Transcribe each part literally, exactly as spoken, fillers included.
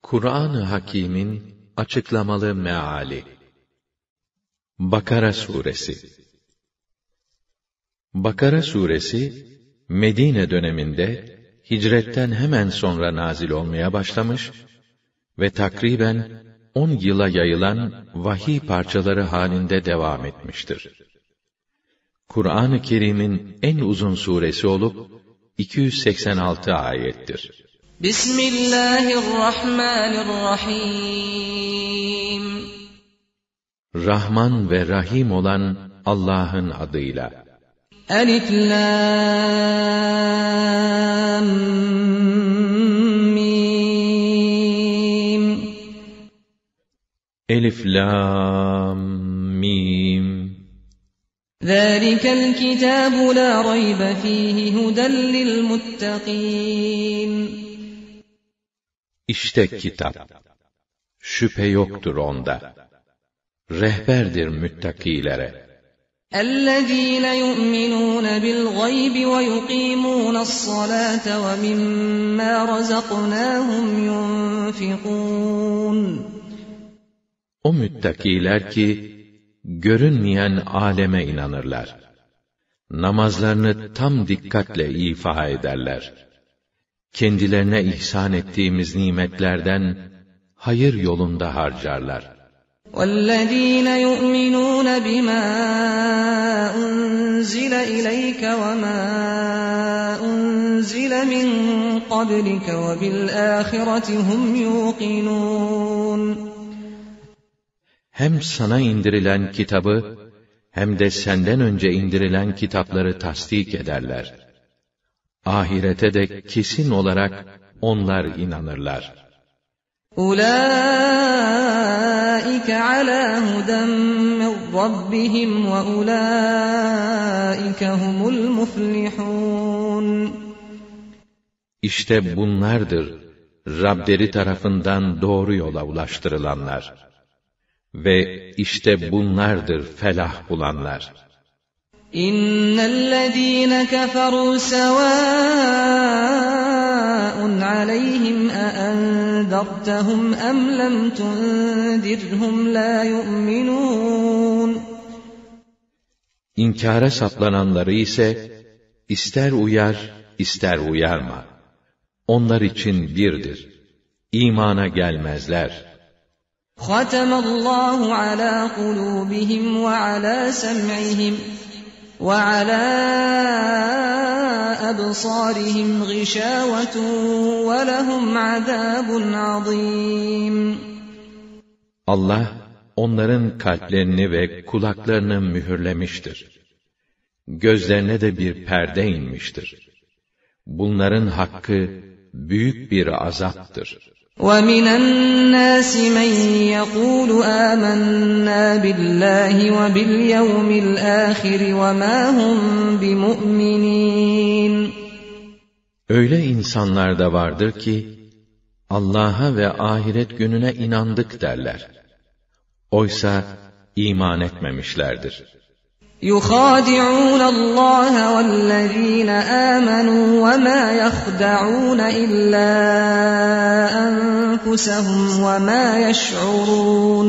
Kur'an-ı Hakîm'in açıklamalı meali. Bakara suresi. Bakara suresi Medine döneminde hicretten hemen sonra nazil olmaya başlamış ve takriben on yıla yayılan vahiy parçaları halinde devam etmiştir. Kur'an-ı Kerim'in en uzun suresi olup iki yüz seksen altı ayettir. Bismillahirrahmanirrahim. Rahman ve Rahim olan Allah'ın adıyla. Elif Lam Mim. Elif Lam Mim. Zâlikel kitâbu lâ raybe fîhi huden lilmuttaqîn. İşte kitap. Şüphe yoktur onda. Rehberdir müttakilere. اَلَّذ۪ينَ يُؤْمِنُونَ بِالْغَيْبِ وَيُقِيمُونَ الصَّلَاةَ وَمِمَّا رَزَقْنَاهُمْ يُنْفِقُونَ. O müttakiler ki, görünmeyen aleme inanırlar. Namazlarını tam dikkatle ifa ederler. Kendilerine ihsan ettiğimiz nimetlerden hayır yolunda harcarlar. وَالَّذ۪ينَ يُؤْمِنُونَ بِمَا أُنْزِلَ إِلَيْكَ وَمَا أُنْزِلَ مِنْ قَبْلِكَ وَبِالْآخِرَةِ هُمْ يُوقِنُونَ. Hem sana indirilen kitabı, hem de senden önce indirilen kitapları tasdik ederler. Ahirete de kesin olarak onlar inanırlar. أُولَٰئِكَ عَلَى هُدًى مِّن رَّبِّهِمْ وَأُولَٰئِكَ هُمُ الْمُفْلِحُونَ. İşte bunlardır Rableri tarafından doğru yola ulaştırılanlar. Ve işte bunlardır felah bulanlar. İnnellezîne keferû sevâ'un aleyhim e'endertehum em lem tundirhum la yu'minûn. İnkâra saplananları ise ister uyar, ister uyarma. Onlar için birdir. İmana gelmezler. خَتَمَ اللّٰهُ عَلَى قُلُوبِهِمْ وَعَلَى سَمْعِهِمْ وَعَلَى أَبْصَارِهِمْ غِشَاوَةٌ وَلَهُمْ عَذَابٌ عَظِيمٌ. Allah onların kalplerini ve kulaklarını mühürlemiştir. Gözlerine de bir perde inmiştir. Bunların hakkı büyük bir azaptır. وَمِنَ النَّاسِ مَنْ يَقُولُ آمَنَّا بِاللّٰهِ وَبِالْيَوْمِ الْآخِرِ وَمَا هُمْ بِمُؤْمِنِينَ. Öyle insanlar da vardır ki, Allah'a ve ahiret gününe inandık derler. Oysa iman etmemişlerdir. يُخَادِعُونَ اللّٰهَ وَالَّذ۪ينَ آمَنُوا وَمَا يَخْدَعُونَ إِلَّا أَنفُسَهُمْ وَمَا يَشْعُرُونَ.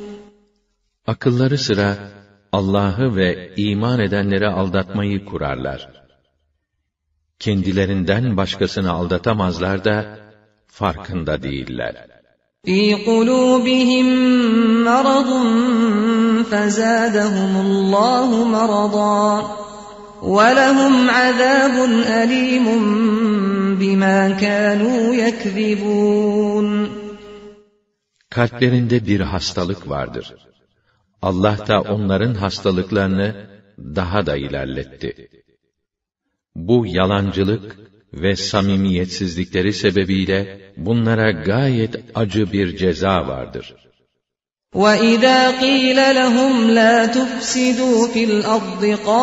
Akılları sıra Allah'ı ve iman edenleri aldatmayı kurarlar. Kendilerinden başkasını aldatamazlar da farkında değiller. فِي قُلُوبِهِمْ مَرَضٌ فَزَادَهُمُ اللّٰهُ مَرَضًا وَلَهُمْ عَذَابٌ أَلِيمٌ بِمَا كَانُوا يَكْذِبُونَ. Kalplerinde bir hastalık vardır. Allah da onların hastalıklarını daha da ilerletti. Bu yalancılık ve samimiyetsizlikleri sebebiyle bunlara gayet acı bir ceza vardır. وَإِذَا قِيلَ لَهُمْ لَا تُفْسِدُوا فِي الْأَرْضِ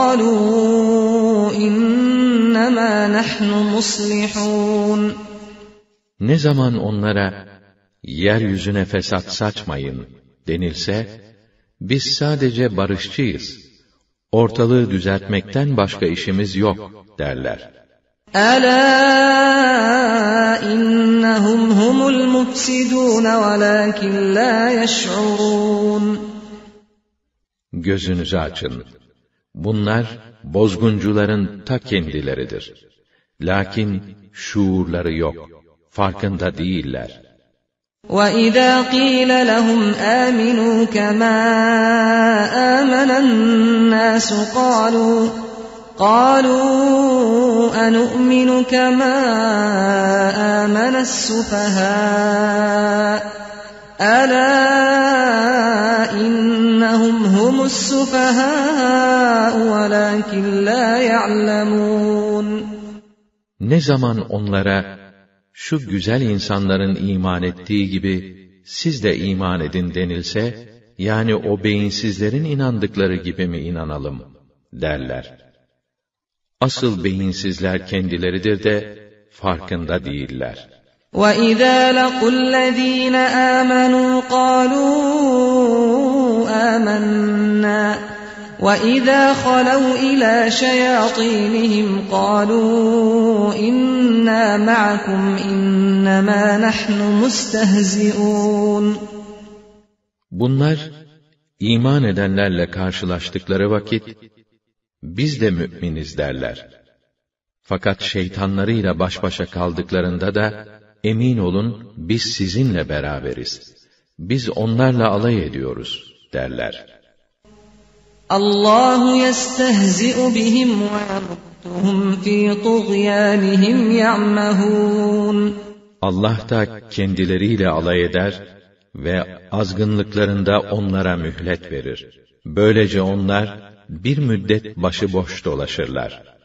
قَالُوا إِنَّمَا نَحْنُ مُصْلِحُونَ. Ne zaman onlara yeryüzüne fesat saçmayın denilse, biz sadece barışçıyız, ortalığı düzeltmekten başka işimiz yok derler. أَلَا إِنَّهُمْ هُمُ الْمُفْسِدُونَ وَلَكِنْ لَا يَشْعُرُونَ Gözünüzü açın. Bunlar bozguncuların ta kendileridir. Lakin şuurları yok, farkında değiller. وَإِذَا قِيلَ لَهُمْ آمِنُوا كَمَا آمَنَ النَّاسُ قَالُوا قَالُوا أَنُؤْمِنُ كَمَا آمَنَ السُّفَهَاءُ أَلَا إِنَّهُمْ هُمُ السُّفَهَاءُ وَلَكِنْ لَا يَعْلَمُونَ Ne zaman onlara şu güzel insanların iman ettiği gibi siz de iman edin denilse, yani o beyinsizlerin inandıkları gibi mi inanalım derler. Asıl beyinsizler kendileridir de farkında değiller. وَإِذَا لَقُوا الَّذ۪ينَ آمَنُوا قَالُوا آمَنَّا وَإِذَا خَلَوْا إِلَى شَيَاطِينِهِمْ قَالُوا إِنَّا مَعَكُمْ إِنَّمَا نَحْنُ مُسْتَهْزِئُونَ Bunlar, iman edenlerle karşılaştıkları vakit, biz de müminiz derler. Fakat şeytanlarıyla baş başa kaldıklarında da, emin olun biz sizinle beraberiz. Biz onlarla alay ediyoruz derler. Allahu yestehzi'u bihim ve yamudduhum fi tuğyanihim ya'mahun. Allah da kendileriyle alay eder ve azgınlıklarında onlara mühlet verir. Böylece onlar bir müddet başıboş dolaşırlar.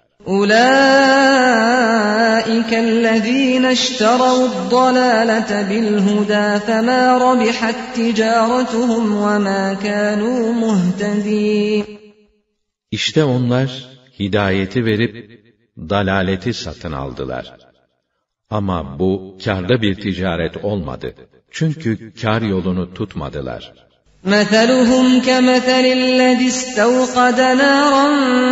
أُولَٰئِكَ الَّذ۪ينَ اشْتَرَوُا الضَّلَالَةَ بِالْهُدَى فَمَا رَبِحَتْ تِجَارَتُهُمْ وَمَا كَانُوا مُهْتَد۪ينَ İşte onlar hidayeti verip dalaleti satın aldılar. Ama bu kârlı bir ticaret olmadı. Çünkü kâr yolunu tutmadılar. مَثَلُهُمْ كَمَثَلِ الَّذِي اسْتَوْقَدَ نَارًا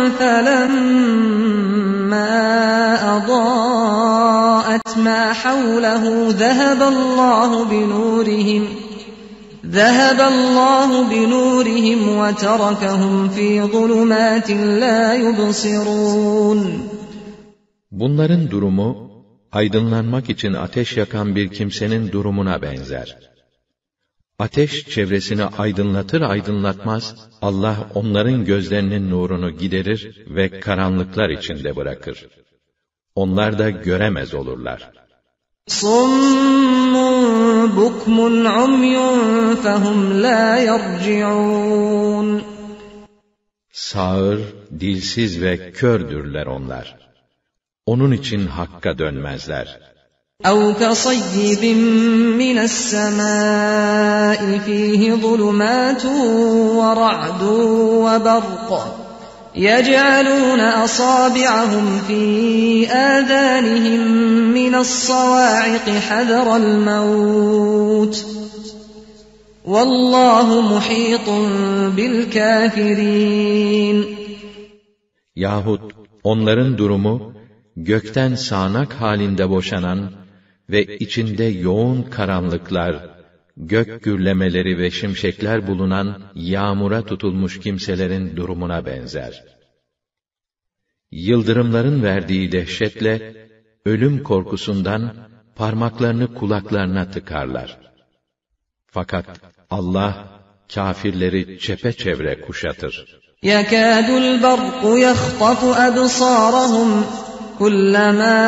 فَلَمَّا أَضَاءَتْ مَا حَوْلَهُ ذَهَبَ اللّٰهُ بِنُورِهِمْ ذَهَبَ اللّٰهُ بِنُورِهِمْ وَتَرَكَهُمْ فِي ظُلُمَاتٍ لَا يُبْصِرُونَ Bunların durumu, aydınlanmak için ateş yakan bir kimsenin durumuna benzer. Ateş çevresini aydınlatır aydınlatmaz, Allah onların gözlerinin nurunu giderir ve karanlıklar içinde bırakır. Onlar da göremez olurlar. صُمٌّ بُكْمٌ عُمْيٌ فَهُمْ لَا يَرْجِعُونَ Sağır, dilsiz ve kördürler onlar. Onun için hakka dönmezler. أَوْ كَصَيِّبٍ مِّنَ السَّمَاءِ فِيهِ ظُلُمَاتٌ وَرَعْدٌ وَبَرْقٌ يَجْعَلُونَ أَصَابِعَهُمْ فِي آذَانِهِم مِّنَ الصَّوَاعِقِ حَذَرَ الْمَوْتِ وَاللّٰهُ مُحِيطٌ بِالْكَافِرِينَ Yahut onların durumu, gökten sağanak halinde boşanan ve içinde yoğun karanlıklar, gök gürlemeleri ve şimşekler bulunan yağmura tutulmuş kimselerin durumuna benzer. Yıldırımların verdiği dehşetle, ölüm korkusundan parmaklarını kulaklarına tıkarlar. Fakat Allah, kâfirleri çepeçevre kuşatır. يَكَادُ الْبَرْقُ يَخْطَفُ أَبْصَارَهُمْ كُلَّمَا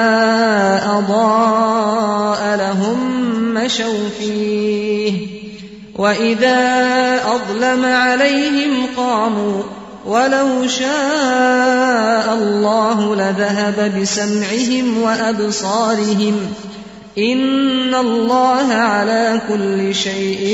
أَضَاءَ لَهُم مَّشَوْا فِيهِ وَإِذَا أَظْلَمَ عَلَيْهِمْ قَامُوا وَلَوْ شَاءَ اللّٰهُ لَذَهَبَ بِسَمْعِهِمْ وَأَبْصَارِهِمْ إِنَّ اللّٰهَ عَلَى كُلِّ شَيْءٍ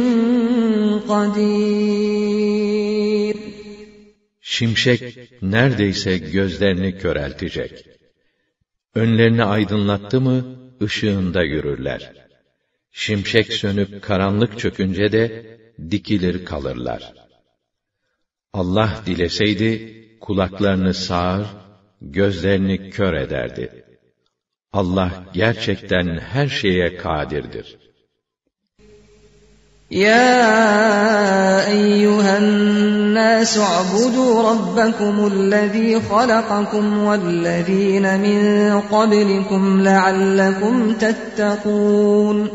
قَدِيرٌ Şimşek neredeyse gözlerini köreltecek. Önlerini aydınlattı mı, ışığında yürürler. Şimşek sönüp karanlık çökünce de dikilir kalırlar. Allah dileseydi, kulaklarını sağır, gözlerini kör ederdi. Allah gerçekten her şeye kadirdir. Ya eyyühen-nâs u'budû rabbakumul-lezî halakakum vellezîne min qablikum leallekum tettekûn.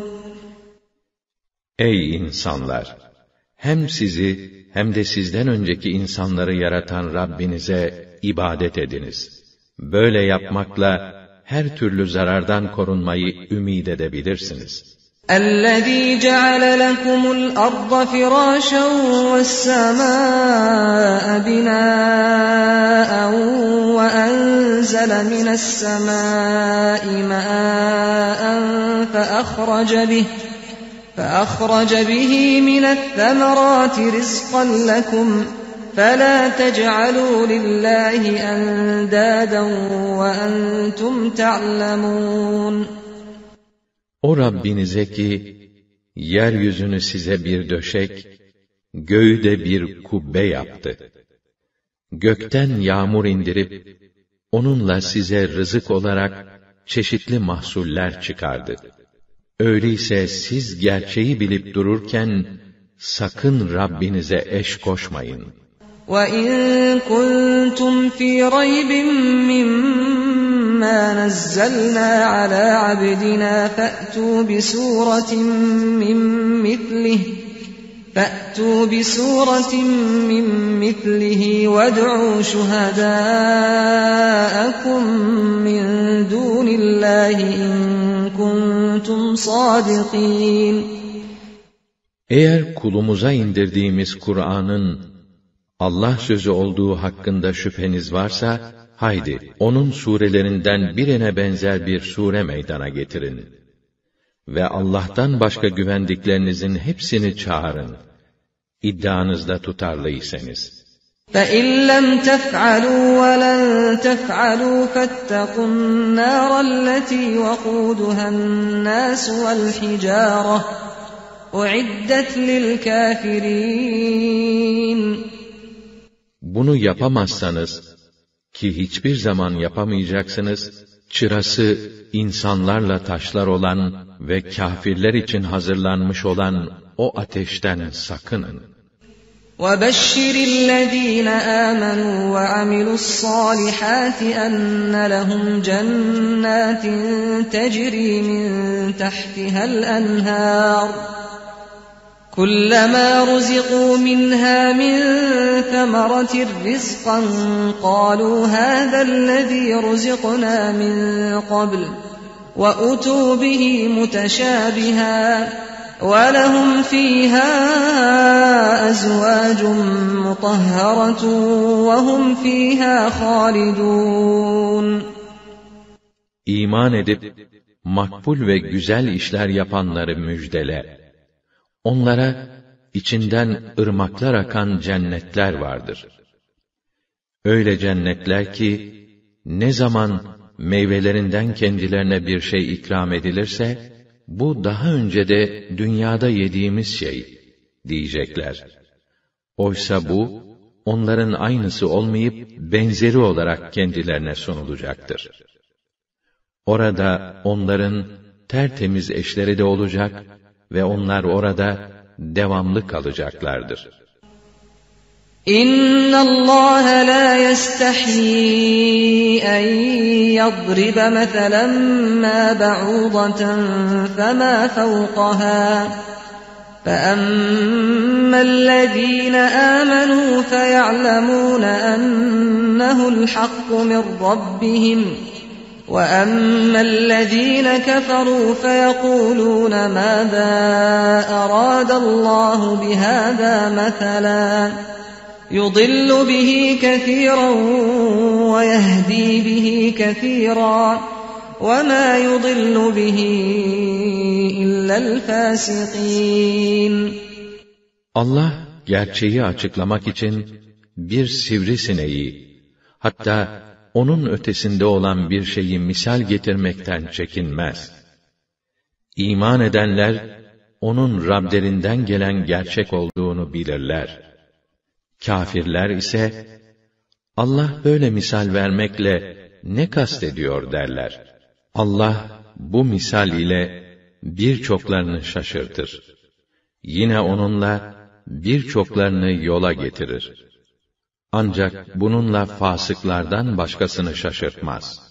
Ey insanlar! Hem sizi hem de sizden önceki insanları yaratan Rabbinize ibadet ediniz. Böyle yapmakla her türlü zarardan korunmayı ümid edebilirsiniz. اَلَّذ۪ي جَعَلَ لَكُمُ الْأَرْضَ فِرَاشًا وَالسَّمَاءَ بِنَاءً وَأَنْزَلَ مِنَ السَّمَاءِ مَاءً فَأَخْرَجَ بِهِ فَأَخْرَجَ بِهِ مِنَ الثَّمَرَاتِ رِزْقًا لَكُمْ فَلَا تَجْعَلُوا لِلّٰهِ أَنْدَادًا وَأَنْتُمْ تَعْلَمُونَ. O Rabbinize ki, yeryüzünü size bir döşek, göğü de bir kubbe yaptı. Gökten yağmur indirip, onunla size rızık olarak çeşitli mahsuller çıkardı. Öyleyse siz gerçeği bilip dururken, sakın Rabbinize eş koşmayın. وَاِنْ كُنْتُمْ فِي رَيْبٍ مِّمَّا نَزَّلْنَا عَلَى عَبْدِنَا فَأْتُوا بِسُورَةٍ مِّن مِّثْلِهِ فَأْتُوا بِسُورَةٍ مِّن مِّثْلِهِ وَادْعُوا شُهَدَاءَكُم مِّن دُونِ اللّٰهِ إِن كُنتُمْ صَادِقِينَ. Eğer kulumuza indirdiğimiz Kur'an'ın Allah sözü olduğu hakkında şüpheniz varsa, haydi onun surelerinden birine benzer bir sure meydana getirin. Ve Allah'tan başka güvendiklerinizin hepsini çağırın. İddianızda tutarlıysanız. فَإِنْ لَمْ تَفْعَلُوا وَلَنْ تَفْعَلُوا فَاتَّقُوا النَّارَ الَّتِي وَقُودُهَا النَّاسُ وَالْحِجَارَةُ اُعِدَّتْ لِلْكَافِرِينَ. Bunu yapamazsanız, ki hiçbir zaman yapamayacaksınız, çırası insanlarla taşlar olan ve kâfirler için hazırlanmış olan o ateşten sakının. وَبَشِّرِ الَّذ۪ينَ آمَنُوا وَعَمِلُوا الصَّالِحَاتِ أَنَّ لَهُمْ جَنَّاتٍ تَجْرِي مِنْ تَحْتِهَا الْأَنْهَارُ كُلَّمَا رُزِقُوا مِنْهَا مِنْ ثَمَرَةٍ رِزْقًا قَالُوا هَذَا الَّذ۪ي رُزِقْنَا مِنْ قَبْلُ وَأُتُوا بِهِ مُتَشَابِهًا وَلَهُمْ فِيهَا أَزْوَاجٌ مُطَهَّرَةٌ وَهُمْ فِيهَا خَالِدُونَ. İman edip, makbul ve güzel işler yapanları müjdele. Onlara, içinden ırmaklar akan cennetler vardır. Öyle cennetler ki, ne zaman meyvelerinden kendilerine bir şey ikram edilirse, bu daha önce de dünyada yediğimiz şey, diyecekler. Oysa bu, onların aynısı olmayıp, benzeri olarak kendilerine sunulacaktır. Orada onların tertemiz eşleri de olacak ve onlar orada devamlı kalacaklardır. اِنَّ اللّٰهَ لَا يَسْتَحْيِي اَنْ يَضْرِبَ مَثَلًا مَا بَعُوضَةً فَمَا فَوْقَهَا فَأَمَّا الَّذ۪ينَ آمَنُوا فَيَعْلَمُونَ أَنَّهُ الْحَقُّ مِنْ رَبِّهِمْ وَأَمَّا الَّذ۪ينَ كَفَرُوا فَيَقُولُونَ مَاذَا أَرَادَ اللّٰهُ بِهَذَا مَثَلًا يُضِلُّ بِهِ كَثِيرًا وَيَهْدِي بِهِ كَثِيرًا وَمَا يُضِلُّ بِهِ إِلَّا الْفَاسِقِينَ. Allah, gerçeği açıklamak için bir sivrisineği, hatta onun ötesinde olan bir şeyi misal getirmekten çekinmez. İman edenler, onun Rablerinden gelen gerçek olduğunu bilirler. Kâfirler ise, Allah böyle misal vermekle ne kastediyor derler. Allah bu misal ile birçoklarını şaşırtır. Yine onunla birçoklarını yola getirir. Ancak bununla fasıklardan başkasını şaşırtmaz.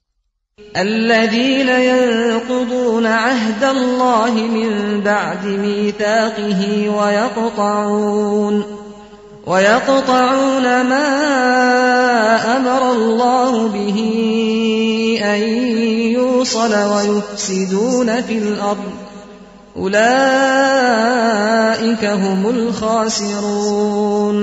الذين ينقضون عهد الله من بعد ميثاقه ويقطعون ويقطعون ما أمر الله به أن يوصل ويفسدون في الأرض أولئك هم الخاسرون.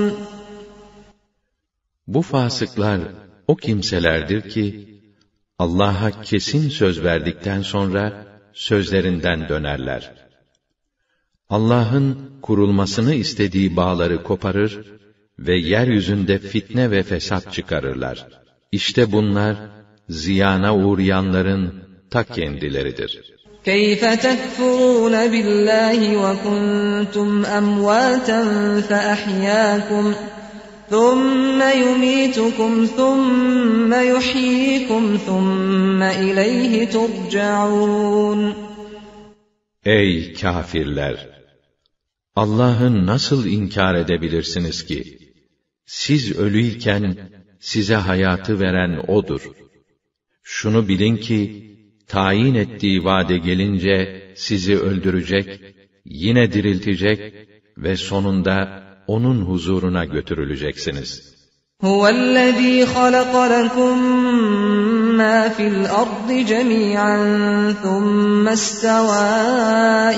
Bu fasıklar o kimselerdir ki Allah'a kesin söz verdikten sonra sözlerinden dönerler. Allah'ın kurulmasını istediği bağları koparır ve yeryüzünde fitne ve fesat çıkarırlar. İşte bunlar ziyana uğrayanların ta kendileridir. كَيْفَ تَكْفُرُونَ بِاللّٰهِ وَكُنْتُمْ أَمْوَاتًا فَأَحْيَاكُمْ ثُمَّ يُمِيتُكُمْ ثُمَّ يُحْيِيكُمْ ثُمَّ إِلَيْهِ تُرْجَعُونَ. Ey kâfirler! Allah'ı nasıl inkar edebilirsiniz ki? Siz ölüyken size hayatı veren O'dur. Şunu bilin ki, tayin ettiği vade gelince sizi öldürecek, yine diriltecek ve sonunda onun huzuruna götürüleceksiniz. Huvellezî halaka lekum mâ fil ardı cemî'an thumme istevâ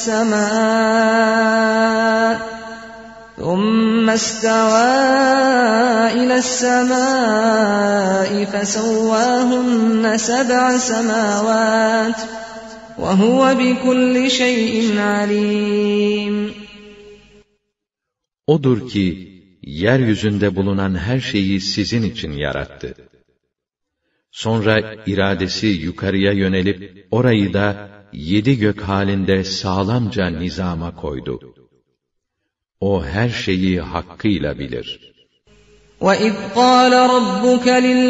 ile's-semâ ثُمَّ اسْتَوَى إِلَى السَّمَاءِ فَسَوَّاهُنَّ سَبْعَ سَمَاوَاتٍ وَهُوَ بِكُلِّ شَيْءٍ عَلِيمٌ. O'dur ki, yeryüzünde bulunan her şeyi sizin için yarattı. Sonra iradesi yukarıya yönelip, orayı da yedi gök halinde sağlamca nizama koydu. O her şeyi hakkıyla bilir. وَإِذْ قَالَ رَبُّكَ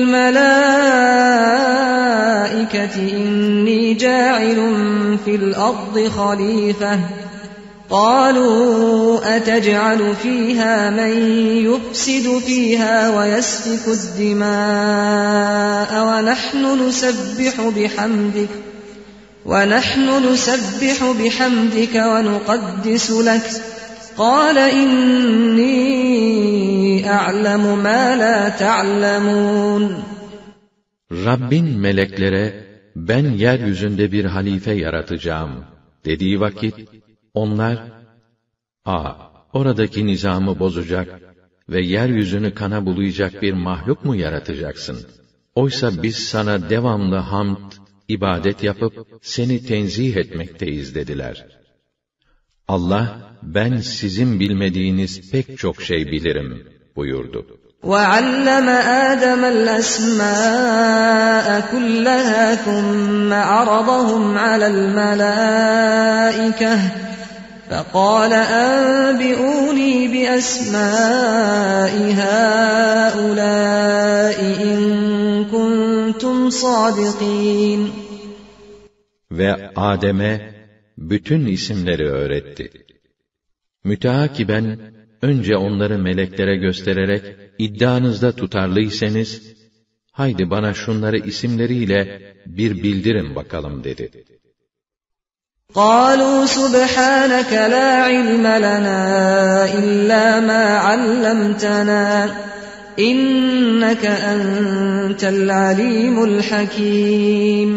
لِلْمَلَائِكَةِ إِنِّي جَاعِلٌ فِي الْأَرْضِ خَلِيفَةً قَالُوا أَتَجْعَلُ فِيهَا مَن يُفْسِدُ فِيهَا وَيَسْفِكُ الدِّمَاءَ وَنَحْنُ نُسَبِّحُ بِحَمْدِكَ وَنَحْنُ نُسَبِّحُ بِحَمْدِكَ وَنُقَدِّسُ لَكَ قَالَ إِنِّي أَعْلَمُ مَا لَا تَعْلَمُونَ. Rabbin meleklere, ben yeryüzünde bir halife yaratacağım dediği vakit, onlar, ''Aa, oradaki nizamı bozacak ve yeryüzünü kana bulayacak bir mahluk mu yaratacaksın? Oysa biz sana devamlı hamd, ibadet yapıp seni tenzih etmekteyiz.'' dediler. Allah, ben sizin bilmediğiniz pek çok şey bilirim buyurdu. وَعَلَّمَ آدَمَ الْأَسْمَاءَ كُلَّهَا ثُمَّ عَرَضَهُمْ عَلَى الْمَلَائِكَةِ فَقَالَ أَنبِئُونِي بِأَسْمَاءِ هَؤُلَاءِ إِن كُنتُمْ صَادِقِينَ. Ve Adem'e bütün isimleri öğretti. Müteakiben önce onları meleklere göstererek iddianızda tutarlıysanız, haydi bana şunları isimleriyle bir bildirin bakalım dedi. قَالُوا سُبْحَانَكَ لَا عِلْمَ لَنَا إِلَّا مَا عَلَّمْتَنَا إِنَّكَ أَنْتَ الْعَلِيمُ الْحَكِيمُ.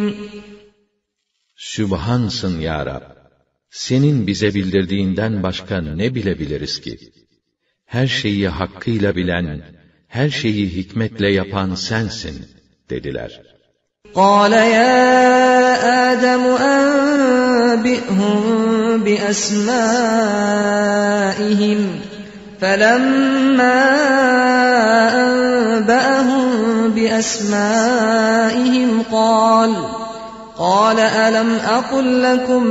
Sübhansın ya Rab! Senin bize bildirdiğinden başka ne bilebiliriz ki? Her şeyi hakkıyla bilen, her şeyi hikmetle yapan sensin, dediler. قَالَ يَا آدَمُ أَنْبِئْهُمْ بِأَسْمَائِهِمْ فَلَمَّا أَنْبَأَهُمْ بِأَسْمَائِهِمْ قَالَ قال ألم أقل لكم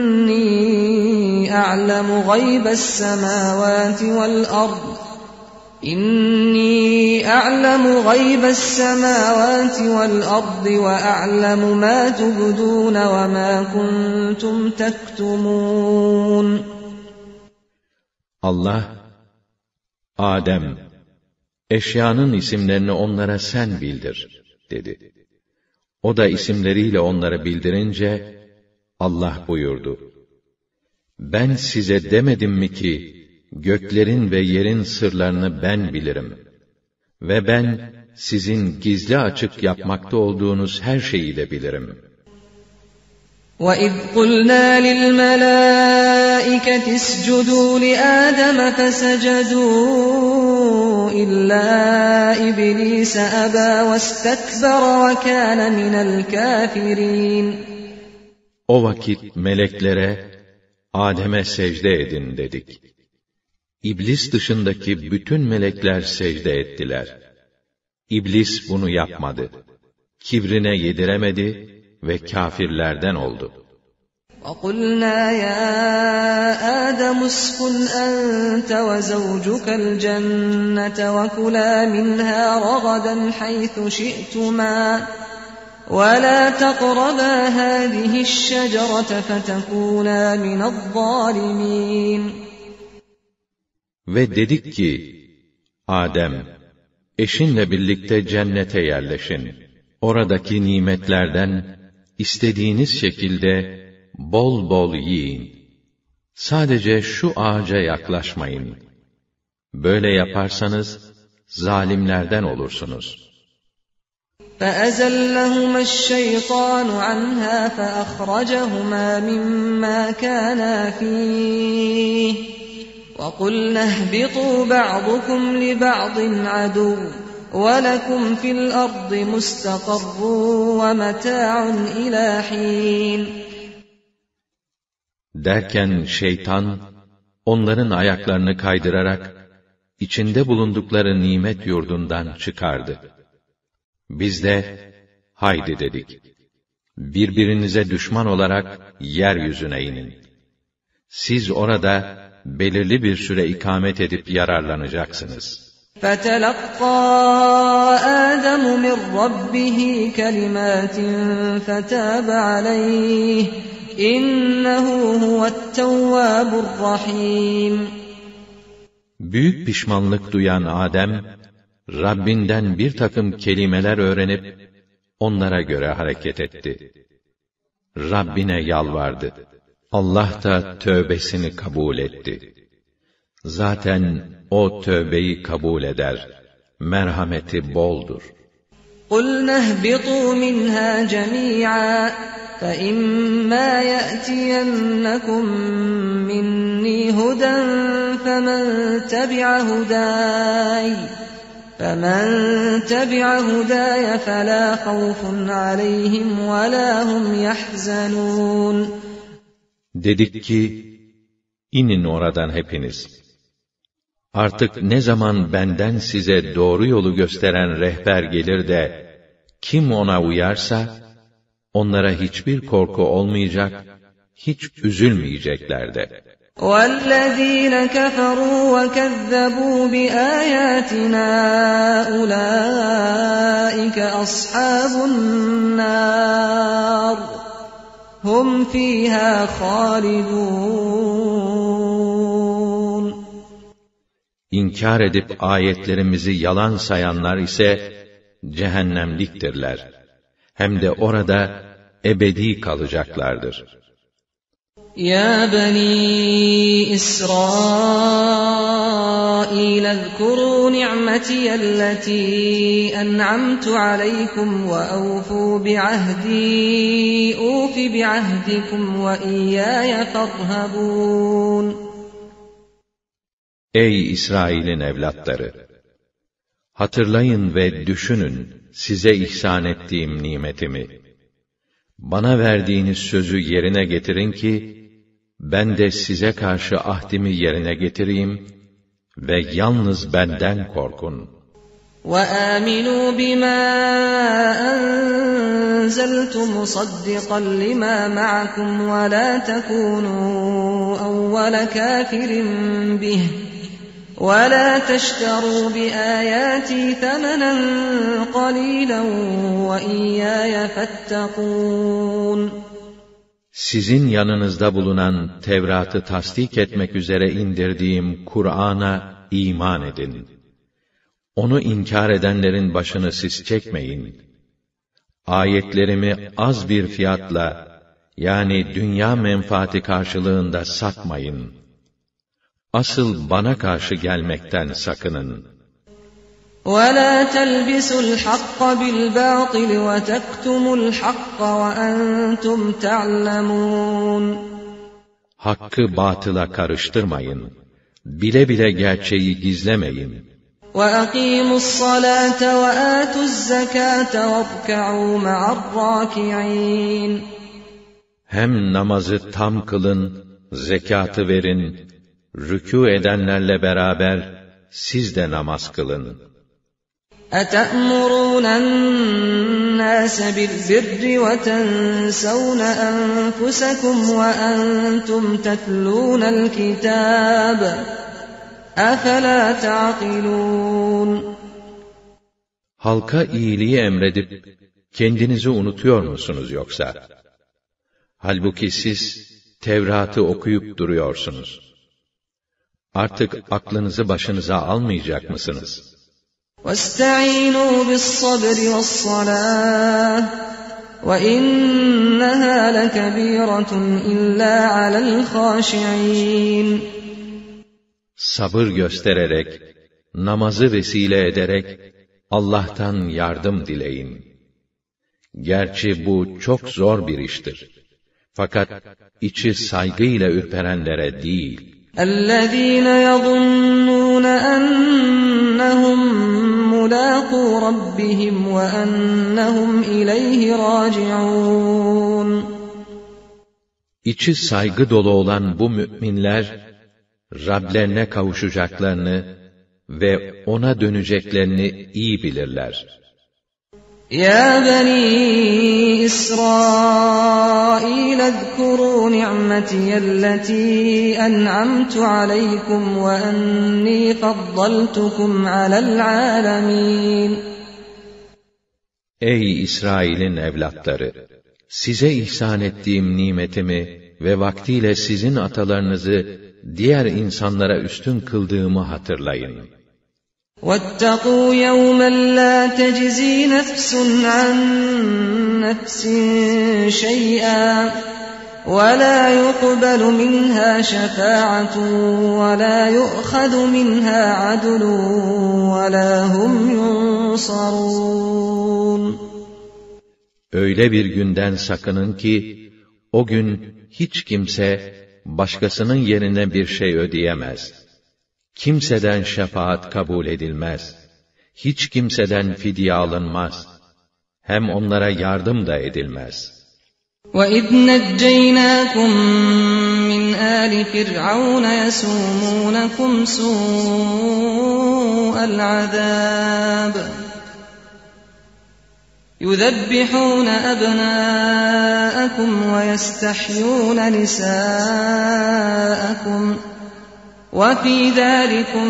إني أعلم غيب السماوات والأرض İnni a'lemu gaybes semavati vel ardı ve a'lemu ma tubdun ve ma kuntum tektumun. Allah, Adem, eşyanın isimlerini onlara sen bildir, dedi. O da isimleriyle onları bildirince, Allah buyurdu: Ben size demedim mi ki, göklerin ve yerin sırlarını ben bilirim. Ve ben, sizin gizli açık yapmakta olduğunuz her şeyi de bilirim. وَإِذْ قُلْنَا لِلْمَلَائِكَةِ اسْجُدُوا لِآدَمَ فَسَجَدُوا إِلَّا إِبْلِيسَ أَبَى وَاسْتَكْبَرَ وَكَانَ مِنَ الْكَافِرِينَ. O vakit meleklere, Adem'e secde edin dedik. İblis dışındaki bütün melekler secde ettiler. İblis bunu yapmadı. Kibrine yediremedi ve kâfirlerden oldu. وَقُلْنَا يَا آدَمُ اسْكُنْ أَنْتَ وَزَوْجُكَ الْجَنَّةَ وَكُلَا مِنْهَا رَغَدًا حَيْثُ شِئْتُمَا وَلَا تَقْرَبَا هَٰذِهِ الشَّجَرَةَ فَتَكُونَا مِنَ الظَّالِمِينَ. Ve dedik ki, Adem, eşinle birlikte cennete yerleşin. Oradaki nimetlerden istediğiniz şekilde bol bol yiyin. Sadece şu ağaca yaklaşmayın. Böyle yaparsanız zalimlerden olursunuz. فَأَزَلَّهُمَا الشَّيْطَانُ عَنْهَا فَأَخْرَجَهُمَا مِمَّا كَانَا فِيهِ وَقُلْنَا اهْبِطُوا بَعْضُكُمْ لِبَعْضٍ عَدُوٌّ وَلَكُمْ فِي الْأَرْضِ مُسْتَقَرٌّ وَمَتَاعٌ إِلَى حِينٍ. Derken şeytan, onların ayaklarını kaydırarak, içinde bulundukları nimet yurdundan çıkardı. Biz de, haydi dedik, birbirinize düşman olarak yeryüzüne inin. Siz orada belirli bir süre ikamet edip yararlanacaksınız. فَتَلَقَّى آدَمُ مِنْ رَبِّهِ كَلِمَاتٍ فَتَابَ عَلَيْهِ إِنَّهُ هُوَ التَّوَّابُ الرَّحِيمُ. Büyük pişmanlık duyan Adem, Rabbinden bir takım kelimeler öğrenip, onlara göre hareket etti. Rabbine yalvardı. Allah da tövbesini kabul etti. Zaten o tövbeyi kabul eder. Merhameti boldur. قُلْنَا اهْبِطُوا مِنْهَا جَمِيعًا فَإِمَّا يَأْتِيَنَّكُمْ مِنِّي هُدًى فَمَنْ تَبِعَ هُدَايَ فَمَنْ تَبِعَ هُدَايَ فَلَا خَوْفٌ عَلَيْهِمْ وَلَا هُمْ يَحْزَنُونَ. Dedik ki, inin oradan hepiniz. Artık ne zaman benden size doğru yolu gösteren rehber gelir de, kim ona uyarsa, onlara hiçbir korku olmayacak, hiç üzülmeyecekler de. وَالَّذ۪ينَ كَفَرُوا وَكَذَّبُوا بِآيَاتِنَا أُولَٰئِكَ أَصْحَابُ النَّارِ هُمْ ف۪يهَا خَالِدُونَ. İnkar edip ayetlerimizi yalan sayanlar ise cehennemliktirler. Hem de orada ebedi kalacaklardır. يا بني إسرائيل اذكروا نعمتي التي أنعمت عليكم وأوفوا بعهدي أوف بعهدكم وإياي فارهبون. Ey İsrail'in evlatları! Hatırlayın ve düşünün size ihsan ettiğim nimetimi. Bana verdiğiniz sözü yerine getirin ki, ben de size karşı ahdimi yerine getireyim ve yalnız benden korkun. وَآمِنُوا بِمَا أَنزَلْتُ مُصَدِّقًا لِمَا مَعَكُمْ وَلَا تَكُونُوا أَوَّلَ كَافِرٍ بِهِ وَلَا تَشْتَرُوا بِآيَاتِي ثَمَنًا قَلِيلًا وَإِيَّايَ فَاتَّقُونِ. Sizin yanınızda bulunan Tevrat'ı tasdik etmek üzere indirdiğim Kur'an'a iman edin. Onu inkar edenlerin başını siz çekmeyin. Ayetlerimi az bir fiyatla, yani dünya menfaati karşılığında satmayın. Asıl bana karşı gelmekten sakının. وَلَا تَلْبِسُوا الْحَقَّ بِالْبَاطِلِ وَتَكْتُمُوا الْحَقَّ وَأَنْتُمْ تَعْلَمُونَ. Hakkı batıla karıştırmayın. Bile bile gerçeği gizlemeyin. وَأَقِيمُوا الصَّلَاةَ وَآتُوا الزَّكَاةَ وَارْكَعُوا مَعَ الرَّاكِعِينَ. Hem namazı tam kılın, zekatı verin, rükû edenlerle beraber siz de namaz kılın. أَتَأْمُرُونَ النَّاسَ بِالْبِرِّ وَتَنْسَوْنَ أَنفُسَكُمْ وَأَنْتُمْ تَتْلُونَ الْكِتَابَ أَفَلَا تَعْقِلُونَ. Halka iyiliği emredip kendinizi unutuyor musunuz yoksa? Halbuki siz Tevrat'ı okuyup duruyorsunuz. Artık aklınızı başınıza almayacak mısınız? وَاسْتَعِينُوا بِالصَّبْرِ وَالصَّلَاةِ وَإِنَّهَا لَكَبِيرَةٌ إِلَّا عَلَى الْخَاشِعِينَ. Sabır göstererek, namazı vesile ederek Allah'tan yardım dileyin. Gerçi bu çok zor bir iştir. Fakat içi saygıyla ürperenlere değil. اَلَّذ۪ينَ يَظُنُّونَ أَنَّهُمْ مُلَاقُوا رَبِّهِمْ وَأَنَّهُمْ إِلَيْهِ رَاجِعُونَ. İçi saygı dolu olan bu müminler, Rablerine kavuşacaklarını ve ona döneceklerini iyi bilirler. يَا بَنِي إِسْرَائِيلَ اذْكُرُوا نِعْمَتِيَ الَّتِي أَنْعَمْتُ عَلَيْكُمْ وَأَنِّي فَضَّلْتُكُمْ عَلَى الْعَالَمِينَ. Ey İsrail'in evlatları! Size ihsan ettiğim nimetimi ve vaktiyle sizin atalarınızı diğer insanlara üstün kıldığımı hatırlayın. وَاتَّقُوا يَوْمًا لَا تَجْزِي نَفْسٌ عَنْ نَفْسٍ شَيْئًا وَلَا يُقْبَلُ مِنْهَا شَفَاعَةٌ وَلَا يُؤْخَذُ مِنْهَا عَدْلٌ وَلَا هُمْ يُنصَرُونَ. Öyle bir günden sakının ki, o gün hiç kimse başkasının yerine bir şey ödeyemez. Kimseden şefaat kabul edilmez. Hiç kimseden fidye alınmaz. Hem onlara yardım da edilmez. وَإِذْ نَجَّيْنَاكُمْ مِنْ آلِ فِرْعَوْنَ يَسُومُونَكُمْ سُوءَ الْعَذَابِ يُذَبِّحُونَ أَبْنَاءَكُمْ وَيَسْتَحْيُونَ نِسَاءَكُمْ وَفِي ذَٰلِكُمْ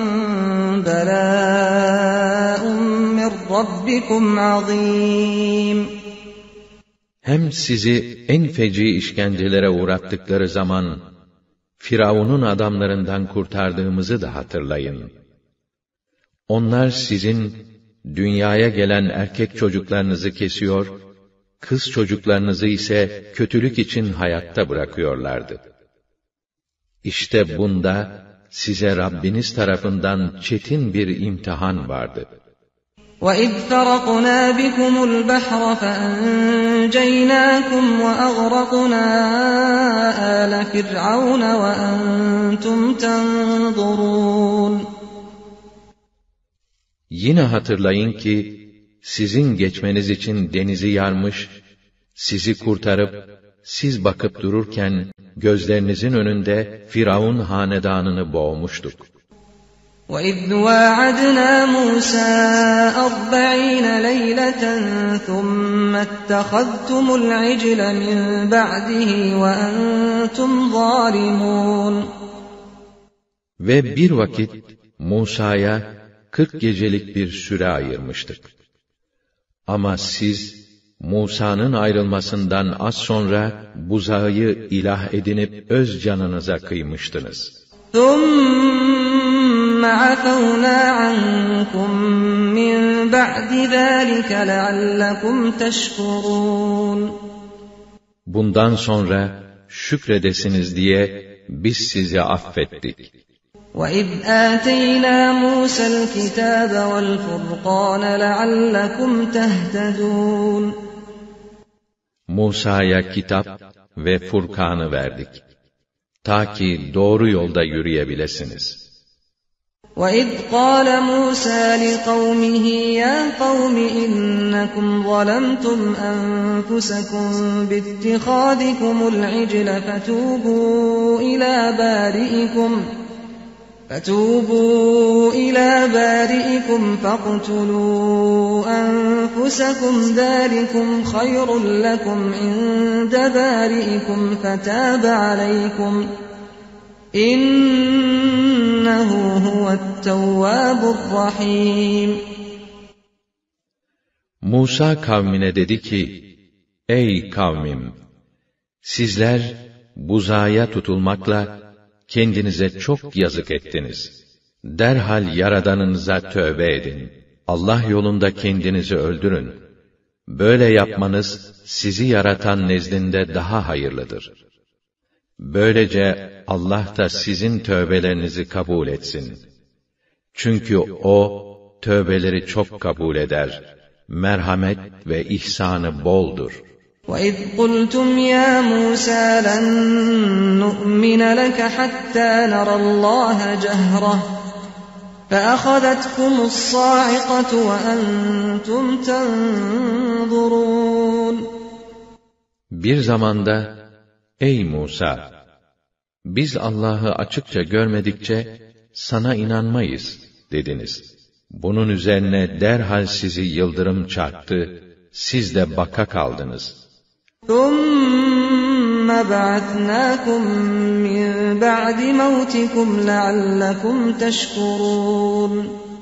بَلَاءٌ مِّن رَّبِّكُمْ عَظِيمٌ. Hem sizi en feci işkencelere uğrattıkları zaman, Firavun'un adamlarından kurtardığımızı da hatırlayın. Onlar sizin, dünyaya gelen erkek çocuklarınızı kesiyor, kız çocuklarınızı ise kötülük için hayatta bırakıyorlardı. İşte bunda size Rabbiniz tarafından çetin bir imtihan vardı. وَإِذْ فَرَقْنَا بِكُمُ الْبَحْرَ فَأَنْجَيْنَاكُمْ وَأَغْرَقْنَا آلَ فِرْعَوْنَ وَأَنْتُمْ تَنْظُرُونَ. Yine hatırlayın ki, sizin geçmeniz için denizi yarmış, sizi kurtarıp, siz bakıp dururken, gözlerinizin önünde Firavun hanedanını boğmuştuk. وَإِذْ وَاعَدْنَا مُوسَى أَرْبَعِينَ لَيْلَةً ثُمَّ اتَّخَذْتُمُ الْعِجْلَ مِنْ بَعْدِهِ وَأَنْتُمْ ظَالِمُونَ. Ve bir vakit Musa'ya kırk gecelik bir süre ayırmıştık. Ama siz Musa'nın ayrılmasından az sonra buzağı ilah edinip öz canınıza kıymıştınız. ثُمَّ عَفَوْنَا عَنْكُمْ مِنْ بَعْدِ ذَٰلِكَ لَعَلَّكُمْ تَشْكُرُونَ. Bundan sonra şükredesiniz diye biz sizi affettik. وَإِذْ آتَيْنَا مُوسَى الْكِتَابَ وَالْفُرْقَانَ لَعَلَّكُمْ تَهْتَدُونَ. Musa'ya kitap ve Furkan'ı verdik. Ta ki doğru yolda yürüyebilesiniz. وَإِذْ قَالَ مُوسَى لِقَوْمِهِ يَا قَوْمِ إِنَّكُمْ ظَلَمْتُمْ أَنفُسَكُمْ بِاتِّخَاذِكُمُ الْعِجْلَ فَتُوبُوا إِلَى بَارِئِكُمْ فَتُوبُوا إِلَى بَارِئِكُمْ فَاقْتُلُوا أَنفُسَكُمْ ذَلِكُمْ خَيْرٌ لَكُمْ عِندَ بَارِئِكُمْ فَتَابَ عَلَيْكُمْ إِنَّهُ هُوَ التَّوَّابُ الرَّحِيمُ. Musa kavmine dedi ki, ey kavmim! Sizler buzağa tutulmakla kendinize çok yazık ettiniz. Derhal Yaradanınıza tövbe edin. Allah yolunda kendinizi öldürün. Böyle yapmanız sizi yaratan nezdinde daha hayırlıdır. Böylece Allah da sizin tövbelerinizi kabul etsin. Çünkü O, tövbeleri çok kabul eder. Merhamet ve ihsanı boldur. وَإِذْ قُلْتُمْ يَا مُوسَى لَن نُّؤْمِنَ لَكَ حَتَّى نَرَى اللَّهَ جَهْرَةً فَأَخَذَتْكُمُ الصَّاعِقَةُ وَأَنْتُمْ تَنْظُرُونَ. Bir zamanda, ey Musa! Biz Allah'ı açıkça görmedikçe sana inanmayız dediniz. Bunun üzerine derhal sizi yıldırım çarptı, siz de baka kaldınız. ثُمَّ بَعَثْنَاكُمْ مِنْ بَعْدِ مَوْتِكُمْ لَعَلَّكُمْ تَشْكُرُونَ.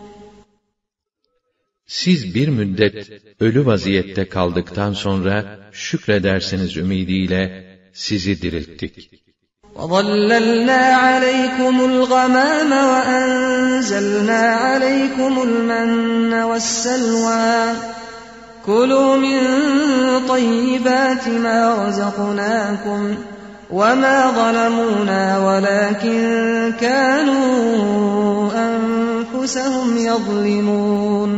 Siz bir müddet ölü vaziyette kaldıktan sonra şükredersiniz ümidiyle sizi dirilttik. وَظَلَّلْنَا عَلَيْكُمُ الْغَمَامَ وَأَنزَلْنَا عَلَيْكُمُ الْمَنَّ وَالسَّلْوَىٰ كُلُوا مِن طَيِّبَاتِ مَا رَزَقْنَاكُمْ وَمَا ظَلَمُونَا وَلَٰكِن كَانُوا أَنفُسَهُمْ يَظْلِمُونَ.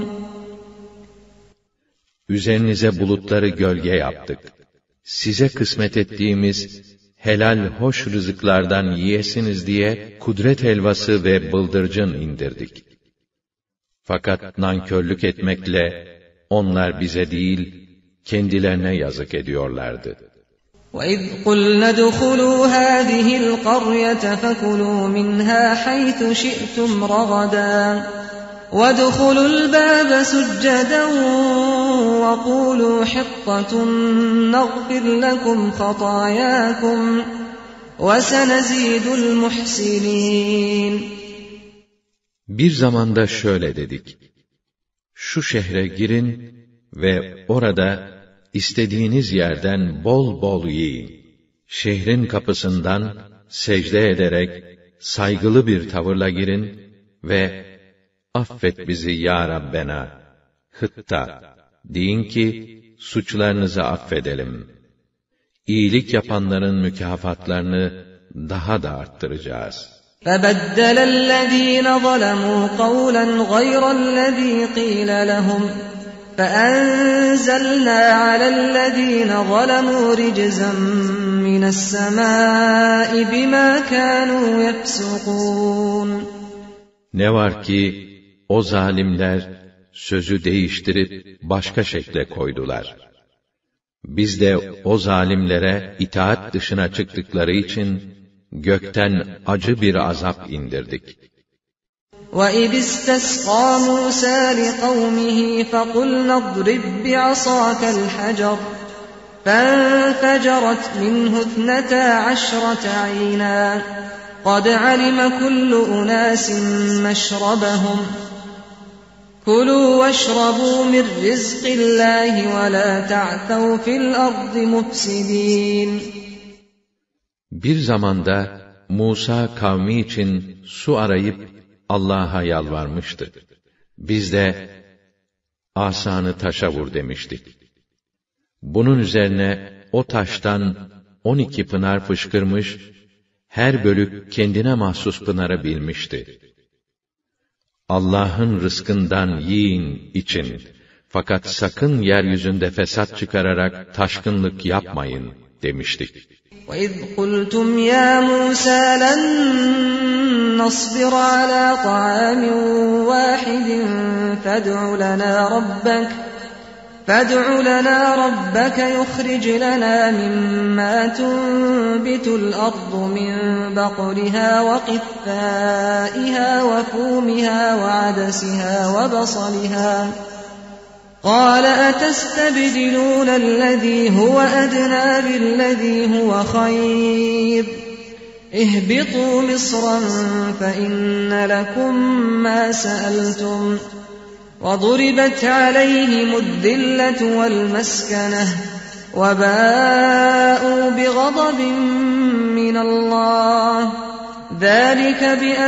Üzerinize bulutları gölge yaptık. Size kısmet ettiğimiz helal hoş rızıklardan yiyesiniz diye kudret helvası ve bıldırcın indirdik. Fakat nankörlük etmekle onlar bize değil, kendilerine yazık ediyorlardı. وَإِذْ قُلْنَا ادْخُلُوا هَٰذِهِ الْقَرْيَةَ فَكُلُوا مِنْهَا حَيْثُ شِئْتُمْ رَغَدًا وَادْخُلُوا الْبَابَ سُجَّدًا وَقُولُوا حِطَّةٌ نَغْفِرْ لَكُمْ خَطَايَاكُمْ وَسَنَزِيدُ الْمُحْسِنِينَ. Bir zamanda şöyle dedik: şu şehre girin ve orada istediğiniz yerden bol bol yiyin. Şehrin kapısından secde ederek saygılı bir tavırla girin ve affet bizi ya Rabbena, hıtta deyin ki suçlarınızı affedelim. İyilik yapanların mükafatlarını daha da arttıracağız. فَبَدَّلَ الَّذ۪ينَ ظَلَمُوا قَوْلًا غَيْرَ الَّذ۪ي قِيلَ لَهُمْ فَأَنْزَلْنَا عَلَى الَّذ۪ينَ ظَلَمُوا رِجْزًا مِنَ السَّمَاءِ بِمَا كَانُوا يَفْسُقُونَ. Ne var ki o zalimler sözü değiştirip başka şekle koydular. Biz de o zalimlere itaat dışına çıktıkları için gökten acı bir azap indirdik. وَإِذِ اسْتَسْقَى مُوسَى لِقَوْمِهِ فَقُلْنَا اضْرِبْ بِعَصَاكَ الْحَجَرَ فَانْفَجَرَتْ مِنْهُ اثْنَتَا عَشْرَةَ عَيْنًا قَدْ عَلِمَ كُلُّ أُنَاسٍ مَشْرَبَهُمْ كُلُوا وَاشْرَبُوا مِنْ رِزْقِ اللّٰهِ وَلَا تَعْثَوْا فِي الْأَرْضِ مُفْسِدِينَ. Bir zamanda Musa kavmi için su arayıp Allah'a yalvarmıştı. Biz de asanı taşa vur demiştik. Bunun üzerine o taştan on iki pınar fışkırmış, her bölük kendine mahsus pınarı bilmişti. Allah'ın rızkından yiyin, için. Fakat sakın yeryüzünde fesat çıkararak taşkınlık yapmayın demiştik. وَإِذْ قُلْتُمْ يَا مُوسَى لَنْ نَصْبِرَ عَلَى طَعَامٍ وَاحِدٍ فَادْعُ لَنَا رَبَّكَ فَادْعُ لَنَا رَبَّكَ يُخْرِجْ لَنَا مِمَّا تُنْبِتُ الْأَرْضُ مِنْ بَقْلِهَا وَقِثَّائِهَا وَفُومِهَا وَعَدَسِهَا وَبَصَلِهَا قَالَ أَتَسْتَبْدِلُونَ الَّذِي هُوَ أَدْنَى بِالَّذِي هُوَ خَيْرٌ اهْبِطُوا مِصْرًا فَإِنَّ لَكُمْ مَا سَأَلْتُمْ وَضُرِبَتْ عَلَيْهِمُ الذِّلَّةُ وَالْمَسْكَنَةُ وَبَاءُوا بِغَضَبٍ مِّنَ اللَّهِ ذَلِكَ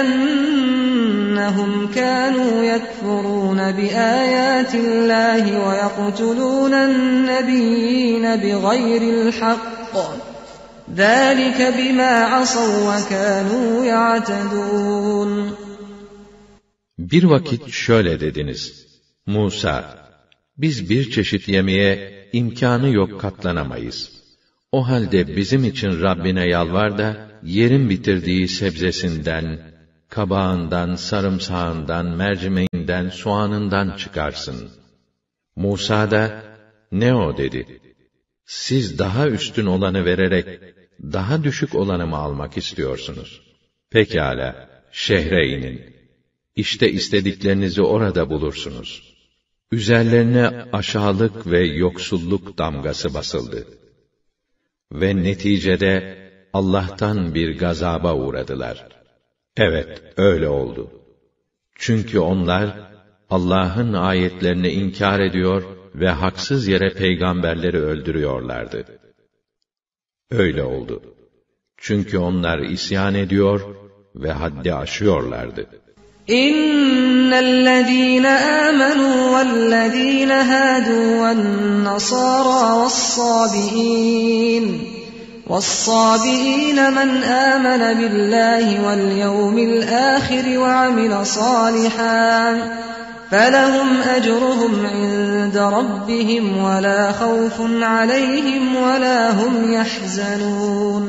بِأَنَّهُمْ كَانُوا يَكْفُرُونَ بِآيَاتِ اللَّهِ وَيَقْتُلُونَ النَّبِيِّينَ بِغَيْرِ الْحَقِّ ذَلِكَ بِمَا عَصَوْا وَكَانُوا يَعْتَدُونَ. Bir vakit şöyle dediniz: Musa, biz bir çeşit yemeğe imkânı yok katlanamayız. O halde bizim için Rabbine yalvar da, yerin bitirdiği sebzesinden, kabağından, sarımsağından, mercimeğinden, soğanından çıkarsın. Musa da, ne o dedi. Siz daha üstün olanı vererek, daha düşük olanı mı almak istiyorsunuz? Pekâlâ, şehre inin. İşte istediklerinizi orada bulursunuz. Üzerlerine aşağılık ve yoksulluk damgası basıldı. Ve neticede Allah'tan bir gazaba uğradılar. Evet, öyle oldu. Çünkü onlar Allah'ın ayetlerini inkar ediyor ve haksız yere peygamberleri öldürüyorlardı. Öyle oldu. Çünkü onlar isyan ediyor ve haddi aşıyorlardı. إِنَّ الَّذِينَ آمَنُوا وَالَّذِينَ هَادُوا وَالنَّصَارَى وَالصَّابِئِينَ وَالصَّابِئِينَ مَنْ آمَنَ بِاللَّهِ وَالْيَوْمِ الْآخِرِ وَعَمِلَ صَالِحًا فَلَهُمْ أَجْرُهُمْ عِندَ رَبِّهِمْ وَلَا خَوْفٌ عَلَيْهِمْ وَلَا هُمْ يَحْزَنُونَ.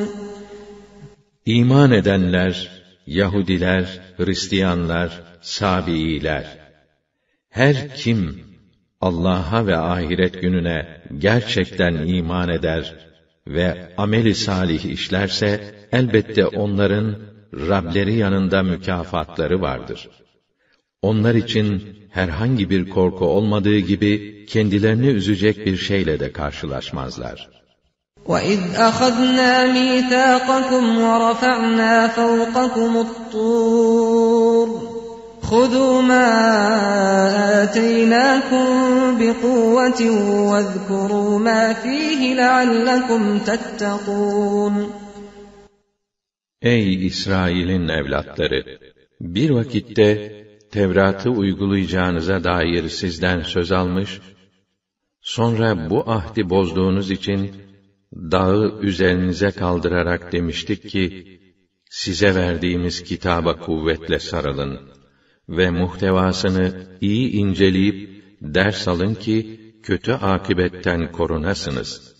İman edenler, Yahudiler, Hristiyanlar, Sabiiler, her kim Allah'a ve ahiret gününe gerçekten iman eder ve ameli salih işlerse, elbette onların Rableri yanında mükafatları vardır. Onlar için herhangi bir korku olmadığı gibi, kendilerini üzecek bir şeyle de karşılaşmazlar. وَإِذْ أَخَذْنَا مِيثَاقَكُمْ وَرَفَعْنَا فَوْقَكُمُ الطُّورَ خُذُوا مَا آتَيْنَاكُمْ بِقُوَّةٍ وَاذْكُرُوا مَا فِيهِ لَعَلَّكُمْ تَتَّقُونَ. Ey İsrail'in evlatları! Bir vakitte Tevrat'ı uygulayacağınıza dair sizden söz almış, sonra bu ahdi bozduğunuz için dağı üzerinize kaldırarak demiştik ki, size verdiğimiz kitaba kuvvetle sarılın ve muhtevasını iyi inceleyip ders alın ki, kötü akıbetten korunasınız.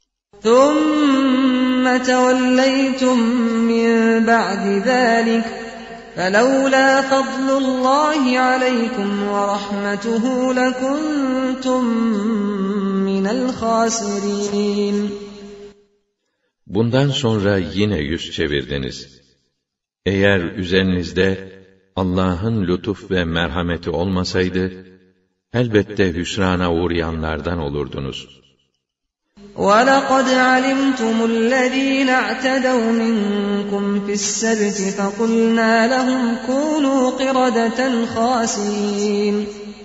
ثُمَّ تَوَلَّيْتُمْ مِنْ بَعْدِ ذَٰلِكَ فَلَوْلَا فَضْلُ اللّٰهِ عَلَيْكُمْ وَرَحْمَتُهُ لَكُنْتُمْ مِنَ الْخَاسِرِينَ. Bundan sonra yine yüz çevirdiniz. Eğer üzerinizde Allah'ın lütuf ve merhameti olmasaydı, elbette hüsrana uğrayanlardan olurdunuz. وَلَقَدْ عَلِمْتُمُ الَّذ۪ينَ اَعْتَدَوْا مِنْكُمْ فِي السَّبْتِ فَقُلْنَا لَهُمْ كُونُوا قِرَدَةً خَاسِئِينَ.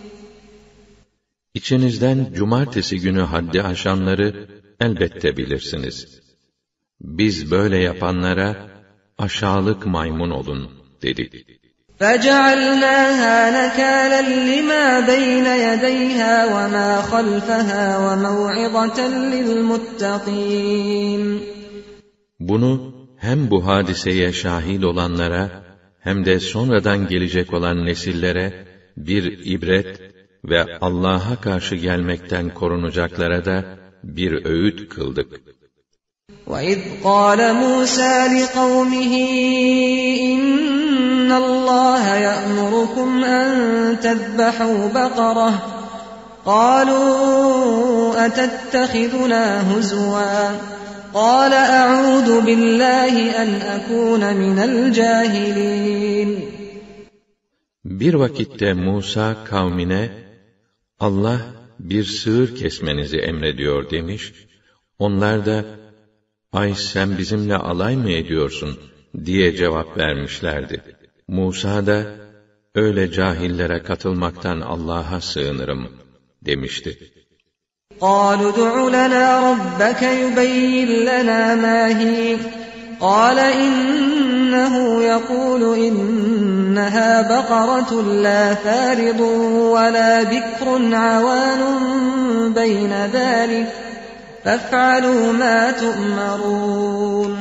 İçinizden cumartesi günü haddi aşanları elbette bilirsiniz. Biz böyle yapanlara aşağılık maymun olun dedik. فَجَعَلْنَاهَا نَكَالًا لِمَا بَيْنَ يَدَيْهَا وَمَا خَلْفَهَا وَمَوْعِظَةً لِلْمُتَّقِينَ. Bunu hem bu hadiseye şahit olanlara hem de sonradan gelecek olan nesillere bir ibret ve Allah'a karşı gelmekten korunacaklara da bir öğüt kıldık. وَإِذْ قَالَ مُوسَى لِقَوْمِهِ إِنَّ اللَّهَ يَأْمُرُكُمْ أَن تَذْبَحُوا بَقَرَةً قَالُوا أَتَتَّخِذُنَا هُزُوًا قَالَ أَعُوذُ بِاللَّهِ أَنْ أَكُونَ مِنَ الْجَاهِلِينَ. Bir vakitte Musa kavmine, Allah bir sığır kesmenizi emrediyor demiş, onlar da, ay sen bizimle alay mı ediyorsun diye cevap vermişlerdi. Musa da, öyle cahillere katılmaktan Allah'a sığınırım demişti. قَالُوا ادْعُ لَنَا رَبَّكَ يُبَيِّنْ لَنَا مَا هِيَ قَالَ إِنَّهُ يَقُولُ إِنَّهَا بَقَرَةٌ لَا فَارِضٌ وَلَا بِكْرٌ عَوَانٌ بَيْنَ ذَلِكَ فَافْعَلُوا مَا تُؤْمَرُونَ.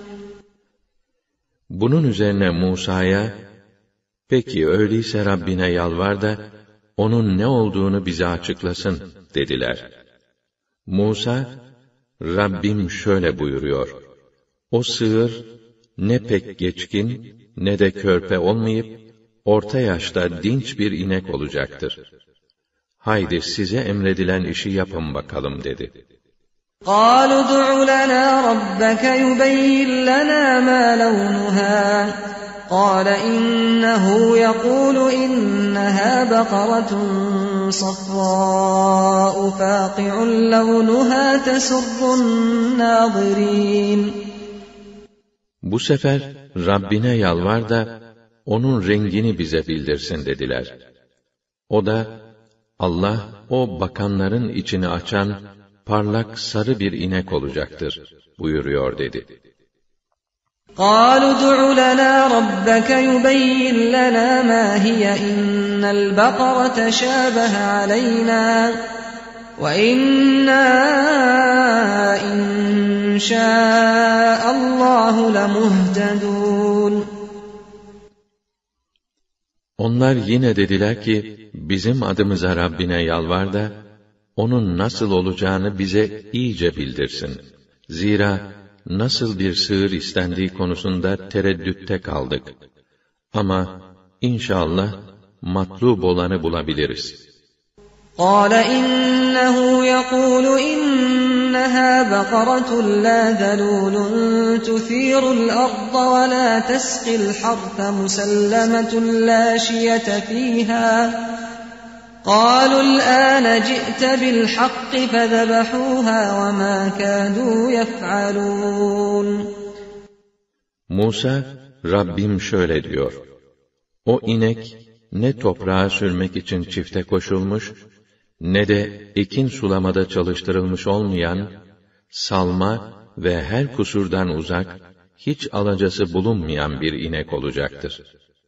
Bunun üzerine Musa'ya, peki öyleyse Rabbine yalvar da, onun ne olduğunu bize açıklasın dediler. Musa, Rabbim şöyle buyuruyor, o sığır, ne pek geçkin, ne de körpe olmayıp, orta yaşta dinç bir inek olacaktır. Haydi size emredilen işi yapın bakalım dedi. قَالُوا ادْعُ لَنَا رَبَّكَ يُبَيِّنْ لَنَا مَا لَوْنُهَا قَالَ إِنَّهُ يَقُولُ إِنَّهَا بَقَرَةٌ صَفْرَاءُ فَاقِعٌ لَوْنُهَا تَسُرُّ النَّاظِرِينَ. Bu sefer Rabbine yalvar da onun rengini bize bildirsin dediler. O da, Allah o bakanların içini açan parlak sarı bir inek olacaktır buyuruyor dedi. قَالُوا ادْعُ لَنَا رَبَّكَ يُبَيِّنْ لَنَا مَا هِيَ إِنَّ الْبَقَرَةَ شَابَهَ عَلَيْنَا وَإِنَّا إِنْ شَاءَ اللّٰهُ لَمُهْتَدُونَ. Onlar yine dediler ki, bizim adımıza Rabbine yalvar da, onun nasıl olacağını bize iyice bildirsin. Zira nasıl bir sığır istendiği konusunda tereddütte kaldık. Ama inşallah matlub olanı bulabiliriz. قَالَ إِنَّهُ يَقُولُ إِنَّهَا بَقَرَةٌ لَا ذَلُولٌ تُثِيرُ الْأَرْضَ وَلَا تَسْقِي الْحَرْثَ مُسَلَّمَةٌ لَا شِيَةَ فِيهَا قَالُوا الْآنَ جِئْتَ بِالْحَقِّ فَذَبَحُوهَا وَمَا كَادُوا يَفْعَلُونَ. Musa, Rabbim şöyle diyor, o inek, ne toprağa sürmek için çifte koşulmuş, ne de ekin sulamada çalıştırılmış olmayan, salma ve her kusurdan uzak, hiç alacası bulunmayan bir inek olacaktır.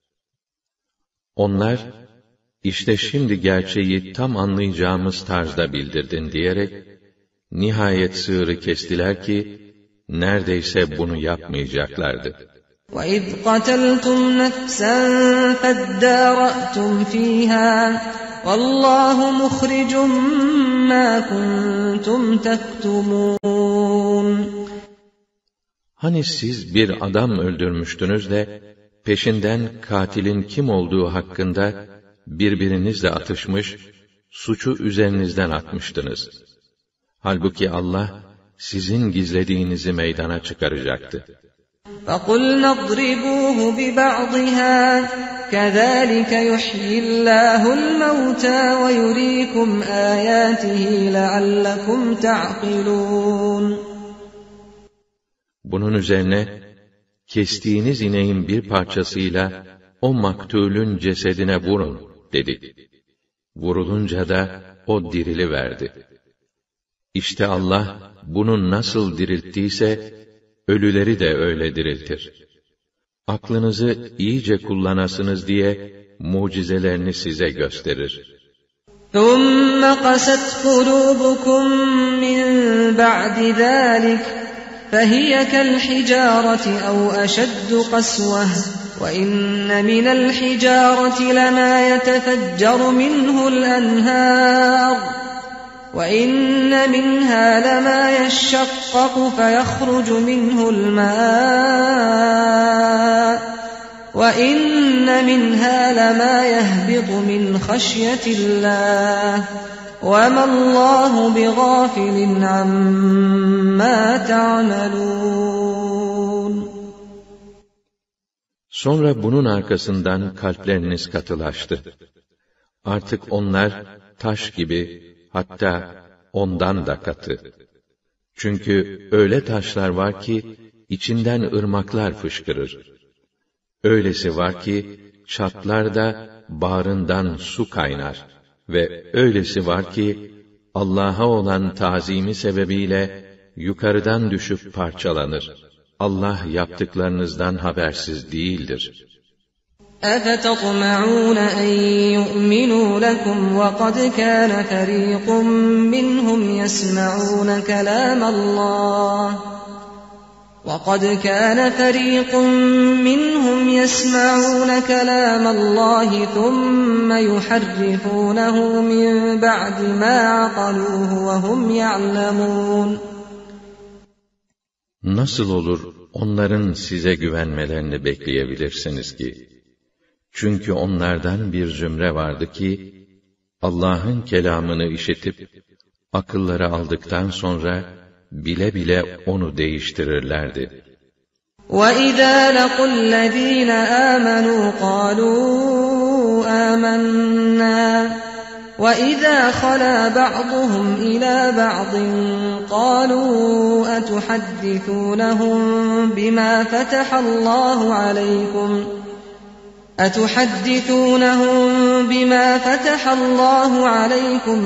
Onlar, İşte şimdi gerçeği tam anlayacağımız tarzda bildirdin diyerek, nihayet sığırı kestiler ki, neredeyse bunu yapmayacaklardı. وَإِذْ قَتَلْتُمْ نَفْسًا فَادَّارَأْتُمْ فِيهَا وَاللّٰهُ مُخْرِجٌ مَا كُنْتُمْ تَكْتُمُونَ. Hani siz bir adam öldürmüştünüz de, peşinden katilin kim olduğu hakkında birbirinizle atışmış, suçu üzerinizden atmıştınız. Halbuki Allah, sizin gizlediğinizi meydana çıkaracaktı. فَقُلْنَا اضْرِبُوهُ بِبَعْضِهَا كَذَٰلِكَ يُحْيِي اللّٰهُ الْمَوْتَى وَيُرِيكُمْ آيَاتِهِ لَعَلَّكُمْ تَعْقِلُونَ. Bunun üzerine, kestiğiniz ineğin bir parçasıyla o maktulün cesedine vurun dedi. Vurulunca da o diriliverdi. İşte Allah bunu nasıl dirilttiyse, ölüleri de öyle diriltir. Aklınızı iyice kullanasınız diye mucizelerini size gösterir. ثُمَّ قَسَتْ قُلُوبُكُم مِّن بَعْدِ ذَٰلِكَ فَهِيَ كَالْحِجَارَةِ أَوْ أَشَدُّ قَسْوَةً وَإِنَّ مِنَ الْحِجَارَةِ لَمَا يَتَفَجَّرُ مِنْهُ الْأَنْهَارُ وَإِنَّ مِنْهَا لَمَا يَشَّقَّقُ فَيَخْرُجُ مِنْهُ الْمَاءُ وَإِنَّ مِنْهَا لَمَا يَهْبِطُ مِنْ خَشْيَةِ اللّٰهِ وَمَا اللّٰهُ بِغَافِلٍ عَمَّا تَعْمَلُونَ. Sonra bunun arkasından kalpleriniz katılaştı. Artık onlar taş gibi, hatta ondan da katı. Çünkü öyle taşlar var ki, içinden ırmaklar fışkırır. Öylesi var ki, çatlar da bağrından su kaynar. Ve öylesi var ki, Allah'a olan tazimi sebebiyle, yukarıdan düşüp parçalanır. Allah yaptıklarınızdan habersiz değildir. أَفَتَطْمَعُونَ أَن يُؤْمِنُوا لَكُمْ وَقَدْ كَانَ فَرِيقٌ مِّنْهُمْ يَسْمَعُونَ كَلَامَ اللَّهِ وَقَدْ كَانَ فَرِيقٌ مِّنْهُمْ يَسْمَعُونَ كَلَامَ اللَّهِ ثُمَّ يُحَرِّفُونَهُ مِن بَعْدِ مَا عَقَلُوهُ وَهُمْ يَعْلَمُونَ. Nasıl olur onların size güvenmelerini bekleyebilirsiniz ki? Çünkü onlardan bir zümre vardı ki, Allah'ın kelamını işitip, akılları aldıktan sonra, bile bile onu değiştirirlerdi. وَإِذَا لَقُوا الَّذ۪ينَ آمَنُوا قَالُوا آمَنَّا وَإِذَا خَلَا بَعْضُهُمْ إِلَى بَعْضٍ قَالُوا أَتُحَدِّثُونَهُم بِمَا فَتَحَ اللّٰهُ عَلَيْكُمْ أَتُحَدِّثُونَهُم بِمَا فَتَحَ اللّٰهُ عَلَيْكُمْ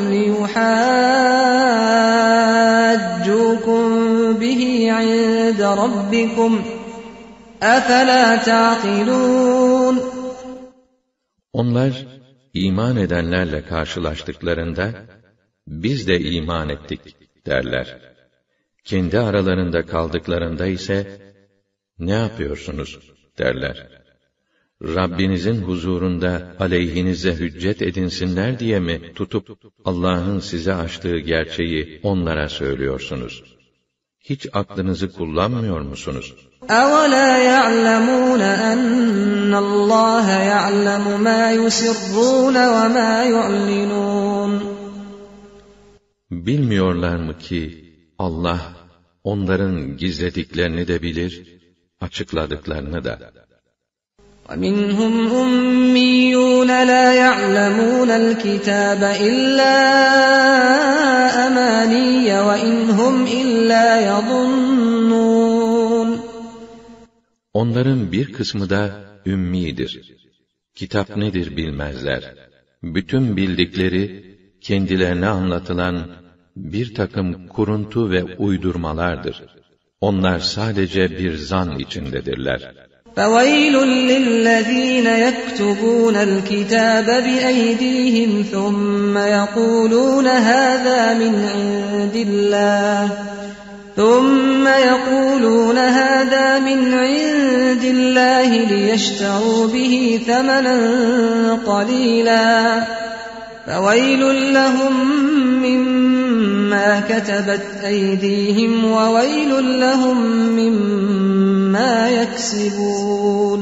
لِيُحَاجُّوكُم بِهِ عِندَ رَبِّكُمْ أَفَلَا تَعْقِلُونَ. Onlar, iman edenlerle karşılaştıklarında, biz de iman ettik derler. Kendi aralarında kaldıklarında ise, ne yapıyorsunuz derler. Rabbinizin huzurunda aleyhinize hüccet edinsinler diye mi tutup Allah'ın size açtığı gerçeği onlara söylüyorsunuz? Hiç aklınızı kullanmıyor musunuz? أَوَلَا يَعْلَمُونَ أَنَّ اللّٰهَ يَعْلَمُ مَا يُسِرُّونَ وَمَا يُعْلِنُونَ. Bilmiyorlar mı ki Allah onların gizlediklerini de bilir, açıkladıklarını da. وَمِنْهُمْ أُمِّيُّونَ لَا يَعْلَمُونَ الْكِتَابَ إِلَّا أَمَانِيَّ وَإِنْ هُمْ إِلَّا يَظُنُّونَ. Onların bir kısmı da ümmidir. Kitap nedir bilmezler. Bütün bildikleri, kendilerine anlatılan bir takım kuruntu ve uydurmalardır. Onlar sadece bir zan içindedirler. فَوَيْلٌ لِلَّذ۪ينَ يَكْتُبُونَ الْكِتَابَ بِأَيْدِيهِمْ ثُمَّ يَقُولُونَ هَذَا مِنْ عِنْدِ اللّٰهِ ثُمَّ يَقُولُونَ هَذَا مِنْ عِنْدِ اللّٰهِ لِيَشْتَرُوا بِهِ ثَمَنًا قَلِيلًا فَوَيْلٌ لَهُمْ مِمَّا كَتَبَتْ أَيْدِيهِمْ وَوَيْلٌ لَهُمْ مِمَّا يَكْسِبُونَ.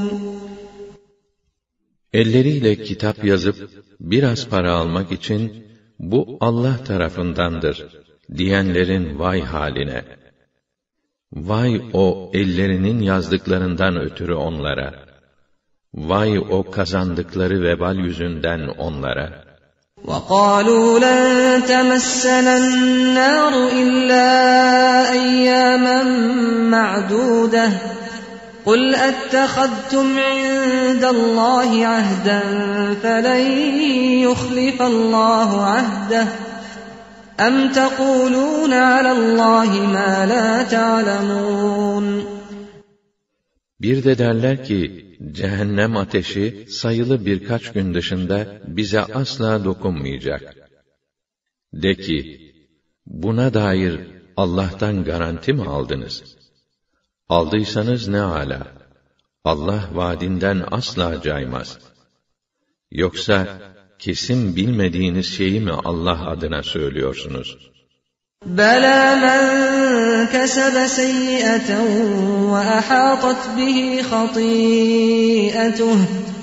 Elleriyle kitap yazıp biraz para almak için bu Allah tarafındandır diyenlerin vay haline. Vay o ellerinin yazdıklarından ötürü onlara. Vay o kazandıkları vebal yüzünden onlara. وَقَالُوا لَن تَمَسَّنَا النَّارُ إِلَّا أَيَّامًا مَّعْدُودَةً قُلْ أَتَّخَذْتُمْ عِندَ اللَّهِ عَهْدًا فَلَن يُخْلِفَ اللَّهُ عَهْدَهُ أَمْ تَقُولُونَ عَلَى اللَّهِ مَا لَا تَعْلَمُونَ. Bir de derler ki, cehennem ateşi sayılı birkaç gün dışında bize asla dokunmayacak. De ki, buna dair Allah'tan garanti mi aldınız? Aldıysanız ne âlâ, Allah vaadinden asla caymaz. Yoksa kesin bilmediğiniz şeyi mi Allah adına söylüyorsunuz? بَلَى مَنْ كَسَبَ سَيِّئَةً وَأَحَاطَتْ بِهِ خَطِيئَتُهُ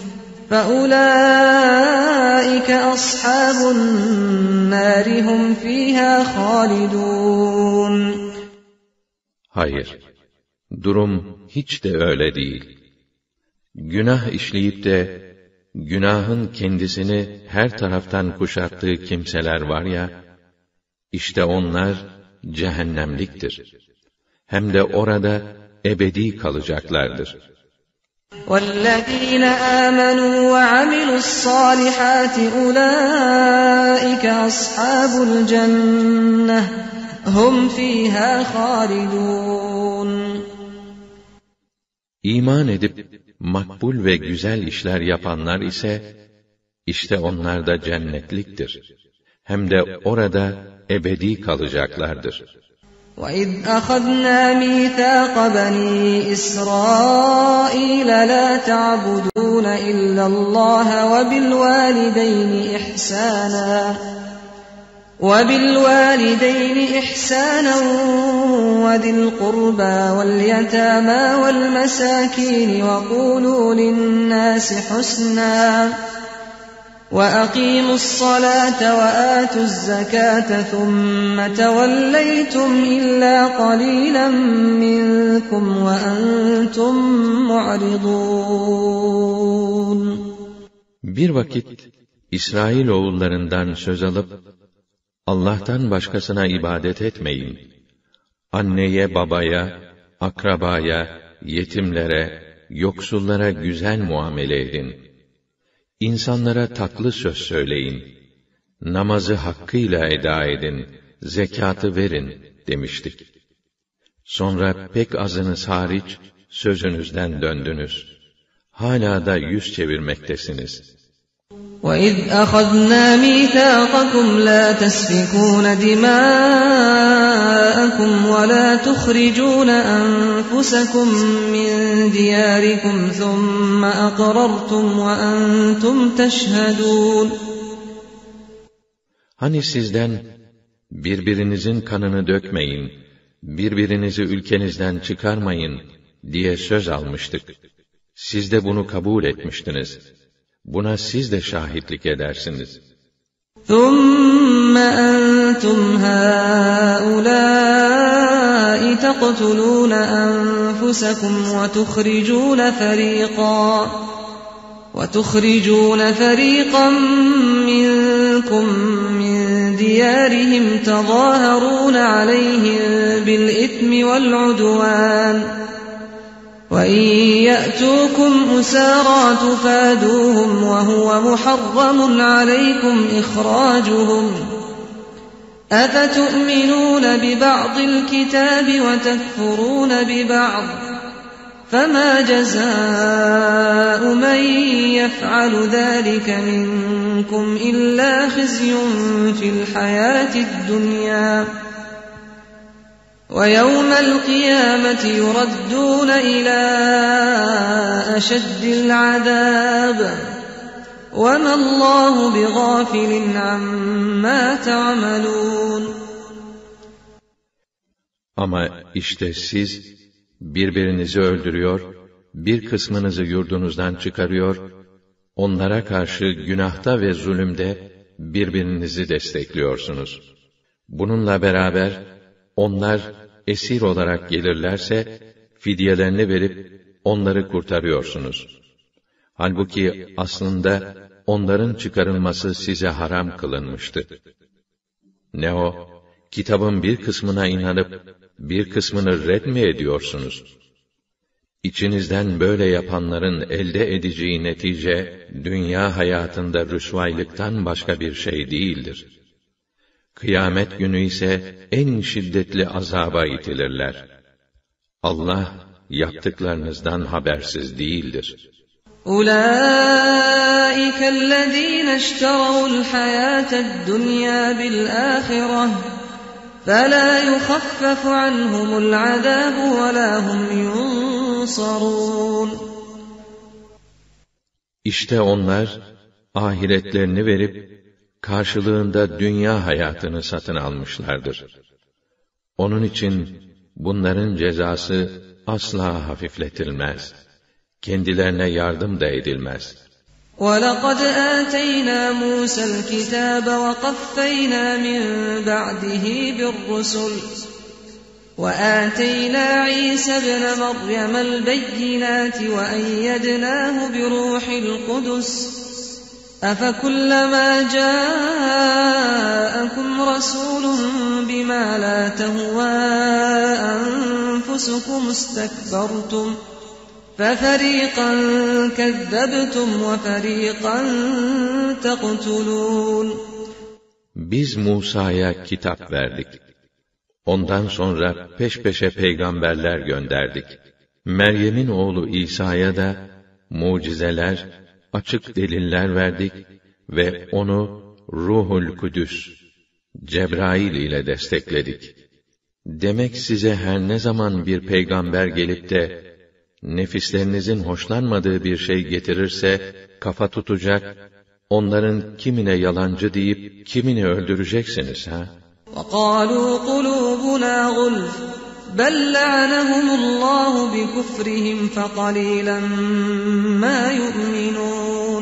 فَأُولَٰئِكَ أَصْحَابُ النَّارِ هُمْ فِيهَا خَالِدُونَ. Hayır, durum hiç de öyle değil. Günah işleyip de, günahın kendisini her taraftan kuşattığı kimseler var ya, İşte onlar cehennemliktir. Hem de orada ebedi kalacaklardır. وَالَّذِينَ آمَنُوا وَعَمِلُوا الصَّالِحَاتِ أُولَٰئِكَ أَصْحَابُ الْجَنَّةِ هُمْ فِيهَا خَالِدُونَ. İman edip makbul ve güzel işler yapanlar ise işte onlar da cennetliktir. Hem de orada ebedi kalacaklardır. وَإِذْ أَخَذْنَا مِيثَاقَ بَنِي إِسْرَائِيلَ لَا تَعْبُدُونَ إِلَّا اللَّهَ وَبِالْوَالِدَيْنِ إِحْسَانًا وَبِالْوَالِدَيْنِ إِحْسَانًا وَذِي الْقُرْبَى وَالْيَتَامَى وَالْمَسَاكِينِ وَقُولُوا لِلنَّاسِ حُسْنًا وَأَقِيمُوا الصَّلَاةَ وَآتُوا الزَّكَاةَ ثُمَّ تَوَلَّيْتُمْ إِلَّا قَلِيلًا مِّنكُمْ وَأَنْتُمْ مُعْرِضُونَ. Bir vakit İsrail oğullarından söz alıp Allah'tan başkasına ibadet etmeyin. Anneye, babaya, akrabaya, yetimlere, yoksullara güzel muamele edin. İnsanlara tatlı söz söyleyin. Namazı hakkıyla eda edin, zekatı verin demiştik. Sonra pek azınız hariç sözünüzden döndünüz. Hala da yüz çevirmektesiniz. وَإِذْ أَخَذْنَا مِيثَاقَكُمْ لَا تَسْفِكُونَ دِمَاءَكُمْ وَلَا تُخْرِجُونَ أَنفُسَكُمْ مِنْ دِيَارِكُمْ ثُمَّ أَقْرَرْتُمْ وَأَنْتُمْ تَشْهَدُونَ. Hani sizden birbirinizin kanını dökmeyin, birbirinizi ülkenizden çıkarmayın diye söz almıştık. Siz de bunu kabul etmiştiniz. Buna siz de şahitlik edersiniz. ثُمَّ أَنْتُمْ هَؤُلَاءِ تَقْتُلُونَ أَنفُسَكُمْ وَتُخْرِجُونَ فَرِيقًا وَتُخْرِجُونَ فَرِيقًا مِّنكُم مِّن دِيَارِهِمْ تَظَاهَرُونَ عَلَيْهِم بِالْإِثْمِ وَالْعُدْوَانِ وَإِن يَأْتُوكُمْ أُسَارَىٰ تُفَادُوهُمْ وَهُوَ مُحَرَّمٌ عَلَيْكُمْ إِخْرَاجُهُمْ أَفَتُؤْمِنُونَ بِبَعْضِ الْكِتَابِ وَتَكْفُرُونَ بِبَعْضٍ فَمَا جَزَاءُ مَن يَفْعَلُ ذَٰلِكَ مِنكُمْ إِلَّا خِزْيٌ فِي الْحَيَاةِ الدُّنْيَا وَيَوْمَ الْقِيَامَةِ يُرَدُّونَ إِلَى أَشَدِّ الْعَذَابِ وَمَا اللّٰهُ بِغَافِلٍ عَمَّا تَعْمَلُونَ. Ama işte siz birbirinizi öldürüyor, bir kısmınızı yurdunuzdan çıkarıyor, onlara karşı günahta ve zulümde birbirinizi destekliyorsunuz. Bununla beraber onlar esir olarak gelirlerse fidyelerini verip onları kurtarıyorsunuz. Halbuki aslında onların çıkarılması size haram kılınmıştı. Ne o, kitabın bir kısmına inanıp, bir kısmını red mi ediyorsunuz? İçinizden böyle yapanların elde edeceği netice, dünya hayatında rüsvaylıktan başka bir şey değildir. Kıyamet günü ise en şiddetli azaba itilirler. Allah, yaptıklarınızdan habersiz değildir. أُولَٰئِكَ الَّذ۪ينَ اشْتَرَوُا الْحَيَاةَ الدُّنْيَا بِالْآخِرَةِ فَلَا يُخَفَّفُ عَنْهُمُ الْعَذَابُ وَلَا هُمْ يُنصَرُونَ İşte onlar, ahiretlerini verip, karşılığında dünya hayatını satın almışlardır. Onun için, bunların cezası asla hafifletilmez. Kendilerine yardım da edilmez. وَلَقَدْ آتَيْنَا مُوسَى الْكِتَابَ وَقَفَّيْنَا مِنْ بَعْدِهِ بِالرُّسُلِ وَآتَيْنَا عِيسَى ابْنَ مَرْيَمَ الْبَيِّنَاتِ وَأَيَّدْنَاهُ بِرُوحِ الْقُدُسِ أَفَكُلَّمَا جَاءَكُمْ رَسُولٌ بِمَا لَا تَهْوَى أَنفُسُكُمُ اسْتَكْبَرْتُمْ فَفَرِيقًا كَذَّبْتُمْ وَفَرِيقًا تَقْتُلُونَ Biz Musa'ya kitap verdik. Ondan sonra peş peşe peygamberler gönderdik. Meryem'in oğlu İsa'ya da mucizeler, açık deliller verdik ve onu Ruhul Kudüs, Cebrail ile destekledik. Demek size her ne zaman bir peygamber gelip de nefislerinizin hoşlanmadığı bir şey getirirse kafa tutacak, onların kimine yalancı deyip kimini öldüreceksiniz ha? وَقَالُوا قُلُوبُنَا غُلْفٌ بَلْ لَعَنَهُمُ اللّٰهُ بِكُفْرِهِمْ فَقَلِيلًا مَا يُؤْمِنُونَ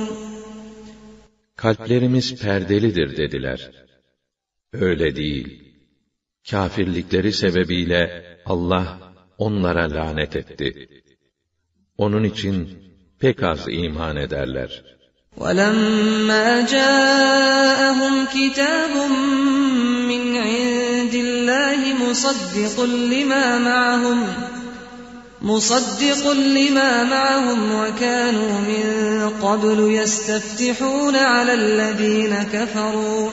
Kalplerimiz perdelidir dediler. Öyle değil. Kâfirlikleri sebebiyle Allah onlara lanet etti. Onun için pek az iman ederler. وَلَمَّا جَاءَهُمْ كِتَابٌ مِّنْ عِندِ اللَّهِ مُصَدِّقٌ لِمَا مَعَهُمْ مُصَدِّقٌ لِمَا مَعَهُمْ وَكَانُوا مِنْ قَبْلُ يَسْتَفْتِحُونَ عَلَى الَّذِينَ كَفَرُوا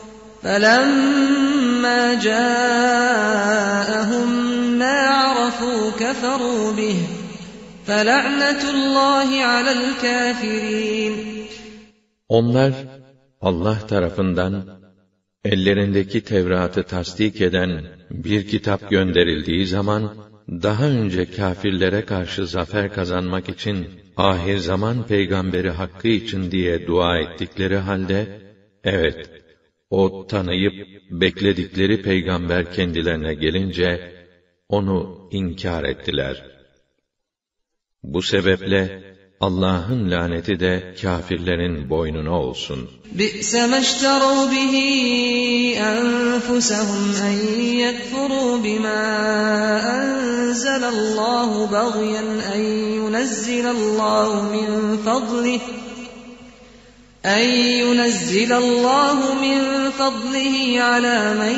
فَلَمَّا جَاءَهُمْ مَا عَرَفُوا كَفَرُوا بِهِ فَلَعْنَةُ اللّٰهِ عَلَى الْكَافِرِينَ Onlar, Allah tarafından, ellerindeki Tevrat'ı tasdik eden bir kitap gönderildiği zaman, daha önce kâfirlere karşı zafer kazanmak için, ahir zaman peygamberi hakkı için diye dua ettikleri halde, evet, o tanıyıp bekledikleri peygamber kendilerine gelince, onu inkar ettiler. Bu sebeple, Allah'ın laneti de kâfirlerin boynuna olsun. بِئْسَ مَا اشْتَرَوْا بِهِ أَنفُسَهُمْ أَنْ يَكْفُرُوا بِمَا أَنزَلَ اللّٰهُ بَغْيًا أَنْ يُنَزِّلَ اللّٰهُ مِنْ فَضْلِهِ أَنْ يُنَزِّلَ اللّٰهُ مِنْ فَضْلِهِ عَلَى مَنْ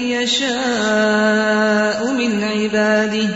يَشَاءُ مِنْ عِبَادِهِ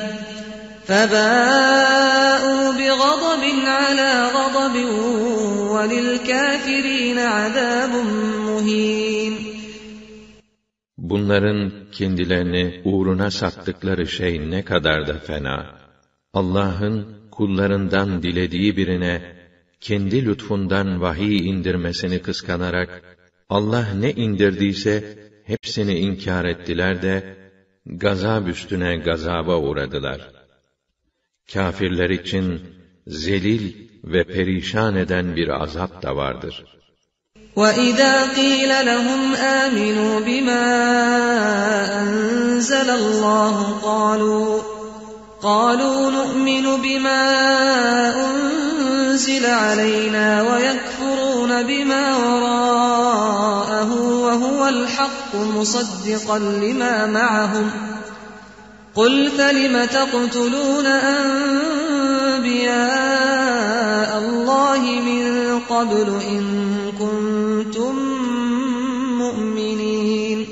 فَبَاءُوا بِغَضَبٍ عَلَى غَضَبٍ وَلِلْكَافِرِينَ عَذَابٌ مُهِينٌ Bunların kendilerini uğruna sattıkları şey ne kadar da fena. Allah'ın kullarından dilediği birine kendi lütfundan vahiy indirmesini kıskanarak Allah ne indirdiyse hepsini inkar ettiler de gazap üstüne gazaba uğradılar. Kâfirler için zelil ve perişan eden bir azap da vardır. وَإِذَا قِيلَ لَهُمْ آمِنُوا بِمَا أَنزَلَ اللّٰهُ قَالُوا قَالُوا نُؤْمِنُ بِمَا أُنزِلَ عَلَيْنَا وَيَكْفُرُونَ بِمَا وَرَاءَهُ وَهُوَ الْحَقُّ مُصَدِّقًا لِمَا مَعَهُمْ قُلْ فَلِمَ تَقْتُلُونَ أَنْبِيَاءَ اللّٰهِ قبل إن كنتم مؤمنين.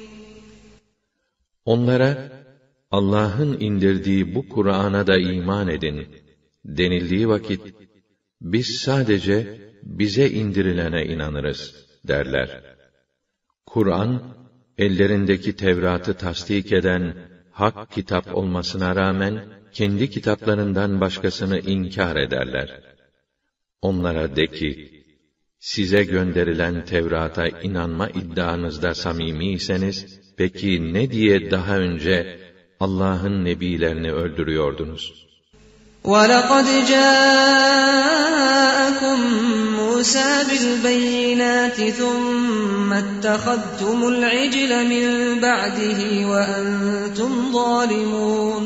Onlara Allah'ın indirdiği bu Kur'an'a da iman edin denildiği vakit, biz sadece bize indirilene inanırız derler. Kur'an, ellerindeki Tevrat'ı tasdik eden hak kitap olmasına rağmen, kendi kitaplarından başkasını inkar ederler. Onlara de ki, size gönderilen Tevrat'a inanma iddianızda samimiyseniz, peki ne diye daha önce Allah'ın nebilerini öldürüyordunuz? وَلَقَدْ جَاءَكُمْ مُوسَى بِالْبَيِّنَاتِ ثُمَّ اتَّخَذْتُمُ الْعِجْلَ مِنْ بَعْدِهِ وَأَنْتُمْ ظَالِمُونَ.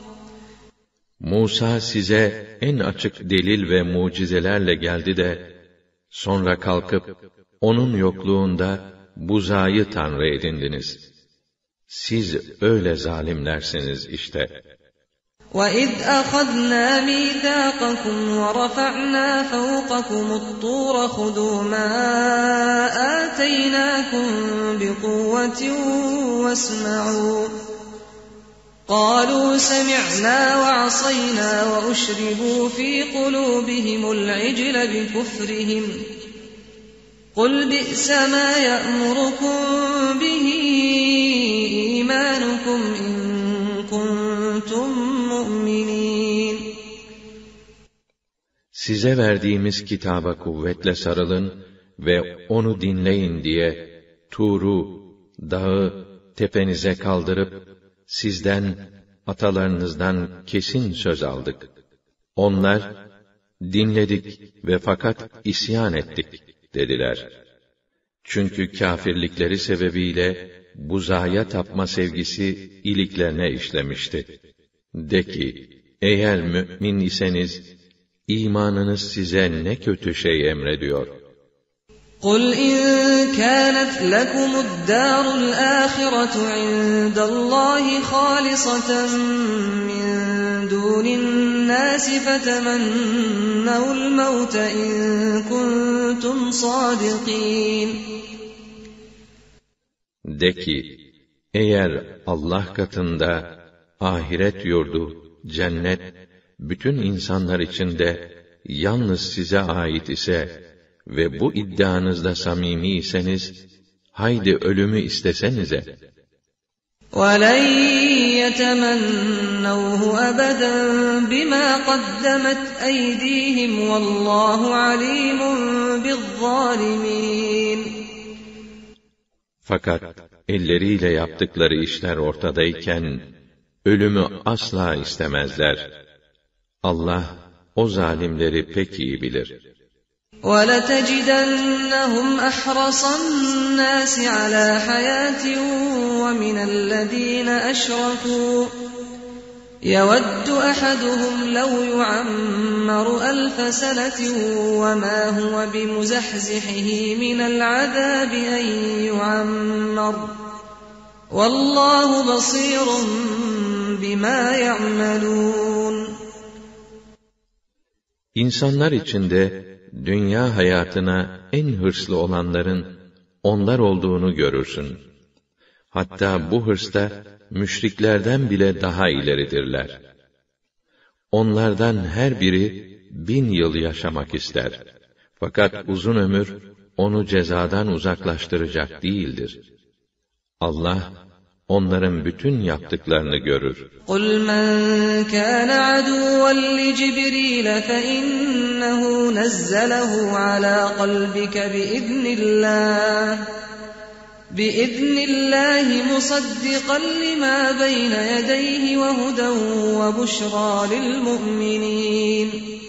Musa size en açık delil ve mucizelerle geldi de, sonra kalkıp, onun yokluğunda buzağıyı tanrı edindiniz. Siz öyle zalimlersiniz işte. وَإِذْ أَخَذْنَا مِيثَاقَكُمْ وَرَفَعْنَا فَوْقَكُمُ الطُّورَ خُذُوا مَا آتَيْنَاكُمْ بِقُوَّةٍ وَاسْمَعُوا قَالُوا سَمِعْنَا وَعَصَيْنَا وَأُشْرِبُوا فِي قُلُوبِهِمُ الْعِجْلَ بِكُفْرِهِمْ قُلْ بِئْسَ مَا يَأْمُرُكُمْ بِهِ إِيمَانُكُمْ إِن كُنتُم مُّؤْمِنِينَ. Size verdiğimiz kitaba kuvvetle sarılın ve onu dinleyin diye Tur'u, dağı tepenize kaldırıp sizden, atalarınızdan kesin söz aldık. Onlar, dinledik ve fakat isyan ettik dediler. Çünkü kâfirlikleri sebebiyle buzağa tapma sevgisi iliklerine işlemişti. De ki, eğer mü'min iseniz, imanınız size ne kötü şey emrediyor. قُلْ إِنْ كَانَتْ لَكُمُ الدَّارُ الْآخِرَةُ عِنْدَ اللَّهِ خَالِصَةً مِّن دُونِ النَّاسِ فَتَمَنَّوُا الْمَوْتَ إِن كُنتُمْ صَادِقِينَ. De ki, eğer Allah katında ahiret yurdu, cennet, bütün insanlar içinde yalnız size ait ise ve bu iddianızda samimiyseniz, haydi ölümü istesenize. وَلَنْ يَتَمَنَّوْهُ أَبَدًا بِمَا قَدَّمَتْ أَيْدِيهِمْ وَاللّٰهُ عَلِيمٌ بِالظَّالِمِينَ. Fakat elleriyle yaptıkları işler ortadayken, ölümü asla istemezler. Allah, o zalimleri pek iyi bilir. وَلَتَجِدَنَّهُمْ أَحْرَصَ النَّاسِ عَلَى حَيَاةٍ وَمِنَ الَّذِينَ أَشْرَكُوا يَوَدُّ أَحَدُهُمْ لَوْ يُعَمَّرُ أَلْفَ سَنَةٍ وَمَا هُوَ بِمُزَحْزِحِهِ مِنَ الْعَذَابِ أَن يُعَمَّرَ وَاللّٰهُ بَصِيرٌ بِمَا يَعْمَلُونَ. İnsanlar içinde dünya hayatına en hırslı olanların onlar olduğunu görürsün. Hatta bu hırsta müşriklerden bile daha ileridirler. Onlardan her biri bin yıl yaşamak ister. Fakat uzun ömür onu cezadan uzaklaştıracak değildir. Allah onların bütün yaptıklarını görür. قُلْ مَنْ كَانَ عَدُوًّا لِجِبْرِيلَ فَإِنَّهُ نَزَّلَهُ عَلَى قَلْبِكَ بِإِذْنِ اللَّهِ بِإِذْنِ اللَّهِ مُصَدِّقًا لِمَا بَيْنَ يَدَيْهِ وَهُدًى وَبُشْرَى لِلْمُؤْمِنِينَ.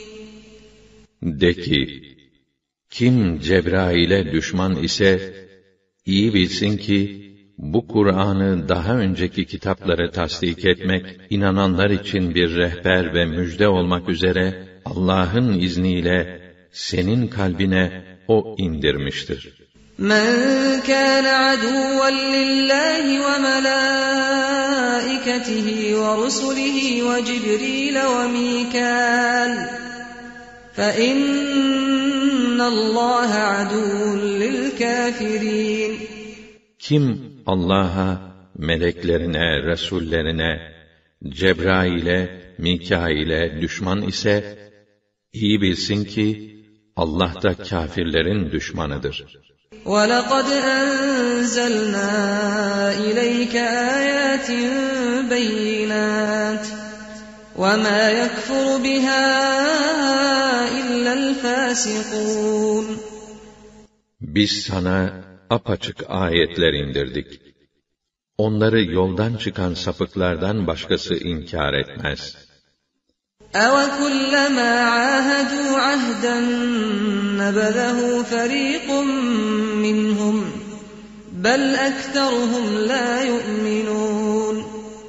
De ki, kim Cebrail'e düşman ise, iyi bilsin ki, bu Kur'an'ı daha önceki kitapları tasdik etmek, inananlar için bir rehber ve müjde olmak üzere, Allah'ın izniyle senin kalbine O indirmiştir. مَنْ كَانَ عَدُوًّا لِلَّهِ وَمَلَائِكَتِهِ وَرُسُلِهِ وَجِبْرِيلَ وَمِيكَالَ فَإِنَّ اللّٰهَ عَدُوٌّ لِلْكَافِرِينَ. Kim Allah'a, meleklerine, resullerine, Cebrail'e, Mikail'e düşman ise, iyi bilsin ki Allah da kâfirlerin düşmanıdır. وَلَقَدْ أَنزَلْنَا إِلَيْكَ آيَاتٍ بَيِّنَاتٍ وَمَا يَكْفُرُ بِهَا إِلَّا الْفَاسِقُونَ. Biz sana apaçık ayetler indirdik. Onları yoldan çıkan sapıklardan başkası inkar etmez. أَوَكُلَّمَا عَاهَدُوا عَهْدًا نَبَذَهُ فَرِيقٌ مِّنْهُمْ بَلْ أَكْثَرُهُمْ لَا يُؤْمِنُونَ.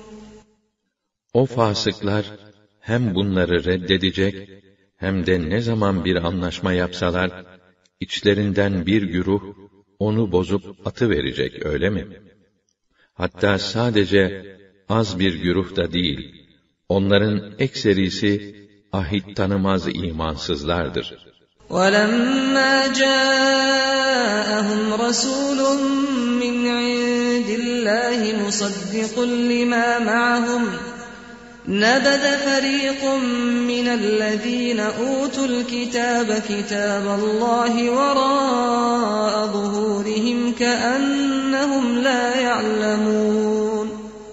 O fasıklar hem bunları reddedecek hem de ne zaman bir anlaşma yapsalar içlerinden bir güruh onu bozup atıverecek, öyle mi? Hatta sadece az bir güruh da değil, onların ekserisi ahit tanımaz imansızlardır. وَلَمَّا جَاءَهُمْ رَسُولٌ مِّنْ عِندِ اللَّهِ مُصَدِّقٌ لِّمَا مَعَهُمْ نَبَذَ فَرِيقٌ مِّنَ الَّذِينَ أُوتُوا الْكِتَابَ كِتَابَ اللَّهِ وَرَاءَ ظُهُورِهِمْ كَأَنَّهُمْ لَا يَعْلَمُونَ.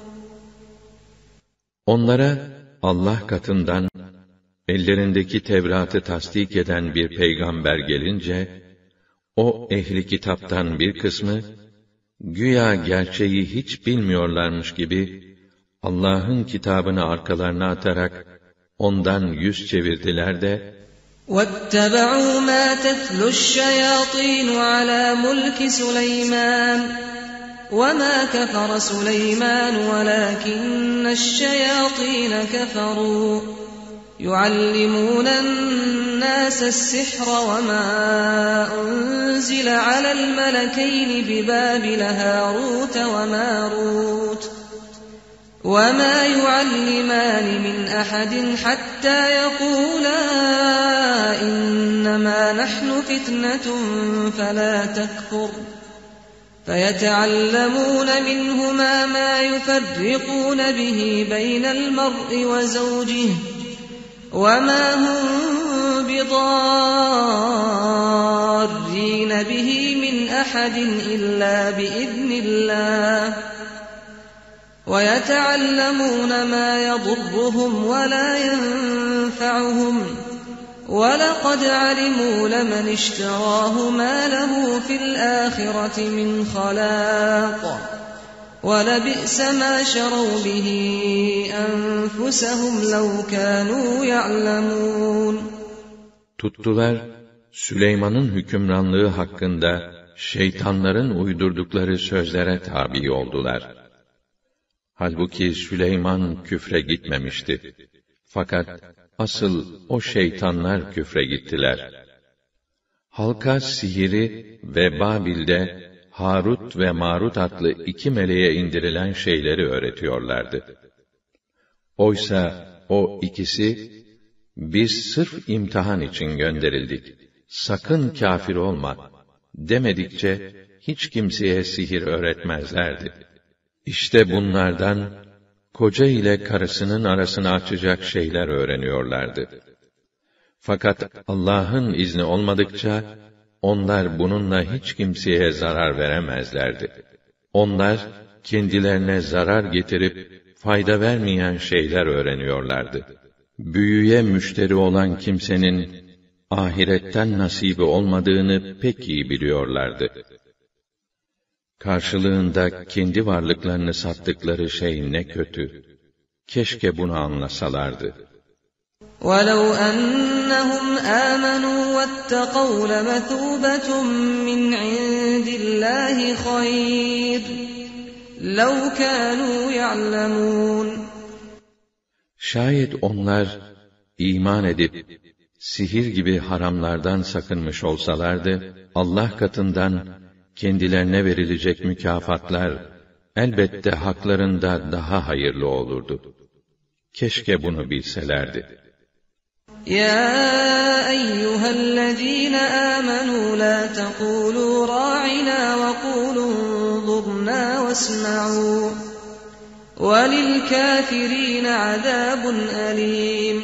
Onlara Allah katından ellerindeki Tevrat'ı tasdik eden bir peygamber gelince, o ehli kitaptan bir kısmı, güya gerçeği hiç bilmiyorlarmış gibi, Allah'ın kitabını arkalarına atarak, ondan yüz çevirdiler de, وَاتَّبَعُوا مَا تَتْلُو الشَّيَاطِينُ عَلَى مُلْكِ سُلَيْمَانَ وَمَا كَفَرَ سُلَيْمَانُ وَلَكِنَّ الشَّيَاطِينَ كَفَرُوا يُعَلِّمُونَ النَّاسَ السِّحْرَ وَمَا أُنزِلَ عَلَى الْمَلَكَيْنِ بِبَابِلَ هَارُوتَ وَمَارُوتَ وَمَا يُعَلِّمَانِ مِنْ أَحَدٍ حَتَّى يَقُولَا إِنَّمَا نَحْنُ فِتْنَةٌ فَلَا تَكْفُرْ فَيَتَعَلَّمُونَ مِنْهُمَا مَا يُفَرِّقُونَ بِهِ بَيْنَ الْمَرْءِ وَزَوْجِهِ وَمَا هُمْ بِضَارِّينَ بِهِ مِنْ أَحَدٍ إِلَّا بِإِذْنِ اللَّهِ وَيَتَعَلَّمُونَ مَا يَضُرُّهُمْ وَلَا يَنفَعُهُمْ وَلَقَدْ عَلِمُوا لَمَنِ اشْتَرَاهُ مَا لَهُ فِي الْآخِرَةِ مِنْ خَلَاقٍ وَلَبِئْسَ مَا شَرَوْا بِهِ أَنفُسَهُمْ لَوْ كَانُوا يَعْلَمُونَ. Tuttular, Süleyman'ın hükümranlığı hakkında şeytanların uydurdukları sözlere tabi oldular. Halbuki Süleyman küfre gitmemişti. Fakat asıl o şeytanlar küfre gittiler. Halka sihiri ve Babil'de Harut ve Marut adlı iki meleğe indirilen şeyleri öğretiyorlardı. Oysa o ikisi, biz sırf imtihan için gönderildik, sakın kâfir olma demedikçe hiç kimseye sihir öğretmezlerdi. İşte bunlardan, koca ile karısının arasını açacak şeyler öğreniyorlardı. Fakat Allah'ın izni olmadıkça, onlar bununla hiç kimseye zarar veremezlerdi. Onlar, kendilerine zarar getirip, fayda vermeyen şeyler öğreniyorlardı. Büyüye müşteri olan kimsenin, ahiretten nasibi olmadığını pek iyi biliyorlardı. Karşılığında kendi varlıklarını sattıkları şey ne kötü. Keşke bunu anlasalardı. وَلَوْ أَنَّهُمْ آمَنُوا وَاتَّقَوْا لَمَثُوبَةٌ مِّنْ عِندِ اللَّهِ خَيْرٌ لَوْ كَانُوا يَعْلَمُونَ. Şayet onlar iman edip sihir gibi haramlardan sakınmış olsalardı, Allah katından kendilerine verilecek mükafatlar elbette haklarında daha hayırlı olurdu. Keşke bunu bilselerdi. يا أيها الذين آمنوا لا تقولوا راعنا وقولوا انظرنا واسمعوا وَلِلْكَافِرِينَ عَذَابٌ أَلِيمٌ.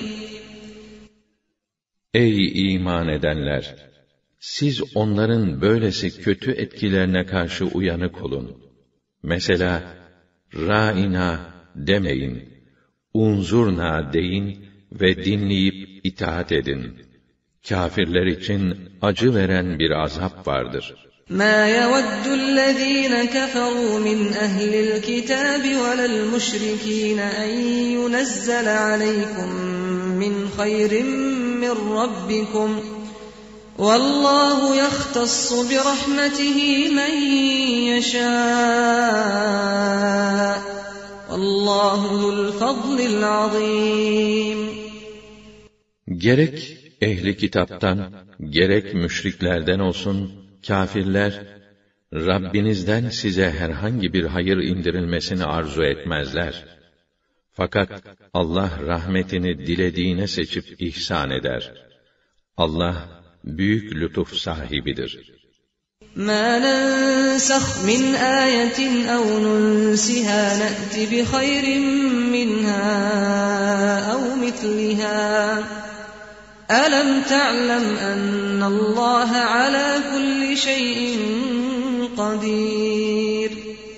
Ey iman edenler! Siz onların böylesi kötü etkilerine karşı uyanık olun. Mesela, râina demeyin, unzurna deyin ve dinleyip itaat edin. Kâfirler için acı veren bir azap vardır. مَا يَوَدُّ الَّذ۪ينَ كَفَرُوا مِنْ أَهْلِ الْكِتَابِ وَلَا الْمُشْرِكِينَ أَنْ يُنَزَّلَ عَلَيْكُمْ مِنْ خَيْرٍ مِّنْ رَبِّكُمْ وَاللّٰهُ يَخْتَصُّ بِرَحْمَتِهِ مَنْ يَشَاءُ وَاللّٰهُ ذُو الْفَضْلِ الْعَظِيمِ. Gerek ehli kitaptan, gerek müşriklerden olsun, kâfirler, Rabbinizden size herhangi bir hayır indirilmesini arzu etmezler. Fakat Allah rahmetini dilediğine seçip ihsan eder. Allah büyük lütuf sahibidir. مَا نَنْسَخْ مِنْ آيَةٍ أَوْ نُنْسِهَا نَأْتِ بِخَيْرٍ مِّنْهَا أَوْ مِثْلِهَا أَلَمْ تَعْلَمْ أَنَّ اللّٰهَ عَلَى كُلِّ شَيْءٍ قَدِيرٌ.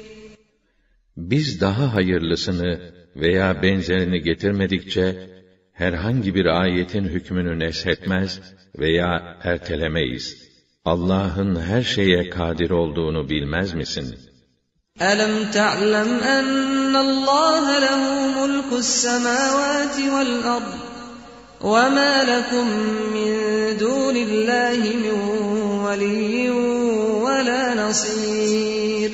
Biz daha hayırlısını veya benzerini getirmedikçe herhangi bir ayetin hükmünü neshetmez veya ertelemeyiz. Allah'ın her şeye kadir olduğunu bilmez misin? أَلَمْ تَعْلَمْ أَنَّ اللّٰهَ لَهُ مُلْكُ السَّمَاوَاتِ وَالْأَرْضِ وَمَا لَكُمْ مِنْ دُونِ اللّٰهِ مِنْ وَلِيٍّ وَلَا نَصِيرٍ.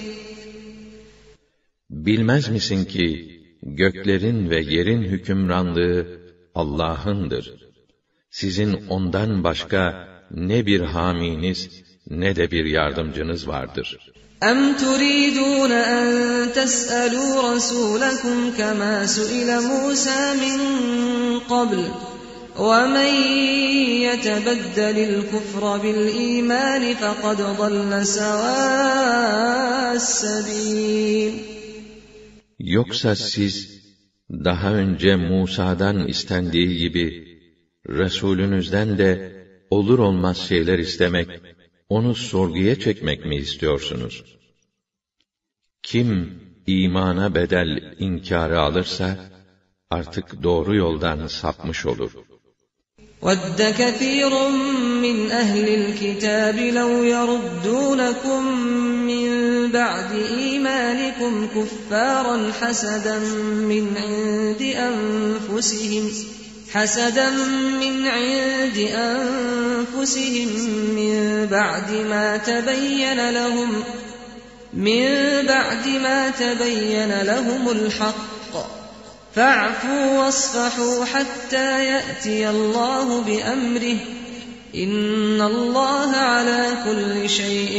Bilmez misin ki göklerin ve yerin hükümranlığı Allah'ındır. Sizin ondan başka ne bir haminiz ne de bir yardımcınız vardır. أَمْ تُرِيدُونَ أَنْ تَسْأَلُوا رَسُولَكُمْ كَمَا سُئِلَ مُوسَى مِنْ قَبْلُ وَمَنْ يَتَبَدَّلِ الْكُفْرَ بِالْإِيمَانِ فَقَدْ ضَلَّ سَوَاءَ السَّبِيلِ. Yoksa siz daha önce Musa'dan istendiği gibi Resulünüzden de olur olmaz şeyler istemek, onu sorguya çekmek mi istiyorsunuz? Kim imana bedel inkârı alırsa artık doğru yoldan sapmış olur. وَدَّ كَثِيرٌ مِّنْ أَهْلِ الْكِتَابِ لَوْ يَرُدُّونَكُمْ مِّنْ بَعْدِ إِيمَانِكُمْ كُفَّارًا حَسَدًا مِّنْ عِندِ أَنفُسِهِمْ حَسَدًا مِّنْ عِندِ أَنفُسِهِمْ مِّن بَعْدِ مَا تَبَيَّنَ لَهُمْ مِّن بَعْدِ مَا تَبَيَّنَ لَهُمُ الْحَقُّ فَاعْفُوا وَاصْفَحُوا حَتَّى يَأْتِيَ اللّٰهُ بِأَمْرِهِ إِنَّ اللّٰهَ عَلَى كُلِّ شَيْءٍ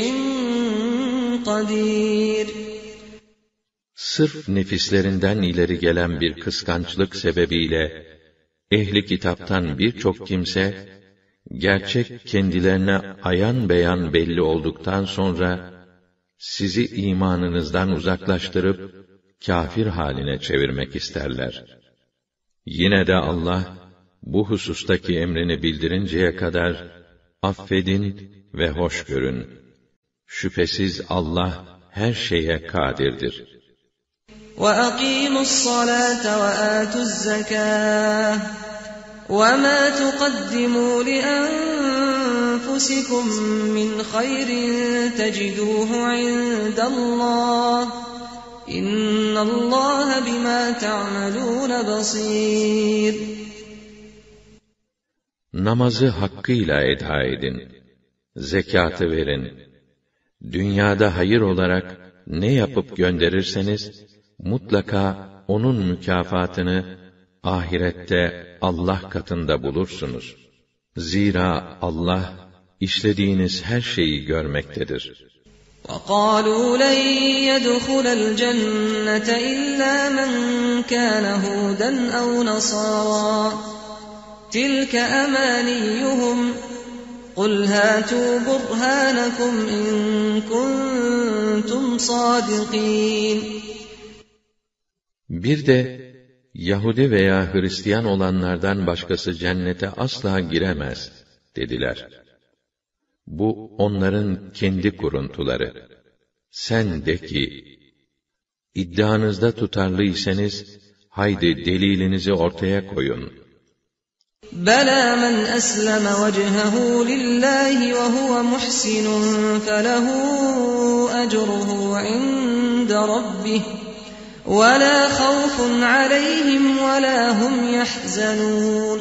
قَدِيرٌ. Sırf nefislerinden ileri gelen bir kıskançlık sebebiyle ehli kitaptan birçok kimse, gerçek kendilerine ayan beyan belli olduktan sonra, sizi imanınızdan uzaklaştırıp, kâfir haline çevirmek isterler. Yine de Allah, bu husustaki emrini bildirinceye kadar, affedin ve hoş görün. Şüphesiz Allah, her şeye kadirdir. وَأَقِيمُوا الصَّلَاةَ وَآتُوا الزَّكَاةَ وَمَا تُقَدِّمُوا لِأَنفُسِكُم مِّنْ خَيْرٍ تَجِدُوهُ عِندَ اللّٰهِ إِنَّ اللّٰهَ بِمَا تَعْمَلُونَ بَصِيرٌ. Namazı hakkıyla eda edin. Zekâtı verin. Dünyada hayır olarak ne yapıp gönderirseniz, mutlaka onun mükafatını ahirette Allah katında bulursunuz. Zira Allah işlediğiniz her şeyi görmektedir. وَقَالُوا لَنْ يَدْخُلَ الْجَنَّةَ إِلَّا مَنْ كَانَ هُودًا أَوْ نَصَارَى تِلْكَ أَمَانِيُّهُمْ قُلْ هَاتُوا بُرْهَانَكُمْ إِن كُنتُمْ صَادِقِينَ. Bir de Yahudi veya Hristiyan olanlardan başkası cennete asla giremez dediler. Bu onların kendi kuruntuları. Sen de ki, iddianızda tutarlıysanız, haydi delilinizi ortaya koyun. بَلَى مَنْ أَسْلَمَ وَجْهَهُ لِلَّهِ وَهُوَ مُحْسِنٌ فَلَهُ أَجْرُهُ عِندَ رَبِّهِ وَلَا خَوْفٌ عَلَيْهِمْ وَلَا هُمْ يَحْزَنُونَ.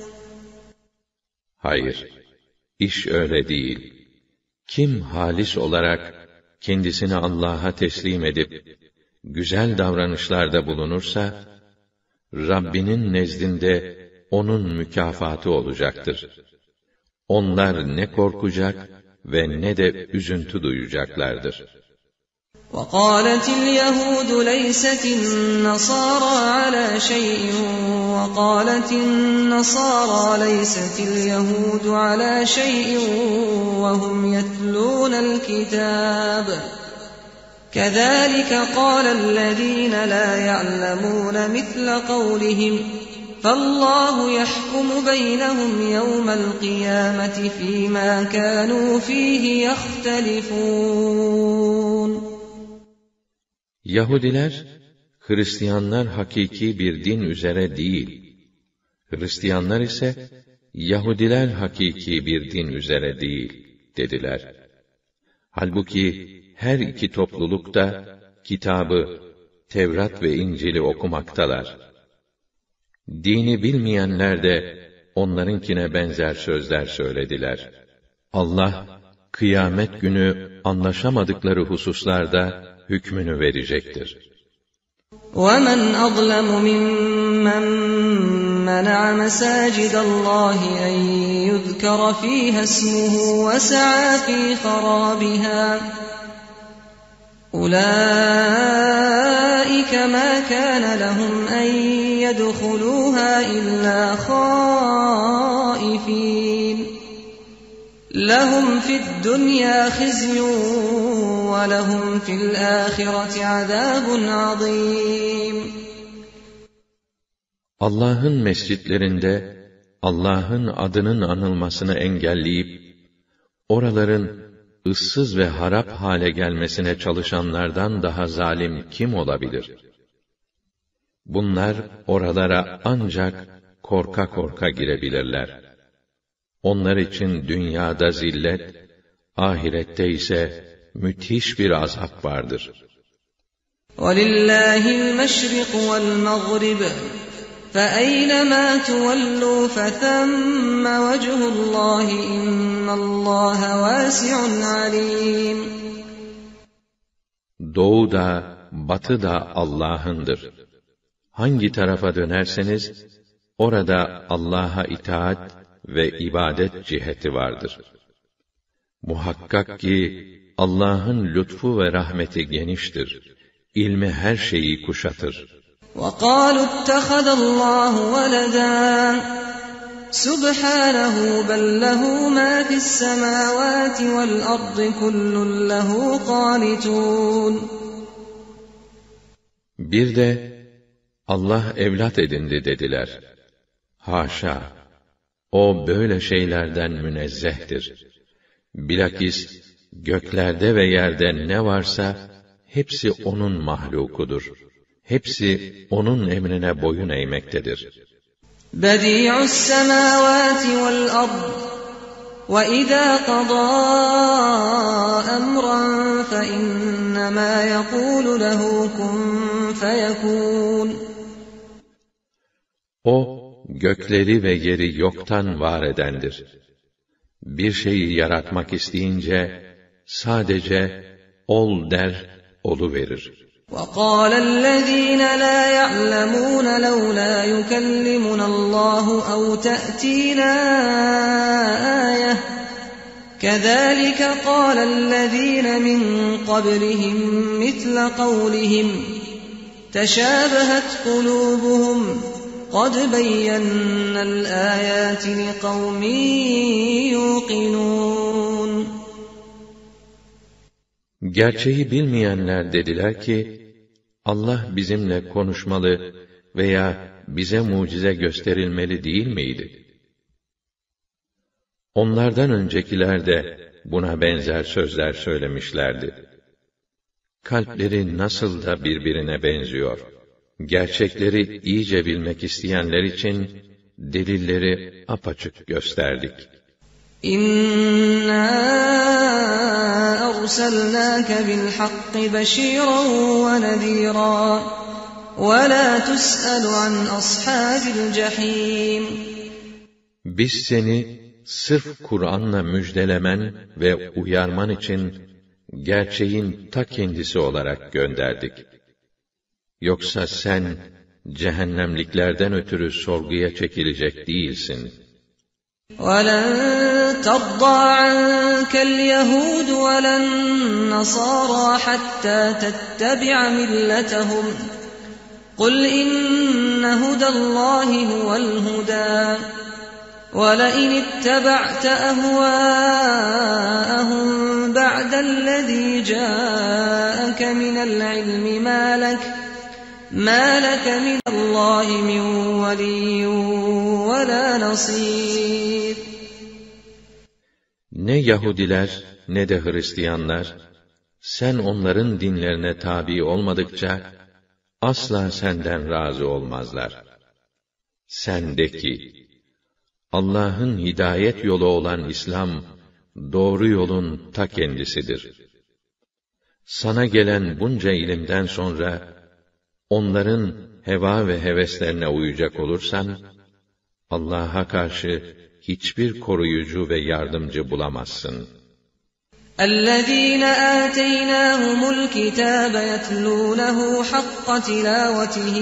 Hayır, iş öyle değil. Kim halis olarak kendisini Allah'a teslim edip güzel davranışlarda bulunursa, Rabbinin nezdinde onun mükafatı olacaktır. Onlar ne korkacak ve ne de üzüntü duyacaklardır. وَقَالَتِ الْيَهُودُ لَيْسَتِ النَّصَارَى عَلَى شَيْءٍ وَقَالَتِ النَّصَارَى لَيْسَتِ الْيَهُودُ عَلَى شَيْءٍ وَهُمْ يَتْلُونَ الْكِتَابَ كَذَلِكَ قَالَ الَّذِينَ لَا يَعْلَمُونَ مِثْلَ قَوْلِهِمْ فَاللَّهُ يَحْكُمُ بَيْنَهُمْ يَوْمَ الْقِيَامَةِ فِيمَا كَانُوا فِيهِ يَخْتَلِفُونَ. Yahudiler, Hristiyanlar hakiki bir din üzere değil. Hristiyanlar ise, Yahudiler hakiki bir din üzere değil, dediler. Halbuki, her iki topluluk da, kitabı, Tevrat ve İncil'i okumaktalar. Dini bilmeyenler de, onlarınkine benzer sözler söylediler. Allah, kıyamet günü anlaşamadıkları hususlarda, hükmünü verecektir. وَمَنْ أَظْلَمُ مِمَّنْ مَنَعَ مَسَاجِدَ اللَّهِ أَنْ يُذْكَرَ فِيهَا اسْمُهُ وَسَعَى فِي خَرَابِهَا أُولَئِكَ مَا كَانَ لَهُمْ أَنْ يَدْخُلُوهَا إِلَّا خَائِفِينَ لَهُمْ فِي الدُّنْيَا خِزْيٌ وَلَهُمْ فِي الْآخِرَةِ عَذَابٌ عَظِيمٌ. Allah'ın mescitlerinde Allah'ın adının anılmasını engelleyip oraların ıssız ve harap hale gelmesine çalışanlardan daha zalim kim olabilir? Bunlar oralara ancak korka korka girebilirler. Onlar için dünyada zillet, ahirette ise müthiş bir azap vardır. وَلِلَّهِ الْمَشْرِقُ وَالْمَغْرِبُ فَأَيْنَمَا تُوَلُّوا فَثَمَّ وَجْهُ اللّٰهِ إِنَّ اللّٰهَ وَاسِعٌ عَلِيمٌ. Doğu da, batı da Allah'ındır. Hangi tarafa dönerseniz, orada Allah'a itaat ve ibadet ciheti vardır. Muhakkak ki, Allah'ın lütfu ve rahmeti geniştir. İlmi her şeyi kuşatır. وَقَالُوا اتَّخَذَ اللّٰهُ وَلَدًا سُبْحَانَهُ بَلْ لَهُ مَا فِي السَّمَاوَاتِ وَالْأَرْضِ كُلٌّ لَهُ قَانِتُونَ. Bir de, Allah evlat edindi dediler. Haşa! O böyle şeylerden münezzehtir. Bilakis, göklerde ve yerde ne varsa, hepsi onun mahlukudur. Hepsi onun emrine boyun eğmektedir. بَدِيعُ السَّمَاوَاتِ وَالْأَرْضِ وَإِذَا قَضَى أَمْرًا فَإِنَّمَا يَقُولُ لَهُ كُن فَيَكُونُ. O, gökleri ve yeri yoktan var edendir. Bir şeyi yaratmak isteyince, sadece ol der, oluverir. وَقَالَ الَّذ۪ينَ لَا يَعْلَمُونَ لَوْلَا يُكَلِّمُنَا اللّٰهُ اَوْ تَأْتِينَا آيَةٌ كَذَٰلِكَ قَالَ الَّذ۪ينَ مِنْ قَبْلِهِمْ مِثْلَ قَوْلِهِمْ تَشَابَهَتْ قُلُوبُهُمْ قَدْ بَيَّنَّا الْآيَاتِ لِقَوْمٍ يُوقِنُونَ. Gerçeği bilmeyenler dediler ki, Allah bizimle konuşmalı veya bize mucize gösterilmeli değil miydi? Onlardan öncekiler de buna benzer sözler söylemişlerdi. Kalpleri nasıl da birbirine benziyor. Gerçekleri iyice bilmek isteyenler için delilleri apaçık gösterdik. İnna erselnâke bil hakki beşîran ve nezîrâ ve lâ tus'alu an ashâbil cehîm. Biz seni sırf Kur'an'la müjdelemen ve uyarman için gerçeğin ta kendisi olarak gönderdik. Yoksa sen cehennemliklerden ötürü sorguya çekilecek değilsin. وَلَنْ تَرْضَىٰ عَنْكَ الْيَهُودُ وَلَا النَّصَارَىٰ حَتَّىٰ تَتَّبِعَ مِلَّتَهُمْ قُلْ إِنَّ هُدَى اللَّهِ هُوَ الْهُدَىٰ وَلَئِنِ اتَّبَعْتَ أَهْوَاءَهُمْ بَعْدَ الَّذِي جَاءَكَ مِنَ الْعِلْمِ مَا لَكَ مَا لَكَ مِنَ اللَّهِ مِنْ وَلِيٍّ وَلَا نَصِيرٍ. Ne Yahudiler ne de Hristiyanlar, sen onların dinlerine tabi olmadıkça asla senden razı olmazlar. Sen de ki, Allah'ın hidayet yolu olan İslam, doğru yolun ta kendisidir. Sana gelen bunca ilimden sonra, onların heva ve heveslerine uyacak olursan, Allah'a karşı hiçbir koruyucu ve yardımcı bulamazsın. اَلَّذ۪ينَ آتَيْنَاهُمُ الْكِتَابَ يَتْلُونَهُ حَقَّ تِلَاوَتِهِ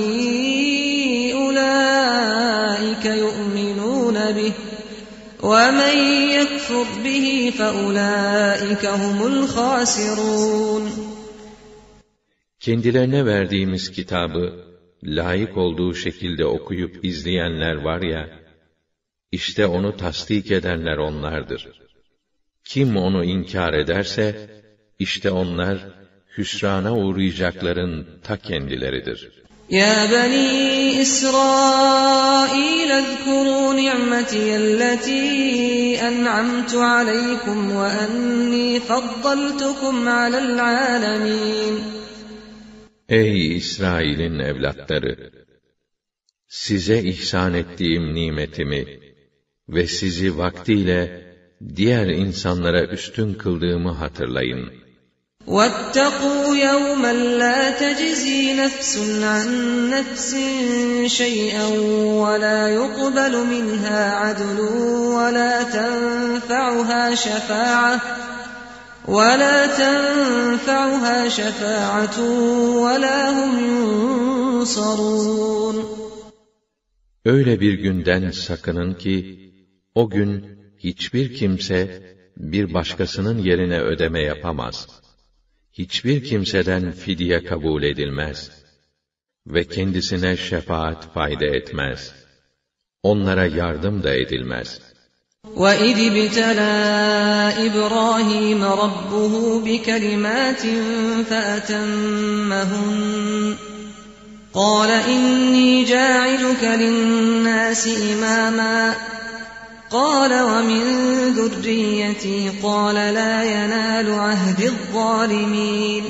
أُولَٰئِكَ يُؤْمِنُونَ بِهِ وَمَنْ يَكْفُرْ بِهِ فَأُولَٰئِكَ هُمُ الْخَاسِرُونَ. Kendilerine verdiğimiz kitabı, layık olduğu şekilde okuyup izleyenler var ya, işte onu tasdik edenler onlardır. Kim onu inkar ederse, işte onlar, hüsrana uğrayacakların ta kendileridir. يا بني إسرائيل اذكروا نعمتي التي أنعمت عليكم وأني فضلتكم على العالمين. Ey İsrail'in evlatları! Size ihsan ettiğim nimetimi ve sizi vaktiyle diğer insanlara üstün kıldığımı hatırlayın. وَاتَّقُوا يَوْمًا لَا تَجْزِي نَفْسٌ عَنْ نَفْسٍ شَيْئًا وَلَا يُقْبَلُ مِنْهَا عَدْلٌ وَلَا تَنفَعُهَا شَفَاعَةٌ وَلَا تَنفَعُهَا شَفَاعَةٌ وَلَا هُمْ يُنصَرُونَ. Öyle bir günden sakının ki, o gün hiçbir kimse bir başkasının yerine ödeme yapamaz. Hiçbir kimseden fidye kabul edilmez ve kendisine şefaat fayda etmez. Onlara yardım da edilmez. وَإِذِ ابْتَلَى إِبْرَاهِيمَ رَبُّهُ بِكَلِمَاتٍ فَأَتَمَّهُنَّ قَالَ إِنِّي جَاعِلُكَ لِلنَّاسِ إِمَامًا قَالَ وَمِنْ ذُرِّيَّتِي قَالَ لَا يَنَالُ عَهْدِ الظَّالِمِينَ.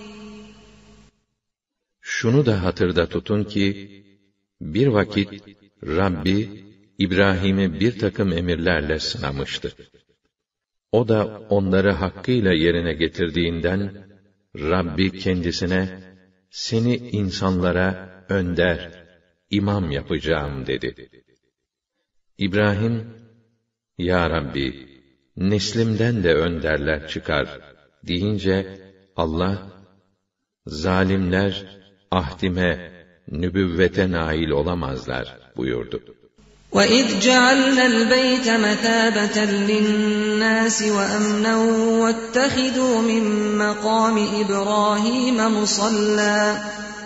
Şunu da hatırda tutun ki, bir vakit Rabbi, İbrahim'i bir takım emirlerle sınamıştı. O da onları hakkıyla yerine getirdiğinden, Rabbi kendisine, seni insanlara önder, imam yapacağım dedi. İbrahim, Ya Rabbi, neslimden de önderler çıkar deyince, Allah, zalimler ahdime, nübüvvete nail olamazlar buyurdu. وَإِذْ جَعَلْنَا الْبَيْتَ مَثَابَةً لِلنَّاسِ وَأَمْنًا وَاتَّخِذُوا مِن مَّقَامِ إِبْرَاهِيمَ مُصَلًّى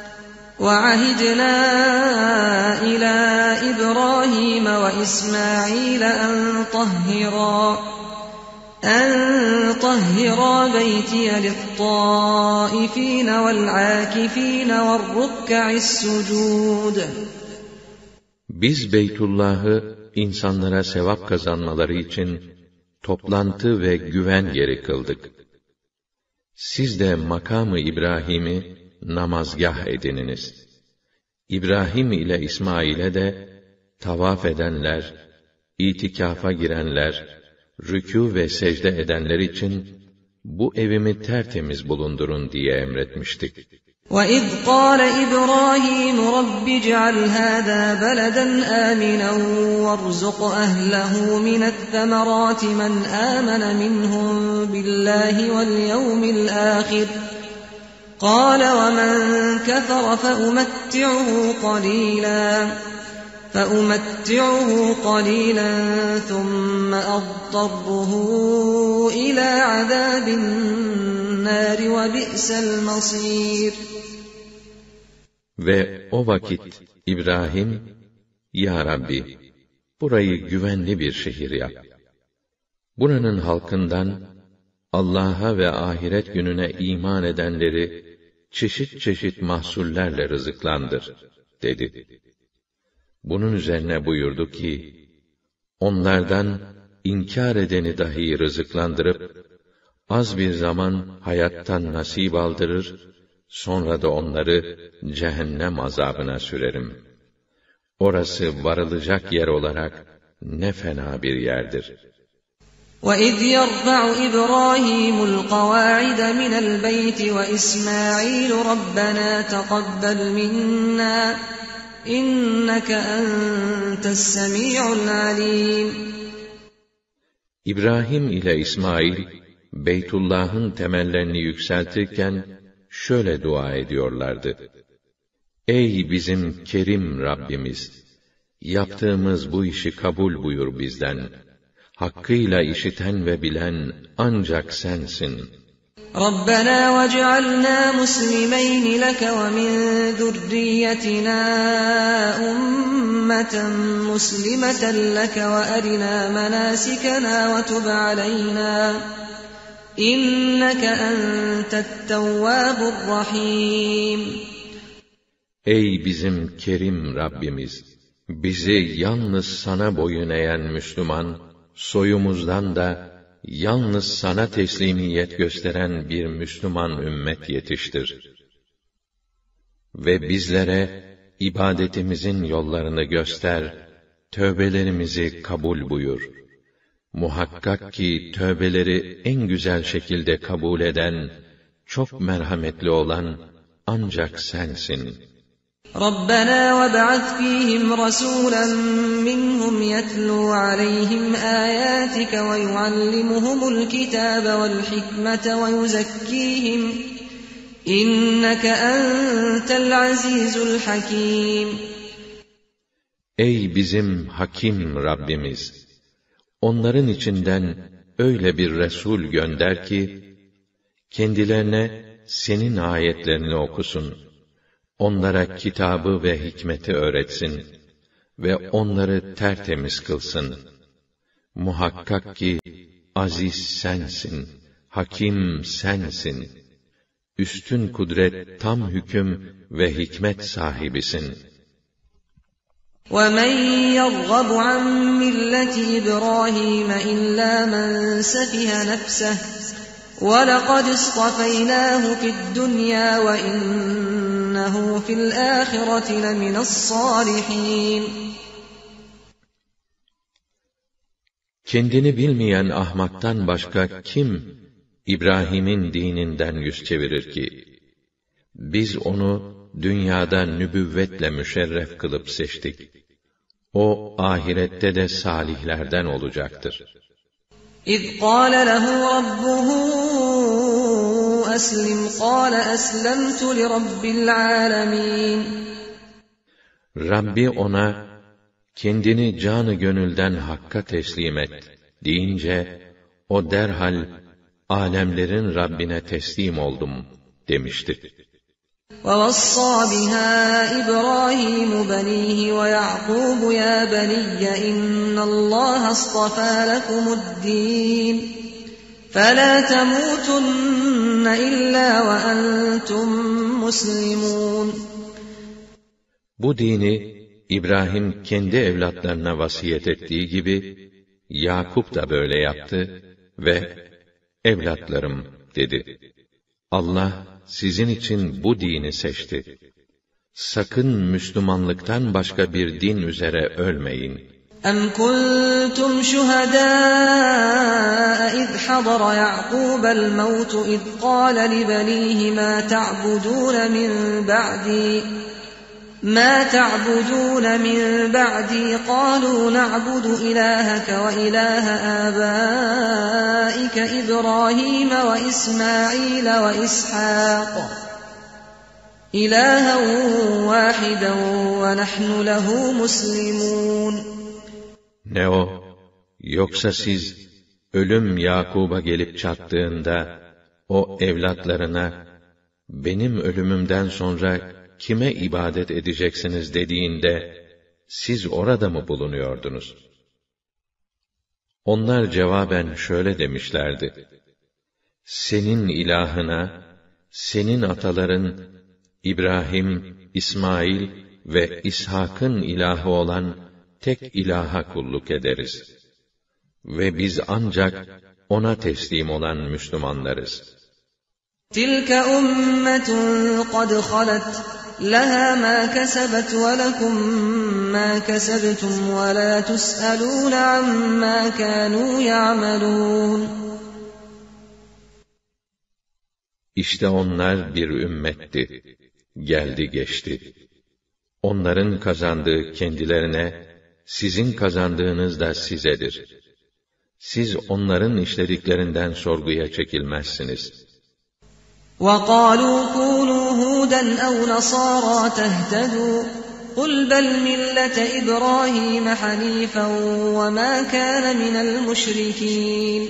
وَعَهِدْنَا إِلَى إِبْرَاهِيمَ وَإِسْمَاعِيلَ أَنْ طَهِّرَا أَنْ طَهِّرَا بَيْتِيَ لِلطَّائِفِينَ وَالْعَاكِفِينَ وَالرُّكَّعِ السُّجُودِ. Biz Beytullah'ı insanlara sevap kazanmaları için toplantı ve güven yeri kıldık. Siz de makamı İbrahim'i namazgah edininiz. İbrahim ile İsmail'e de tavaf edenler, itikafa girenler, rükû ve secde edenler için bu evimi tertemiz bulundurun diye emretmiştik. وَإِذْ قَالَ إِبْرَاهِيمُ رَبِّ اجْعَلْ هَذَا بَلَدًا آمِنًا وَارْزُقْ أَهْلَهُ مِنَ الثَّمَرَاتِ مَنْ آمَنَ مِنْهُمْ بِاللَّهِ وَالْيَوْمِ الْآخِرِ قَالَ وَمَنْ كَفَرَ فَأُمَتِّعُهُ قَلِيلًا فَأُمَتِّعُهُ قَلِيلًا ثُمَّ أَضْطَرُّهُ إِلَى عَذَابِ النَّارِ وَبِئْسَ الْمَصِيرُ. Ve o vakit İbrahim, Ya Rabbi, burayı güvenli bir şehir yap. Buranın halkından Allah'a ve ahiret gününe iman edenleri çeşit çeşit mahsullerle rızıklandır, dedi. Bunun üzerine buyurdu ki, onlardan inkar edeni dahi rızıklandırıp, az bir zaman hayattan nasip aldırır, sonra da onları cehennem azabına sürerim. Orası varılacak yer olarak ne fena bir yerdir. وَإِذْ يَرْفَعُ إِبْرَاهِيمُ الْقَوَاعِدَ مِنَ الْبَيْتِ وَإِسْمَاعِيلُ رَبَّنَا تَقَبَّلْ مِنَّا إِنَّكَ أَنْتَ السَّمِيعُ الْعَلِيمُ. İbrahim ile İsmail, Beytullah'ın temellerini yükseltirken şöyle dua ediyorlardı: Ey bizim kerim Rabbimiz! Yaptığımız bu işi kabul buyur bizden. Hakkıyla işiten ve bilen ancak sensin. رَبَّنَا وَاجْعَلْنَا مُسْلِمَيْنِ لَكَ وَمِنْ ذُرِّيَّتِنَا أُمَّةً مُسْلِمَةً لَكَ وَأَرِنَا مَنَاسِكَنَا وَتُبْ عَلَيْنَا إِنَّكَ أَنْتَ التَّوَّابُ الرَّحِيمُ. Ey bizim kerim Rabbimiz! Bizi yalnız sana boyun eğen Müslüman, soyumuzdan da yalnız sana teslimiyet gösteren bir Müslüman ümmet yetiştir. Ve bizlere ibadetimizin yollarını göster, tövbelerimizi kabul buyur. Muhakkak ki tövbeleri en güzel şekilde kabul eden, çok merhametli olan ancak sensin. رَبَّنَا وَابْعَثْ فِيهِمْ رَسُولًا مِّنْهُمْ يَتْلُو عَلَيْهِمْ آيَاتِكَ وَيُعَلِّمُهُمُ الْكِتَابَ وَالْحِكْمَةَ وَيُزَكِّيهِمْ إِنَّكَ أَنْتَ الْعَزِيزُ الْحَكِيمُ. Ey bizim hakim Rabbimiz! Onların içinden öyle bir Resul gönder ki, kendilerine senin ayetlerini okusun. Onlara kitabı ve hikmeti öğretsin ve onları tertemiz kılsın. Muhakkak ki aziz sensin, hakim sensin. Üstün kudret, tam hüküm ve hikmet sahibisin. وَمَنْ يَرْغَبُ عَنْ مِلَّةِ إِبْرَاهِيمَ إِلَّا مَنْ سَفِهَ نَفْسَهُ وَلَقَدِ اصْطَفَيْنَاهُ فِي الدُّنْيَا وَإِنَّهُ فِي الْآخِرَةِ لَمِنَ الصَّالِحِينَ. Kendini bilmeyen ahmaktan başka kim İbrahim'in dininden yüz çevirir ki? Biz onu dünyada nübüvvetle müşerref kılıp seçtik. O ahirette de salihlerden olacaktır. إِذْ قَالَ لَهُ رَبُّهُ أَسْلِمْ قَالَ أَسْلَمْتُ لِرَبِّ الْعَالَمِينَ. Rabbi ona, kendini canı gönülden Hakk'a teslim et deyince, o derhal, alemlerin Rabbine teslim oldum demişti. وَوَصَّى بِهَا إِبْرَاهِيمُ بَنِيهِ وَيَعْقُوبُ يَا بَنِيَّ إِنَّ اللَّهَ اصْطَفَى لَكُمُ الدِّينَ فَلَا تَمُوتُنَّ إِلَّا وَأَنْتُمْ مُسْلِمُونَ. Bu dini İbrahim kendi evlatlarına vasiyet ettiği gibi Yakup da böyle yaptı ve evlatlarım dedi. Allah sizin için bu dini seçti. Sakın Müslümanlıktan başka bir din üzere ölmeyin. أَمْ كُنْتُمْ شُهَدَاءَ إِذْ حَضَرَ يَعْقُوبَ الْمَوْتُ إِذْ قَالَ لِبَنِيهِ مَا تَعْبُدُونَ مِنْ بَعْدِي مَا تَعْبُدُونَ مِنْ بَعْدِي قَالُوا نَعْبُدُ إِلَٰهَكَ وَإِلَٰهَ آبَائِكَ إِبْرَاهِيمَ وَإِسْمَاعِيلَ وَإِسْحَاقَ إِلَٰهًا وَاحِدًا وَنَحْنُ لَهُ مُسْلِمُونَ. Ne o? Yoksa siz ölüm Yakub'a gelip çattığında o evlatlarına benim ölümümden sonra kime ibadet edeceksiniz dediğinde siz orada mı bulunuyordunuz? Onlar cevaben şöyle demişlerdi: Senin ilahına, senin ataların İbrahim, İsmail ve İshak'ın ilahı olan tek ilaha kulluk ederiz. Ve biz ancak ona teslim olan Müslümanlarız. تِلْكَ أُمَّةٌ قَدْ خَلَتْ لَهَا مَا كَسَبَتْ وَلَكُمْ مَا كَسَبْتُمْ وَلَا تُسْأَلُونَ عَمَّا كَانُوا يَعْمَلُونَ. İşte onlar bir ümmetti. Geldi geçti. Onların kazandığı kendilerine, sizin kazandığınız da sizedir. Siz onların işlediklerinden sorguya çekilmezsiniz. وَقَالُوا كُونُوا هُودًا أَوْ نَصَارَىٰ تَهْتَدُوا قُلْ بَلْ مِلَّةَ إِبْرَاهِيمَ حَنِيفًا وَمَا كَانَ مِنَ الْمُشْرِكِينَ.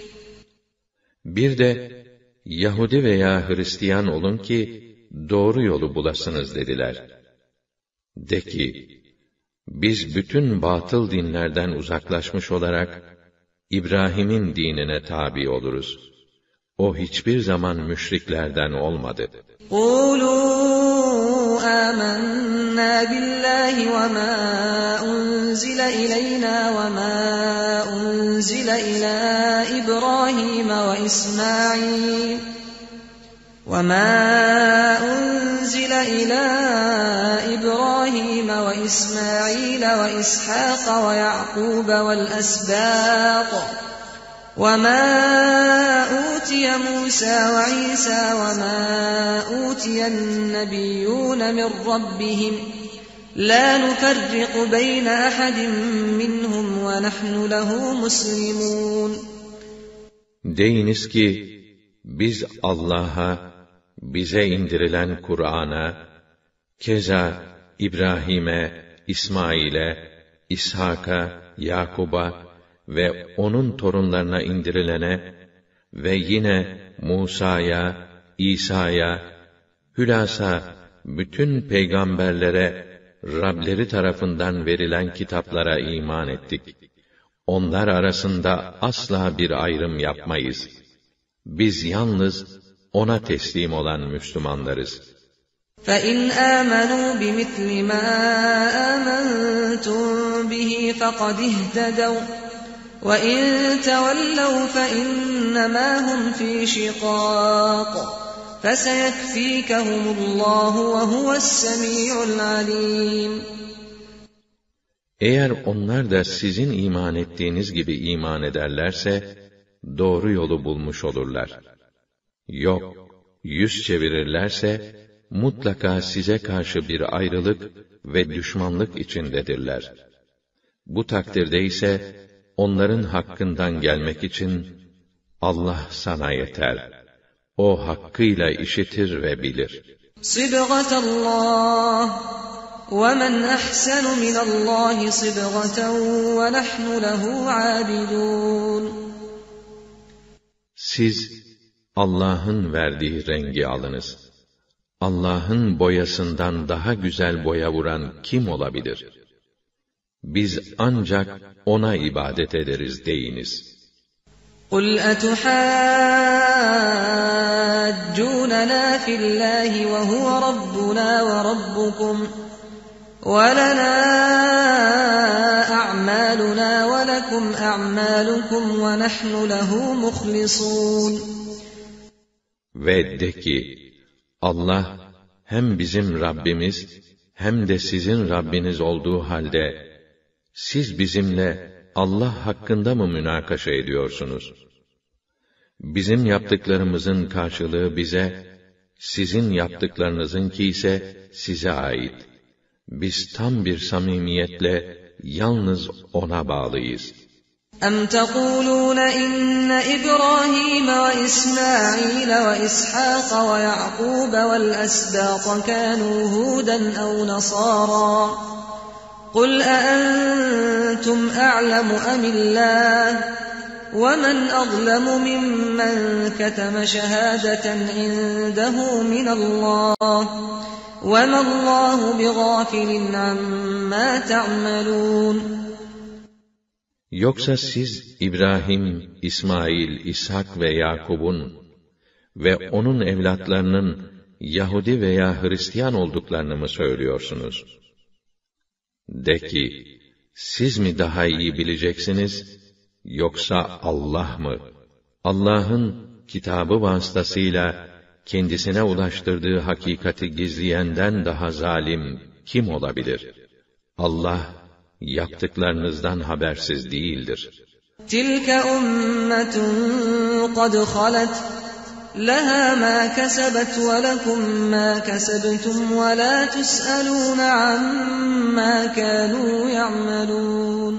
Bir de Yahudi veya Hristiyan olun ki doğru yolu bulasınız dediler. De ki, biz bütün batıl dinlerden uzaklaşmış olarak İbrahim'in dinine tabi oluruz. O hiçbir zaman müşriklerden olmadı. قُولُوا آمَنَّا بِاللَّهِ وَمَا أُنْزِلَ إِلَيْنَا وَمَا أُنْزِلَ إِلَى إِبْرَاهِيمَ وَإِسْمَاعِيلَ وَمَا أُنْزِلَ إِلَى إِبْرَاهِيمَ وَإِسْمَاعِيلَ وَإِسْحَاقَ وَيَعْقُوبَ وَالْأَسْبَاطِ وَمَا أُوتِيَ مُوسَى وَعِيسَى وَمَا أُوتِيَ النَّبِيُّونَ مِنْ رَبِّهِمْ لَا نُفَرِّقُ بَيْنَ أَحَدٍ مِّنْهُمْ وَنَحْنُ لَهُ مُسْلِمُونَ. Deyiniz ki, biz Allah'a, bize indirilen Kur'an'a, keza İbrahim'e, İsmail'e, İshak'a, Yakub'a ve onun torunlarına indirilene ve yine Musa'ya, İsa'ya, hülasa bütün peygamberlere Rableri tarafından verilen kitaplara iman ettik. Onlar arasında asla bir ayrım yapmayız. Biz yalnız ona teslim olan Müslümanlarız. فَإِنْ آمَنُوا بِمِثْلِ مَا آمَنْتُمْ بِهِ فَقَدِ اهْتَدَوْا وَإِنْ تَوَلَّوْا فَإِنَّمَا هُمْ فِي شِقَاقٍ فَسَيَكْفِيكَهُمُ اللّٰهُ وَهُوَ السَّمِيعُ الْعَلِيمُ. Eğer onlar da sizin iman ettiğiniz gibi iman ederlerse, doğru yolu bulmuş olurlar. Yok, yüz çevirirlerse, mutlaka size karşı bir ayrılık ve düşmanlık içindedirler. Bu takdirde ise, onların hakkından gelmek için, Allah sana yeter. O hakkıyla işitir ve bilir. Sıbgatallah ve men ahsenu minallahi sıbgaten ve nahnu lehu abidun. Siz Allah'ın verdiği rengi alınız. Allah'ın boyasından daha güzel boya vuran kim olabilir? Biz ancak O'na ibadet ederiz deyiniz. قُلْ أَتُحَاجُّونَنَا فِي اللّٰهِ وَهُوَ رَبُّنَا وَرَبُّكُمْ وَلَنَا أَعْمَالُنَا وَلَكُمْ أَعْمَالُكُمْ وَنَحْنُ لَهُ مُخْلِصُونَ. Ve de ki, Allah hem bizim Rabbimiz hem de sizin Rabbiniz olduğu halde, siz bizimle Allah hakkında mı münakaşa ediyorsunuz? Bizim yaptıklarımızın karşılığı bize, sizin yaptıklarınızınki ise size ait. Biz tam bir samimiyetle yalnız O'na bağlıyız. أَمْ تَقُولُونَ إِنَّ إِبْرَاهِيمَ وَإِسْمَاعِيلَ وَإِسْحَاقَ وَيَعْقُوبَ وَالْأَسْبَاطَ كَانُوا هُودًا أَوْ نَصَارَىٰ قُلْ أَأَنْتُمْ أَعْلَمُ أَمِ اللَّهُ وَمَنْ أَظْلَمُ مِمَّنْ كَتَمَ شَهَادَةً عِندَهُ مِنَ اللَّهِ وَمَا اللَّهُ بِغَافِلٍ عَمَّا تَعْمَلُونَ. Yoksa siz İbrahim, İsmail, İshak ve Yakub'un ve onun evlatlarının Yahudi veya Hristiyan olduklarını mı söylüyorsunuz? De ki, siz mi daha iyi bileceksiniz, yoksa Allah mı? Allah'ın kitabı vasıtasıyla kendisine ulaştırdığı hakikati gizleyenden daha zalim kim olabilir? Allah, yaptıklarınızdan habersiz değildir. Tilke ummetun kad halet leha ma kesebet ve lekum ma kesebtum ve la tus'alun amma kanu ya'malun.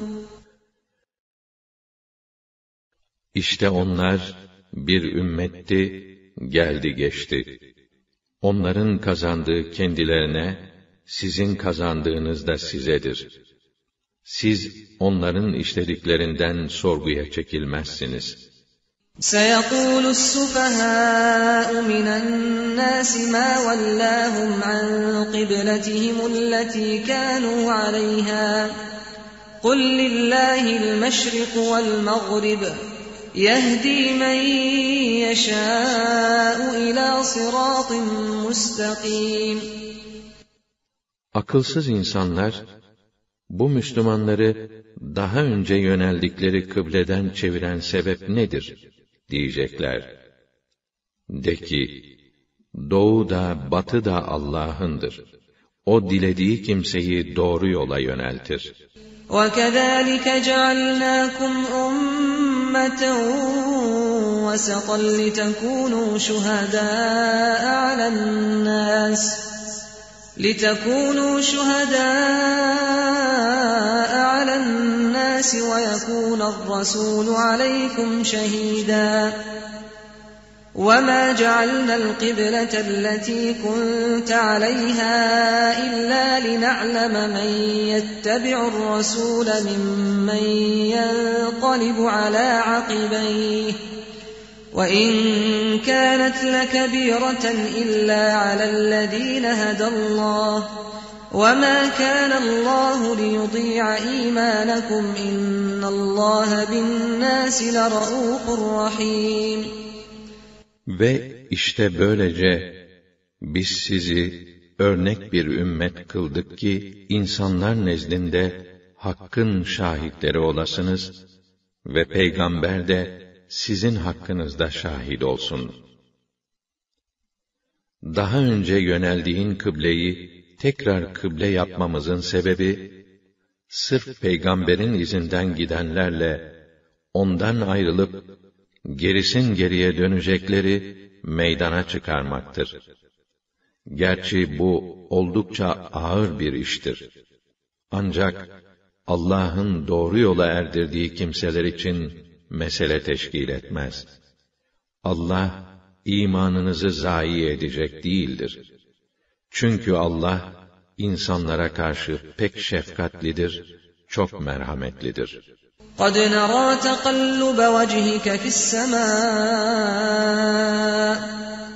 İşte onlar bir ümmetti, geldi geçti. Onların kazandığı kendilerine, sizin kazandığınız da sizedir. Siz onların işlediklerinden sorguya çekilmezsiniz. سَيَقُولُ السُّفَهَاءُ مِنَ النَّاسِ مَا وَلَّاهُمْ عَنْ قِبْلَتِهِمُ الَّتِي كَانُوا عَلَيْهَا قُلْ لِلَّهِ الْمَشْرِقُ وَالْمَغْرِبُ يَهْدِي مَنْ يَشَاءُ إِلَى صِرَاطٍ مُسْتَقِيمٍ. Akılsız insanlar, bu Müslümanları daha önce yöneldikleri kıbleden çeviren sebep nedir diyecekler. De ki, doğu da batı da Allah'ındır. O dilediği kimseyi doğru yola yöneltir. وَكَذَٰلِكَ جَعَلْنَاكُمْ أُمَّةً وَسَطًا لِتَكُونُوا شُهَدَاءَ عَلَى النَّاسِ لِتَكُونُوا شُهَدَاءَ عَلَى النَّاسِ وَيَكُونَ الرَّسُولُ عَلَيْكُمْ شَهِيدًا. وَمَا جَعَلْنَا الْقِبْلَةَ الَّتِي كُنْتَ عَلَيْهَا إِلَّا لِنَعْلَمَ مَنْ يَتَّبِعُ الرَّسُولَ مِمَّنْ يَنْقَلِبُ عَلَى عَقِبَيْهِ وَإِنْ كَانَتْ لَكَبِيرَةً إِلَّا عَلَى الَّذِينَ هَدَى اللَّهُ وَمَا كَانَ اللَّهُ لِيُضِيعَ إِيمَانَكُمْ إِنَّ اللَّهَ بِالنَّاسِ لَرَءُوفٌ رَحِيمٌ. Ve işte böylece biz sizi örnek bir ümmet kıldık ki insanlar nezdinde hakkın şahitleri olasınız ve peygamber de sizin hakkınızda şahit olsun. Daha önce yöneldiğin kıbleyi tekrar kıble yapmamızın sebebi, sırf peygamberin izinden gidenlerle ondan ayrılıp gerisin geriye dönecekleri meydana çıkarmaktır. Gerçi bu oldukça ağır bir iştir. Ancak Allah'ın doğru yola erdirdiği kimseler için mesele teşkil etmez. Allah imanınızı zayi edecek değildir. Çünkü Allah insanlara karşı pek şefkatlidir, çok merhametlidir. قَدْ نَرَى تَقَلُّبَ وَجْهِكَ فِي السَّمَاءِ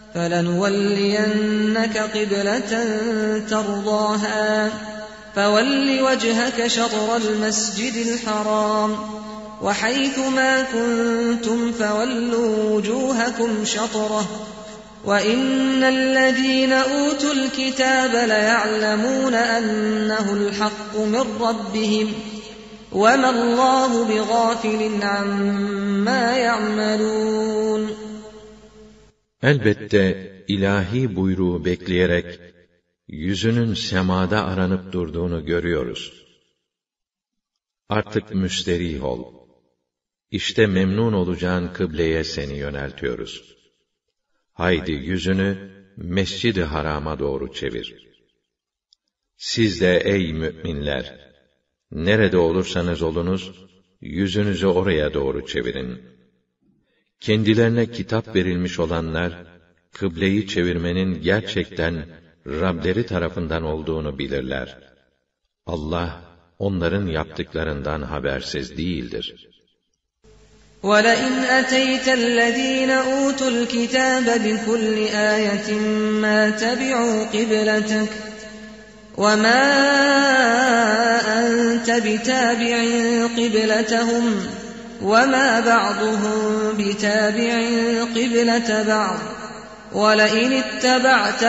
فَلَنُوَلِّيَنَّكَ قِبْلَةً تَرْضَاهَا فَوَلِّ وَجْهَكَ شَطْرَ الْمَسْجِدِ الْحَرَامِ وَحَيْثُ مَا كُنتُمْ فَوَلُّوا وُجُوهَكُمْ شَطْرَهُ وَإِنَّ الَّذِينَ أُوتُوا الْكِتَابَ لَيَعْلَمُونَ أَنَّهُ الْحَقُّ مِنْ رَبِّهِمْ وَمَا اللّٰهُ بِغَافِلٍ عَمَّا يَعْمَلُونَ. Elbette ilahi buyruğu bekleyerek yüzünün semada aranıp durduğunu görüyoruz. Artık müsterih ol. İşte memnun olacağın kıbleye seni yöneltiyoruz. Haydi yüzünü Mescid-i Haram'a doğru çevir. Siz de ey müminler, nerede olursanız olunuz, yüzünüzü oraya doğru çevirin. Kendilerine kitap verilmiş olanlar, kıbleyi çevirmenin gerçekten Rableri tarafından olduğunu bilirler. Allah, onların yaptıklarından habersiz değildir. وَلَئِنْ أَتَيْتَ الَّذ۪ينَ أُوتُوا الْكِتَابَ بِكُلِّ آيَةٍ مَا تَبِعُوا قِبْلَتَكَ وَمَا أَنْتَ بِتَابِعٍ قِبْلَتَهُمْ وَمَا بَعْضُهُمْ بِتَابِعٍ قِبْلَةَ بَعْضٍ وَلَئِنِ اتَّبَعْتَ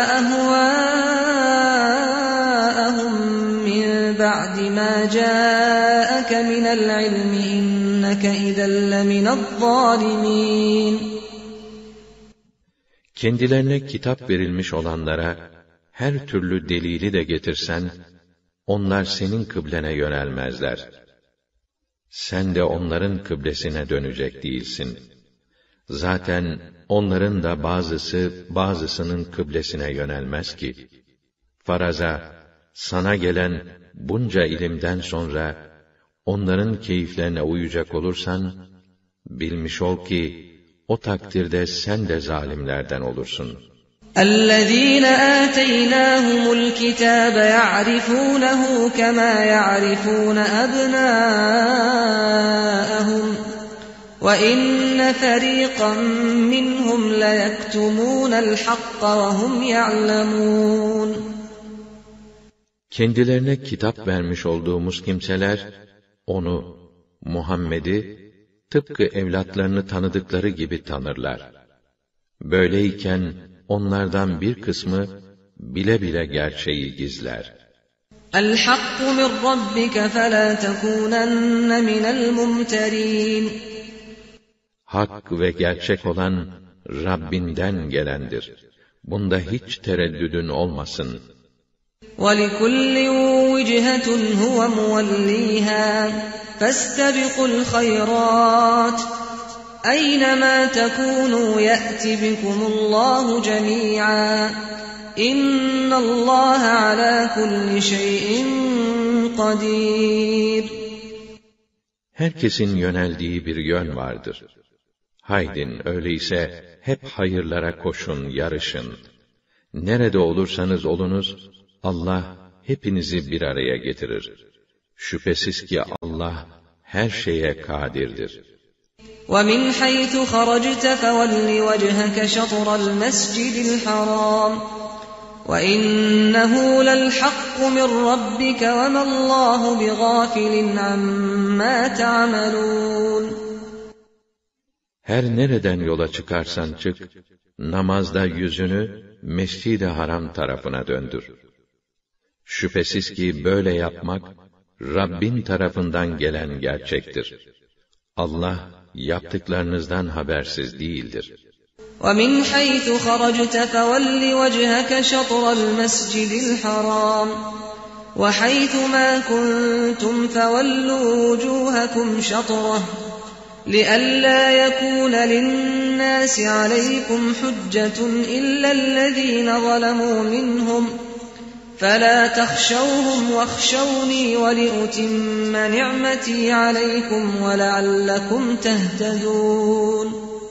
أَهْوَاءَهُمْ مِنْ بَعْدِ مَا جَاءَكَ مِنَ الْعِلْمِ إِنَّكَ إِذًا لَمِنَ الظَّالِمِينَ. Kendilerine kitap verilmiş olanlara her türlü delili de getirsen, onlar senin kıblene yönelmezler. Sen de onların kıblesine dönecek değilsin. Zaten onların da bazısı bazısının kıblesine yönelmez ki. Faraza, sana gelen bunca ilimden sonra onların keyiflerine uyacak olursan, bilmiş ol ki o takdirde sen de zalimlerden olursun. اَلَّذ۪ينَ آتَيْنَاهُمُ الْكِتَابَ يَعْرِفُونَهُ كَمَا يَعْرِفُونَ أَبْنَاءَهُمْ وَإِنَّ فَر۪يقًا مِّنْهُمْ لَيَكْتُمُونَ الْحَقَّ وَهُمْ يَعْلَمُونَ. Kendilerine kitap vermiş olduğumuz kimseler, onu, Muhammed'i, tıpkı evlatlarını tanıdıkları gibi tanırlar. Böyleyken, onlardan bir kısmı, bile bile gerçeği gizler. الْحَقُّ مِنْ رَبِّكَ فَلَا تَكُونَنَّ مِنَ الْمُمْتَرِينَ. Hak ve gerçek olan, Rabbinden gelendir. Bunda hiç tereddüdün olmasın. وَلِكُلِّ وِجْهَةٌ هُوَ مُوَلِّيهَا فَاسْتَبِقُوا الْخَيْرَاتِ اَيْنَمَا تَكُونُوا يَأْتِ بِكُمُ اللّٰهُ جَمِيعًا اِنَّ اللّٰهَ عَلَى كُلِّ شَيْءٍ قَدِيرٌ. Herkesin yöneldiği bir yön vardır. Haydin öyleyse hep hayırlara koşun, yarışın. Nerede olursanız olunuz, Allah hepinizi bir araya getirir. Şüphesiz ki Allah her şeye kadirdir. وَمِنْ حَيْثُ خَرَجْتَ فَوَلِّ وَجْهَكَ شَطْرَ الْمَسْجِدِ الْحَرَامِ وَإِنَّهُ لَلْحَقُّ مِنْ رَبِّكَ وَمَا اللّٰهُ بِغَافِلٍ عَمَّا تَعْمَلُونَ. Her nereden yola çıkarsan çık, namazda yüzünü Mescid-i Haram tarafına döndür. Şüphesiz ki böyle yapmak, Rabbin tarafından gelen gerçektir. Allah, yaptıklarınızdan habersiz değildir. وَمِنْ حَيْثُ خَرَجْتَ فَوَلِّ وَجْهَكَ شَطْرَ الْمَسْجِدِ الْحَرَامِ وَحَيْثُ مَا كُنتُمْ فَوَلُّوا وُجُوهَكُمْ شَطْرَهُ لِئَلَّا يَكُونَ لِلنَّاسِ عَلَيْكُمْ حُجَّةٌ إِلَّا الَّذِينَ ظَلَمُوا مِنْهُمْ فَلَا تَخْشَوْهُمْ وَاخْشَوْنِي وَلِأُتِمَّ نِعْمَتِي عَلَيْكُمْ وَلَعَلَّكُمْ تَهْتَدُونَ.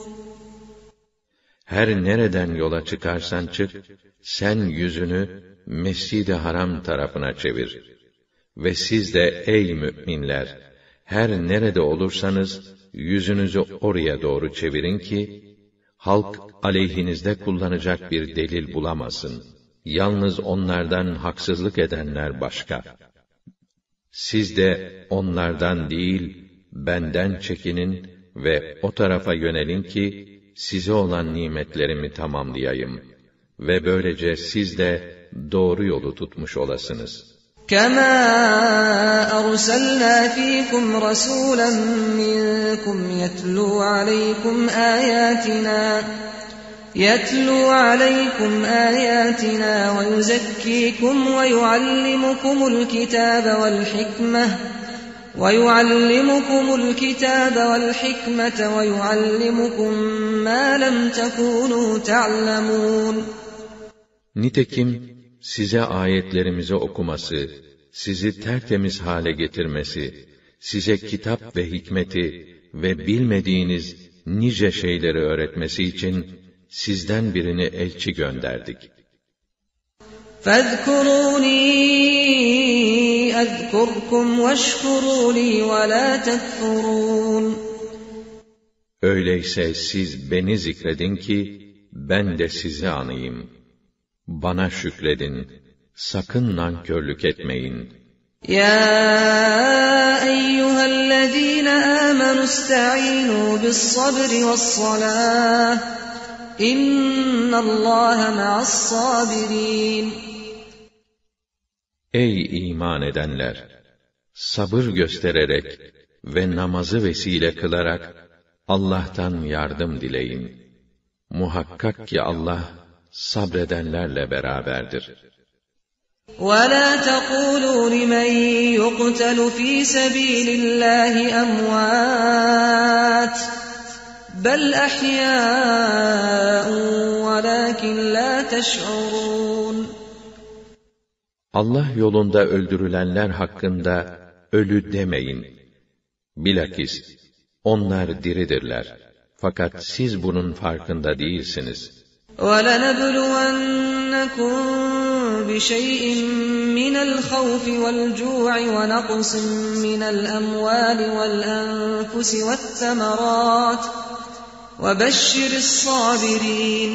Her nereden yola çıkarsan çık, sen yüzünü Mescid-i Haram tarafına çevir. Ve siz de ey müminler, her nerede olursanız yüzünüzü oraya doğru çevirin ki, halk aleyhinizde kullanacak bir delil bulamasın. Yalnız onlardan haksızlık edenler başka. Siz de onlardan değil, benden çekinin ve o tarafa yönelin ki, size olan nimetlerimi tamamlayayım. Ve böylece siz de doğru yolu tutmuş olasınız. كَمَا أَرْسَلْنَا فِيكُمْ رَسُولًا مِّنكُمْ يَتْلُو عَلَيْكُمْ آيَاتِنَا يَتْلُو عَلَيْكُمْ آيَاتِنَا وَيُزَكِّيكُمْ وَيُعَلِّمُكُمُ الْكِتَابَ وَالْحِكْمَةَ وَيُعَلِّمُكُمُ الْكِتَابَ وَالْحِكْمَةَ وَيُعَلِّمُكُم مَّا لَمْ تَكُونُوا تَعْلَمُونَ. Nitekim size ayetlerimizi okuması, sizi tertemiz hale getirmesi, size kitap ve hikmeti ve bilmediğiniz nice şeyleri öğretmesi için sizden birini elçi gönderdik. فَاذْكُرُونِي أَذْكُرْكُمْ وَاشْكُرُوا لِي وَلَا تَكْفُرُونَ. Öyleyse siz beni zikredin ki ben de sizi anayım. Bana şükredin, sakın nankörlük etmeyin. يَا أَيُّهَا الَّذ۪ينَ آمَنُوا اسْتَعِينُوا بِالصَّبْرِ وَالصَّلَاةِ اِنَّ اللّٰهَ مَعَ الصَّابِرِينَ. Ey iman edenler! Sabır göstererek ve namazı vesile kılarak Allah'tan yardım dileyin. Muhakkak ki Allah sabredenlerle beraberdir. وَلَا تَقُولُوا لِمَنْ يُقْتَلُ فِي سَبِيلِ اللّٰهِ أَمْوَاتٌ بَلْ أَحْيَاءٌ وَلَكِنْ لَا تَشْعُرُونَ. Allah yolunda öldürülenler hakkında ölü demeyin. Bilakis onlar diridirler. Fakat siz bunun farkında değilsiniz. وَلَنَبْلُوَنَّكُمْ بِشَيْءٍ مِّنَ الْخَوْفِ وَالْجُوعِ وَنَقْصٍ مِّنَ الْأَمْوَالِ وَالْأَنفُسِ وَالثَّمَرَاتِ وَبَشِّرِ الصَّابِرِينَ.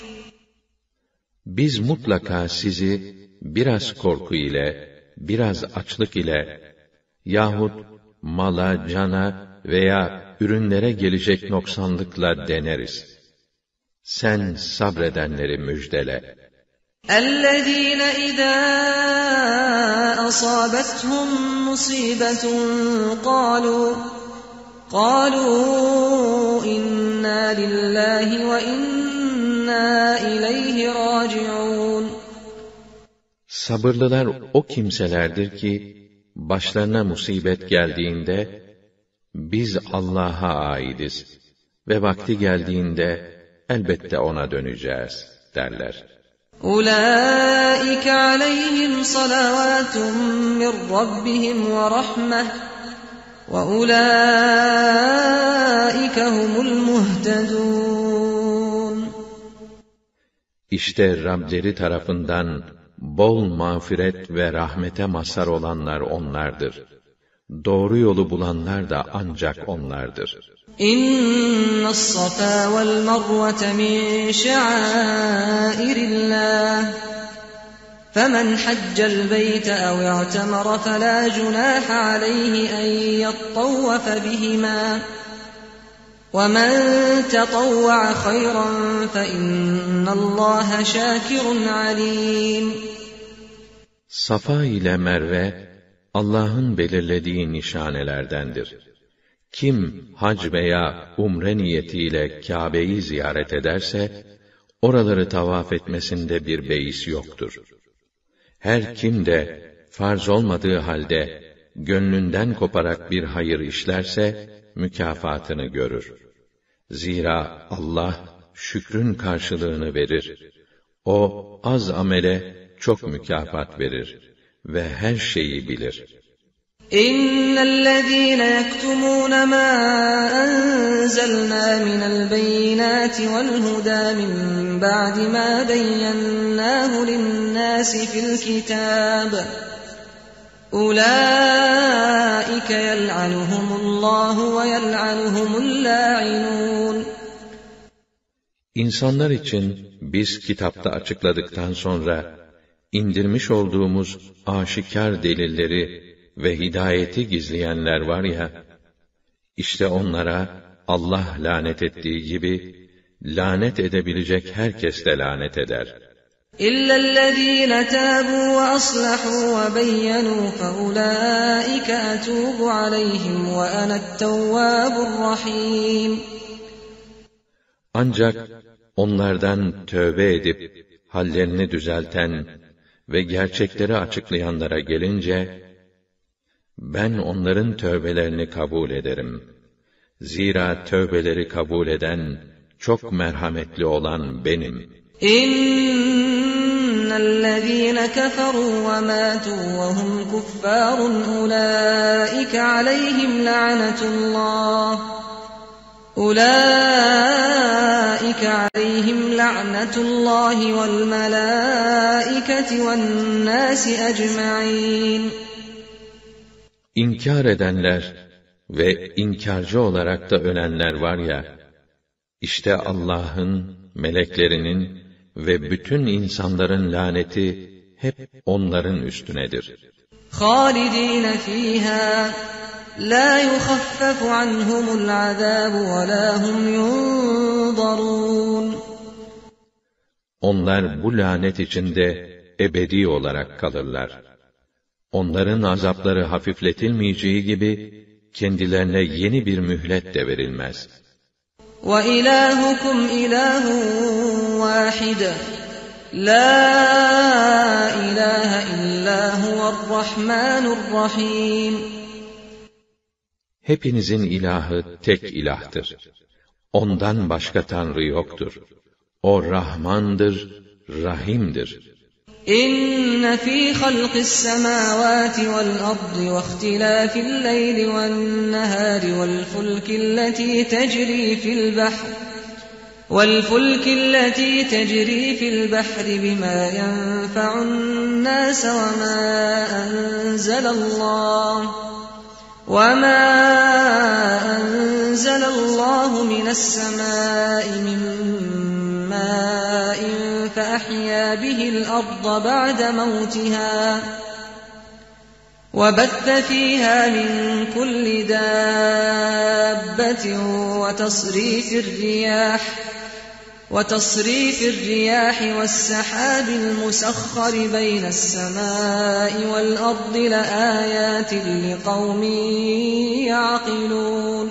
Biz mutlaka sizi biraz korku ile, biraz açlık ile yahut mala, cana veya ürünlere gelecek noksanlıkla deneriz. Sen sabredenleri müjdele. اَلَّذ۪ينَ اِذَا أَصَابَتْهُمْ مُصِيبَةٌ قَالُوا قَالُوا اِنَّا لِلّٰهِ وَاِنَّا اِلَيْهِ رَاجِعُونَ. Sabırlılar o kimselerdir ki, başlarına musibet geldiğinde, biz Allah'a aidiz ve vakti geldiğinde, elbette ona döneceğiz derler. أُولَٰئِكَ عَلَيْهِمْ صَلَوَاتٌ مِّن رَّبِّهِمْ وَرَحْمَةٌ وَأُولَٰئِكَ هُمُ الْمُهْتَدُونَ. İşte Rableri tarafından bol mağfiret ve rahmete mazhar olanlar onlardır. Doğru yolu bulanlar da ancak onlardır. إِنَّ الصَّفَا وَالْمَرْوَةَ مِنْ شَعَائِرِ اللّٰهِ فَمَنْ حَجَّ الْبَيْتَ أَوْ اعْتَمَرَ فَلَا جُنَاحَ عَلَيْهِ أَنْ يَطَّوَّفَ بِهِمَا وَمَنْ تَطَوَّعَ خَيْرًا فَإِنَّ اللّٰهَ شَاكِرٌ عَلِيمٌ. Safa ile Merve, Allah'ın belirlediği nişanelerdendir. Kim hac veya umre niyetiyle Kâbe'yi ziyaret ederse, oraları tavaf etmesinde bir beis yoktur. Her kim de farz olmadığı halde gönlünden koparak bir hayır işlerse mükafatını görür. Zira Allah şükrün karşılığını verir. O az amele çok mükafat verir ve her şeyi bilir. إِنَّ الَّذ۪ينَ يَكْتُمُونَ مَا أَنزَلْنَا مِنَ الْبَيِّنَاتِ وَالْهُدَى مِنْ بَعْدِ مَا بَيَّنَّاهُ لِلنَّاسِ فِي الْكِتَابِ أُولَٰئِكَ يَلْعَنُهُمُ اللّٰهُ وَيَلْعَنُهُمُ اللَّاعِنُونَ. İnsanlar için biz kitapta açıkladıktan sonra indirmiş olduğumuz aşikar delilleri ve hidayeti gizleyenler var ya, işte onlara Allah lanet ettiği gibi lanet edebilecek herkes de lanet eder. إِلَّا الَّذ۪ينَ تَابُوا وَأَصْلَحُوا وَبَيَّنُوا فَأُولَٰئِكَ أَتُوبُ عَلَيْهِمْ وَأَنَا التَّوَّابُ الرَّحِيمُ. Ancak onlardan tövbe edip hallerini düzelten ve gerçekleri açıklayanlara gelince, ben onların tövbelerini kabul ederim. Zira tövbeleri kabul eden, çok merhametli olan benim. İnnellezîne keferû ve mâtû ve hum kuffârun ulâike aleyhim la'netullah. Ulâike aleyhim la'netullahi vel melâiketi ven nâsi ecmaîn. İnkar edenler ve inkarcı olarak da ölenler var ya, işte Allah'ın, meleklerinin ve bütün insanların laneti hep onların üstünedir. خَالِد۪ينَ ف۪يهَا لَا يُخَفَّفُ عَنْهُمُ الْعَذَابُ وَلَا هُمْ يُنْظَرُونَ. Onlar bu lanet içinde ebedi olarak kalırlar. Onların azapları hafifletilmeyeceği gibi, kendilerine yeni bir mühlet de verilmez. وَإِلَٰهُكُمْ إِلَٰهٌ وَاحِدٌ لَا إِلَٰهَ إِلَّا هُوَ الرَّحْمَٰنُ الرَّحِيمُ. Hepinizin ilahı tek ilahtır. Ondan başka tanrı yoktur. O Rahmandır, Rahim'dir. İnne fî halqis semâvâti vel ardı ve ihtilâfil leyli ven nehâri vel fulkilletî tecrî fil bahr vel fulkilletî tecrî fil bahri bimâ yenfe'un nâse ve mâ enzelallah ve mâ enzelallahu mines semâi min mâin فأحيا به الأرض بعد موتها وبث فيها من كل دابة وتصريف الرياح وتصريف الرياح والسحاب المسخر بين السماء والأرض لآيات لقوم يعقلون.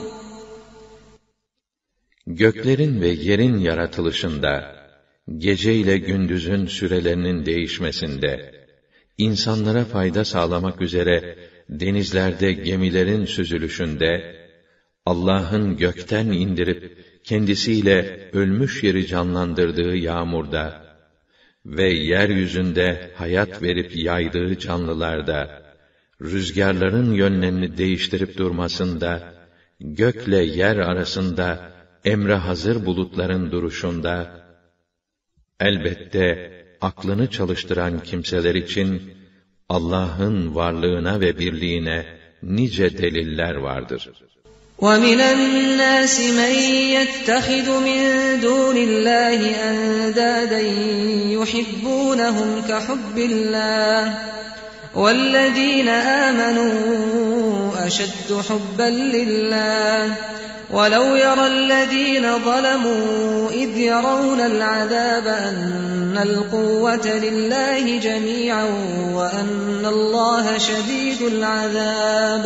Göklerin ve yerin yaratılışında, gece ile gündüzün sürelerinin değişmesinde, insanlara fayda sağlamak üzere denizlerde gemilerin süzülüşünde, Allah'ın gökten indirip kendisiyle ölmüş yeri canlandırdığı yağmurda ve yeryüzünde hayat verip yaydığı canlılarda, rüzgarların yönlerini değiştirip durmasında, gökle yer arasında emre hazır bulutların duruşunda, elbette aklını çalıştıran kimseler için Allah'ın varlığına ve birliğine nice deliller vardır. وَمِنَ النَّاسِ مَن يَتَّخِذُ مِن دُونِ اللّٰهِ أَندَادًا يُحِبُّونَهُمْ كَحُبِّ اللّٰهِ وَالَّذ۪ينَ آمَنُوا أَشَدُّ حُبًّا لِلّٰهِ وَلَوْ يَرَى الَّذ۪ينَ ظَلَمُوا إِذْ يَرَوْنَ الْعَذَابَ أَنَّ الْقُوَّةَ لِلّٰهِ جَمِيعًا وَأَنَّ اللّٰهَ شَد۪يدُ الْعَذَابِ.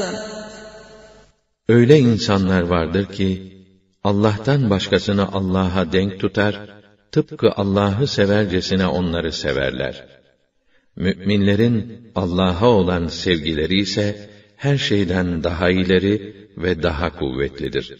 Öyle insanlar vardır ki, Allah'tan başkasını Allah'a denk tutar, tıpkı Allah'ı severcesine onları severler. Mü'minlerin Allah'a olan sevgileri ise, her şeyden daha ileri ve daha kuvvetlidir.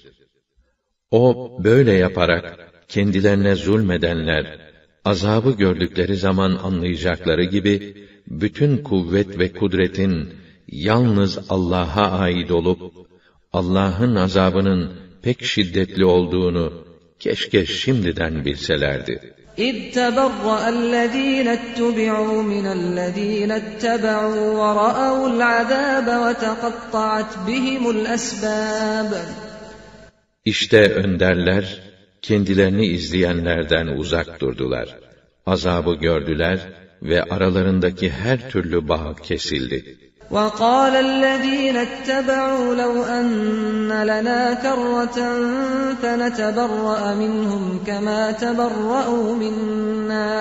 O, böyle yaparak, kendilerine zulmedenler, azabı gördükleri zaman anlayacakları gibi, bütün kuvvet ve kudretin, yalnız Allah'a ait olup, Allah'ın azabının pek şiddetli olduğunu, keşke şimdiden bilselerdi. اِذْ تَبَرَّأَ الَّذ۪ينَ اتُّبِعُوا مِنَ الَّذ۪ينَ اتَّبَعُوا وَرَأَوُا الْعَذَابَ وَتَقَطَّعَتْ بِهِمُ الْأَسْبَابُ. İşte önderler, kendilerini izleyenlerden uzak durdular. Azabı gördüler ve aralarındaki her türlü bağ kesildi. وَقَالَ الَّذ۪ينَ اتَّبَعُوا لَوْ أَنَّ لَنَا كَرَّةً فَنَتَبَرَّأَ مِنْهُمْ كَمَا تَبَرَّؤُوا مِنَّا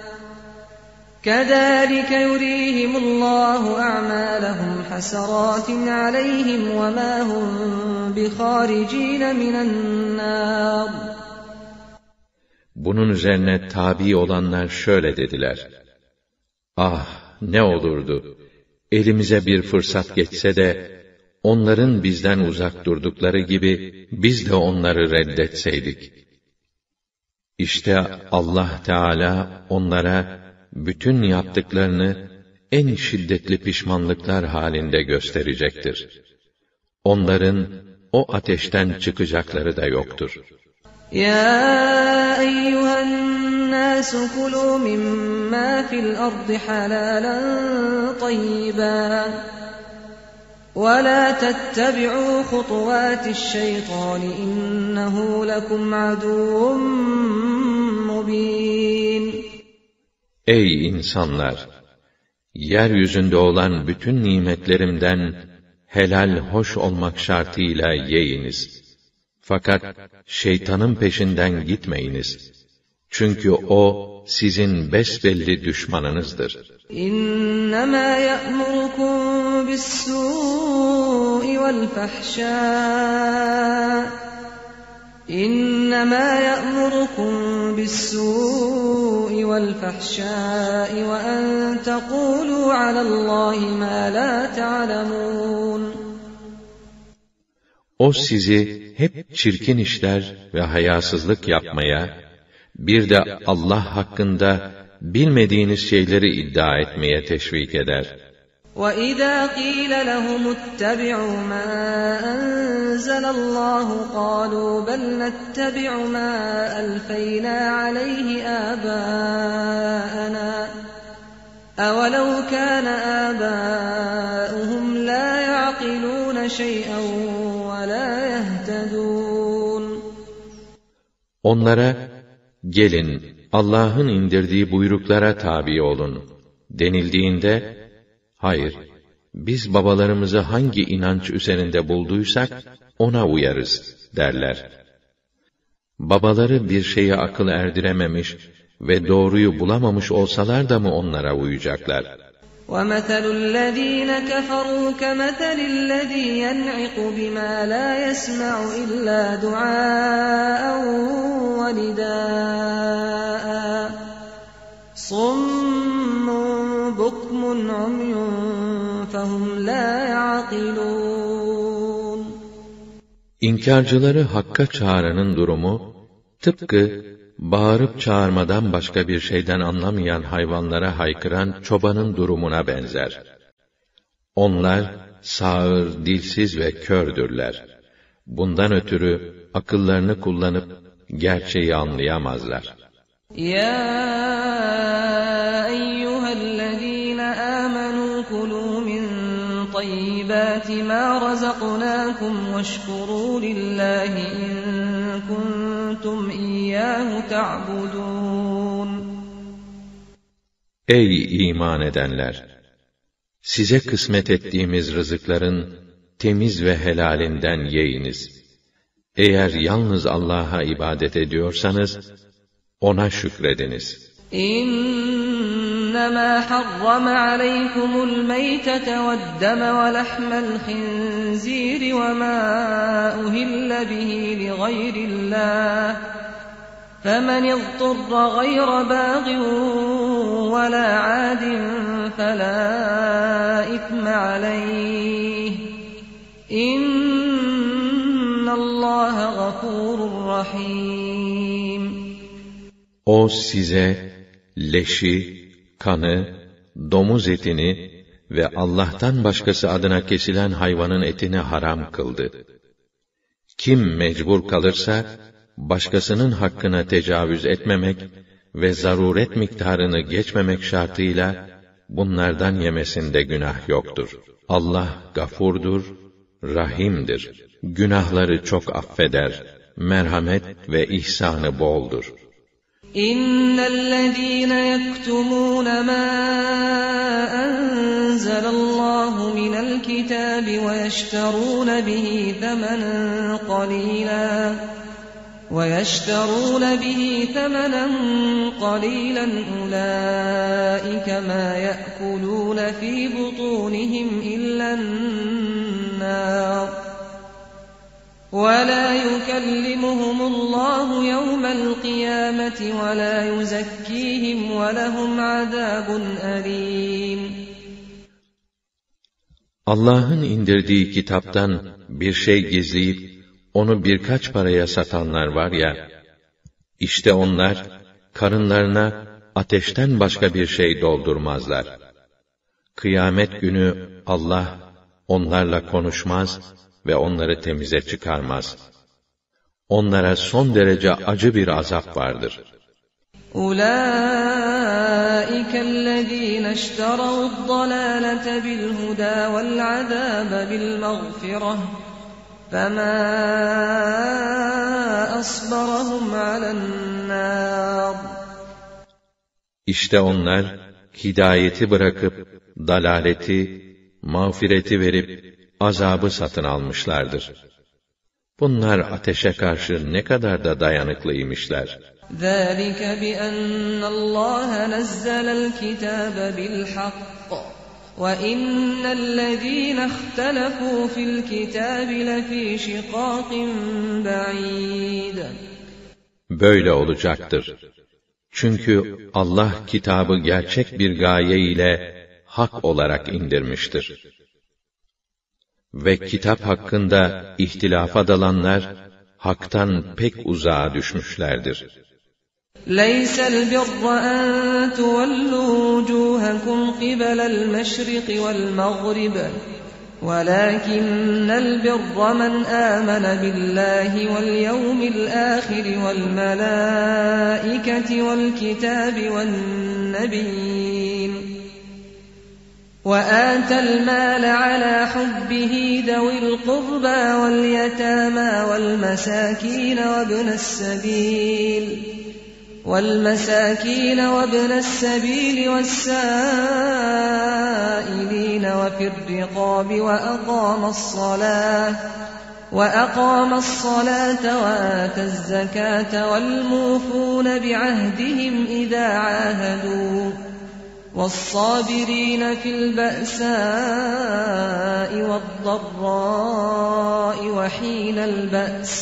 كَذَٰلِكَ يُرِيهِمُ اللّٰهُ أَعْمَالَهُمْ حَسَرَاتٍ عَلَيْهِمْ وَمَا هُمْ بِخَارِجِينَ مِنَ النَّارِ. Bunun üzerine tabi olanlar şöyle dediler: Ah, ne olurdu! Elimize bir fırsat geçse de, onların bizden uzak durdukları gibi, biz de onları reddetseydik. İşte Allah Teala onlara, bütün yaptıklarını, en şiddetli pişmanlıklar halinde gösterecektir. Onların, o ateşten çıkacakları da yoktur. يا أيها الناس كلوا مما في الأرض حلالا طيبا ولا تتبعوا خطوات الشيطان إنه لكم عدو مبين. Ey insanlar! Yeryüzünde olan bütün nimetlerimden helal hoş olmak şartıyla yiyiniz. Fakat şeytanın peşinden gitmeyiniz. Çünkü o sizin besbelli düşmanınızdır. İnnemâ ye'murukum bis-sû'i vel-fahşâ İnnemâ ye'murukum bis-sû'i vel-fahşâ'i ve en tekûlû alallâhi mâ lâ ta'lemûn. O sizi hep çirkin işler ve hayasızlık yapmaya, bir de Allah hakkında bilmediğiniz şeyleri iddia etmeye teşvik eder. وَإِذَا قِيلَ لَهُمُ اتَّبِعُوا مَا أَنزَلَ اللّٰهُ قَالُوا بَلْ نَتَّبِعُ مَا أَلْفَيْنَا عَلَيْهِ آبَاءَنَا أَوَلَوْ كَانَ آبَاؤُهُمْ لَا يَعْقِلُونَ شَيْئًا وَلَا يَهْتَدُونَ. Onlara, gelin Allah'ın indirdiği buyruklara tabi olun denildiğinde, hayır, biz babalarımızı hangi inanç üzerinde bulduysak ona uyarız derler. Babaları bir şeye akıl erdirememiş ve doğruyu bulamamış olsalar da mı onlara uyacaklar? وَمَثَلُ الَّذ۪ينَ كَفَرُوا كَمَثَلِ الَّذ۪ي يَنْعِقُ بِمَا لَا يَسْمَعُ إِلَّا دُعَاءً وَنِدَاءً صُمٌّ بُكْمٌ عُمْيٌ فَهُمْ لَا يَعْقِلُونَ. İnkarcıları Hakk'a çağıranın durumu, tıpkı bağırıp çağırmadan başka bir şeyden anlamayan hayvanlara haykıran çobanın durumuna benzer. Onlar sağır, dilsiz ve kördürler. Bundan ötürü akıllarını kullanıp gerçeği anlayamazlar. Ya eyyühellezîne âmenû kulû min tayyibâti mâ razaknâkum veşkurû lillâhi in kuntum iyyâhu ta'budûn. Ey iman edenler! Size kısmet ettiğimiz rızıkların temiz ve helalinden yiyiniz. Eğer yalnız Allah'a ibadet ediyorsanız, ona şükrediniz. İnnemâ harrama aleykumul meytete ve'd-deme ve lahmel khinzîri ve mâ uhille bihi li gayrillâh. فَمَنِ اضْطُرَّ غَيْرَ بَاغٍ وَلَا عَادٍ فَلَا إِثْمَ عَلَيْهِ إِنَّ اللّٰهَ غَفُورٌ رَحِيمٌ. O size leşi, kanı, domuz etini ve Allah'tan başkası adına kesilen hayvanın etini haram kıldı. Kim mecbur kalırsa, başkasının hakkına tecavüz etmemek ve zaruret miktarını geçmemek şartıyla bunlardan yemesinde günah yoktur. Allah gafurdur, rahimdir. Günahları çok affeder, merhamet ve ihsanı boldur. İnnellezîne yektumûne mâ enzelallahu minel kitâbi ve yeşterûne bihi themenen qalîlâ وَيَشْتَرُونَ بِهِ ثَمَنًا قَلِيلًا أُولَٰئِكَ مَا يَأْكُلُونَ فِي بُطُونِهِمْ إِلَّا النَّارَ وَلَا يُكَلِّمُهُمُ اللَّهُ يَوْمَ الْقِيَامَةِ وَلَا يُزَكِّيهِمْ وَلَهُمْ عَذَابٌ أَلِيمٌ. Allah'ın indirdiği kitaptan bir şey gizleyip onu birkaç paraya satanlar var ya, işte onlar karınlarına ateşten başka bir şey doldurmazlar. Kıyamet günü Allah onlarla konuşmaz ve onları temize çıkarmaz. Onlara son derece acı bir azap vardır. أُولَٰئِكَ الَّذ۪ينَ اشْتَرَوُا الضَّلَالَةَ بِالْهُدَى وَالْعَذَابَ بِالْمَغْفِرَةِ فَمَا أَصْبَرَهُمْ عَلَى النَّارِ. İşte onlar hidayeti bırakıp dalaleti, mağfireti verip azabı satın almışlardır. Bunlar ateşe karşı ne kadar da dayanıklıymışlar. ذَٰلِكَ بِأَنَّ اللّٰهَ نَزَّلَ الْكِتَابَ بِالْحَقِّ وَإِنَّ الَّذ۪ينَ اخْتَلَفُوا فِي الْكِتَابِ لَف۪ي شِقَاقٍ بَعِيدٍ. Böyle olacaktır. Çünkü Allah kitabı gerçek bir gaye ile hak olarak indirmiştir. Ve kitap hakkında ihtilafa dalanlar, haktan pek uzağa düşmüşlerdir. لَيْسَ الْبِرَّ أَن تُوَلُّوا وُجُوهَكُمْ قِبَلَ الْمَشْرِقِ وَالْمَغْرِبِ وَلَكِنَّ الْبِرَّ مَنْ آمَنَ بِاللَّهِ وَالْيَوْمِ الْآخِرِ وَالْمَلَائِكَةِ وَالْكِتَابِ وَالنَّبِيِّينَ وَآتَى الْمَالَ عَلَى حُبِّهِ ذَوِي الْقُرْبَى وَالْيَتَامَى وَالْمَسَاكِينَ وَابْنَ السَّبِيلِ وَالْمَسَاكِينَ وَابْنَ السَّبِيلِ وَالسَّائِلِينَ وَفِي الرِّقَابِ وَأَقَامَ الصَّلَاةَ وَأَقَامَ الصَّلَاةَ وَآتَى الزَّكَاةَ وَالْمُوفُونَ بِعَهْدِهِمْ إِذَا عَاهَدُوا وَالصَّابِرِينَ فِي الْبَأْسَاءِ وَالضَّرَّاءِ وَحِينَ الْبَأْسِ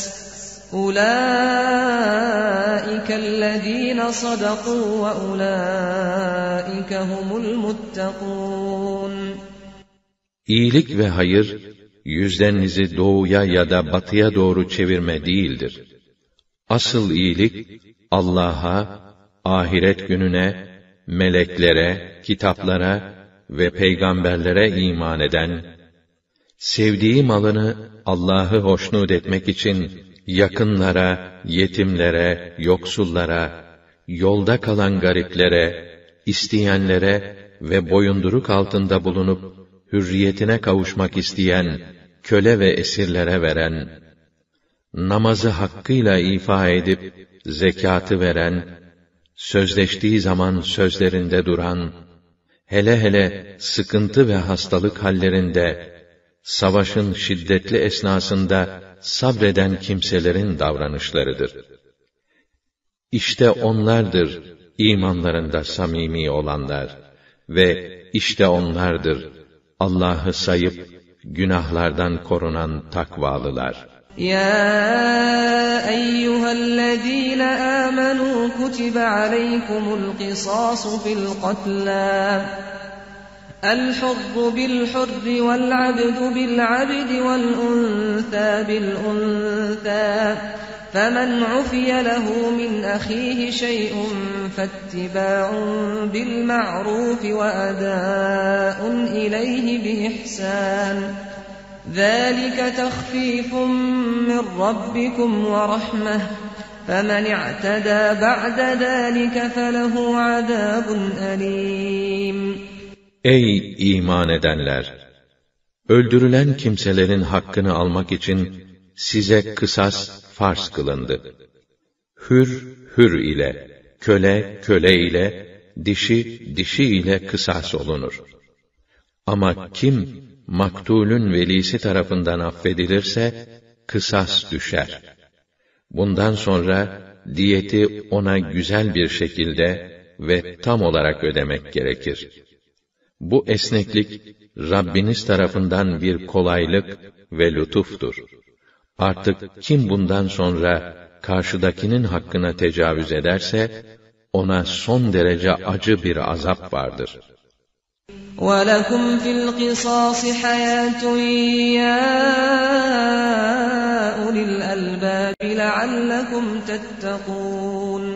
أُولَٰئِكَ الَّذ۪ينَ صَدَقُوا وَأُولَٰئِكَ هُمُ الْمُتَّقُونَ. İyilik ve hayır, yüzlerinizi doğuya ya da batıya doğru çevirme değildir. Asıl iyilik, Allah'a, ahiret gününe, meleklere, kitaplara ve peygamberlere iman eden, sevdiği malını Allah'ı hoşnut etmek için yakınlara, yetimlere, yoksullara, yolda kalan gariplere, isteyenlere ve boyunduruk altında bulunup hürriyetine kavuşmak isteyen köle ve esirlere veren, namazı hakkıyla ifa edip zekatı veren, sözleştiği zaman sözlerinde duran, hele hele sıkıntı ve hastalık hallerinde, savaşın şiddetli esnasında sabreden kimselerin davranışlarıdır. İşte onlardır imanlarında samimi olanlar ve işte onlardır Allah'ı sayıp günahlardan korunan takvalılar. يا أيها الذين آمنوا كتب عليكم القصاص في القتلى الحر بالحر والعبد بالعبد والأنثى بالأنثى فمن عفي له من أخيه شيء فاتباع بالمعروف وأداء إليه بإحسان ذلك تخفيف من ربكم ورحمة فمن اعتدى بعد ذلك فله عذاب أليم. Ey iman edenler! Öldürülen kimselerin hakkını almak için size kısas farz kılındı. Hür, hür ile, köle, köle ile, dişi, dişi ile kısas olunur. Ama kim, maktulün velisi tarafından affedilirse, kısas düşer. Bundan sonra, diyeti ona güzel bir şekilde ve tam olarak ödemek gerekir. Bu esneklik, Rabbiniz tarafından bir kolaylık ve lütuftur. Artık kim bundan sonra, karşıdakinin hakkına tecavüz ederse, ona son derece acı bir azap vardır. وَلَكُمْ فِي الْقِصَاصِ حَيَاةٌ يَا أُولِي الْأَلْبَابِ لَعَلَّكُمْ تَتَّقُونَ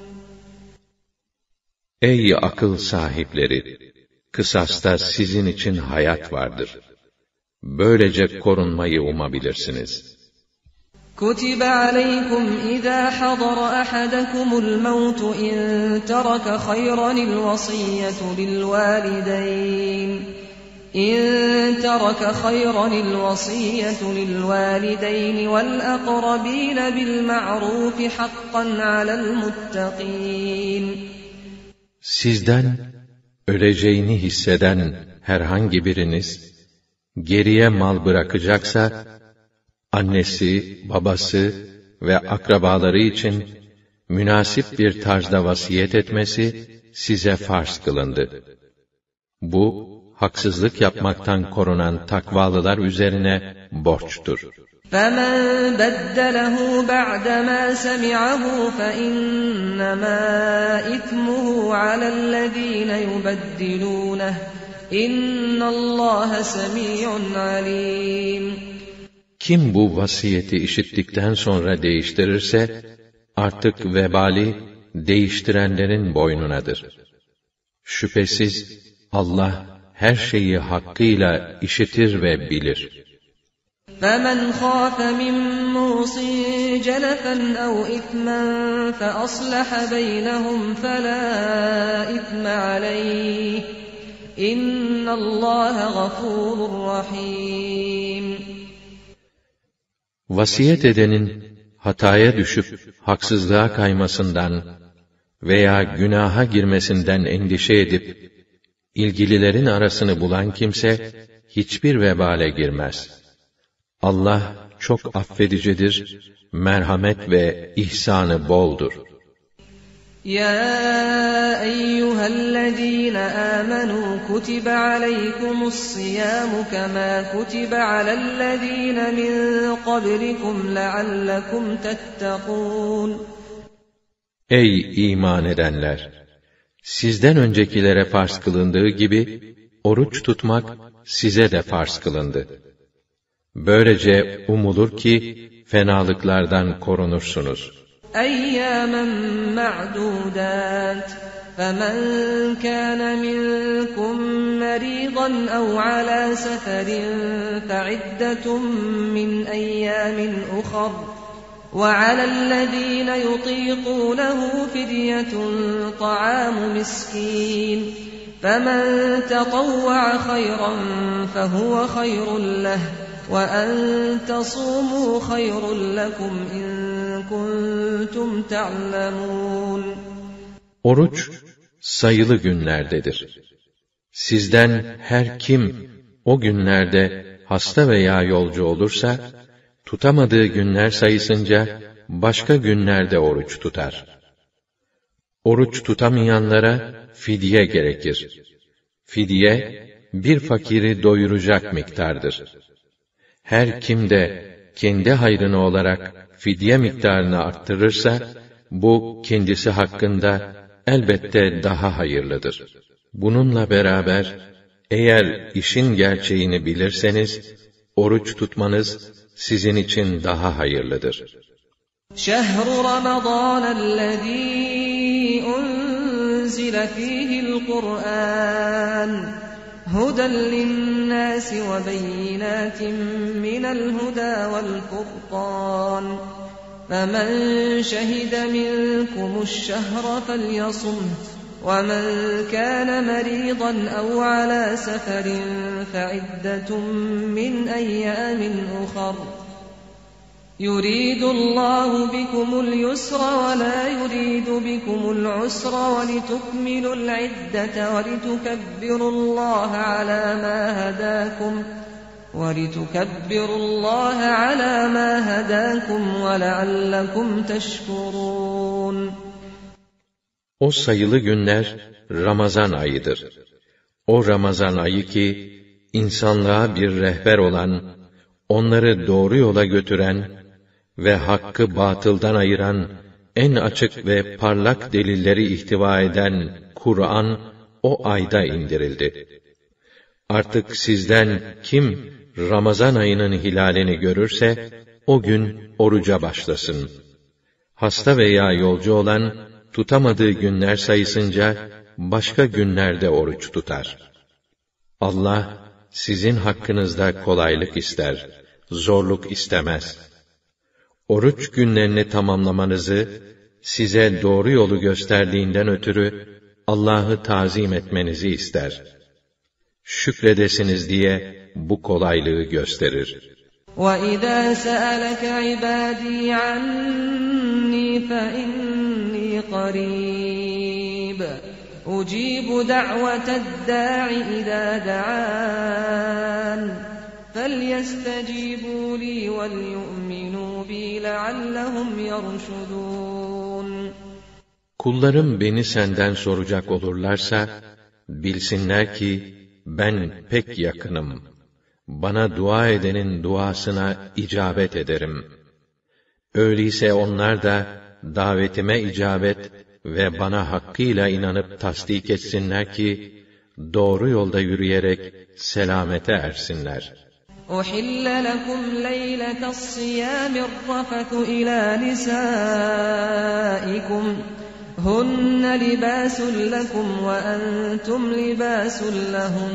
Ey akıl sahipleri! Kısasta sizin için hayat vardır. Böylece korunmayı umabilirsiniz. كُتِبَ عَلَيْكُمْ إِذَا حَضَرَ أَحَدَكُمُ الْمَوْتُ إِن تَرَكَ خَيْرًا الْوَصِيَّةُ لِلْوَالِدَيْنِ إِن تَرَكَ خَيْرًا الْوَصِيَّةُ لِلْوَالِدَيْنِ وَالْأَقْرَبِينَ بِالْمَعْرُوفِ حَقًّا عَلَى الْمُتَّقِينَ Sizden öleceğini hisseden herhangi biriniz geriye mal bırakacaksa, annesi, babası ve akrabaları için münasip bir tarzda vasiyet etmesi size farz kılındı. Bu, haksızlık yapmaktan korunan takvalılar üzerine borçtur. فَمَنْ بَدَّلَهُ بَعْدَمَا سَمِعَهُ فَإِنَّمَا إِثْمُهُ عَلَى الَّذِينَ يُبَدِّلُونَهُ إِنَّ اللّٰهَ سَمِيعٌ عَلِيمٌ Kim bu vasiyeti işittikten sonra değiştirirse, artık vebali değiştirenlerin boynunadır. Şüphesiz Allah her şeyi hakkıyla işitir ve bilir. فَمَنْ خَافَ مِنْ مُوصٍ جَنَفًا أَوْ إِثْمًا فَأَصْلَحَ بَيْنَهُمْ فَلَا إِثْمَ عَلَيْهِ إِنَّ اللّٰهَ غَفُورٌ رَحِيمٌ Vasiyet edenin hataya düşüp haksızlığa kaymasından veya günaha girmesinden endişe edip ilgililerin arasını bulan kimse hiçbir vebale girmez. Allah çok affedicidir, merhamet ve ihsanı boldur. يا أيها الذين آمنوا كتب عليكم الصيام كما كتب على الذين من قبلكم لعلكم تتقون Ey iman edenler! Sizden öncekilere farz kılındığı gibi, oruç tutmak size de farz kılındı. Böylece umulur ki, fenalıklardan korunursunuz. أَيَّامًا مَّعْدُودَاتٍ فَمَنْ كَانَ مِنكُم مَّرِيضًا أَوْ عَلَى سَفَرٍ فَعِدَّةٌ مِّنْ أَيَّامٍ أُخَرَ وَعَلَى الَّذِينَ يُطِيقُونَهُ فِدْيَةٌ طَعَامُ مِسْكِينٍ فَمَنْ تَطَوَّعَ خَيْرًا فَهُوَ خَيْرٌ لَهُ وَأَنْ تَصُومُوا خَيْرٌ لَكُمْ إِنْ كُنْتُمْ تَعْلَمُونَ Oruç sayılı günlerdedir. Sizden her kim o günlerde hasta veya yolcu olursa, tutamadığı günler sayısınca başka günlerde oruç tutar. Oruç tutamayanlara fidye gerekir. Fidye, bir fakiri doyuracak miktardır. Her kim de kendi hayrına olarak fidye miktarını arttırırsa, bu kendisi hakkında elbette daha hayırlıdır. Bununla beraber, eğer işin gerçeğini bilirseniz, oruç tutmanız sizin için daha hayırlıdır. شَهْرُ رَمَضَانَ الَّذ۪ي أُنْزِلَ ف۪يهِ الْقُرْآنِ هُدًى لِلنَّاسِ وَبَيِّنَاتٍ مِّنَ الْهُدَى وَالْفُرْقَانِ فَمَنْ شَهِدَ مِنْكُمُ الشَّهْرَ فَلْيَصُمْهُ وَمَنْ كَانَ مَرِيضًا أَوْ عَلَى سَفَرٍ فَعِدَّةٌ مِّنْ أَيَّامٍ أُخَرَ يُرِيدُ اللّٰهُ بِكُمُ الْيُسْرَ وَلَا يُرِيدُ بِكُمُ الْعُسْرَ وَلِتُكْمِلُوا الْعِدَّةَ وَلِتُكَبِّرُوا اللّٰهَ عَلَى مَا هَدَاكُمْ وَلِتُكَبِّرُوا اللّٰهَ عَلَى مَا هَدَاكُمْ وَلَعَلَّكُمْ تَشْكُرُونَ. O sayılı günler Ramazan ayıdır. O Ramazan ayı ki, insanlığa bir rehber olan, onları doğru yola götüren ve hakkı batıldan ayıran, en açık ve parlak delilleri ihtiva eden Kur'an, o ayda indirildi. Artık sizden kim Ramazan ayının hilalini görürse, o gün oruca başlasın. Hasta veya yolcu olan, tutamadığı günler sayısınca, başka günlerde oruç tutar. Allah, sizin hakkınızda kolaylık ister, zorluk istemez. Oruç günlerini tamamlamanızı, size doğru yolu gösterdiğinden ötürü, Allah'ı tazim etmenizi ister. Şükredesiniz diye bu kolaylığı gösterir. وَإِذَا سَأَلَكَ عِبَادِي عَنِّي فَإِنِّي قَرِيبٌ أُجِيبُ دَعْوَةَ الدَّاعِ إِذَا دَعَانِ فَلْيَسْتَجِيبُوا لِي وَلْيُؤْمِنُوا بِي لَعَلَّهُمْ يَرْشُدُونَ. Kullarım beni senden soracak olurlarsa, bilsinler ki ben pek yakınım. Bana dua edenin duasına icabet ederim. Öyleyse onlar da davetime icabet ve bana hakkıyla inanıp tasdik etsinler ki, doğru yolda yürüyerek selamete ersinler. أُحِلَّ لَكُمْ لَيْلَةَ الصِّيَامِ الرَّفَثُ إِلَى نِسَائِكُمْ هُنَّ لِبَاسٌ لَكُمْ وَأَنْتُمْ لِبَاسٌ لَهُنَّ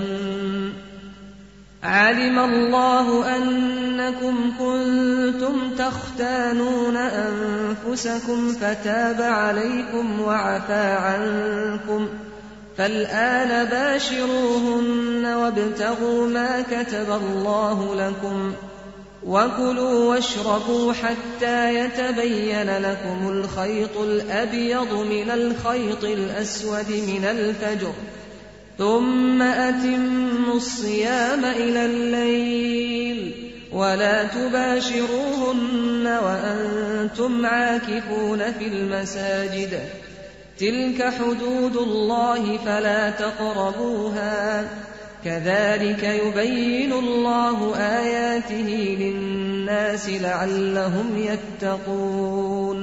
عَلِمَ اللّٰهُ أَنَّكُمْ كُنْتُمْ تَخْتَانُونَ أَنفُسَكُمْ فَتَابَ عَلَيْكُمْ وَعَفَا عَنْكُمْ فَالْآنَ بَاشِرُوهُنَّ وَابْتَغُوا مَا كَتَبَ اللّٰهُ لَكُمْ وَكُلُوا وَاشْرَبُوا حَتَّى يَتَبَيَّنَ لَكُمُ الْخَيْطُ الْأَبْيَضُ مِنَ الْخَيْطِ الْأَسْوَدِ مِنَ الْفَجْرِ ثُمَّ أَتِمُّوا الصِّيَامَ إِلَى اللَّيْلِ وَلَا تُبَاشِرُوهُنَّ وَأَنْتُمْ عَاكِفُونَ فِي الْمَسَاجِدِ تِلْكَ حُدُودُ اللّٰهِ فَلَا تَقْرَبُوهَا كَذَٰلِكَ يُبَيِّنُ اللّٰهُ آيَاتِهِ لِلنَّاسِ لَعَلَّهُمْ يَتَّقُونَ.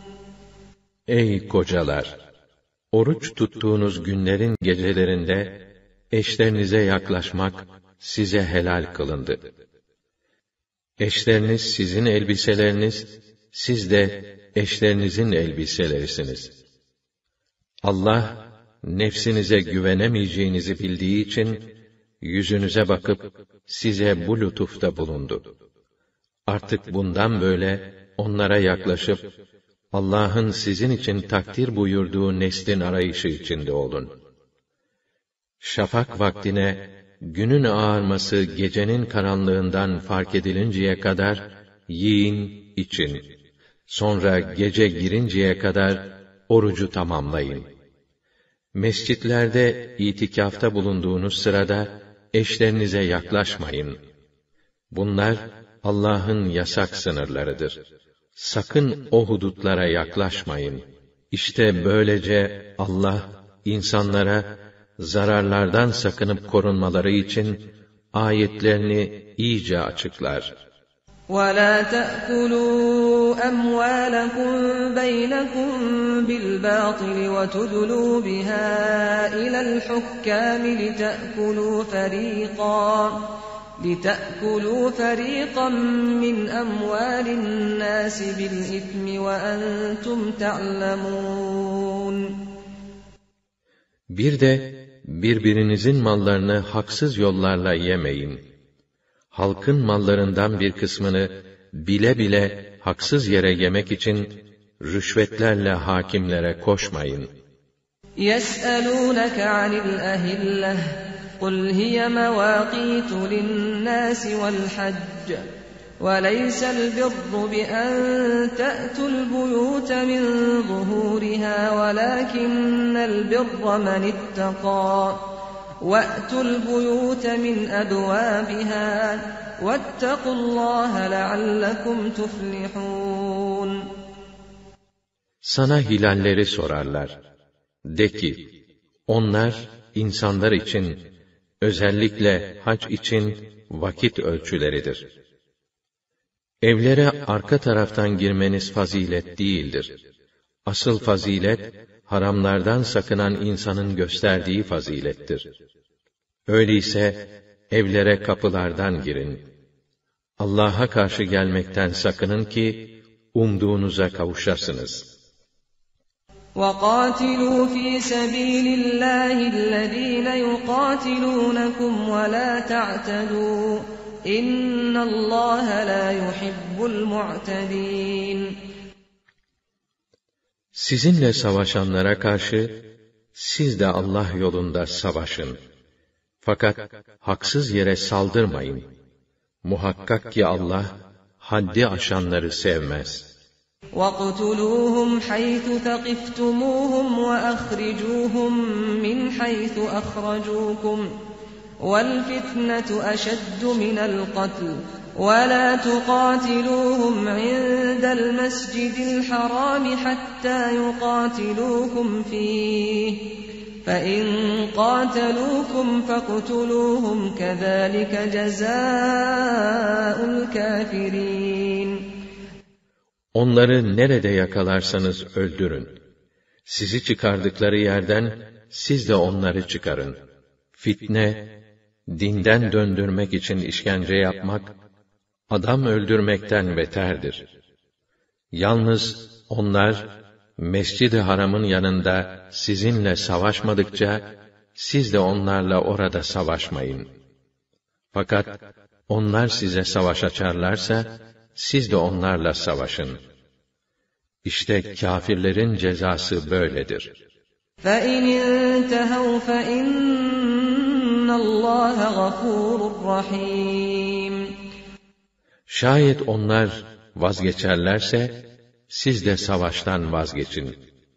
Ey kocalar! Oruç tuttuğunuz günlerin gecelerinde, eşlerinize yaklaşmak size helal kılındı. Eşleriniz sizin elbiseleriniz, siz de eşlerinizin elbiselerisiniz. Allah, nefsinize güvenemeyeceğinizi bildiği için, yüzünüze bakıp, size bu lütufta bulundu. Artık bundan böyle, onlara yaklaşıp, Allah'ın sizin için takdir buyurduğu neslin arayışı içinde olun. Şafak vaktine, günün ağarması gecenin karanlığından fark edilinceye kadar, yiyin, için. Sonra gece girinceye kadar, orucu tamamlayın. Mescitlerde itikafta bulunduğunuz sırada, eşlerinize yaklaşmayın. Bunlar, Allah'ın yasak sınırlarıdır. Sakın o hudutlara yaklaşmayın. İşte böylece Allah, insanlara, zararlardan sakınıp korunmaları için, ayetlerini iyice açıklar. وَلَا تَأْكُلُوا أَمْوَالَكُمْ بَيْنَكُمْ بِالْبَاطِلِ وَتُدْلُوا بِهَا إِلَى الْحُكَّامِ لِتَأْكُلُوا فَرِيقًا لِتَأْكُلُوا فَرِيقًا مِّنْ أَمْوَالِ النَّاسِ بِالْإِثْمِ وَأَنْتُمْ تَعْلَمُونَ. Bir de birbirinizin mallarını haksız yollarla yemeyin. Halkın mallarından bir kısmını bile bile haksız yere yemek için rüşvetlerle hakimlere koşmayın. يَسْأَلُونَكَ عَنِ الْأَهِلَّةِ قُلْ هِيَ مَوَاقِيتُ لِلنَّاسِ وَالْحَجِّ وليس البر بأن تأتوا البيوت من ظهورها ولكن البر من اتقى وأتوا البيوت من أبوابها واتقوا الله لعلكم تفلحون. Sana hilalleri sorarlar. De ki, onlar insanlar için, özellikle hac için vakit ölçüleridir. Evlere arka taraftan girmeniz fazilet değildir. Asıl fazilet, haramlardan sakınan insanın gösterdiği fazilettir. Öyleyse, evlere kapılardan girin. Allah'a karşı gelmekten sakının ki, umduğunuza kavuşasınız. وَقَاتِلُوا فِي سَبِيلِ اللّٰهِ الَّذ۪ينَ يُقَاتِلُونَكُمْ وَلَا تَعْتَدُوا اِنَّ اللّٰهَ لَا يُحِبُّ الْمُعْتَد۪ينَ. Sizinle savaşanlara karşı, siz de Allah yolunda savaşın. Fakat haksız yere saldırmayın. Muhakkak ki Allah, haddi aşanları sevmez. وَاقْتُلُوهُمْ حَيْثُ ثَقِفْتُمُوهُمْ وَأَخْرِجُوهُمْ مِنْ حَيْثُ أَخْرَجُوكُمْ وَالْفِتْنَةُ أَشَدُّ مِنَ الْقَتْلِ وَلَا تُقَاتِلُوهُمْ عِندَ الْمَسْجِدِ الْحَرَامِ حَتَّى يُقَاتِلُوكُمْ فِيهِ فَإِنْ قَاتَلُوكُمْ فَاقْتُلُوهُمْ كَذَلِكَ جَزَاءُ الْكَافِرِينَ. Onları nerede yakalarsanız öldürün. Sizi çıkardıkları yerden siz de onları çıkarın. Fitne, dinden döndürmek için işkence yapmak, adam öldürmekten beterdir. Yalnız onlar, Mescid-i Haram'ın yanında sizinle savaşmadıkça, siz de onlarla orada savaşmayın. Fakat onlar size savaş açarlarsa, siz de onlarla savaşın. İşte kâfirlerin cezası böyledir. فَاِنْ اِنْتَهَوْا فَاِنَّ اللّٰهَ غَفُورٌ رَحِيمٌ. Şayet onlar vazgeçerlerse, siz de savaştan vazgeçin.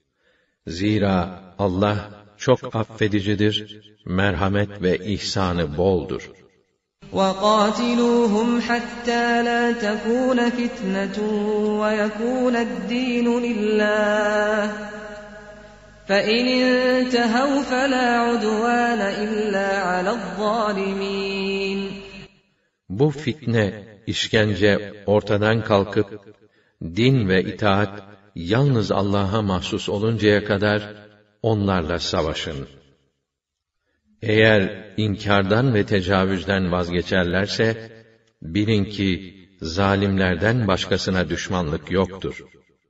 Zira Allah çok affedicidir, merhamet ve ihsanı boldur. وَقَاتِلُوهُمْ حَتَّى لَا تَكُونَ فِتْنَةٌ وَيَكُونَ الدِّينُ لِلّٰهِ فَاِنْ اِنْتَهَوْا فَلَا عُدْوَانَ إِلَّا عَلَى الظَّالِمِينَ. Bu fitne, işkence ortadan kalkıp, din ve itaat yalnız Allah'a mahsus oluncaya kadar onlarla savaşın. Eğer inkardan ve tecavüzden vazgeçerlerse, bilin ki zalimlerden başkasına düşmanlık yoktur.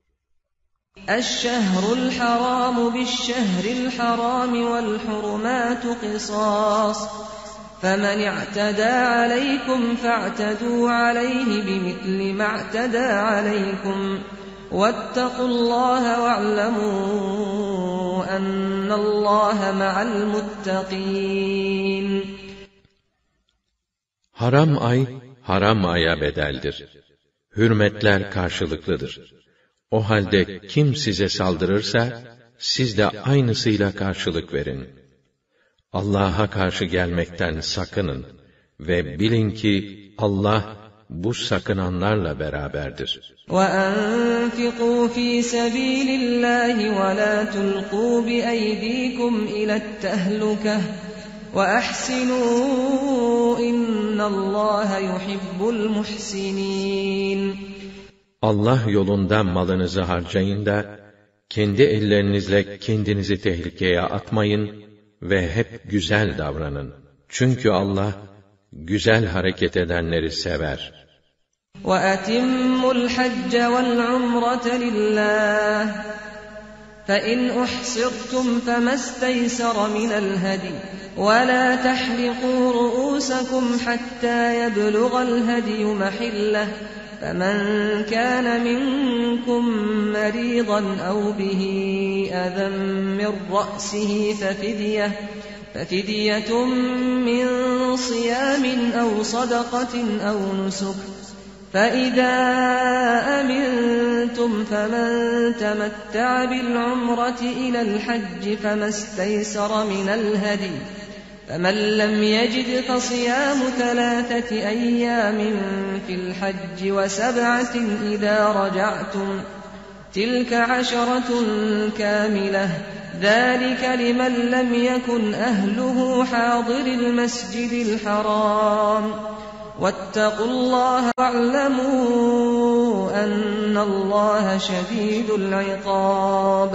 الشهر الحرام بالشهر الحرام والحرمات قصاص فمن اعتدى عليكم فاعتدوا عليه بمثل ما اعتدى عليكم واتقوا الله واعلموا أن الله مع المتقين. Haram ay, haram aya bedeldir. Hürmetler karşılıklıdır. O halde kim size saldırırsa, siz de aynısıyla karşılık verin. Allah'a karşı gelmekten sakının ve bilin ki Allah bu sakınanlarla beraberdir. وَأَنْفِقُوا فِي سَبِيلِ اللّٰهِ وَلَا تُلْقُوا بِأَيْدِيكُمْ إِلَى التَّهْلُكَةِ وَأَحْسِنُوا إِنَّ اللّٰهَ يُحِبُّ الْمُحْسِنِينَ. Allah yolunda malınızı harcayın da, kendi ellerinizle kendinizi tehlikeye atmayın ve hep güzel davranın. Çünkü Allah, güzel hareket edenleri sever. وَأَتِمُّوا الْحَجَّ وَالْعُمْرَةَ لِلّٰهِ فَإِنْ أُحْصِرْتُمْ فَمَا اسْتَيْسَرَ مِنَ الْهَدْيِ وَلَا تَحْلِقُوا رُءُوسَكُمْ حَتَّى يَبْلُغَ الْهَدْيُ مَحِلَّهُ فَمَنْ كَانَ مِنْكُمْ مَرِيضًا أَوْ بِهِ أَذًى مِنْ رَأْسِهِ فَفِدْيَةٌ فَفِدْيَةٌ مِنْ صِيَامٍ أَوْ صَدَقَةٍ أَوْ نُسُكٍ فَإِذَا أَمِنْتُمْ فَمَنْ تَمَتَّعَ بِالْعُمْرَةِ إِلَى الْحَجِّ فَمَا اسْتَيْسَرَ مِنَ الْهَدْيِ فَمَنْ لَمْ يَجِدْ فَصِيَامُ ثَلَاثَةِ أَيَّامٍ فِي الْحَجِّ وَسَبْعَةٍ إِذَا رَجَعْتُمْ تِلْكَ عَشَرَةٌ كَامِلَةٌ ذَلِكَ لِمَنْ لَمْ يَكُنْ أَهْلُهُ حَاضِرِ الْمَسْجِدِ الْحَرَامِ وَاتَّقُوا اللّٰهَ وَاعْلَمُوا أَنَّ اللّٰهَ شَد۪يدُ الْعِقَابِ.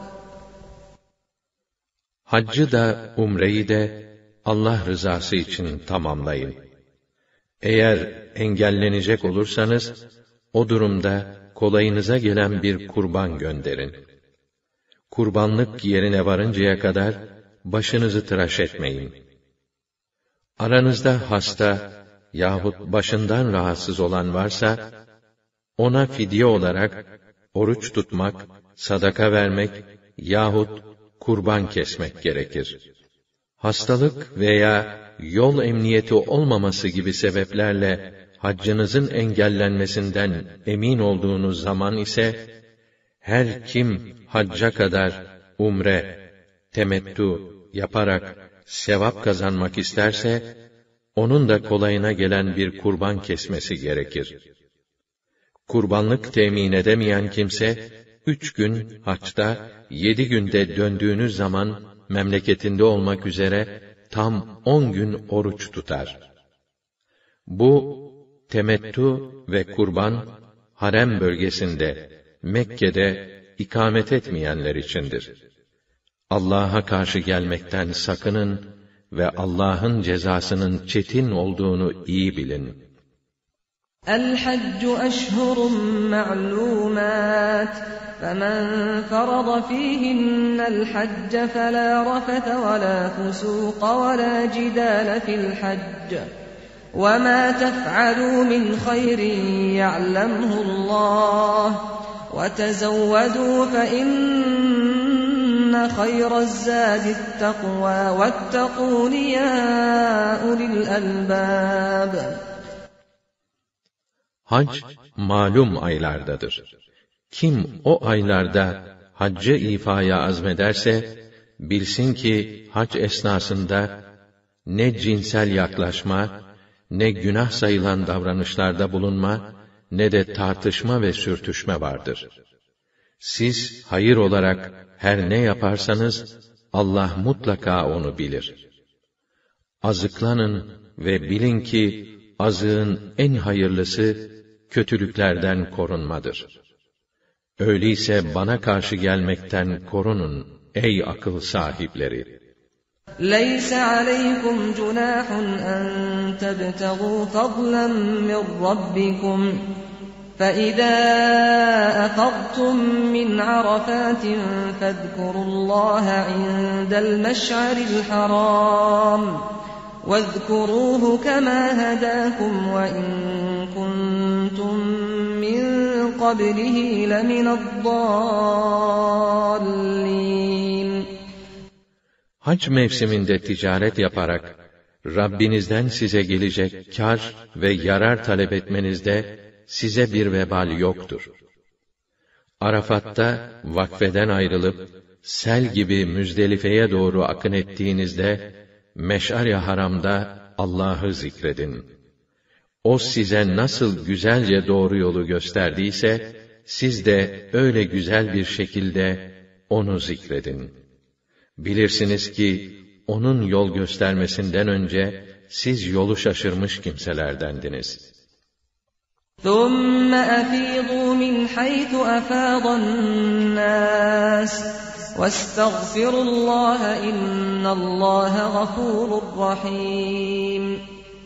Haccı da, umreyi de Allah rızası için tamamlayın. Eğer engellenecek olursanız, o durumda kolayınıza gelen bir kurban gönderin. Kurbanlık yerine varıncaya kadar başınızı tıraş etmeyin. Aranızda hasta yahut başından rahatsız olan varsa, ona fidye olarak oruç tutmak, sadaka vermek yahut kurban kesmek gerekir. Hastalık veya yol emniyeti olmaması gibi sebeplerle haccınızın engellenmesinden emin olduğunuz zaman ise, her kim hacca kadar umre, temettü yaparak sevap kazanmak isterse, onun da kolayına gelen bir kurban kesmesi gerekir. Kurbanlık temin edemeyen kimse, üç gün haçta, yedi günde döndüğünüz zaman, memleketinde olmak üzere, tam on gün oruç tutar. Bu, temettü ve kurban, harem bölgesinde, Mekke'de ikamet etmeyenler içindir. Allah'a karşı gelmekten sakının ve Allah'ın cezasının çetin olduğunu iyi bilin. El-Haccu eşhurun ma'lumat, فَمَنْ فَرَضَ فِيهِنَّ الْحَجَّ فَلَا رَفَثَ وَلَا فُسُوقَ وَلَا جِدَالَ فِي الْحَجِّ وَمَا تَفْعَلُوا مِنْ خَيْرٍ يَعْلَمْهُ اللّٰهُ وَتَزَوَّدُوا فَإِنَّ خَيْرَ الزَّادِ التَّقْوَى وَاتَّقُونِ يَا أُولِي الْأَلْبَابِ. Hac, malum aylardadır. Kim o aylarda haccı ifaya azmederse, bilsin ki hac esnasında ne cinsel yaklaşma, ne günah sayılan davranışlarda bulunma, ne de tartışma ve sürtüşme vardır. Siz hayır olarak her ne yaparsanız, Allah mutlaka onu bilir. Azıklanın ve bilin ki, azığın en hayırlısı, kötülüklerden korunmadır. Öyleyse bana karşı gelmekten korunun ey akıl sahipleri. لَيْسَ عَلَيْكُمْ جُنَاحٌ أَن تَبْتَغُوا فَضْلًا مِّن رَّبِّكُمْ فَإِذَا أَفَضْتُم مِّنْ عَرَفَاتٍ فَاذْكُرُوا اللَّهَ عِندَ الْمَشْعَرِ الْحَرَامِ وَاذْكُرُوهُ كَمَا هَدَاكُمْ وَإِن كُنتُم مِّن قَبْلِهِ لَمِنَ الضَّالِّينَ. Hac mevsiminde ticaret yaparak, Rabbinizden size gelecek kar ve yarar talep etmenizde, size bir vebal yoktur. Arafat'ta, vakfeden ayrılıp, sel gibi Müzdelife'ye doğru akın ettiğinizde, Meş'ar-ı Haram'da Allah'ı zikredin. O size nasıl güzelce doğru yolu gösterdiyse, siz de öyle güzel bir şekilde onu zikredin. Bilirsiniz ki, onun yol göstermesinden önce, siz yolu şaşırmış kimselerdendiniz. ثُمَّ أَفِيضُوا مِنْ حَيْثُ أَفَاضَ النَّاسُ وَاسْتَغْفِرُوا اللّٰهَ إِنَّ اللّٰهَ غَفُورٌ رَحِيمٌ.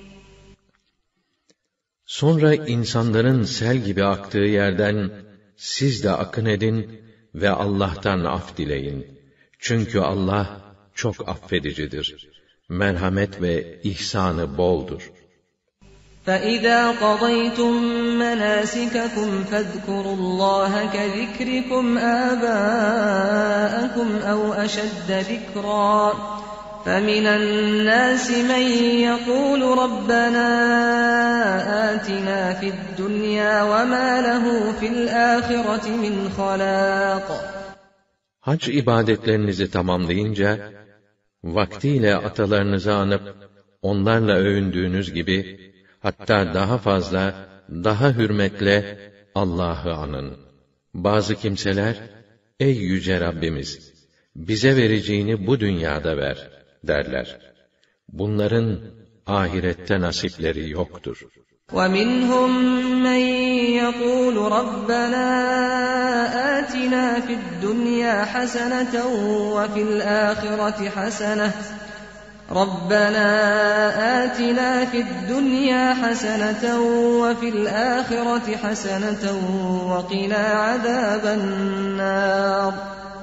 Sonra insanların sel gibi aktığı yerden, siz de akın edin ve Allah'tan af dileyin. Çünkü Allah çok affedicidir. Merhamet ve ihsanı boldur. فَإِذَا قَضَيْتُم مَّنَاسِكَكُمْ فَاذْكُرُوا اللَّهَ كَذِكْرِكُمْ آبَاءَكُمْ أَوْ أَشَدَّ ذِكْرًا فَمِنَ النَّاسِ مَن يَقُولُ رَبَّنَا آتِنَا فِي الدُّنْيَا وَمَا لَهُ فِي الْآخِرَةِ مِنْ خَلَاقٍ. Hac ibadetlerinizi tamamlayınca, vaktiyle atalarınızı anıp, onlarla övündüğünüz gibi, hatta daha fazla, daha hürmetle Allah'ı anın. Bazı kimseler, ey yüce Rabbimiz, bize vereceğini bu dünyada ver, derler. Bunların ahirette nasipleri yoktur. وَمِنْهُمْ مَنْ يَقُولُ رَبَّنَا آتِنَا فِي الدُّنْيَا حَسَنَةً وَفِي الْآخِرَةِ حَسَنَةً رَبَّنَا آتِنَا فِي الدُّنْيَا حَسَنَةً وَفِي الْآخِرَةِ حَسَنَةً وَقِنَا عَذَابَ النَّارِ.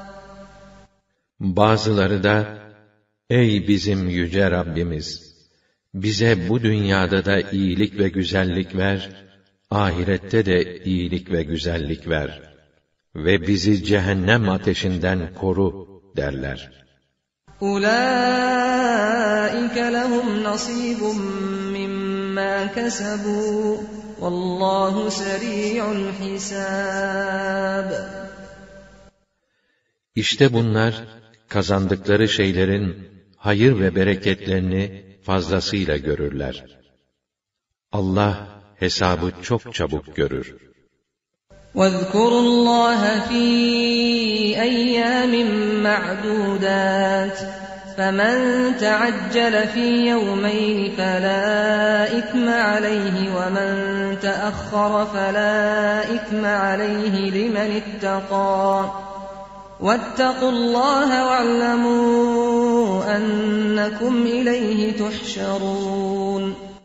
Bazıları da, ey bizim yüce Rabbimiz! Bize bu dünyada da iyilik ve güzellik ver, ahirette de iyilik ve güzellik ver ve bizi cehennem ateşinden koru derler. أُولَٰئِكَ لَهُمْ نَصِيبٌ مِّمَّا كَسَبُوا وَاللّٰهُ سَرِيعُ الْحِسَابِ. İşte bunlar, kazandıkları şeylerin hayır ve bereketlerini fazlasıyla görürler. Allah hesabı çok çabuk görür. وَاذْكُرُوا اللّٰهَ فِي أَيَّامٍ مَّعْدُودَاتٍ فَمَنْ تَعَجَّلَ فِي يَوْمَيْنِ فَلَا إِثْمَ عَلَيْهِ وَمَنْ تَأَخَّرَ فَلَا إِثْمَ عَلَيْهِ لِمَنِ اتَّقَى وَاتَّقُوا اللّٰهَ وَاعْلَمُوا أَنَّكُمْ إِلَيْهِ تُحْشَرُونَ.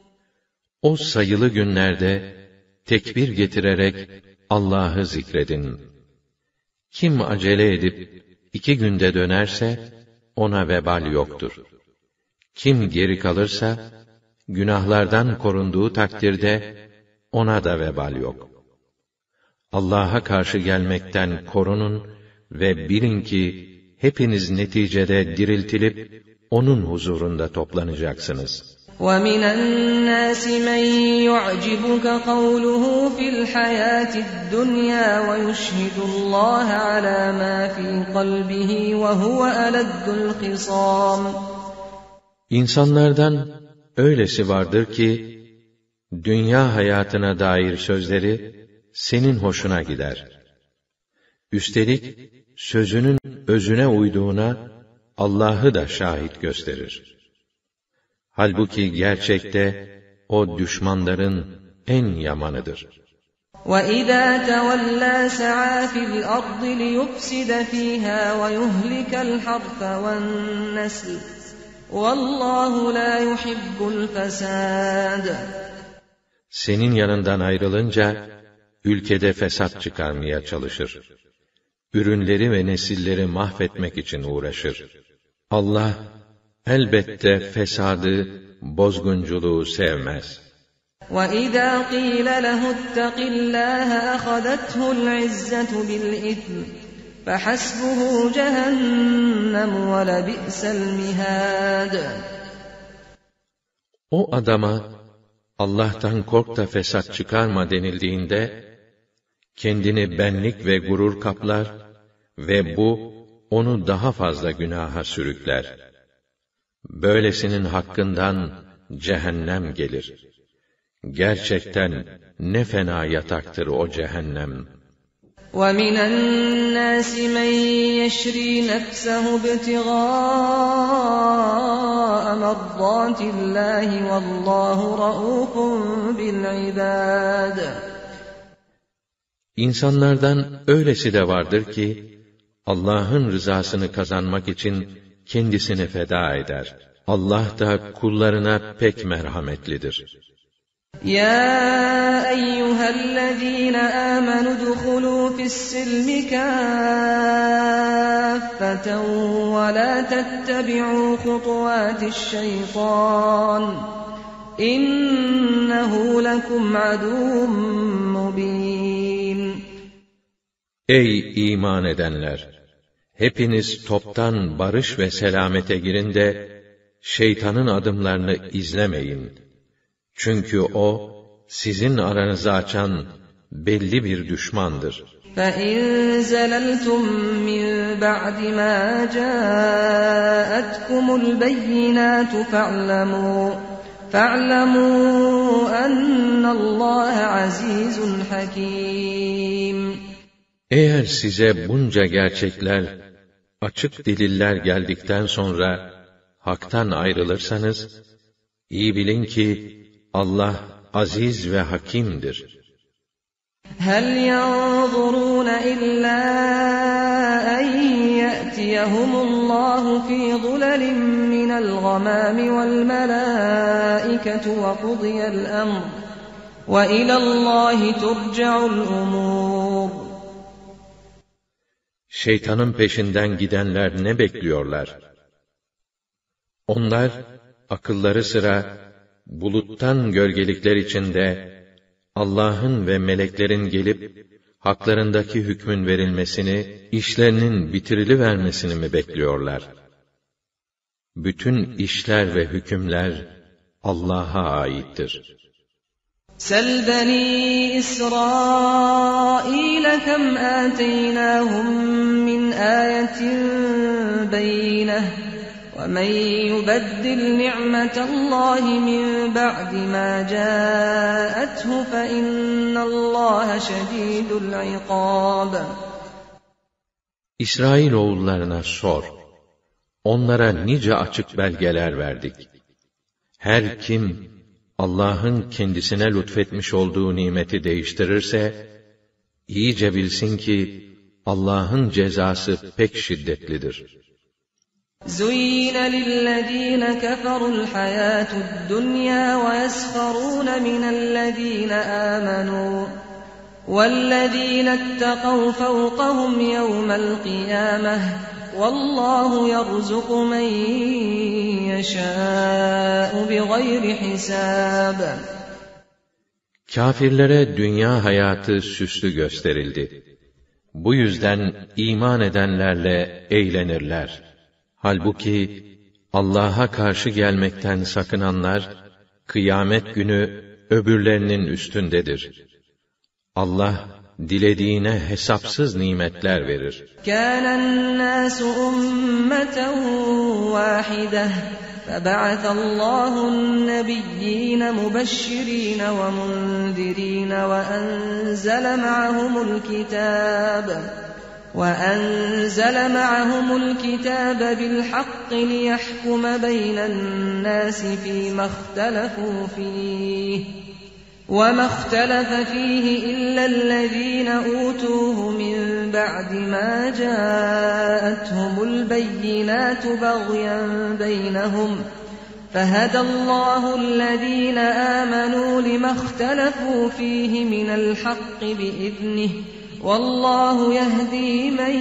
O sayılı günlerde tekbir getirerek Allah'ı zikredin. Kim acele edip iki günde dönerse ona vebal yoktur. Kim geri kalırsa günahlardan korunduğu takdirde ona da vebal yok. Allah'a karşı gelmekten korunun ve bilin ki hepiniz neticede diriltilip onun huzurunda toplanacaksınız. وَمِنَ النَّاسِ مَن يُعْجِبُكَ قَوْلُهُ فِي الْحَيَاةِ الدُّنْيَا وَيُشْهِدُ اللّٰهَ عَلَى مَا فِي قَلْبِهِ وَهُوَ أَلَدُّ الْخِصَامِ. İnsanlardan öylesi vardır ki, dünya hayatına dair sözleri senin hoşuna gider. Üstelik, sözünün özüne uyduğuna Allah'ı da şahit gösterir. Halbuki gerçekte o düşmanların en yamanıdır. وَإِذَا تَوَلَّى سَعَى فِي الْأَرْضِ لِيُفْسِدَ فِيهَا وَيُهْلِكَ الْحَرْثَ وَالنَّسْلَ وَاللّٰهُ لَا يُحِبُّ الْفَسَادَ. Senin yanından ayrılınca, ülkede fesat çıkarmaya çalışır. Ürünleri ve nesilleri mahvetmek için uğraşır. Allah, elbette fesadı, bozgunculuğu sevmez. وَإِذَا قِيلَ لَهُ اتَّقِ اللّٰهَ أَخَذَتْهُ الْعِزَّةُ بِالْإِثْمِ فَحَسْبُهُ جَهَنَّمُ وَلَبِئْسَ الْمِهَادُ. O adama, Allah'tan kork da fesat çıkarma denildiğinde, kendini benlik ve gurur kaplar ve bu, onu daha fazla günaha sürükler. Böylesinin hakkından cehennem gelir. Gerçekten ne fena yataktır o cehennem. وَمِنَ النَّاسِ مَن يَشْرِي نَفْسَهُ ابْتِغَاءَ مَرْضَاتِ اللّٰهِ وَاللّٰهُ رَءُوفٌ بِالْعِبَادِ. İnsanlardan öylesi de vardır ki, Allah'ın rızasını kazanmak için kendisini feda eder. Allah da kullarına pek merhametlidir. يَا أَيُّهَا الَّذ۪ينَ آمَنُوا ادْخُلُوا فِي السِّلْمِ كَافَّةً وَلَا تَتَّبِعُوا خُطُوَاتِ الشَّيْطَانِ إِنَّهُ لَكُمْ عَدُوٌّ مُّبِينٌ. Ey iman edenler! Hepiniz toptan barış ve selamete girin de, şeytanın adımlarını izlemeyin. Çünkü o, sizin aranızı açan belli bir düşmandır. فَاِنْ زَلَلْتُمْ مِنْ بَعْدِ مَا جَاءَتْكُمُ الْبَيِّنَاتُ فَاعْلَمُوا فَاعْلَمُوا أَنَّ اللّٰهَ عَز۪يزٌ حَك۪يمٌ. Eğer size bunca gerçekler, açık deliller geldikten sonra haktan ayrılırsanız, iyi bilin ki Allah aziz ve hakimdir. هَلْ يَنْظُرُونَ إِلَّا أَنْ يَأْتِيَهُمُ اللّٰهُ فِي ظُلَلٍ مِّنَ الْغَمَامِ وَالْمَلَائِكَةُ وَقُضِيَ الْأَمْرُ وَإِلَى اللّٰهِ تُرْجَعُ الْأُمُورُ. Şeytanın peşinden gidenler ne bekliyorlar? Onlar, akılları sıra, buluttan gölgelikler içinde, Allah'ın ve meleklerin gelip, haklarındaki hükmün verilmesini, işlerinin bitirilivermesini mi bekliyorlar? Bütün işler ve hükümler, Allah'a aittir. سَلْ بَنِي إِسْرَائِيلَ كَمْ آتَيْنَاهُمْ مِنْ آيَةٍ بَيِّنَةٍ وَمَنْ يُبَدِّلْ نِعْمَةَ اللّٰهِ مِنْ بَعْدِ مَا جَاءَتْهُ فَإِنَّ اللّٰهَ شَد۪يدُ الْعِقَابِ. İsrailoğullarına sor. Onlara nice açık belgeler verdik. Her kim, Allah'ın kendisine lütfetmiş olduğu nimeti değiştirirse, iyice bilsin ki, Allah'ın cezası pek şiddetlidir. زُيِّنَ لِلَّذ۪ينَ كَفَرُوا الْحَيَاةُ الدُّنْيَا وَيَسْخَرُونَ مِنَ الَّذ۪ينَ آمَنُوا وَالَّذ۪ينَ اتَّقَوْا فَوْقَهُمْ يَوْمَ الْقِيَامَةِ وَاللّٰهُ يَرْزُقُ مَنْ يَشَاءُ بِغَيْرِ حِسَابٍ. Kâfirlere dünya hayatı süslü gösterildi. Bu yüzden iman edenlerle eğlenirler. Halbuki Allah'a karşı gelmekten sakınanlar, kıyamet günü öbürlerinin üstündedir. Allah, dilediğine hesapsız nimetler verir. كَانَ النَّاسُ أُمَّةً وَاحِدَةً فَبَعَثَ اللّٰهُ النَّبِيِّينَ مُبَشِّرِينَ وَمُنْذِرِينَ وَأَنْزَلَ مَعَهُمُ الْكِتَابَ وَأَنْزَلَ مَعَهُمُ الْكِتَابَ بِالْحَقِّ لِيَحْكُمَ بَيْنَ النَّاسِ فِيمَا اخْتَلَفُوا فِيهِ وَمَا اخْتَلَفَ فِيهِ إِلَّا الَّذ۪ينَ أُوتُوهُ مِنْ بَعْدِ مَا جَاءَتْهُمُ الْبَيِّنَاتُ بَغْيًا بَيْنَهُمْ فَهَدَى اللّٰهُ الَّذ۪ينَ آمَنُوا لِمَا اخْتَلَفُوا فِيهِ مِنَ الْحَقِّ بِإِذْنِهِ وَاللّٰهُ يَهْدِي مَنْ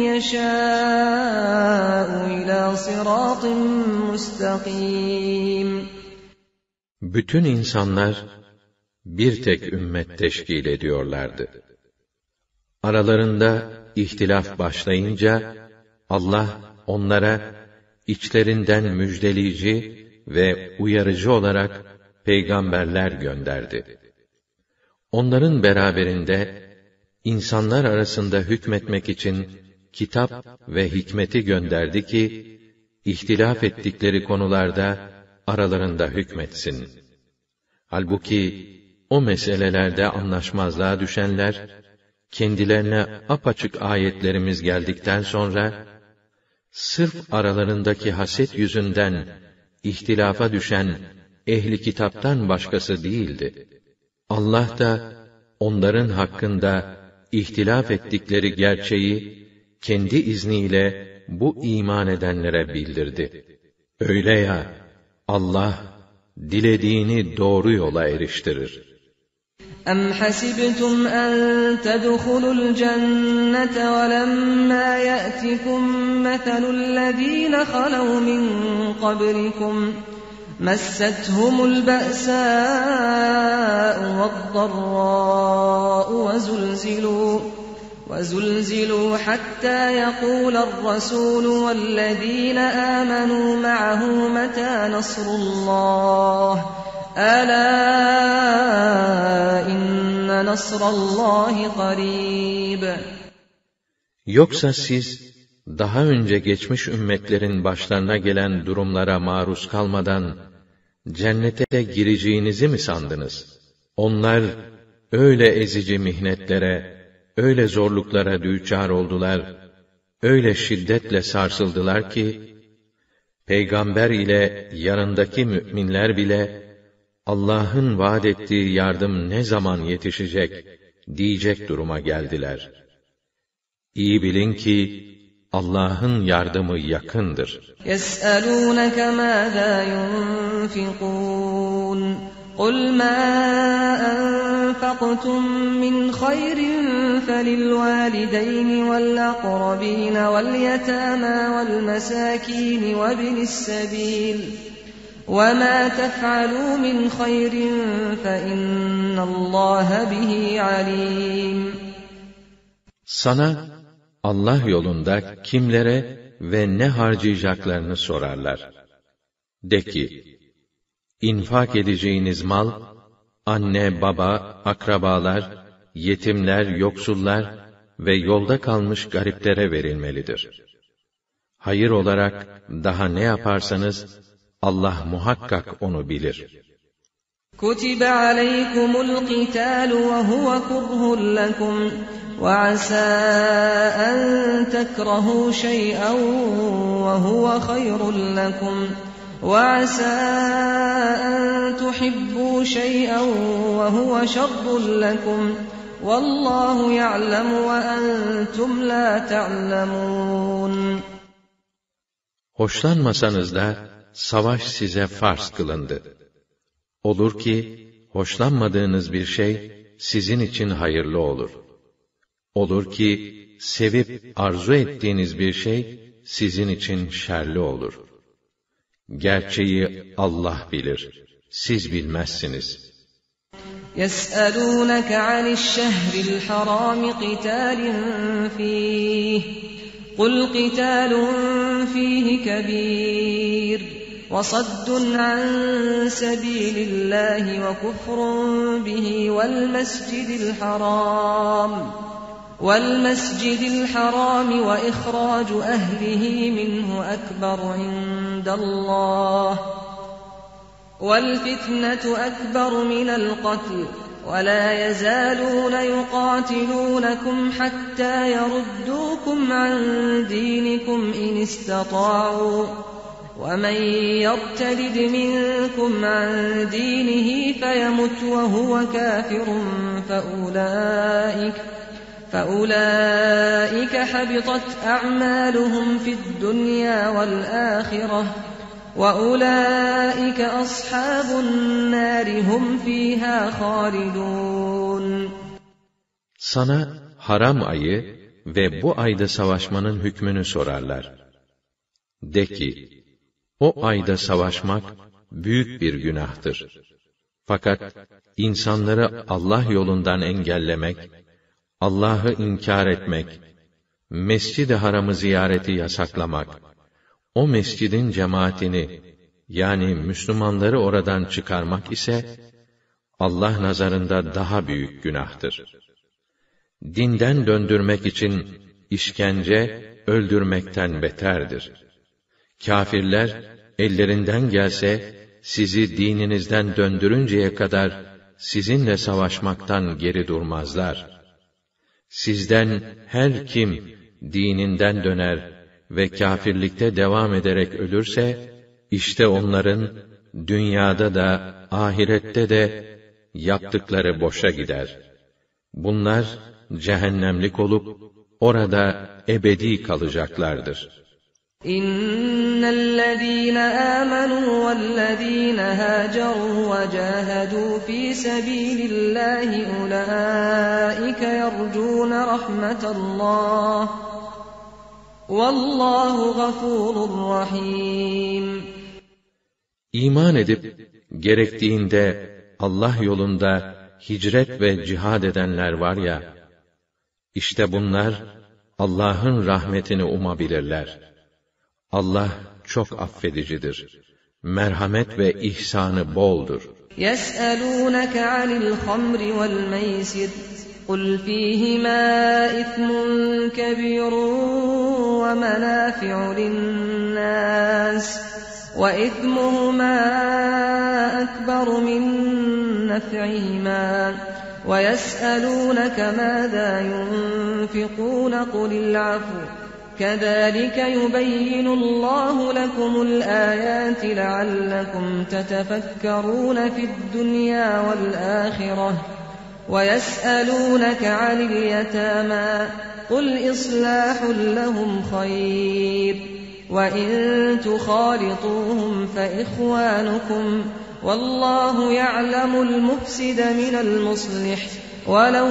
يَشَاءُ إِلَى صِرَاطٍ مُسْتَقِيمٍ. Bütün insanlar, bir tek ümmet teşkil ediyorlardı. Aralarında ihtilaf başlayınca, Allah onlara içlerinden müjdeleyici ve uyarıcı olarak peygamberler gönderdi. Onların beraberinde, insanlar arasında hükmetmek için kitap ve hikmeti gönderdi ki, ihtilaf ettikleri konularda aralarında hükmetsin. Halbuki, o meselelerde anlaşmazlığa düşenler, kendilerine apaçık ayetlerimiz geldikten sonra, sırf aralarındaki haset yüzünden ihtilafa düşen ehli kitaptan başkası değildi. Allah da, onların hakkında ihtilaf ettikleri gerçeği, kendi izniyle bu iman edenlere bildirdi. Öyle ya, Allah, dilediğini doğru yola eriştirir. أَمْ حَسِبْتُمْ أَنْ تَدْخُلُوا الْجَنَّةَ وَلَمَّا يَأْتِكُمْ مَثَلُ الَّذ۪ينَ خَلَوْا مِنْ قَبْلِكُمْ مَسَّتْهُمُ الْبَأْسَاءُ وَالضَّرَّاءُ وَزُلْزِلُوا وَزُلْزِلُوا حَتَّى يَقُولَ الرَّسُولُ وَالَّذِينَ آمَنُوا مَعَهُ مَتَى نَصْرُ اللَّهِ أَلَا إِنَّ نَصْرَ اللَّهِ قَرِيبٌ. Yoksa siz daha önce geçmiş ümmetlerin başlarına gelen durumlara maruz kalmadan cennete gireceğinizi mi sandınız? Onlar öyle ezici mihnetlere, öyle zorluklara düçar oldular, öyle şiddetle sarsıldılar ki, Peygamber ile yanındaki müminler bile, Allah'ın vaad ettiği yardım ne zaman yetişecek, diyecek duruma geldiler. İyi bilin ki, Allah'ın yardımı yakındır. يَسْأَلُونَكَ مَاذَا يُنْفِقُونَ قُلْ مَا أَنفَقْتُم مِّنْ خَيْرٍ فَلِلْوَالِدَيْنِ وَالْأَقْرَبِينَ وَالْيَتَامَى وَالْمَسَاكِينِ وَابْنِ السَّبِيلِ وَمَا تَفْعَلُوا مِنْ خَيْرٍ فَإِنَّ اللَّهَ بِهِ عَلِيمٌ. Sana Allah yolunda kimlere ve ne harcayacaklarını sorarlar. De ki, infak edeceğiniz mal, anne, baba, akrabalar, yetimler, yoksullar ve yolda kalmış gariplere verilmelidir. Hayır olarak daha ne yaparsanız, Allah muhakkak onu bilir. كُتِبَ عَلَيْكُمُ الْقِتَالُ وَهُوَ كُرْهٌ لَكُمْ وَعَسَى أَن تَكْرَهُوا شَيْئًا وَهُوَ خَيْرٌ لَكُمْ وَعَسَى أَن تُحِبُّوا شَيْئًا وَهُوَ شَرٌّ لَكُمْ وَاللَّهُ يَعْلَمُ وَأَنْتُمْ لَا تَعْلَمُونَ. Hoşlanmasanız da savaş size farz kılındı. Olur ki hoşlanmadığınız bir şey sizin için hayırlı olur. Olur ki sevip arzu ettiğiniz bir şey sizin için şerli olur. Gerçeği Allah bilir, siz bilmezsiniz. يَسْأَلُونَكَ عَنِ الشَّهْرِ الْحَرَامِ قِتَالٍ فِيهِ قُلْ قِتَالٌ فِيهِ كَبِيرٌ وَصَدٌّ عَن سَبِيلِ اللَّهِ وَكُفْرٌ بِهِ وَالْمَسْجِدِ الْحَرَامِ وَالْمَسْجِدِ الْحَرَامِ وَإِخْرَاجُ أَهْلِهِ مِنْهُ أَكْبَرُ عِندَ اللَّهِ وَالْفِتْنَةُ أَكْبَرُ مِنَ الْقَتْلِ وَلَا يَزَالُونَ يُقَاتِلُونَكُمْ حَتَّى يَرُدُّوكُمْ عَنْ دِينِكُمْ إِنِ اسْتَطَاعُوا وَمَنْ يَرْتَدِدْ مِنْكُمْ عَنْ دِينِهِ فَيَمُتْ وَهُوَ كَافِرٌ فَأُولَئِكَ فَأُولَئِكَ حَبِطَتْ أَعْمَالُهُمْ فِي الدُّنْيَا وَالْآخِرَةِ وَأُولَٰئِكَ أَصْحَابُ النَّارِ هُمْ فِيهَا خَالِدُونَ. Sana haram ayı ve bu ayda savaşmanın hükmünü sorarlar. De ki, o ayda savaşmak büyük bir günahtır. Fakat insanları Allah yolundan engellemek, Allah'ı inkar etmek, Mescid-i Haram'ı ziyareti yasaklamak, o mescidin cemaatini, yani Müslümanları oradan çıkarmak ise, Allah nazarında daha büyük günahtır. Dinden döndürmek için işkence, öldürmekten beterdir. Kâfirler, ellerinden gelse, sizi dininizden döndürünceye kadar, sizinle savaşmaktan geri durmazlar. Sizden her kim, dininden döner ve kâfirlikte devam ederek ölürse, işte onların, dünyada da, ahirette de, yaptıkları boşa gider. Bunlar, cehennemlik olup, orada ebedi kalacaklardır. إِنَّ الَّذِينَ آمَنُوا وَالَّذِينَ هَاجَرُوا وَجَاهَدُوا فِي سَبِيلِ اللَّهِ أُولَٰئِكَ يَرْجُونَ رَحْمَةَ اللَّهِ وَاللّٰهُ غَفُورٌ رَحِيمٌ. İman edip, gerektiğinde Allah yolunda hicret ve cihad edenler var ya, İşte bunlar, Allah'ın rahmetini umabilirler. Allah çok affedicidir. Merhamet ve ihsanı boldur. يَسْأَلُونَكَ عَنِ الْخَمْرِ وَالْمَيْسِرِ قُلْ فِيهِمَا إِثْمٌ كَبِيرٌ وَمَنَافِعُ لِلنَّاسِ وَإِثْمُهُمَا أَكْبَرُ مِنْ نَفْعِهِمَا وَيَسْأَلُونَكَ مَاذَا يُنْفِقُونَ قُلِ الْعَفْوَ كَذَلِكَ يُبَيِّنُ اللَّهُ لَكُمُ الْآيَاتِ لَعَلَّكُمْ تَتَفَكَّرُونَ فِي الدُّنْيَا وَالْآخِرَةِ وَيَسْأَلُونَكَ عَنِ الْيَتَامَى قُلْ إِصْلَاحٌ لَهُمْ خَيْرٌ وَإِن تُخَالِطُوهُمْ فَإِخْوَانُكُمْ وَاللَّهُ يَعْلَمُ الْمُفْسِدَ مِنَ الْمُصْلِحِ وَلَوْ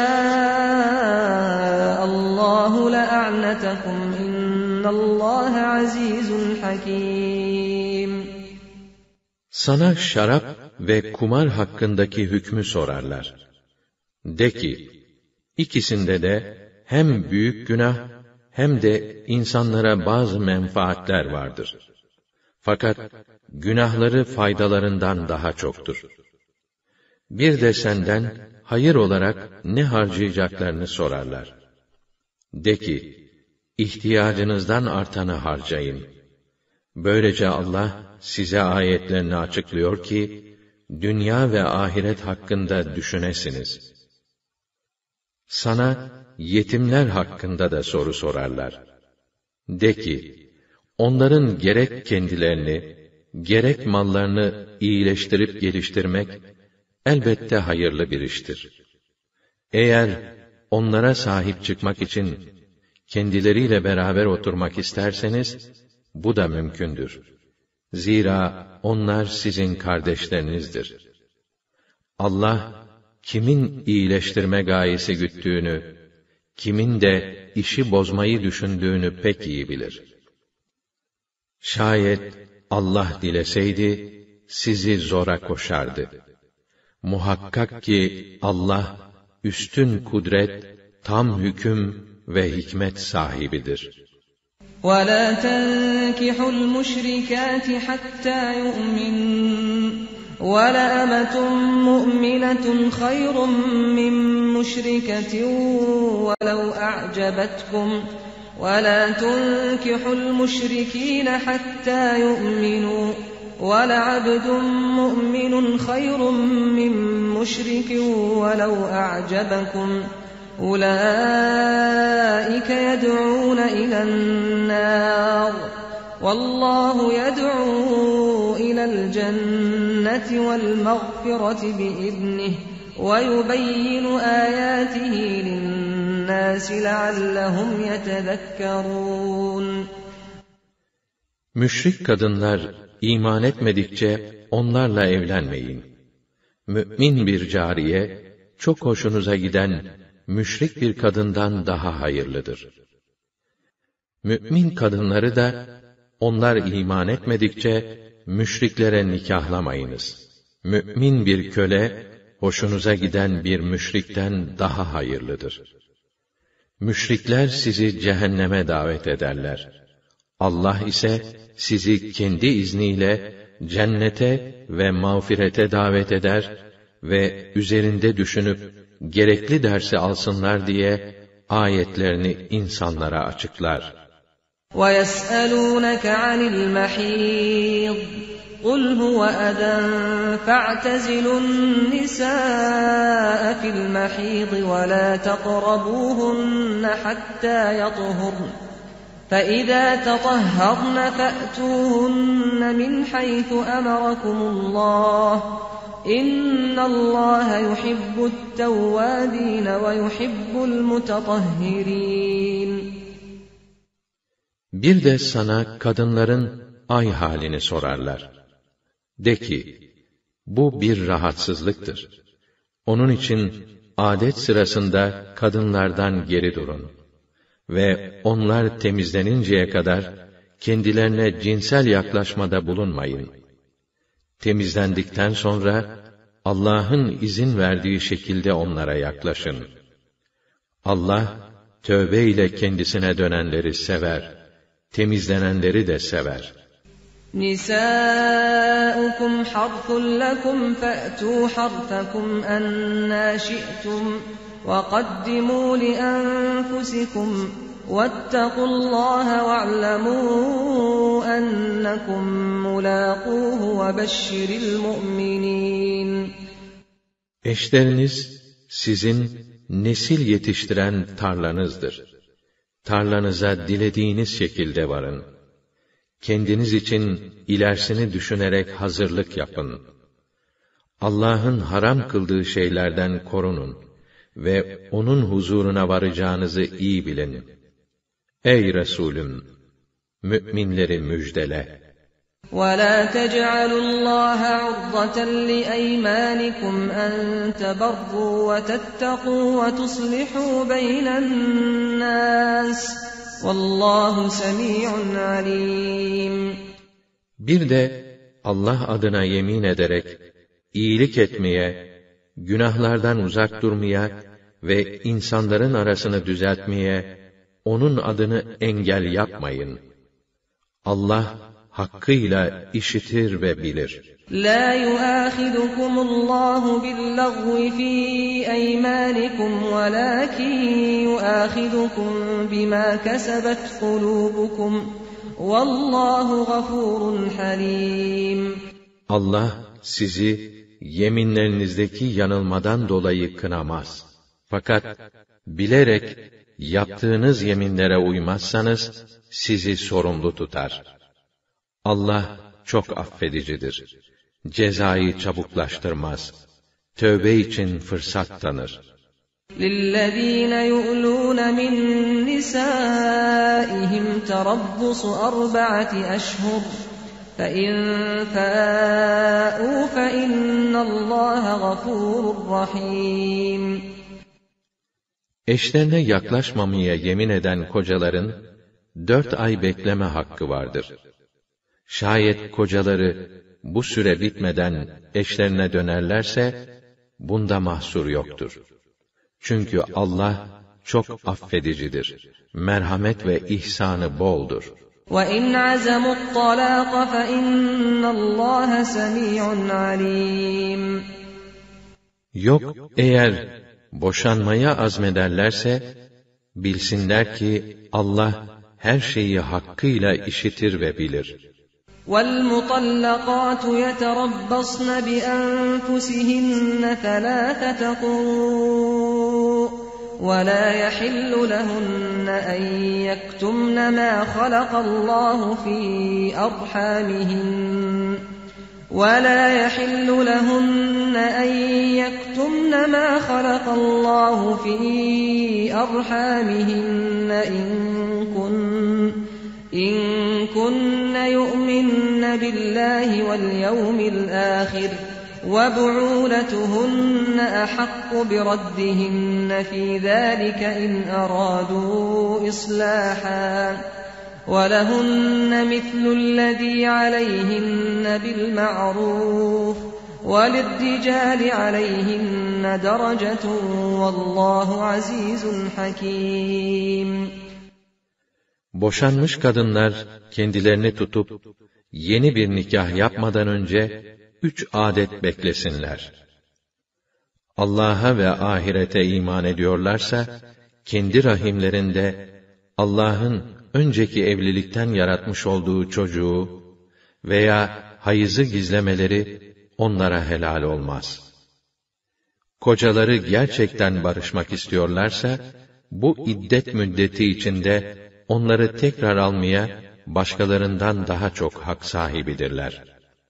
شَاءَ اللَّهُ لَأَعْنَتَكُمْ إِنَّ اللَّهَ عَزِيزٌ حَكِيمٌ. Sana şarap ve kumar hakkındaki hükmü sorarlar. De ki, ikisinde de hem büyük günah hem de insanlara bazı menfaatler vardır. Fakat günahları faydalarından daha çoktur. Bir de senden hayır olarak ne harcayacaklarını sorarlar. De ki, ihtiyacınızdan artanı harcayın. Böylece Allah size ayetlerini açıklıyor ki, dünya ve ahiret hakkında düşünesiniz. Sana yetimler hakkında da soru sorarlar. De ki, onların gerek kendilerini, gerek mallarını iyileştirip geliştirmek, elbette hayırlı bir iştir. Eğer onlara sahip çıkmak için kendileriyle beraber oturmak isterseniz, bu da mümkündür. Zira onlar sizin kardeşlerinizdir. Allah, kimin iyileştirme gayesi güttüğünü, kimin de işi bozmayı düşündüğünü pek iyi bilir. Şayet Allah dileseydi, sizi zora koşardı. Muhakkak ki Allah, üstün kudret, tam hüküm ve hikmet sahibidir. وَلَا تَنكِحُوا الْمُشْرِكَاتِ حَتَّى يُؤْمِنَّ وَلَأَمَةٌ مُؤْمِنَةٌ خَيْرٌ مِّن مُّشْرِكَةٍ وَلَوْ أَعْجَبَتْكُمْ وَلَا تُنكِحُوا الْمُشْرِكِينَ حَتَّى يُؤْمِنُوا وَلَعَبْدٌ مُؤْمِنٌ خَيْرٌ مِّن مُّشْرِكٍ وَلَوْ أَعْجَبَكُمْ أُولَٰئِكَ يَدْعُونَ إِلَى النَّارِ وَاللَّهُ يَدْعُو إِلَى الْجَنَّةِ وَالْمَغْفِرَةِ بِإِذْنِهِ وَيُبَيِّنُ آيَاتِهِ لِلنَّاسِ لَعَلَّهُمْ يَتَذَكَّرُونَ. Müşrik kadınlar iman etmedikçe onlarla evlenmeyin. Mü'min bir cariye, çok hoşunuza giden müşrik bir kadından daha hayırlıdır. Mü'min kadınları da, onlar iman etmedikçe müşriklere nikahlamayınız. Mü'min bir köle, hoşunuza giden bir müşrikten daha hayırlıdır. Müşrikler sizi cehenneme davet ederler. Allah ise sizi kendi izniyle cennete ve mağfirete davet eder ve üzerinde düşünüp gerekli dersi alsınlar diye ayetlerini insanlara açıklar. وَيَسْأَلُونَكَ عَنِ الْمَحِيضِ قُلْ هُوَ أَذًى فَاعْتَزِلُوا النِّسَاءَ فِي الْمَحِيضِ وَلَا تَقْرَبُوهُنَّ حَتَّى يَطْهُرْنَ فَإِذَا تَطَهَّرْنَ فَأْتُوهُنَّ مِنْ حَيْثُ أَمَرَكُمُ اللَّهُ إِنَّ اللَّهَ يُحِبُّ التَّوَّابِينَ وَيُحِبُّ الْمُتَطَهِّرِينَ. Bir de sana kadınların ay halini sorarlar. De ki, bu bir rahatsızlıktır. Onun için adet sırasında kadınlardan geri durun. Ve onlar temizleninceye kadar kendilerine cinsel yaklaşmada bulunmayın. Temizlendikten sonra Allah'ın izin verdiği şekilde onlara yaklaşın. Allah, tövbe ile kendisine dönenleri sever, temizlenenleri de sever. نِسَاؤُكُمْ حَرْثٌ لَكُمْ فَأْتُوا حَرْثَكُمْ أَنَّىٰ شِئْتُمْ وَقَدِّمُوا لِأَنفُسِكُمْ وَاتَّقُوا اللَّهَ وَاعْلَمُوا أَنَّكُمْ مُلَاقُوهُ وَبَشِّرِ الْمُؤْمِنِينَ Eşleriniz, sizin nesil yetiştiren tarlanızdır. Tarlanıza dilediğiniz şekilde varın. Kendiniz için ilerisini düşünerek hazırlık yapın. Allah'ın haram kıldığı şeylerden korunun ve onun huzuruna varacağınızı iyi bilin. Ey Resulüm! Mü'minleri müjdele. وَلَا تَجْعَلُوا اللّٰهَ عُرْضَةً لِأَيْمَانِكُمْ أَنْ تَبَرُّوا وَتَتَّقُوا وَتُصْلِحُوا بَيْنَ النَّاسِ وَاللّٰهُ سَمِيعٌ عَلِيمٌ. Bir de Allah adına yemin ederek iyilik etmeye, günahlardan uzak durmaya ve insanların arasını düzeltmeye onun adını engel yapmayın. Allah hakkıyla işitir ve bilir. لَا يُؤَاخِذُكُمُ اللّٰهُ بِاللَّغْوِ فِي أَيْمَانِكُمْ وَلَٰكِنْ يُؤَاخِذُكُمْ بِمَا كَسَبَتْ قُلُوبُكُمْ وَاللّٰهُ غَفُورٌ حَلِيمٌ. Allah sizi yeminlerinizdeki yanılmadan dolayı kınamaz. Fakat bilerek yaptığınız yeminlere uymazsanız sizi sorumlu tutar. Allah çok affedicidir. Cezayı çabuklaştırmaz. Tövbe için fırsat tanır. لِلَّذ۪ينَ يُؤْلُونَ مِنْ نِسَائِهِمْ تَرَبُّصُ أَرْبَعَةِ أَشْهُرٍ فَإِنْ فَاءُوا فَإِنَّ اللّٰهَ غَفُورٌ رَحِيمٌ. Eşlerine yaklaşmamaya yemin eden kocaların dört ay bekleme hakkı vardır. Şayet kocaları bu süre bitmeden eşlerine dönerlerse bunda mahsur yoktur. Çünkü Allah çok affedicidir. Merhamet ve ihsanı boldur. وَاِنْ عَزَمُوا الطَّلَاقَ فَاِنَّ اللّٰهَ سَمِيعٌ عَلِيمٌ. Yok, eğer boşanmaya azmederlerse, bilsinler ki Allah her şeyi hakkıyla işitir ve bilir. وَالْمُطَلَّقَاتُ يَتَرَبَّصْنَ بِأَنفُسِهِنَّ ثَلَاثَةَ قُرُوءٍ وَلَا يَحِلُّ لَهُنَّ أَن يَكْتُمْنَ مَا خَلَقَ اللّٰهُ فِي أَرْحَامِهِنَّ وَلَا يَحِلُّ لَهُنَّ أَن يَكْتُمْنَ مَا خَلَقَ اللّٰهُ فِي أَرْحَامِهِنَّ إِن كُنَّ إِن كُنَّ يُؤْمِنَّ بِاللّٰهِ وَالْيَوْمِ الْآخِرِ وَبُعُولَتُهُنَّ أَحَقُّ بِرَدِّهِنَّ فِي ذَٰلِكَ إِنْ أَرَادُوا إِصْلَاحًا وَلَهُنَّ مِثْلُ الَّذ۪ي عَلَيْهِنَّ بِالْمَعْرُوفِ وَلِلرِّجَالِ عَلَيْهِنَّ دَرَجَةٌ وَاللّٰهُ عَز۪يزٌ حَك۪يمٌ. Boşanmış kadınlar kendilerini tutup yeni bir nikah yapmadan önce üç adet beklesinler. Allah'a ve ahirete iman ediyorlarsa, kendi rahimlerinde Allah'ın önceki evlilikten yaratmış olduğu çocuğu veya hayızı gizlemeleri onlara helal olmaz. Kocaları gerçekten barışmak istiyorlarsa, bu iddet müddeti içinde onları tekrar almaya başkalarından daha çok hak sahibidirler.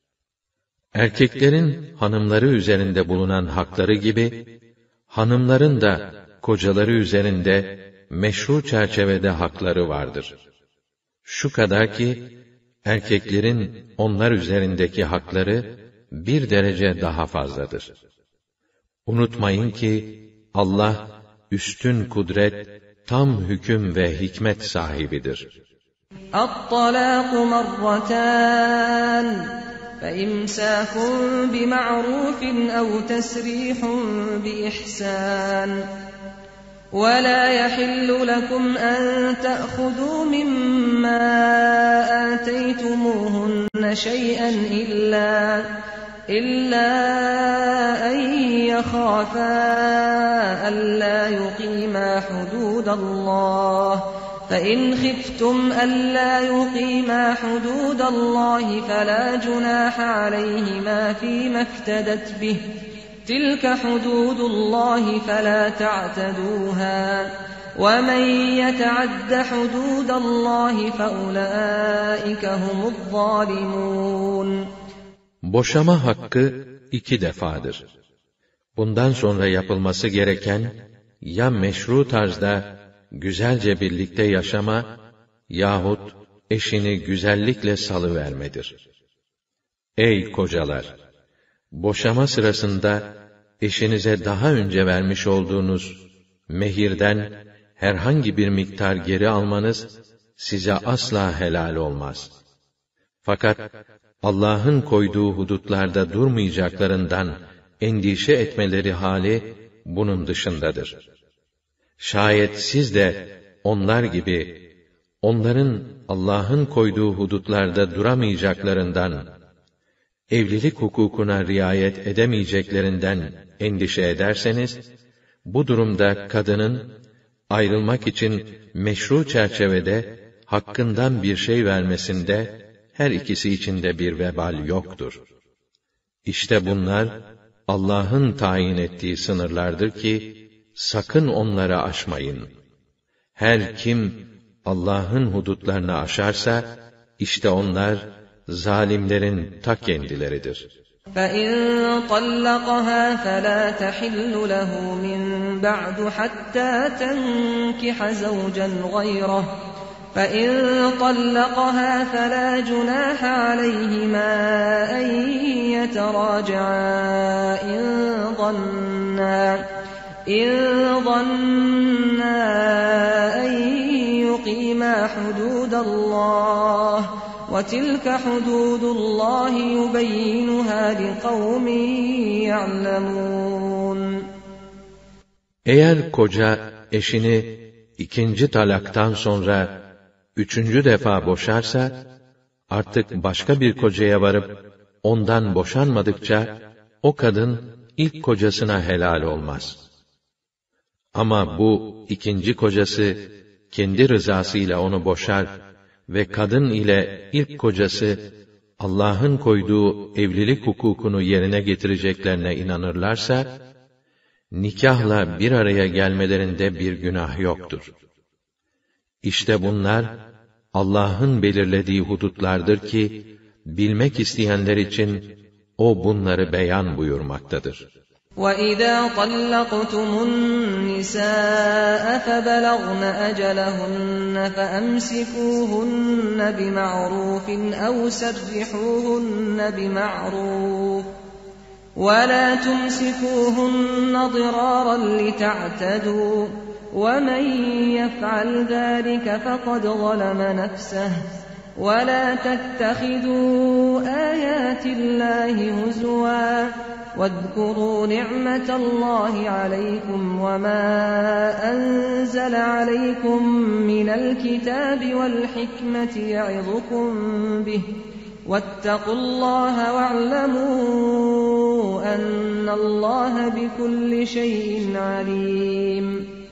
Erkeklerin hanımları üzerinde bulunan hakları gibi, hanımların da kocaları üzerinde meşru çerçevede hakları vardır. Şu kadar ki, erkeklerin onlar üzerindeki hakları bir derece daha fazladır. Unutmayın ki, Allah üstün kudret, tam hüküm ve hikmet sahibidir. اَطَّلَاقُ مَرَّتَانِ فَاِمْسَاكٌ بِمَعْرُوفٍ اَوْ تَسْرِيحٌ بِإِحْسَانٍ وَلَا يَحِلُّ لَكُمْ أَن تَأْخُذُوا مِمَّا آتَيْتُمُوهُنَّ شَيْئًا إِلَّا إِلَّا أَن يَخَافَا أَلَّا يُقِيمَا حُدُودَ اللَّهِ فَإِنْ خِفْتُمْ أَلَّا يُقِيمَا حُدُودَ اللَّهِ فَلَا جُنَاحَ عَلَيْهِمَا فِيمَا افْتَدَتْ بِهِ تِلْكَ حُدُودُ اللَّهِ فَلَا تَعْتَدُوهَا وَمَنْ يَتَعَدَّ حُدُودَ اللَّهِ فَأُولَٰئِكَ هُمُ الظَّالِمُونَ. Boşama hakkı iki defadır. Bundan sonra yapılması gereken, ya meşru tarzda güzelce birlikte yaşama yahut eşini güzellikle salıvermedir. Ey kocalar! Boşama sırasında eşinize daha önce vermiş olduğunuz mehirden herhangi bir miktar geri almanız size asla helal olmaz. Fakat Allah'ın koyduğu hudutlarda durmayacaklarından endişe etmeleri hali bunun dışındadır. Şayet siz de onlar gibi onların Allah'ın koyduğu hudutlarda duramayacaklarından, evlilik hukukuna riayet edemeyeceklerinden endişe ederseniz, bu durumda kadının ayrılmak için meşru çerçevede hakkından bir şey vermesinde her ikisi için de bir vebal yoktur. İşte bunlar Allah'ın tayin ettiği sınırlardır ki sakın onları aşmayın. Her kim Allah'ın hudutlarını aşarsa işte onlar zalimlerin ta kendileridir. فَإِنْ طَلَّقَهَا فَلَا تَحِلُّ لَهُ مِنْ بَعْدُ حَتَّى تَنْكِحَ زَوْجًا غَيْرَهُ فَإِنْ طَلَّقَهَا فَلَا جُنَاحَ عَلَيْهِمَا أَنْ يَتَرَاجَعَا إِنْ ظَنَّا إِنْ ظَنَّا أَنْ يُقِيمَا حُدُودَ اللَّهِ وَتِلْكَ حُدُودُ اللَّهِ يُبَيِّنُهَا لِقَوْمٍ يَعْلَمُونَ. Eğer koca eşini ikinci talaktan sonra üçüncü defa boşarsa, artık başka bir kocaya varıp ondan boşanmadıkça o kadın ilk kocasına helal olmaz. Ama bu ikinci kocası kendi rızasıyla onu boşar ve kadın ile ilk kocası Allah'ın koyduğu evlilik hukukunu yerine getireceklerine inanırlarsa, nikahla bir araya gelmelerinde bir günah yoktur. İşte bunlar Allah'ın belirlediği hudutlardır ki bilmek isteyenler için o bunları beyan buyurmaktadır. وَإِذَا طَلَّقْتُمُ النِّسَاءَ فَبَلَغْنَ أَجَلَهُنَّ فَأَمْسِكُوهُنَّ بِمَعْرُوفٍ أَوْ سَرِّحُوهُنَّ بِمَعْرُوفٍ وَلَا تُمْسِكُوهُنَّ ضِرَارًا لِتَعْتَدُوا وَمَنْ يَفْعَلْ ذَلِكَ فَقَدْ ظَلَمَ نَفْسَهُ وَلَا تَتَّخِذُوا آيَاتِ اللَّهِ هُزُوًا وَاذْكُرُوا نِعْمَةَ اللَّهِ عَلَيْكُمْ وَمَا أَنزَلَ عَلَيْكُمْ مِنَ الْكِتَابِ وَالْحِكْمَةِ يَعِظُكُمْ بِهِ وَاتَّقُوا اللَّهَ وَاعْلَمُوا أَنَّ اللَّهَ بِكُلِّ شَيْءٍ عَلِيمٌ.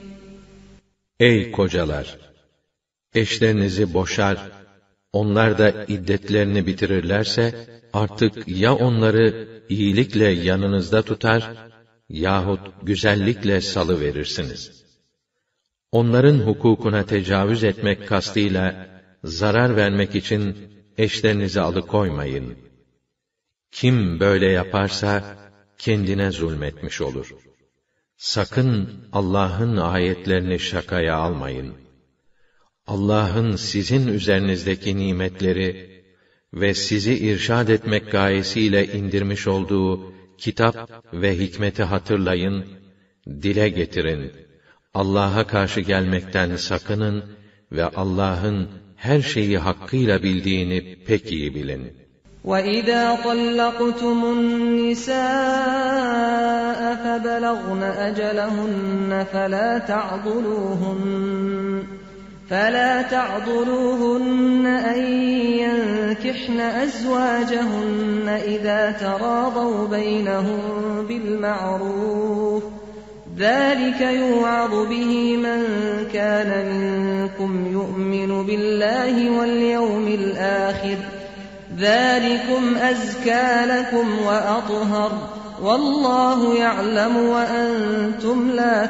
Ey kocalar! Eşlerinizi boşar, onlar da iddetlerini bitirirlerse, artık ya onları iyilikle yanınızda tutar, yahut güzellikle salıverirsiniz. Onların hukukuna tecavüz etmek kastıyla, zarar vermek için eşlerinizi alıkoymayın. Kim böyle yaparsa, kendine zulmetmiş olur. Sakın Allah'ın ayetlerini şakaya almayın. Allah'ın sizin üzerinizdeki nimetleri ve sizi irşad etmek gayesiyle indirmiş olduğu kitap ve hikmeti hatırlayın, dile getirin. Allah'a karşı gelmekten sakının ve Allah'ın her şeyi hakkıyla bildiğini pek iyi bilin. وَإِذَا طَلَّقْتُمُ النِّسَاءَ فبلغن أجلهن فلا تعضلوهن فلا تعضلوهن أن ينكحن أزواجهن إذا تراضوا بينهم بالمعروف ذلك يوعظ به من كان منكم يؤمن بالله واليوم الآخر ذلكم أزكى لكم وأطهر والله يعلم وأنتم لا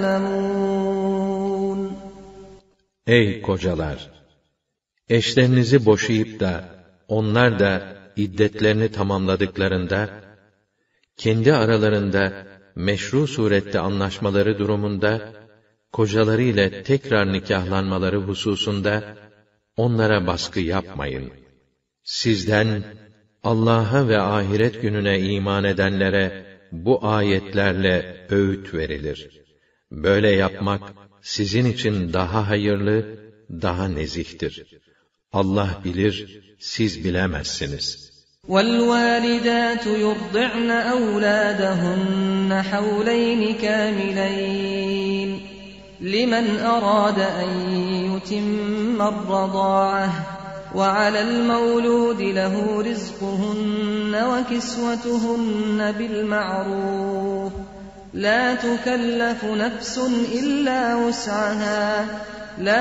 تعلمون. Ey kocalar! Eşlerinizi boşayıp da onlar da iddetlerini tamamladıklarında kendi aralarında meşru surette anlaşmaları durumunda kocaları ile tekrar nikahlanmaları hususunda onlara baskı yapmayın. Sizden Allah'a ve ahiret gününe iman edenlere bu ayetlerle öğüt verilir. Böyle yapmak sizin için daha hayırlı, daha nezihtir. Allah bilir, siz bilemezsiniz. وَالْوَالِدَاتُ يُرْضِعْنَ أَوْلَادَهُنَّ حَوْلَيْنِ كَامِلَيْنِ لِمَنْ أَرَادَ أَنْ يُتِمَّ الرَّضَاعَةَ وَعَلَى الْمَوْلُودِ لَهُ رِزْقُهُنَّ وَكِسْوَتُهُنَّ بِالْمَعْرُوفِ لَا تُكَلَّفُ نَفْسٌ إِلَّا وُسْعَهَا لَا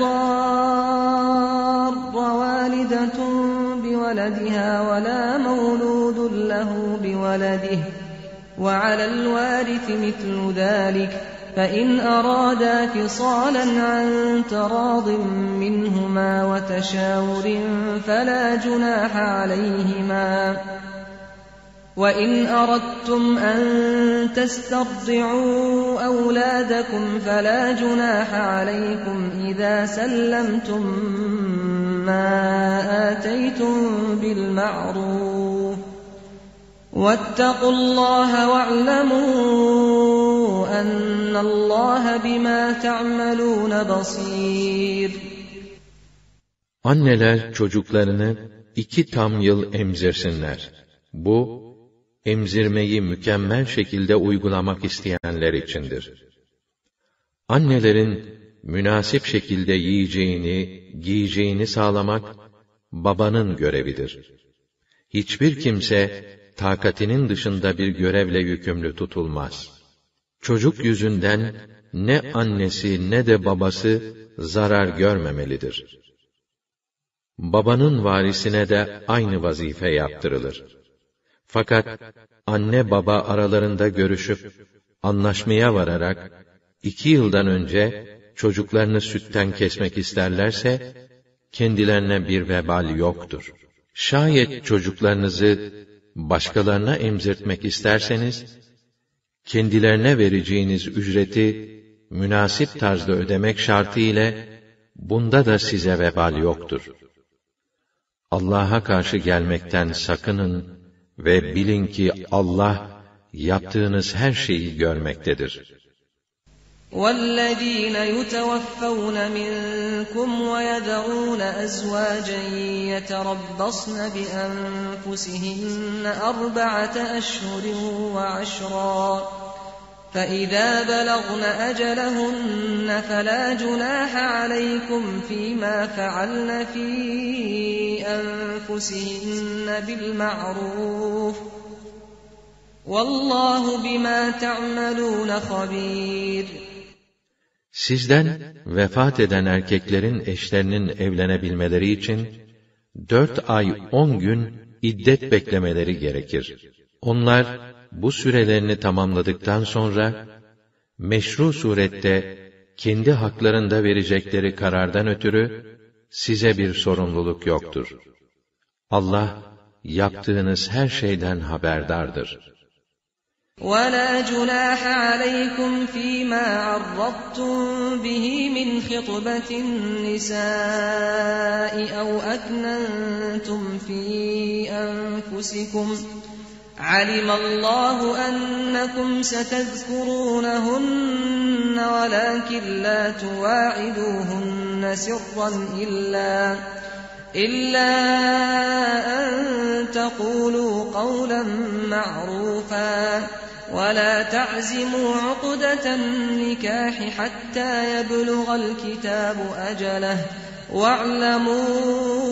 تُضَارَّ وَالِدَةٌ بِوَلَدِهَا وَلَا مَوْلُودٌ لَهُ بِوَلَدِهِ وَعَلَى الْوَارِثِ مِثْلُ ذَلِكَ فَإِنْ أَرَادَا فِصَالًا عَنْ تَرَاضٍ مِّنْهُمَا وَتَشَاوُرٍ فَلَا جُنَاحَ عَلَيْهِمَا وَإِنْ أَرَدتُّمْ أَنْ تَسْتَرْضِعُوا أَوْلَادَكُمْ فَلَا جُنَاحَ عَلَيْكُمْ إِذَا سَلَّمْتُمْ مَا آتَيْتُمْ بِالْمَعْرُوفِ وَاتَّقُوا اللَّهَ وَاعْلَمُوا أَنَّ اللَّهَ بِمَا تَعْمَلُونَ بَصِيرٌ. Anneler çocuklarını iki tam yıl emzirsinler. Bu, emzirmeyi mükemmel şekilde uygulamak isteyenler içindir. Annelerin münasip şekilde yiyeceğini, giyeceğini sağlamak, babanın görevidir. Hiçbir kimse, takatinin dışında bir görevle yükümlü tutulmaz. Çocuk yüzünden, ne annesi ne de babası zarar görmemelidir. Babanın varisine de aynı vazife yaptırılır. Fakat anne baba aralarında görüşüp anlaşmaya vararak iki yıldan önce çocuklarını sütten kesmek isterlerse kendilerine bir vebal yoktur. Şayet çocuklarınızı başkalarına emzirtmek isterseniz kendilerine vereceğiniz ücreti münasip tarzda ödemek şartı ile bunda da size vebal yoktur. Allah'a karşı gelmekten sakının ve bilin ki Allah yaptığınız her şeyi görmektedir. وَالَّذ۪ينَ يُتَوَفَّوْنَ مِنْكُمْ وَيَذَرُونَ أَزْوَاجًا يَتَرَبَّصْنَ بِأَنفُسِهِنَّ أَرْبَعَةَ أَشْهُرٍ وَعَشْرًا فَإِذَا بَلَغْنَ أَجَلَهُنَّ فَلَا جُنَاحَ عَلَيْكُمْ فِيمَا فَعَلْنَ فِي أَنفُسِهِنَّ بِالْمَعْرُوفِ وَاللّٰهُ بِمَا تَعْمَلُونَ خَبِيرٌ. Sizden vefat eden erkeklerin eşlerinin evlenebilmeleri için dört ay on gün iddet beklemeleri gerekir. Onlar bu sürelerini tamamladıktan sonra meşru surette kendi haklarında verecekleri karardan ötürü size bir sorumluluk yoktur. Allah yaptığınız her şeyden haberdardır. وَلَا جُنَاحَ عَلَيْكُمْ فِي مَا عَرَّضْتُمْ بِهِ مِنْ خِطْبَةِ النِّسَاءِ أَوْ أَكْنَنْتُمْ فِي أَنفُسِكُمْ عَلِمَ اللَّهُ أَنَّكُمْ سَتَذْكُرُونَهُنَّ وَلَكِنْ لَا تُوَاعِدُوهُنَّ سِرًّا إِلَّا إِلَّا أَن تَقُولُوا قَوْلًا مَّعْرُوفًا وَلَا تَعْزِمُوا عُقْدَةَ النِّكَاحِ حَتَّى يَبْلُغَ الْكِتَابُ أَجَلَهُ وَاعْلَمُوا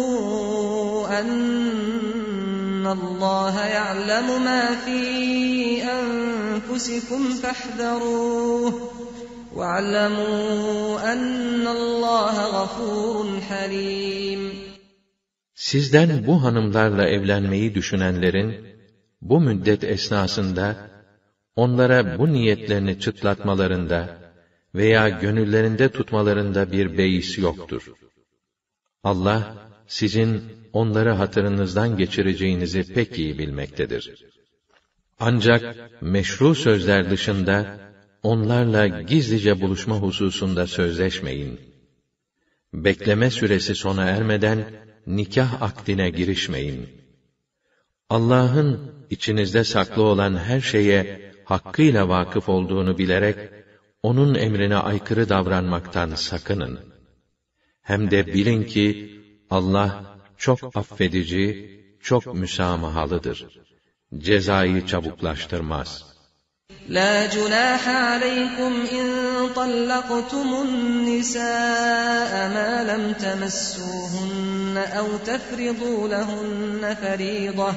أَنَّ اللَّهَ يَعْلَمُ مَا فِي أَنفُسِكُمْ فَاحْذَرُوهُ وَاعْلَمُوا أَنَّ اللَّهَ غَفُورٌ حَلِيمٌ. Sizden bu hanımlarla evlenmeyi düşünenlerin, bu müddet esnasında, onlara bu niyetlerini çıtlatmalarında veya gönüllerinde tutmalarında bir beis yoktur. Allah, sizin onları hatırınızdan geçireceğinizi pek iyi bilmektedir. Ancak meşru sözler dışında, onlarla gizlice buluşma hususunda sözleşmeyin. Bekleme süresi sona ermeden, nikah akdine girişmeyin. Allah'ın içinizde saklı olan her şeye hakkıyla vakıf olduğunu bilerek, onun emrine aykırı davranmaktan sakının. Hem de bilin ki, Allah çok affedici, çok müsamahalıdır. Cezayı çabuklaştırmaz. لَا جُنَاحَ عَلَيْكُمْ إِن طَلَّقْتُمُ النِّسَاءَ مَا لَمْ تَمَسُّوهُنَّ أَوْ تَفْرِضُوا لَهُنَّ فَرِيضَةً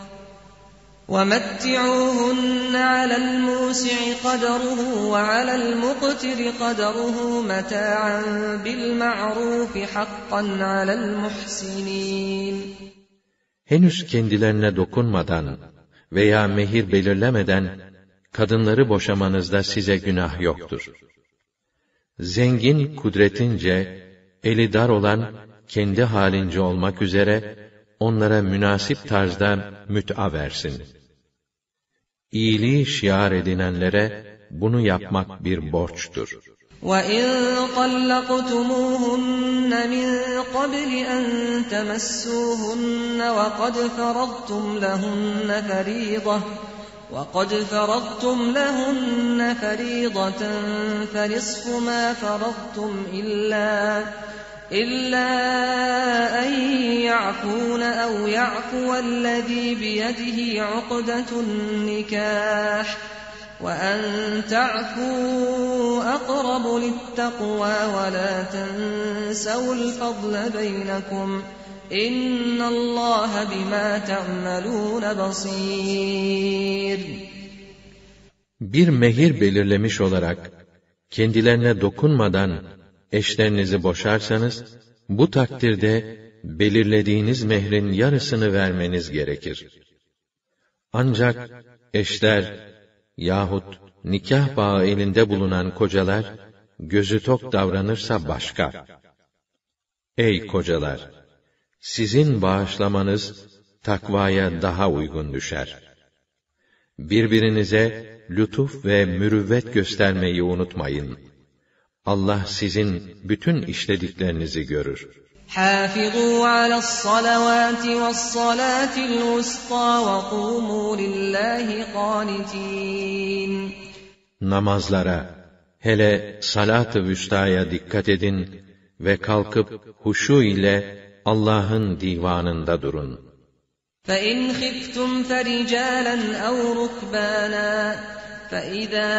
وَمَتِّعُوهُنَّ عَلَى الْمُوسِعِ قَدَرُهُ وَعَلَى الْمُقْتِرِ قَدَرُهُ مَتَاعًا بِالْمَعْرُوفِ حَقًّا عَلَى الْمُحْسِنِينَ. Henüz kendilerine dokunmadan veya mehir belirlemeden, kadınları boşamanızda size günah yoktur. Zengin kudretince, eli dar olan, kendi halince olmak üzere, onlara münasip tarzda müt'a versin. İyiliği şiar edinenlere, bunu yapmak bir borçtur. وَإِن طَلَّقْتُمُوهُنَّ مِن قَبْلِ أَن تَمَسُّوهُنَّ وَقَدْ فَرَضْتُمْ لَهُنَّ فَرِيضَةً وَقَدْ فَرَضْتُمْ لَهُنَّ فَرِيضَةً فَنِصْفُ مَا فَرَضْتُمْ إِلَّا إِلَّا أَن يَعْفُونَ أَوْ يَعْفُوَ الَّذِي بِيَدِهِ عُقْدَةُ النِّكَاحِ وَأَن تَعْفُوا أَقْرَبُ لِلتَّقْوَى وَلَا تَنسَوُا الْفَضْلَ بَيْنَكُمْ إِنَّ اللَّهَ بِمَا تَعْمَلُونَ بَصِيرٌ. Bir mehir belirlemiş olarak, kendilerine dokunmadan eşlerinizi boşarsanız, bu takdirde belirlediğiniz mehrin yarısını vermeniz gerekir. Ancak eşler yahut nikah bağı elinde bulunan kocalar, gözü tok davranırsa başka. Ey kocalar! Sizin bağışlamanız, takvaya daha uygun düşer. Birbirinize lütuf ve mürüvvet göstermeyi unutmayın. Allah sizin bütün işlediklerinizi görür. حَافِظُوا عَلَى الصَّلَوَاتِ وَالصَّلَاةِ الْوُسْطَى وَقُومُوا لِلَّهِ قَانِتِينَ. Namazlara, hele salat-ı vüstaya dikkat edin ve kalkıp huşu ile Allah'ın divanında durun. فَإِنْ خِفْتُمْ فَرِجَالًا أَوْ رُكْبَانًا فَإِذَا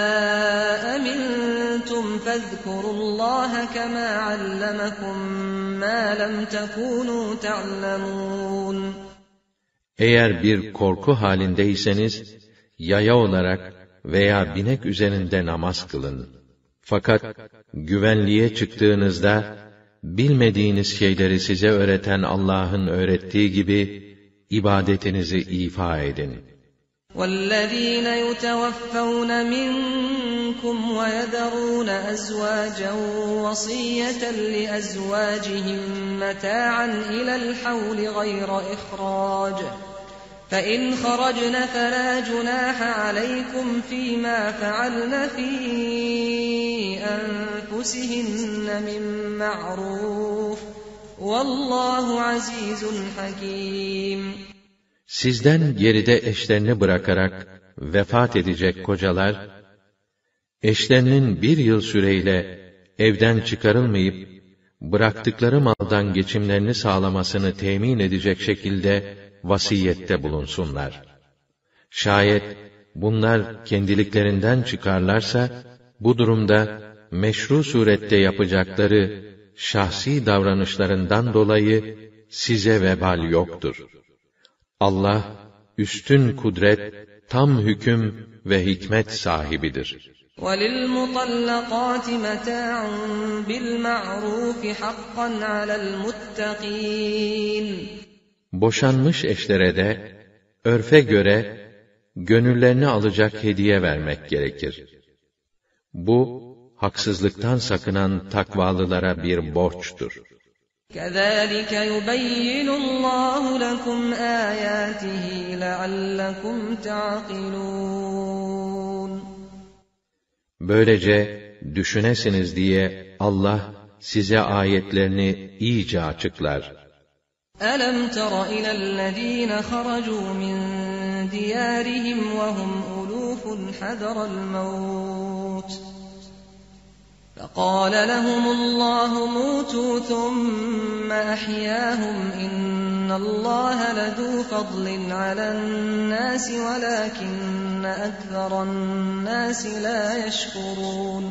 أَمِنْتُمْ فَاذْكُرُوا اللَّهَ كَمَا عَلَّمَكُمْ مَا لَمْ تَكُونُوا تَعْلَمُونَ. Eğer bir korku halindeyseniz, yaya olarak veya binek üzerinde namaz kılın. Fakat güvenliğe çıktığınızda, bilmediğiniz şeyleri size öğreten Allah'ın öğrettiği gibi, ibadetinizi ifa edin. وَالَّذ۪ينَ يُتَوَفَّوْنَ مِنْكُمْ وَيَذَرُونَ أَزْوَاجًا وَصِيَّةً لِأَزْوَاجِهِمْ مَتَاعًا إِلَى الْحَوْلِ غَيْرَ إِخْرَاجٍ فَإِنْ خَرَجْنَ فَلَا جُنَاحَ عَلَيْكُمْ فِيمَا فَعَلْنَ فِي أَنفُسِهِنَّ مِنْ مَعْرُوفٍ وَاللّٰهُ عَز۪يزٌ حَك۪يمٌ. Sizden geride eşlerini bırakarak vefat edecek kocalar, eşlerinin bir yıl süreyle evden çıkarılmayıp, bıraktıkları maldan geçimlerini sağlamasını temin edecek şekilde vasiyette bulunsunlar. Şayet bunlar kendiliklerinden çıkarlarsa, bu durumda meşru surette yapacakları şahsi davranışlarından dolayı size vebal yoktur. Allah üstün kudret, tam hüküm ve hikmet sahibidir. وَلِلْمُطَلَّقَاتِ مَتَاعٌ بِالْمَعْرُوفِ حَقًّا عَلَى الْمُتَّقِينَ. Boşanmış eşlere de örfe göre gönüllerini alacak hediye vermek gerekir. Bu haksızlıktan sakınan takvalılara bir borçtur. كَذَٰلِكَ يُبَيِّنُ اللّٰهُ لَكُمْ آيَاتِهِ لَعَلَّكُمْ تَعْقِلُونَ. Böylece düşünesiniz diye Allah size ayetlerini iyice açıklar. أَلَمْ تَرَ إِلَى الَّذ۪ينَ خَرَجُوا مِنْ دِيَارِهِمْ وَهُمْ أُلُوفٌ حَذَرَ الْمَوْتِ فَقَالَ لَهُمُ اللّٰهُ مُوتُوا ثُمَّ أَحْيَاهُمْ إِنَّ اللّٰهَ لَذُو فَضْلٍ عَلَى النَّاسِ وَلَكِنَّ أَكْثَرَ النَّاسِ لَا يَشْكُرُونَ.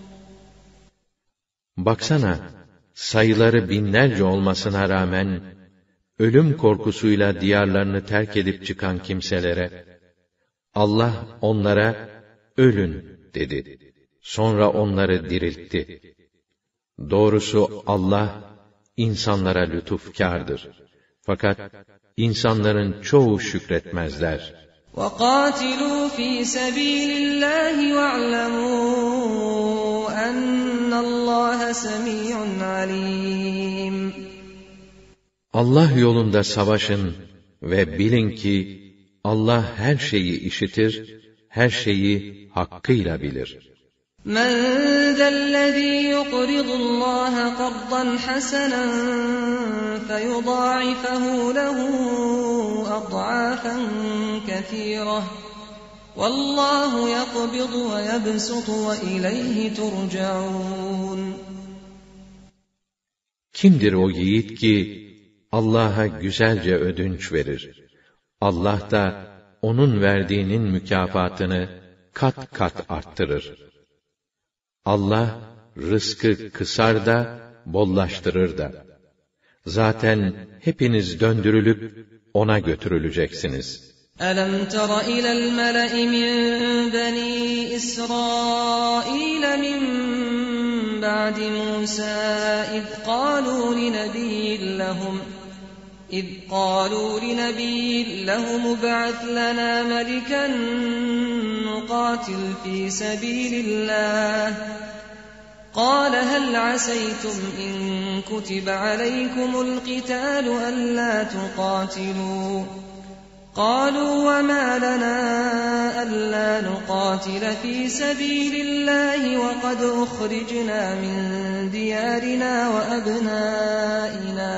Baksana, sayıları binlerce olmasına rağmen, ölüm korkusuyla diyarlarını terk edip çıkan kimselere, Allah onlara, ölün dedi. Sonra onları diriltti. Doğrusu Allah, insanlara lütufkârdır. Fakat, insanların çoğu şükretmezler. وَقَاتِلُوا ف۪ي سَب۪يلِ اللّٰهِ وَاعْلَمُوا أَنَّ اللّٰهَ سَمِيعٌ عَلِيمٌ. Allah yolunda savaşın ve bilin ki, Allah her şeyi işitir, her şeyi hakkıyla bilir. مَنْ ذَا الَّذ۪ي يُقْرِضُ اللّٰهَ قَرْضًا حَسَنًا فَيُضَاعِفَهُ لَهُ أَضْعَافًا كَثِيرَةً وَاللّٰهُ يَقْبِضُ وَيَبْسُطُ وَإِلَيْهِ تُرْجَعُونَ. Kimdir o yiğit ki, Allah'a güzelce ödünç verir? Allah da, onun verdiğinin mükafatını kat kat arttırır. Allah, rızkı kısar da, bollaştırır da. Zaten hepiniz döndürülüp, ona götürüleceksiniz. أَلَمْ تَرَ إِلَى الْمَلَإِ مِنْ بَنِي إِسْرَائِيلَ مِنْ بَعْدِ مُوسَى إِذْ قَالُوا لِنَبِيٍّ لَهُمْ إِذْ قَالُوا لِنَبِيٍّ لَهُمُ ابْعَثْ لَنَا مَلِكًا نُقَاتِلْ فِي سَبِيلِ اللَّهِ قَالَ هَلْ عَسَيْتُمْ إِن كُتِبَ عَلَيْكُمُ الْقِتَالُ أَلَّا تُقَاتِلُوا قَالُوا وَمَا لَنَا أَلَّا نُقَاتِلَ فِي سَبِيلِ اللَّهِ وَقَدْ أُخْرِجْنَا مِنْ دِيَارِنَا وَأَبْنَائِنَا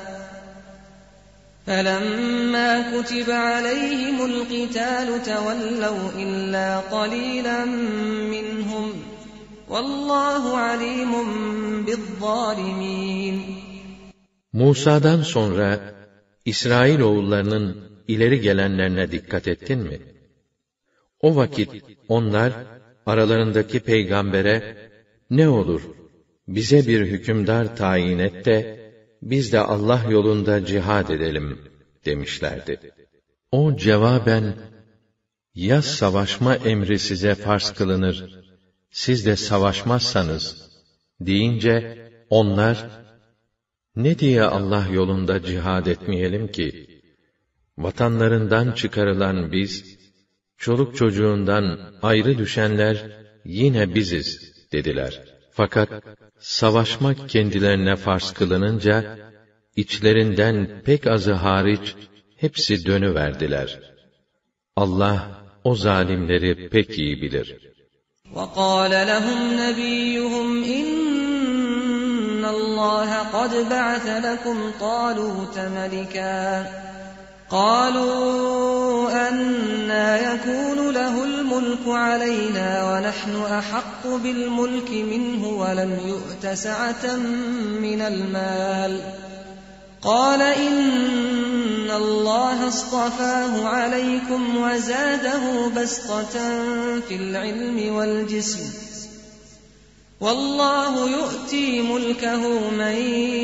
فَلَمَّا كُتِبَ عَلَيْهِمُ الْقِتَالُ تَوَلَّوْا إِلَّا قَلِيلًا مِّنْهُمْ وَاللّٰهُ عَلِيمٌ بِالظَّالِمِينَ. Musa'dan sonra İsrailoğullarının ileri gelenlerine dikkat ettin mi? O vakit onlar aralarındaki peygambere, ne olur bize bir hükümdar tayin et de biz de Allah yolunda cihad edelim demişlerdi. O cevaben, ya savaşma emri size farz kılınır, siz de savaşmazsanız deyince onlar, ne diye Allah yolunda cihad etmeyelim ki? Vatanlarından çıkarılan biz, çoluk çocuğundan ayrı düşenler yine biziz dediler. Fakat savaşmak kendilerine farz kılınınca, içlerinden pek azı hariç hepsi dönüverdiler. Allah o zalimleri pek iyi bilir. وَقَالَ لَهُمْ نَبِيُّهُمْ إِنَّ اللَّهَ قَدْ بَعَثَ لَكُمْ طَالُوتَ مَلِكًا قَالُوا أَنَّىٰ يَكُونُ لَهُ الْمُلْكُ عَلَيْنَا وَنَحْنُ أَحَقُّ بِالْمُلْكِ مِنْهُ وَلَمْ يُؤْتَ سَعَةً مِنَ الْمَالِ قَالَ إِنَّ اللّٰهَ اصْطَفَاهُ عَلَيْكُمْ وَزَادَهُ بَسْطَةً فِي الْعِلْمِ وَالْجِسْمِ وَاللّٰهُ يُؤْتِي مُلْكَهُ مَنْ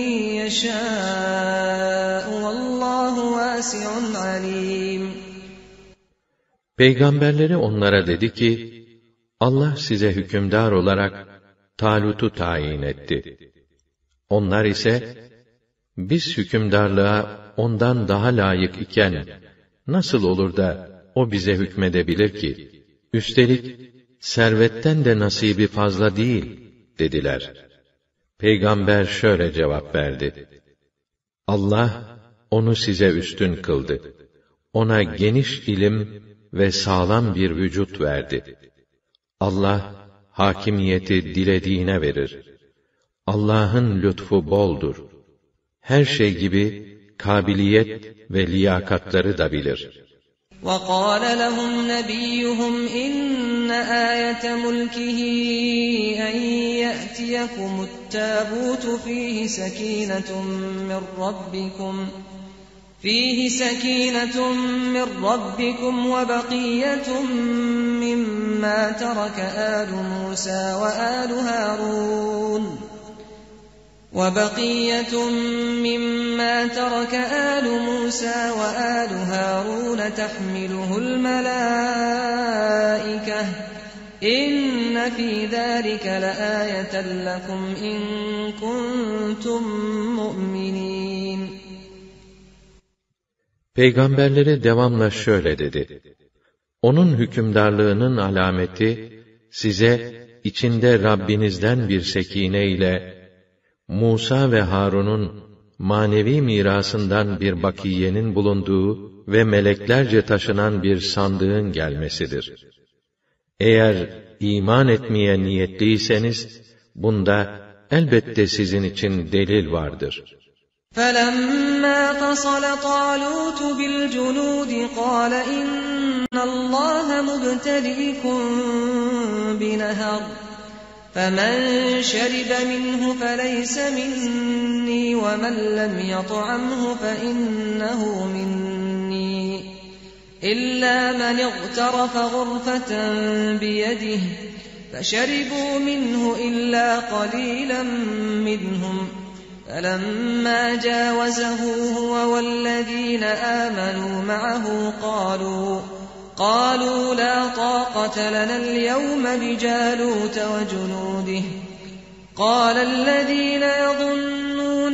يَشَاءُ وَاللّٰهُ وَاسِعٌ عَلِيمٌ. Peygamberleri onlara dedi ki, Allah size hükümdar olarak Talut'u tayin etti. Onlar ise, biz hükümdarlığa ondan daha layık iken, nasıl olur da o bize hükmedebilir ki? Üstelik, servetten de nasibi fazla değil, dediler. Peygamber şöyle cevap verdi: Allah, onu size üstün kıldı. Ona geniş ilim ve sağlam bir vücut verdi. Allah, hakimiyeti dilediğine verir. Allah'ın lütfu boldur. Her şey gibi kabiliyet ve liyakatları da bilir. وَقَالَ لَهُمْ نَبِيُّهُمْ إِنَّ آيَةَ مُلْكِهِ أَنْ يَأْتِيَكُمُ التَّابُوتُ فِيهِ سَكِينَةٌ مِّن رَّبِّكُمْ فِيهِ سَكِينَةٌ مِّن رَّبِّكُمْ وَبَقِيَّةٌ مِّمَّا تَرَكَ آلُ مُوسَى وَآلُ هَارُونَ وَبَقِيَّةٌ مِّمَّا تَرَكَ آلُ مُوسَى وَآلُ هَارُونَ تَحْمِلُهُ الْمَلَائِكَةُ إِنَّ فِي ذَلِكَ لَآيَةً لَكُمْ إِن كُنتُم مُّؤْمِنِينَ. Peygamberleri devamla şöyle dedi: Onun hükümdarlığının alameti, size içinde Rabbinizden bir sekine ile Musa ve Harun'un manevi mirasından bir bakiyenin bulunduğu ve meleklerce taşınan bir sandığın gelmesidir. Eğer iman etmeye niyetliyseniz, bunda elbette sizin için delil vardır. فَلَمَّا فَصَلَ طَالُوتُ بِالْجُنُودِ قَالَ إِنَّ اللَّهَ مُبْتَلِيكُم بِنَهَرٍ فَمَنْ شَرِبَ مِنْهُ فَلَيْسَ مِنِّي وَمَنْ لَمْ يَطْعَمْهُ فَإِنَّهُ مِنِّي إِلَّا مَنِ اغْتَرَفَ غُرْفَةً بِيَدِهِ فَشَرِبُوا مِنْهُ إِلَّا قَلِيلًا مِّنْهُمْ فَلَمَّا جَاوَزَهُ هُوَ وَالَّذِينَ آمَنُوا مَعَهُ قَالُوا قَالُوا لَا طَاقَةَ لَنَا الْيَوْمَ بِجَالُوتَ وَجُنُودِهِ قَالَ الَّذِينَ يَظُنُّونَ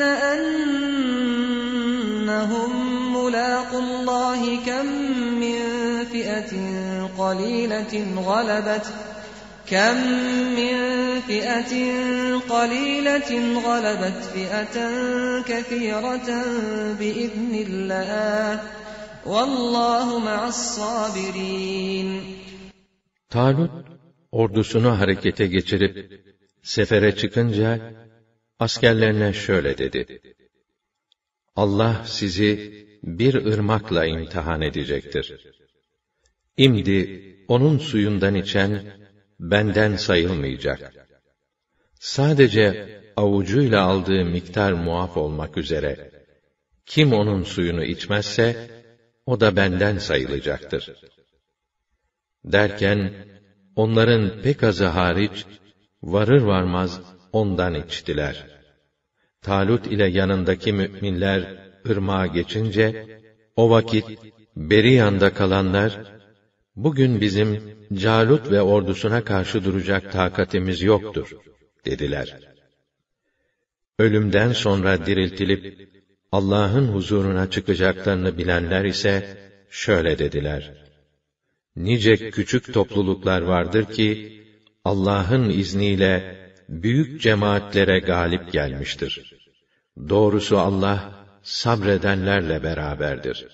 أَنَّهُم مُّلَاقُو اللَّهِ كَم مِّن فِئَةٍ قَلِيلَةٍ غَلَبَتْ كَم مِّن فِئَةٍ قَلِيلَةٍ غَلَبَتْ فِئَةً كَثِيرَةً بِإِذْنِ اللَّهِ وَاللّٰهُ مَعَ الصَّابِرِينَ. Talut, ordusunu harekete geçirip, sefere çıkınca, askerlerine şöyle dedi: Allah sizi bir ırmakla imtihan edecektir. İmdi, onun suyundan içen, benden sayılmayacak. Sadece avucuyla aldığı miktar muaf olmak üzere, kim onun suyunu içmezse, o da benden sayılacaktır. Derken, onların pek azı hariç, varır varmaz ondan içtiler. Talut ile yanındaki müminler ırmağa geçince, o vakit beri yanda kalanlar, bugün bizim Calut ve ordusuna karşı duracak takatimiz yoktur, dediler. Ölümden sonra diriltilip, Allah'ın huzuruna çıkacaklarını bilenler ise, şöyle dediler: Nice küçük topluluklar vardır ki, Allah'ın izniyle, büyük cemaatlere galip gelmiştir. Doğrusu Allah, sabredenlerle beraberdir.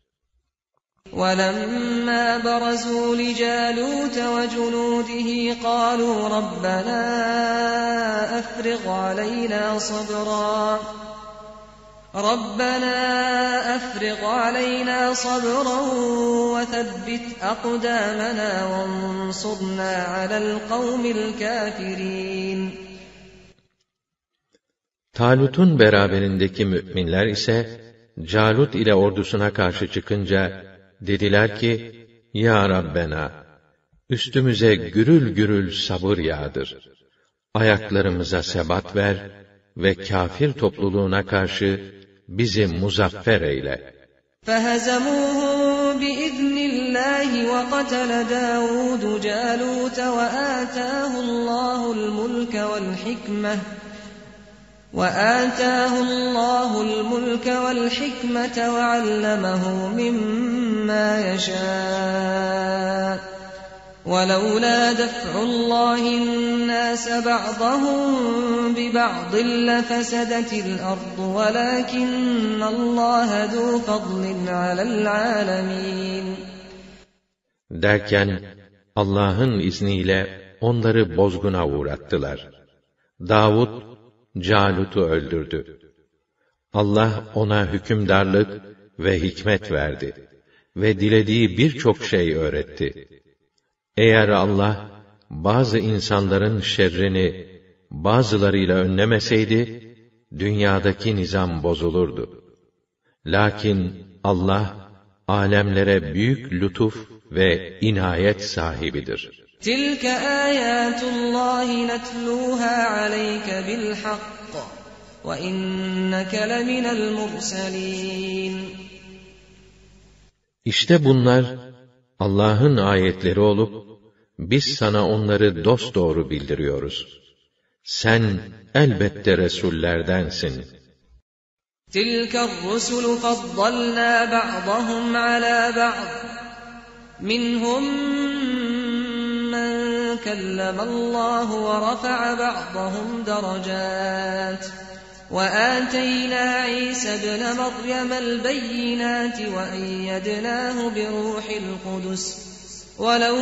وَلَمَّا بَرَزُوا لِجَالُوتَ وَجُنُودِهِ قَالُوا رَبَّنَا أَفْرِغْ عَلَيْنَا صَبْرًا رَبَّنَا أَفْرِغْ عَلَيْنَا صَبْرًا وَثَبِّتْ أَقْدَامَنَا وَانصُرْنَا عَلَى الْقَوْمِ الْكَافِرِينَ. Talut'un beraberindeki müminler ise, Calut ile ordusuna karşı çıkınca dediler ki: Ya Rabbena, üstümüze gürül gürül sabır yağdır. Ayaklarımıza sebat ver ve kâfir topluluğuna karşı bizi muzaffer eyle. فَهَزَمُوهُمْ بِإِذْنِ اللّٰهِ وَقَتَلَ دَاوُودُ جَالُوتَ وَآتَاهُ اللّٰهُ الْمُلْكَ وَالْحِكْمَةَ وَآتَاهُ اللّٰهُ الْمُلْكَ وَالْحِكْمَةَ وَعَلَّمَهُ مِمَّا يَشَاءُ وَلَوْلَا دَفْعُ اللّٰهِ النَّاسَ بَعْضَهُم بِبَعْضٍ لَفَسَدَتِ الْأَرْضُ وَلَٰكِنَّ اللّٰهَ ذُو فَضْلٍ عَلَى الْعَالَمِينَ Derken Allah'ın izniyle onları bozguna uğrattılar. Davud Calut'u öldürdü. Allah ona hükümdarlık ve hikmet verdi ve dilediği birçok şey öğretti. Eğer Allah bazı insanların şerrini bazılarıyla önlemeseydi, dünyadaki nizam bozulurdu. Lakin Allah alemlere büyük lütuf ve inayet sahibidir. تِلْكَ آيَاتُ اللّٰهِ نَتْلُوهَا عَلَيْكَ بِالْحَقِّ وَإِنَّكَ لَمِنَ الْمُرْسَلِينَ İşte bunlar Allah'ın ayetleri olup, biz sana onları dosdoğru bildiriyoruz. Sen elbette Resullerdensin. تِلْكَ الرُّسُلُ فَضَّلْنَا بَعْضَهُمْ عَلَى بَعْضٍ مِّنْهُمْ مَنْ كَلَّمَ اللّٰهُ وَرَفَعَ بَعْضَهُمْ دَرَجَاتٍ وَآتَيْنَا عِيسَى ابْنَ مَرْيَمَ الْبَيِّنَاتِ وَأَيَّدْنَاهُ بِرُوحِ الْقُدُسِ وَلَوْ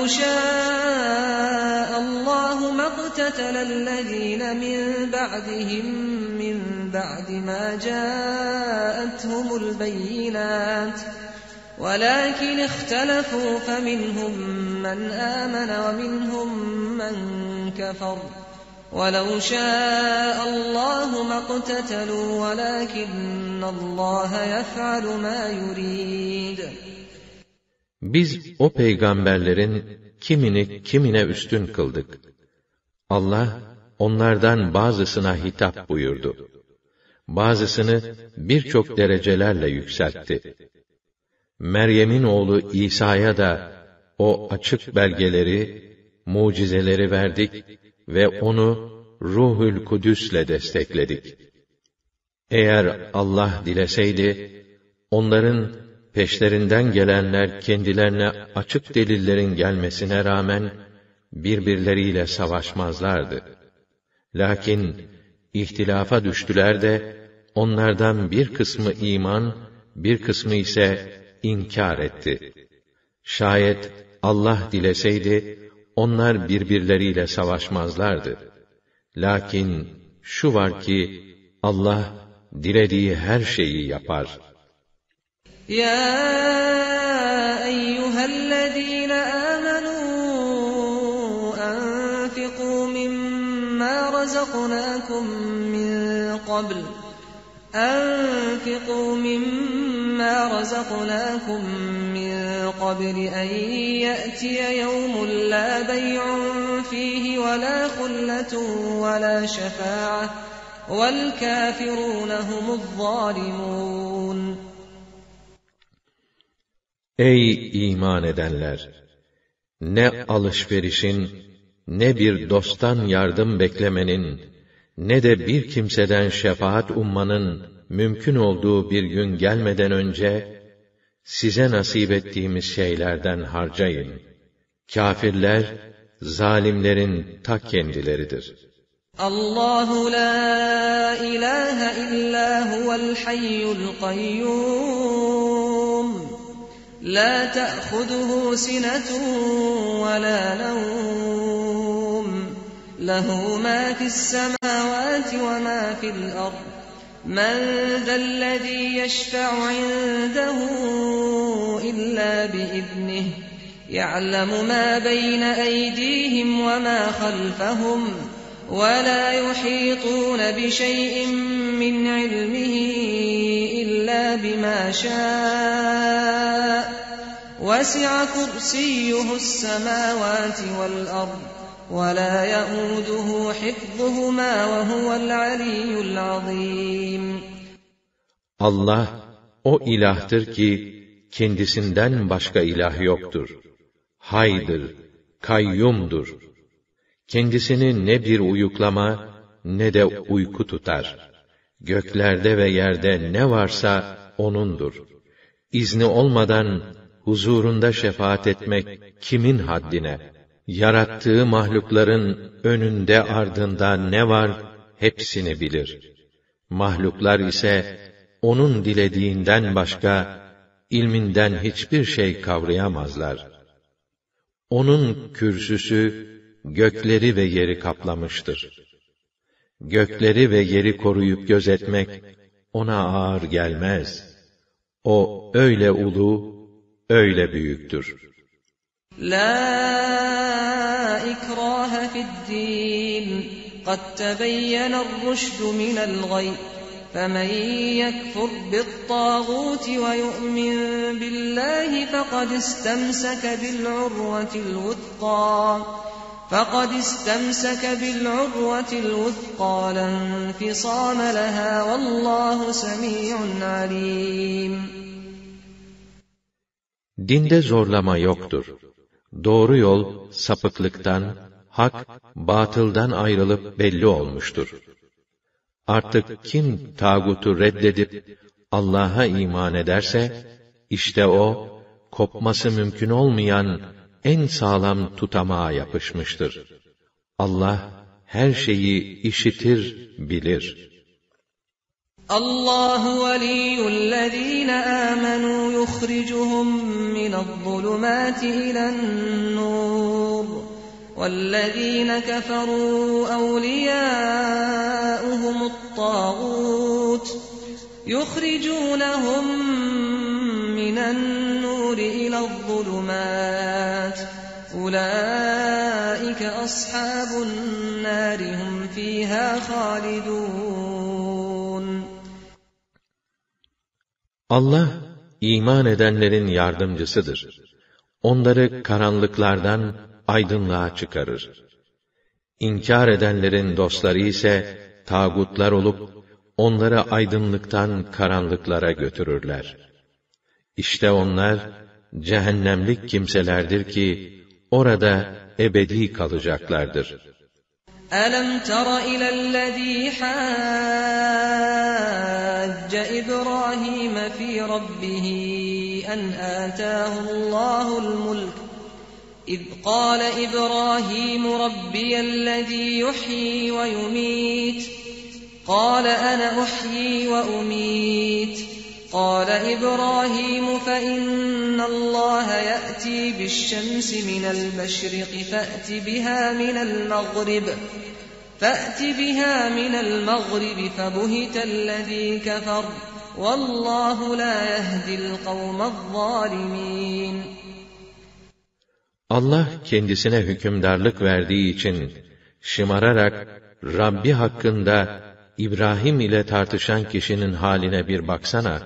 شَاءَ اللّٰهُ مَا اقْتَتَلَ الَّذِينَ مِنْ بَعْدِهِمْ مِنْ بَعْدِ مَا جَاءَتْهُمُ الْبَيِّنَاتُ وَلَٰكِنِ اخْتَلَفُوا فَمِنْهُمْ مَنْ آمَنَ وَمِنْهُمْ مَنْ كَفَرَ وَلَوْ شَاءَ اللّٰهُ مَا اقْتَتَلُوا وَلَٰكِنَّ اللّٰهَ يَفْعَلُ مَا يُرِيدُ Biz o peygamberlerin kimini kimine üstün kıldık. Allah onlardan bazısına hitap buyurdu. Bazısını birçok derecelerle yükseltti. Meryem'in oğlu İsa'ya da o açık belgeleri, mucizeleri verdik ve onu Ruhül Kudüs'le destekledik. Eğer Allah dileseydi, onların peşlerinden gelenler kendilerine açık delillerin gelmesine rağmen birbirleriyle savaşmazlardı. Lakin ihtilafa düştüler de onlardan bir kısmı iman, bir kısmı ise inkar etti. Şayet Allah dileseydi onlar birbirleriyle savaşmazlardı. Lakin şu var ki Allah dilediği her şeyi yapar. يَا أَيُّهَا الَّذِينَ آمَنُوا أَنفِقُوا مِمَّا رَزَقْنَاكُم مِّن قَبْلِ أَنفِقُوا مِمَّا رَزَقْنَاكُم مِّن قَبْلِ أَن يَأْتِيَ يَوْمٌ لَّا بَيْعٌ فِيهِ وَلَا خُلَّةٌ وَلَا شَفَاعَةٌ وَالْكَافِرُونَ هُمُ الظَّالِمُونَ Ey iman edenler! Ne alışverişin, ne bir dosttan yardım beklemenin, ne de bir kimseden şefaat ummanın mümkün olduğu bir gün gelmeden önce, size nasip ettiğimiz şeylerden harcayın. Kâfirler, zalimlerin ta kendileridir. Allahu la ilahe illa huvel hayyul kayyum. La ta'khuduhu sinetun ve la nevm. Lehu ma fis semavati ve ma fil ard. Men zellezî yeşfe'u indehu illa biiznih. يَعْلَمُ مَا بَيْنَ أَيْدِيهِمْ وَمَا خَلْفَهُمْ وَلَا يُحِيطُونَ بِشَيْءٍ مِّنْ عِلْمِهِ إِلَّا بما شاء وسع كرسيه السماوات والأرض ولا يؤوده حفظهما وهو العلي العظيم. Allah o ilahtır ki kendisinden başka ilah yoktur. Haydır, kayyumdur. Kendisini ne bir uyuklama ne de uyku tutar. Göklerde ve yerde ne varsa O'nundur. İzni olmadan huzurunda şefaat etmek kimin haddine? Yarattığı mahlukların önünde ardında ne var hepsini bilir. Mahluklar ise O'nun dilediğinden başka ilminden hiçbir şey kavrayamazlar. O'nun kürsüsü gökleri ve yeri kaplamıştır. Gökleri ve yeri koruyup gözetmek O'na ağır gelmez. O öyle ulu, öyle büyüktür. La ikraha fi'd-din. Kad tebeyyen'er-rüşd minel-gay. فَمَنْ يَكْفُرْ بِالطَّاغُوتِ وَيُؤْمِنْ بِاللَّهِ فَقَدِ اسْتَمْسَكَ بِالْعُرْوَةِ الْوُثْقَى فَقَدِ اسْتَمْسَكَ بِالْعُرْوَةِ الْوُثْقَى لَا انفِصَامَ لَهَا وَاللّٰهُ سَمِيعٌ عَلِيمٌ. Dinde zorlama yoktur. Doğru yol sapıklıktan, hak batıldan ayrılıp belli olmuştur. Artık kim tağutu reddedip Allah'a iman ederse, işte o, kopması mümkün olmayan en sağlam tutamağa yapışmıştır. Allah her şeyi işitir, bilir. Allahu veliyyullezîne âmenû yukhricuhum minez-zulumâti ilen-nûr. وَالَّذ۪ينَ كَفَرُوا أَوْلِيَاؤُهُمُ الطَّاغُوتُ يُخْرِجُونَهُمْ مِنَ النُّورِ إِلَى الظُّلُمَاتِ أُولَٰئِكَ أَصْحَابُ النَّارِ هُمْ فِيهَا خَالِدُونَ. Allah, iman edenlerin yardımcısıdır. Onları karanlıklardan aydınlığa çıkarır. İnkar edenlerin dostları ise tağutlar olup onları aydınlıktan karanlıklara götürürler. İşte onlar cehennemlik kimselerdir ki orada ebedi kalacaklardır. Alam tara ilellezî hâcce İbrahîm fî rabbih en âtâhullâhu'l mulk. إذ قال إبراهيم ربي الذي يحيي ويميت قال أنا أحيي وأميت قال إبراهيم فإن الله يأتي بالشمس من المشرق فأت بها من المغرب فأت بها من المغرب فبهت الذي كفر والله لا يهدي القوم الظالمين. Allah kendisine hükümdarlık verdiği için şımararak Rabbi hakkında İbrahim ile tartışan kişinin haline bir baksana.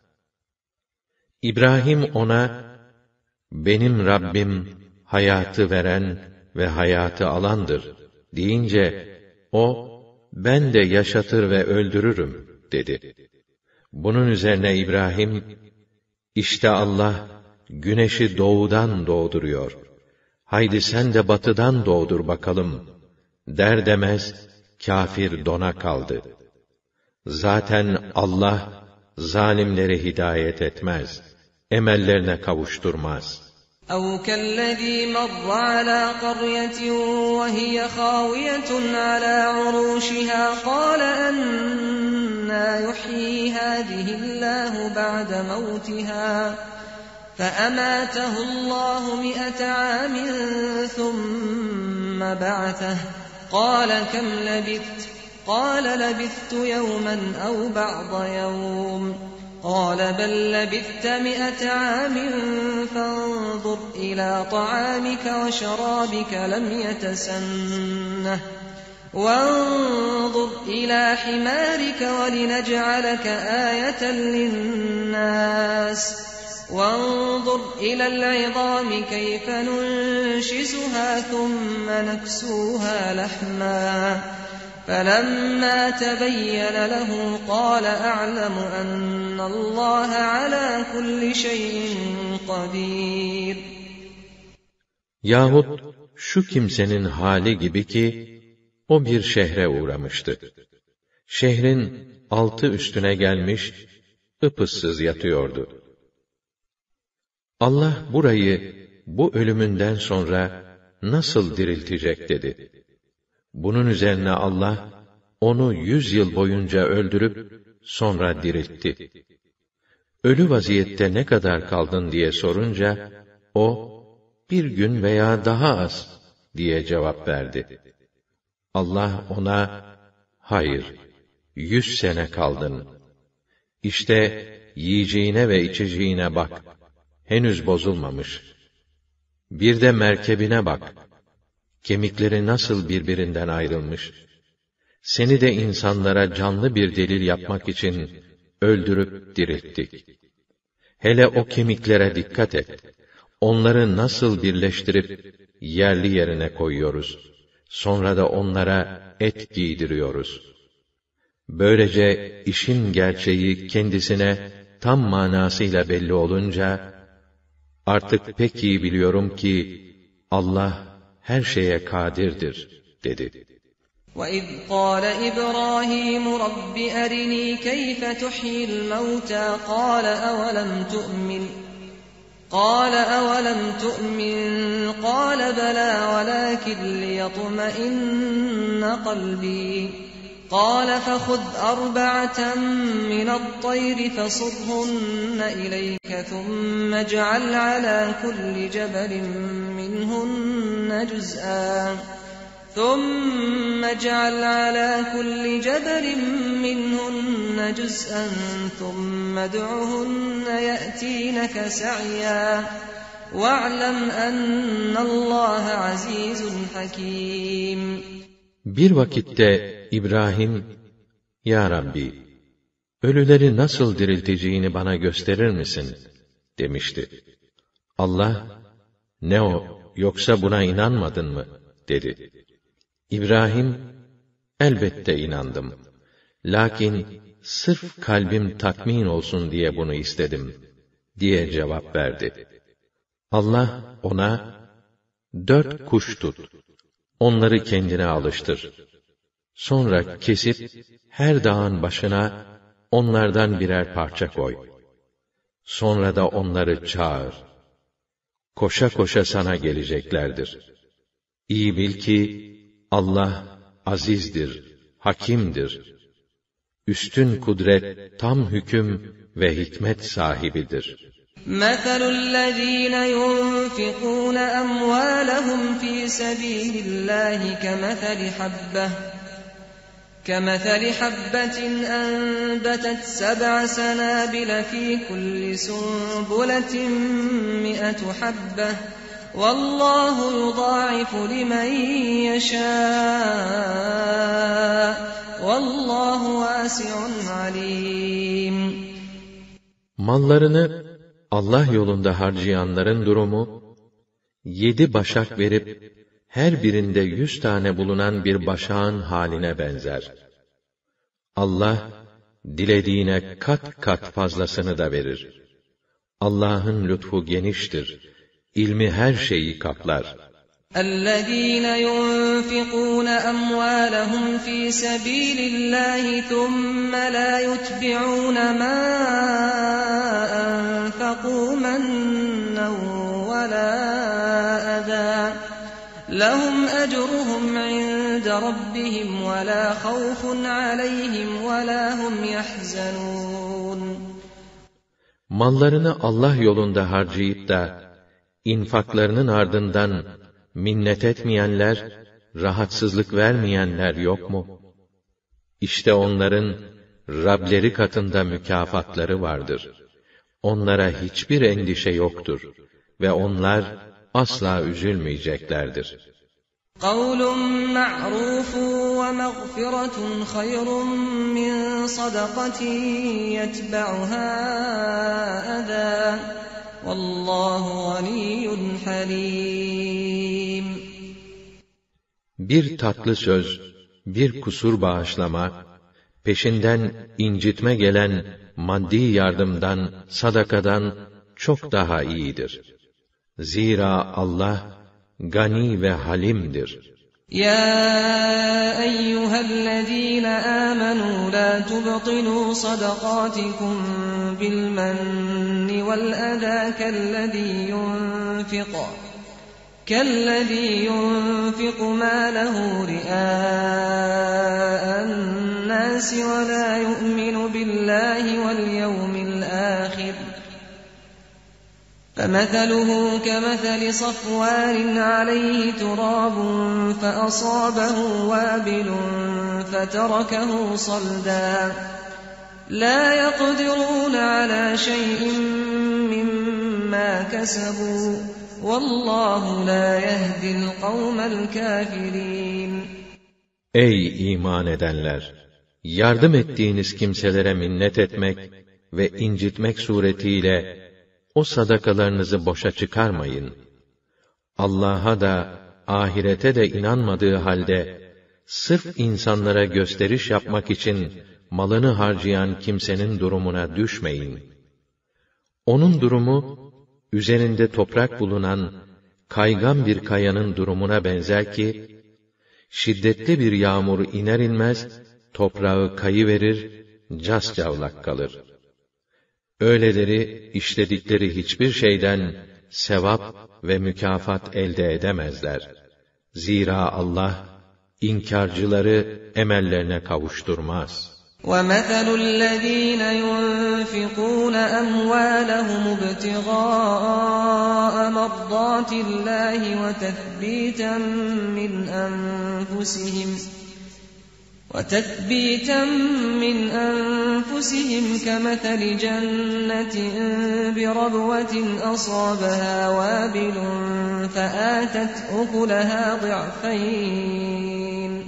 İbrahim ona, benim Rabbim hayatı veren ve hayatı alandır deyince, o, ben de yaşatır ve öldürürüm dedi. Bunun üzerine İbrahim, işte Allah güneşi doğudan doğduruyor. Haydi sen de batıdan doğdur bakalım, der demez, kâfir dona kaldı. Zaten Allah, zalimleri hidayet etmez, emellerine kavuşturmaz. اَوْ كَالَّذ۪ي مَرَّ عَلَى قَرْيَةٍ وَهِيَ خَاوِيَةٌ عَلَى عُرُوشِهَا قَالَ أَنَّىٰ يُحْيِي هَٰذِهِ اللّٰهُ بَعْدَ مَوْتِهَا فَأَمَاتَهُ اللّٰهُ مِائَةَ عَامٍ ثُمَّ بَعَثَهُ قَالَ كَمْ لَبِثْتَ قَالَ لَبِثْتُ يَوْمًا أَوْ بَعْضَ يَوْمٍ قَالَ بَل لَّبِثْتَ مِائَةَ عَامٍ فَانظُرْ إِلَىٰ طَعَامِكَ وَشَرَابِكَ لَمْ يَتَسَنَّهْ وانظر إلى حمارك ولنجعلك آية للناس وانظر إلى العظام كيف ننشزها ثم نكسوها لحما فلما تبين له قال أعلم أن الله على كل شيء قدير. Yahut şu kimsenin hali gibi ki, o bir şehre uğramıştı. Şehrin altı üstüne gelmiş, ıpıssız yatıyordu. Allah burayı, bu ölümünden sonra nasıl diriltecek dedi. Bunun üzerine Allah, onu yüz yıl boyunca öldürüp, sonra diriltti. Ölü vaziyette ne kadar kaldın diye sorunca, o, bir gün veya daha az diye cevap verdi. Allah ona, hayır, yüz sene kaldın. İşte yiyeceğine ve içeceğine bak, henüz bozulmamış. Bir de merkebine bak, kemikleri nasıl birbirinden ayrılmış. Seni de insanlara canlı bir delil yapmak için öldürüp dirilttik. Hele o kemiklere dikkat et. Onları nasıl birleştirip yerli yerine koyuyoruz. Sonra da onlara et giydiriyoruz. Böylece işin gerçeği kendisine tam manasıyla belli olunca, artık pek iyi biliyorum ki Allah her şeye kadirdir dedi. وَإِذْ قَالَ إِبْرَاهِيمُ رَبِّ أَرِنِي كَيْفَ تُحْيِي الْمَوْتَى قَالَ أَوَلَمْ تُؤْمِنْ قَالَ أَوَلَمْ تُؤْمِنْ قَالَ بَلَى وَلَكِنْ لِيَطْمَئِنَّ قَلْبِي قَالَ فَخُذْ أَرْبَعَةً مِنَ الطَّيْرِ فَصُرْهُنَّ إِلَيْكَ ثُمَّ اجْعَلْ عَلَى كُلِّ جَبَلٍ مِنْهُنَّ جُزْءًا ثُمَّ اجْعَلْ عَلَى كُلِّ جَبَلٍ مِنْهُنَّ جُزْءًا ثُمَّ ادْعُهُنَّ يَأْتِينَكَ سَعْيًا وَاعْلَمْ أَنَّ اللّٰهَ عَز۪يزٌ حَك۪يمٌ. Bir vakitte İbrahim, Ya Rabbi, ölüleri nasıl dirilteceğini bana gösterir misin? Demişti. Allah, ne o, yoksa buna inanmadın mı? Dedi. İbrahim, elbette inandım. Lakin sırf kalbim tatmin olsun diye bunu istedim, diye cevap verdi. Allah ona, dört kuş tut, onları kendine alıştır. Sonra kesip, her dağın başına, onlardan birer parça koy. Sonra da onları çağır. Koşa koşa sana geleceklerdir. İyi bil ki, Allah azizdir, hakimdir. Üstün kudret, tam hüküm ve hikmet sahibidir. مَثَلُ الَّذ۪ينَ يُنْفِقُونَ أَمْوَالَهُمْ ف۪ي سَب۪يلِ اللّٰهِ كَمَثَلِ حَبَّةٍ كَمَثَلِ حَبَّةٍ أَنْبَتَتْ سَبْعَ سَنَابِلَ ف۪ي كُلِّ سُنْبُلَةٍ مِئَةُ حَبَّةٍ وَاللّٰهُ يُضَاعِفُ لِمَنْ يَشَاءُ وَاللّٰهُ وَاسِعٌ عَلِيمٌ. Mallarını Allah yolunda harcayanların durumu, yedi başak verip, her birinde yüz tane bulunan bir başağın haline benzer. Allah, dilediğine kat kat fazlasını da verir. Allah'ın lütfu geniştir, ilmi her şeyi kaplar. الَّذ۪ينَ يُنْفِقُونَ أَمْوَالَهُمْ ف۪ي سَب۪يلِ اللّٰهِ ثُمَّ لَا يُتْبِعُونَ مَا أَنْفَقُوا مَنًّا وَلَا أَذًى لَهُمْ أَجْرُهُمْ عِنْدَ رَبِّهِمْ وَلَا خَوْفٌ عَلَيْهِمْ وَلَا هُمْ يَحْزَنُونَ. Mallarını Allah yolunda harcayıp da, infaklarının ardından minnet etmeyenler, rahatsızlık vermeyenler yok mu? İşte onların Rableri katında mükafatları vardır. Onlara hiçbir endişe yoktur ve onlar asla üzülmeyeceklerdir. قَوْلٌ مَعْرُوفٌ وَمَغْفِرَةٌ خَيْرٌ مِّن صَدَقَةٍ يَتْبَعُهَا أَذًى وَاللّٰهُ غَنِيٌّ حَلِيمٌ. Bir tatlı söz, bir kusur bağışlama, peşinden incitme gelen maddi yardımdan, sadakadan çok daha iyidir. Zira Allah gani ve halimdir. يا أيها الذين آمنوا لا تبطلوا صدقاتكم بالمن والأذى كالذي ينفق كالذي ينفق ماله رئاء الناس ولا يؤمن بالله واليوم الآخر فمثله كمثل صفوان عليه تراب فأصابه وابل فتركه صلدا لا يقدرون على شيء مما كسبوا والله لا يهدي القوم الكافرين. Ey iman edenler! Yardım ettiğiniz kimselere minnet etmek ve incitmek suretiyle o sadakalarınızı boşa çıkarmayın. Allah'a da, ahirete de inanmadığı halde, sırf insanlara gösteriş yapmak için malını harcayan kimsenin durumuna düşmeyin. Onun durumu, üzerinde toprak bulunan, kaygan bir kayanın durumuna benzer ki, şiddetli bir yağmur iner inmez, toprağı kayıverir, cascavlak kalır. Öyleleri işledikleri hiçbir şeyden sevap ve mükafat elde edemezler. Zira Allah inkarcıları emellerine kavuşturmaz. وَمَثَلُ الَّذ۪ينَ يُنْفِقُونَ أَمْوَالَهُمُ ابْتِغَاءَ مَرْضَاتِ اللّٰهِ وَتَثْبِيتًا مِّنْ أَنفُسِهِمْ وَتَثْبِيتًا مِّنْ أَنفُسِهِمْ كَمَثَلِ جَنَّةٍ بِرَبْوَةٍ أَصَابَهَا وَابِلٌ فَآتَتْ أُكُلَهَا ضِعْفَيْنِ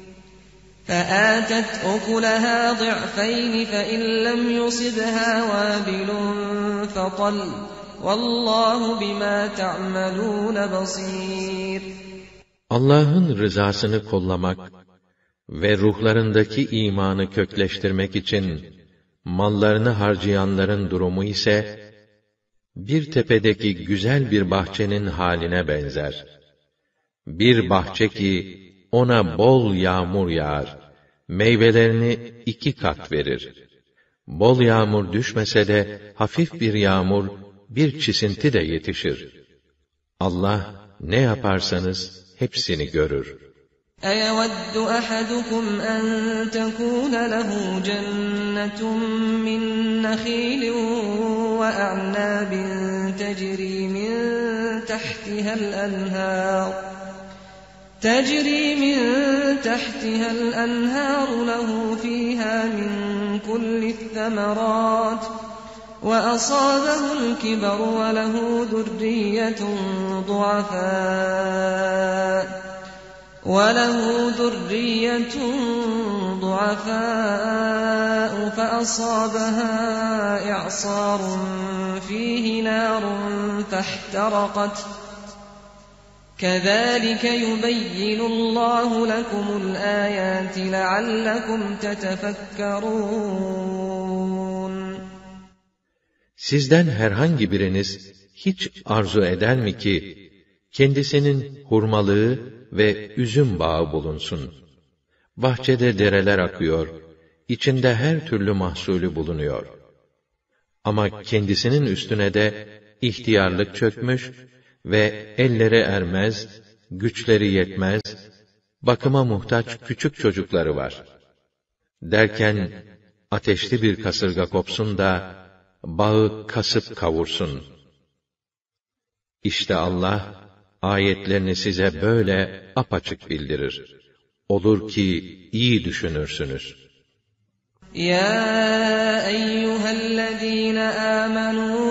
فَآتَتْ أُكُلَهَا ضِعْفَيْنِ فَإِنْ لَمْ يُصِبْهَا وَابِلٌ فَطَلٌّ وَاللّٰهُ بِمَا تَعْمَلُونَ بَصِيرٌ. Allah'ın rızasını kollamak ve ruhlarındaki imanı kökleştirmek için mallarını harcayanların durumu ise, bir tepedeki güzel bir bahçenin haline benzer. Bir bahçe ki, ona bol yağmur yağar, meyvelerini iki kat verir. Bol yağmur düşmese de, hafif bir yağmur, bir çisinti de yetişir. Allah, ne yaparsanız, hepsini görür. أَيَوَدُّ أَحَدُكُمْ أَن تَكُونَ لَهُ جَنَّةٌ مِّن نَّخِيلٍ وَأَعْنَابٍ تَجْرِي مِن تَحْتِهَا الْأَنْهَارُ تَجْرِي مِن تَحْتِهَا الْأَنْهَارُ لَهُ فِيهَا مِن كُلِّ الثَّمَرَاتِ وَأَصَابَهُ الْكِبَرُ وَلَهُ ذُرِّيَّةٌ ضُعَفَاءُ وَلَهُ ذُرِّيَّةٌ ضُعَفَاءُ فَأَصَابَهَا إِعْصَارٌ فِيهِ نَارٌ فَاحْتَرَقَتْ كَذَٰلِكَ يُبَيِّنُ اللّٰهُ لَكُمُ الْآيَاتِ لَعَلَّكُمْ تَتَفَكَّرُونَ. Sizden herhangi biriniz hiç arzu eder mi ki, kendisinin hurmalığı ve üzüm bağı bulunsun? Bahçede dereler akıyor, içinde her türlü mahsulü bulunuyor. Ama kendisinin üstüne de ihtiyarlık çökmüş ve ellere ermez, güçleri yetmez, bakıma muhtaç küçük çocukları var. Derken, ateşli bir kasırga kopsun da, bağı kasıp kavursun. İşte Allah, ayetlerini size böyle apaçık bildirir. Olur ki iyi düşünürsünüz. Ya eyyühellezîne âmenû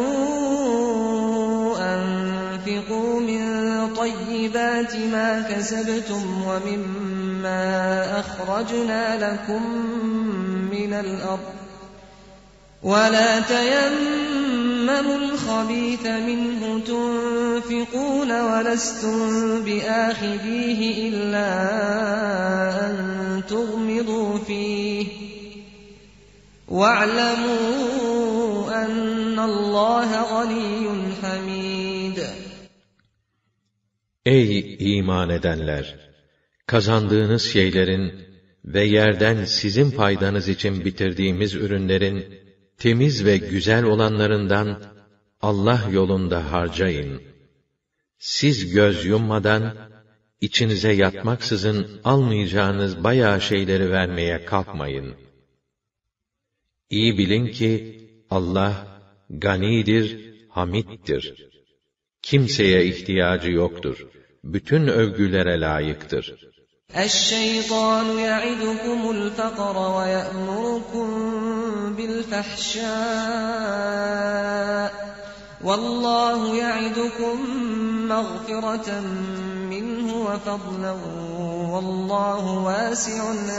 enfikû min tayyibâti mâ kesebtum ve mimma مِمَّا أَخْرَجْنَا لَكُم مِّنَ الْأَرْضِ وَلَا تَيَمَّمُوا الْخَبِيثَ مِنْهُ تُنْفِقُونَ وَلَسْتُمْ بِآخِذِيهِ إِلَّا أَن تُغْمِضُوا فِيهِ وَاعْلَمُوا أَنَّ اللّٰهَ غَنِيٌّ حَمِيدٌ. Ey iman edenler! Kazandığınız şeylerin ve yerden sizin faydanız için bitirdiğimiz ürünlerin temiz ve güzel olanlarından Allah yolunda harcayın. Siz göz yummadan, içinize yatmaksızın almayacağınız bayağı şeyleri vermeye kalkmayın. İyi bilin ki Allah ganidir, hamiddir. Kimseye ihtiyacı yoktur. Bütün övgülere layıktır. الشيطان يعدكم الفقر ويأمركم بالفحشاء والله يعدكم مغفرة منه وفضلا والله واسع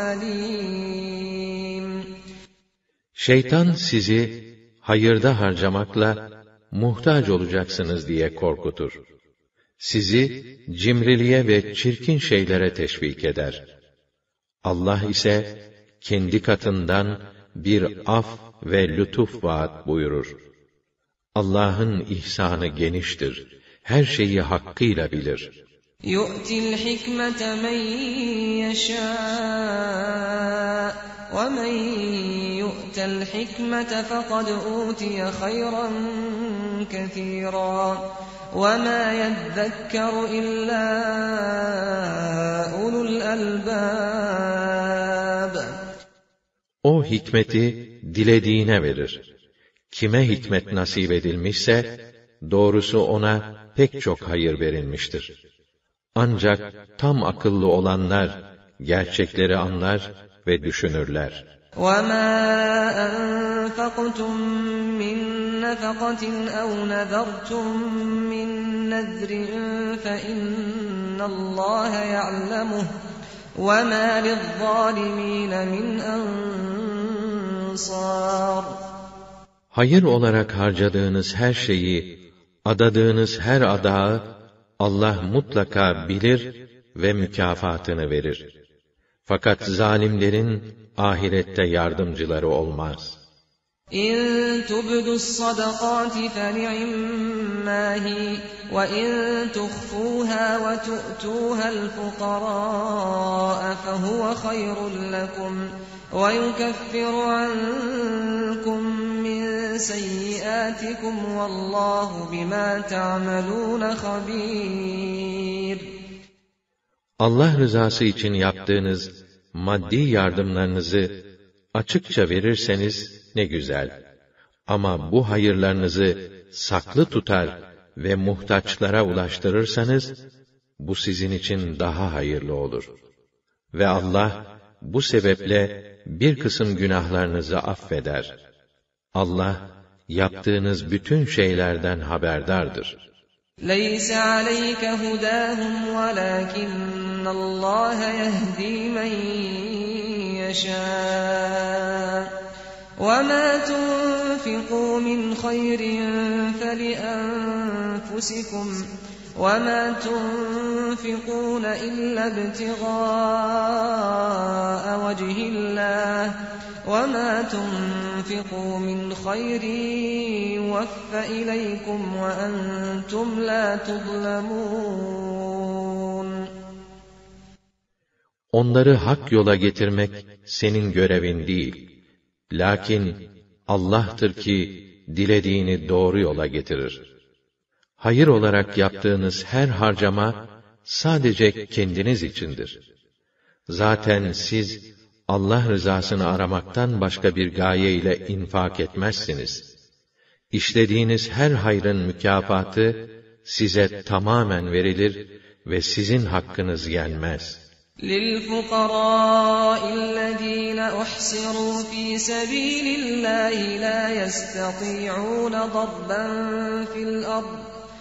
عليم. Şeytan sizi hayırda harcamakla muhtaç olacaksınız diye korkutur. Sizi cimriliğe ve çirkin şeylere teşvik eder. Allah ise kendi katından bir af ve lütuf vaat buyurur. Allah'ın ihsanı geniştir. Her şeyi hakkıyla bilir. يُؤْتِي الْحِكْمَةَ مَنْ يَشَاءُ وَمَنْ يُؤْتَ الْحِكْمَةَ فَقَدْ أُوتِيَ خَيْرًا كَثِيرًا وَمَا يَذَّكَّرُ إِلَّا أُولُو الْأَلْبَابِ. O hikmeti dilediğine verir. Kime hikmet nasip edilmişse, doğrusu ona pek çok hayır verilmiştir. Ancak tam akıllı olanlar, gerçekleri anlar ve düşünürler. وَمَا أَنفَقْتُم مِّن نَّفَقَةٍ أَوْ نَذَرْتُم مِّن نَّذْرٍ فَإِنَّ اللّٰهَ يَعْلَمُهُ وَمَا لِلظَّالِمِينَ مِنْ أَنصَارٍ. Hayır olarak harcadığınız her şeyi, adadığınız her adağı Allah mutlaka bilir ve mükafatını verir. Fakat zalimlerin ahirette yardımcıları olmaz. İn tubdus sadaqati feni'imma hi ve in tuhfuha ve tu'tuha'l fuqara fehuve hayrun lekum ve yukeffiru ankum min seyyiatikum vallahu bima ta'malun habir. Allah rızası için yaptığınız maddi yardımlarınızı açıkça verirseniz ne güzel. Ama bu hayırlarınızı saklı tutar ve muhtaçlara ulaştırırsanız, bu sizin için daha hayırlı olur. Ve Allah, bu sebeple bir kısım günahlarınızı affeder. Allah, yaptığınız bütün şeylerden haberdardır. لَيْسَ عَلَيْكَ هُدَاهُمْ وَلَكِنَّ اللّٰهَ يَهْدِي مَنْ يَشَاءُ وَمَا تُنْفِقُوا مِنْ خَيْرٍ فَلِأَنْفُسِكُمْ وَمَا تُنْفِقُونَ إِلَّا ابْتِغَاءَ وَجْهِ اللّٰهِ وَمَا تُنْفِقُوا مِنْ خَيْرٍ يُوَفَّ إِلَيْكُمْ وَأَنْتُمْ لَا تُظْلَمُونَ. Onları hak yola getirmek senin görevin değil. Lakin Allah'tır ki dilediğini doğru yola getirir. Hayır olarak yaptığınız her harcama sadece kendiniz içindir. Zaten siz Allah rızasını aramaktan başka bir gaye ile infak etmezsiniz. İşlediğiniz her hayrın mükafatı size tamamen verilir ve sizin hakkınız yenmez. لِلْفُقَرَاءِ الَّذِينَ أُحْصِرُوا فِي سَبِيلِ اللّٰهِ لَا يَسْتَطِيعُونَ ضَرْبًا فِي الْأَرْضِ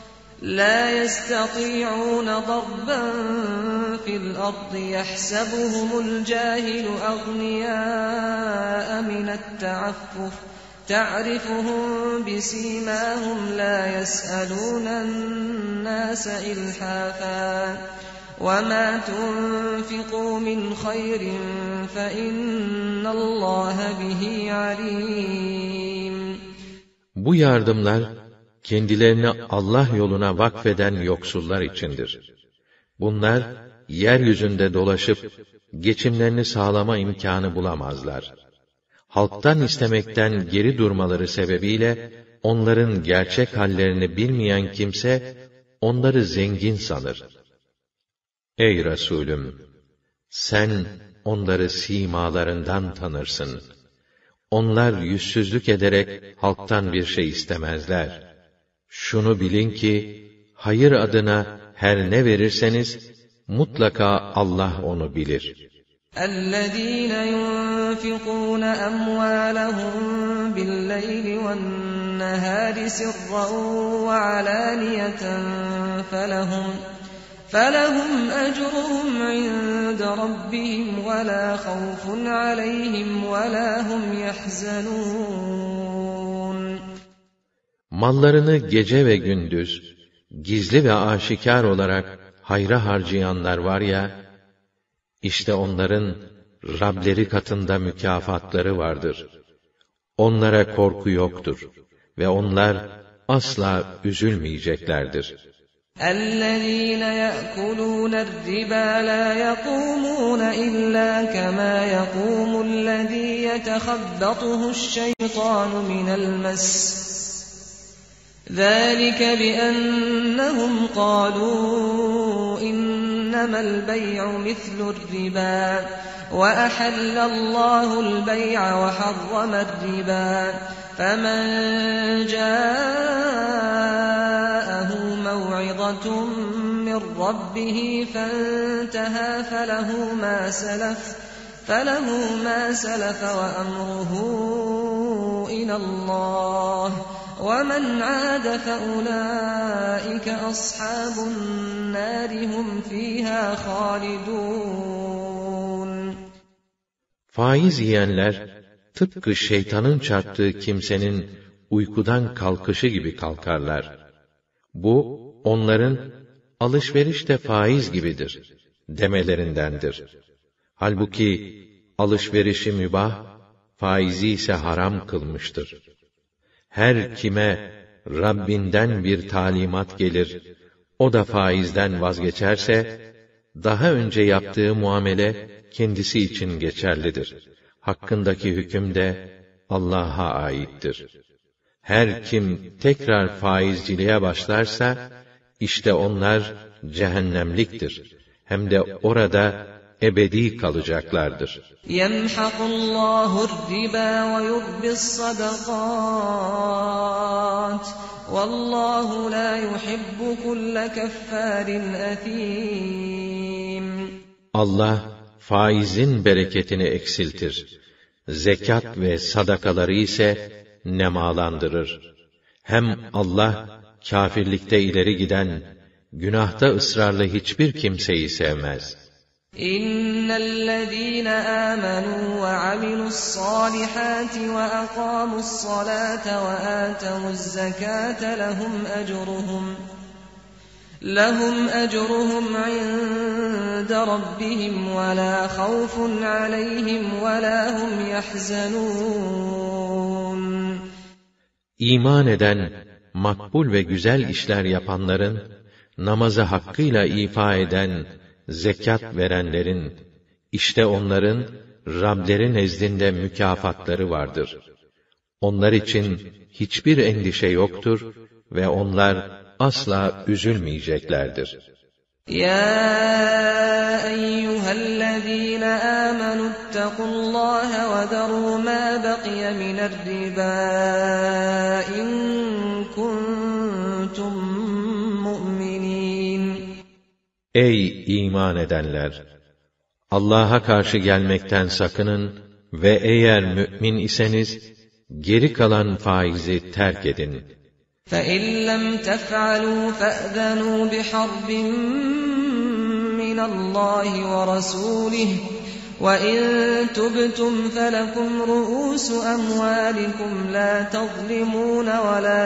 لا يستطيعون ضربا في الأرض يحسبهم الجاهل أغنياء من التعفف تعرفهم بسيماهم لا يسألون الناس إلحافا وما تنفقوا من خير فإن الله به عليم. Bu yardımlar kendilerini Allah yoluna vakfeden yoksullar içindir. Bunlar yeryüzünde dolaşıp geçimlerini sağlama imkanı bulamazlar. Halktan istemekten geri durmaları sebebiyle onların gerçek hallerini bilmeyen kimse onları zengin sanır. Ey Resulüm! Sen onları simalarından tanırsın. Onlar yüzsüzlük ederek halktan bir şey istemezler. Şunu bilin ki, hayır adına her ne verirseniz, mutlaka Allah onu bilir. اَلَّذ۪ينَ يُنْفِقُونَ أَمْوَالَهُمْ بِاللَّيْلِ وَالنَّهَارِ سِرًّا وَعَلَانِيَةً فَلَهُمْ فَلَهُمْ أَجْرُهُمْ عِنْدَ رَبِّهِمْ وَلَا خَوْفٌ عَلَيْهِمْ وَلَا هُمْ يَحْزَنُونَ. Mallarını gece ve gündüz, gizli ve aşikar olarak hayra harcayanlar var ya, işte onların Rableri katında mükafatları vardır. Onlara korku yoktur ve onlar asla üzülmeyeceklerdir. اَلَّذ۪ينَ يَأْكُلُونَ الرِّبَا لَا يَقُومُونَ إِلَّا كَمَا يَقُومُ الَّذ۪ي يَتَخَبَّطُهُ الشَّيْطَانُ مِنَ الْمَسِّ ذَٰلِكَ بِأَنَّهُمْ قَالُوا إِنَّمَا الْبَيْعُ مِثْلُ الرِّبَا وَأَحَلَّ اللّٰهُ الْبَيْعَ وَحَرَّمَ الرِّبَا فَمَنْ جَاءَهُ مَوْعِظَةٌ مِّن رَّبِّهِ فَانْتَهَى فَلَهُ مَا سَلَفَ فَلَهُ مَا سَلَفَ وَأَمْرُهُ إِلَى اللّٰهِ وَمَنْ عَادَ فَأُولَٰئِكَ أَصْحَابُ النَّارِ هُمْ فِيهَا خَالِدُونَ. Faiz yiyenler, tıpkı şeytanın çarptığı kimsenin uykudan kalkışı gibi kalkarlar. Bu, onların alışveriş de faiz gibidir demelerindendir. Halbuki alışverişi mübah, faizi ise haram kılmıştır. Her kime Rabbinden bir talimat gelir, o da faizden vazgeçerse, daha önce yaptığı muamele kendisi için geçerlidir. Hakkındaki hüküm de Allah'a aittir. Her kim tekrar faizciliğe başlarsa, işte onlar cehennemliktir. Hem de orada ebedi kalacaklardır. يَمْحَقُ اللّٰهُ الرِّبَا وَيُرْبِي الصَّدَقَاتِ وَاللّٰهُ لَا يُحِبُّ كُلَّ كَفَّارٍ أَثِيمٍ. Allah faizin bereketini eksiltir. Zekat ve sadakaları ise nemalandırır. Hem Allah kâfirlikte ileri giden, günahta ısrarlı hiçbir kimseyi sevmez. اِنَّ الَّذ۪ينَ آمَنُوا وَعَمِلُوا الصَّالِحَاتِ وَأَقَامُوا الصَّلَاةَ وَآتَوُا الزَّكَاةَ لَهُمْ أَجْرُهُمْ لَهُمْ أَجْرُهُمْ عِنْدَ رَبِّهِمْ وَلَا خَوْفٌ عَلَيْهِمْ وَلَا هُمْ يَحْزَنُونَ. İman eden, makbul ve güzel işler yapanların, namazı hakkıyla ifa eden, zekat verenlerin, işte onların Rableri nezdinde mükafatları vardır. Onlar için hiçbir endişe yoktur ve onlar asla üzülmeyeceklerdir. يَا أَيُّهَا الَّذ۪ينَ آمَنُوا اتَّقُوا اللّٰهَ وَذَرُوا مَا بَقِيَ مِنَ الرِّبَا إِن كُنتُم مُّؤْمِنِينَ. Ey iman edenler! Allah'a karşı gelmekten sakının ve eğer mü'min iseniz, geri kalan faizi terk edin. فَإِنْ لَمْ تَفْعَلُوا فَأْذَنُوا بِحَرْبٍ مِّنَ اللَّهِ وَرَسُولِهِ وَإِن تُبْتُمْ فَلَكُمْ رُءُوسُ أَمْوَالِكُمْ لَا تَظْلِمُونَ وَلَا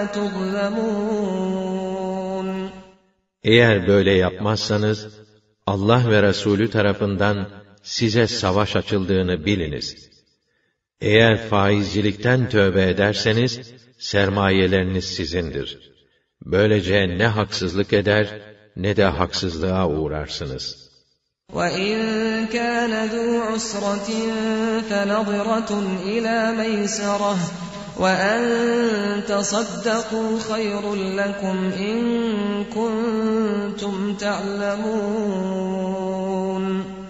تُظْلَمُونَ. Eğer böyle yapmazsanız, Allah ve Resulü tarafından size savaş açıldığını biliniz. Eğer faizcilikten tövbe ederseniz, sermayeleriniz sizindir. Böylece ne haksızlık eder, ne de haksızlığa uğrarsınız. وَإِنْ كَانَ ذُو عُسْرَةٍ فَنَظِرَةٌ إِلَى مَيْسَرَةٍ وَأَنْ تَصَدَّقُوا خَيْرٌ لَكُمْ إِنْ كُنْتُمْ تَعْلَمُونَ.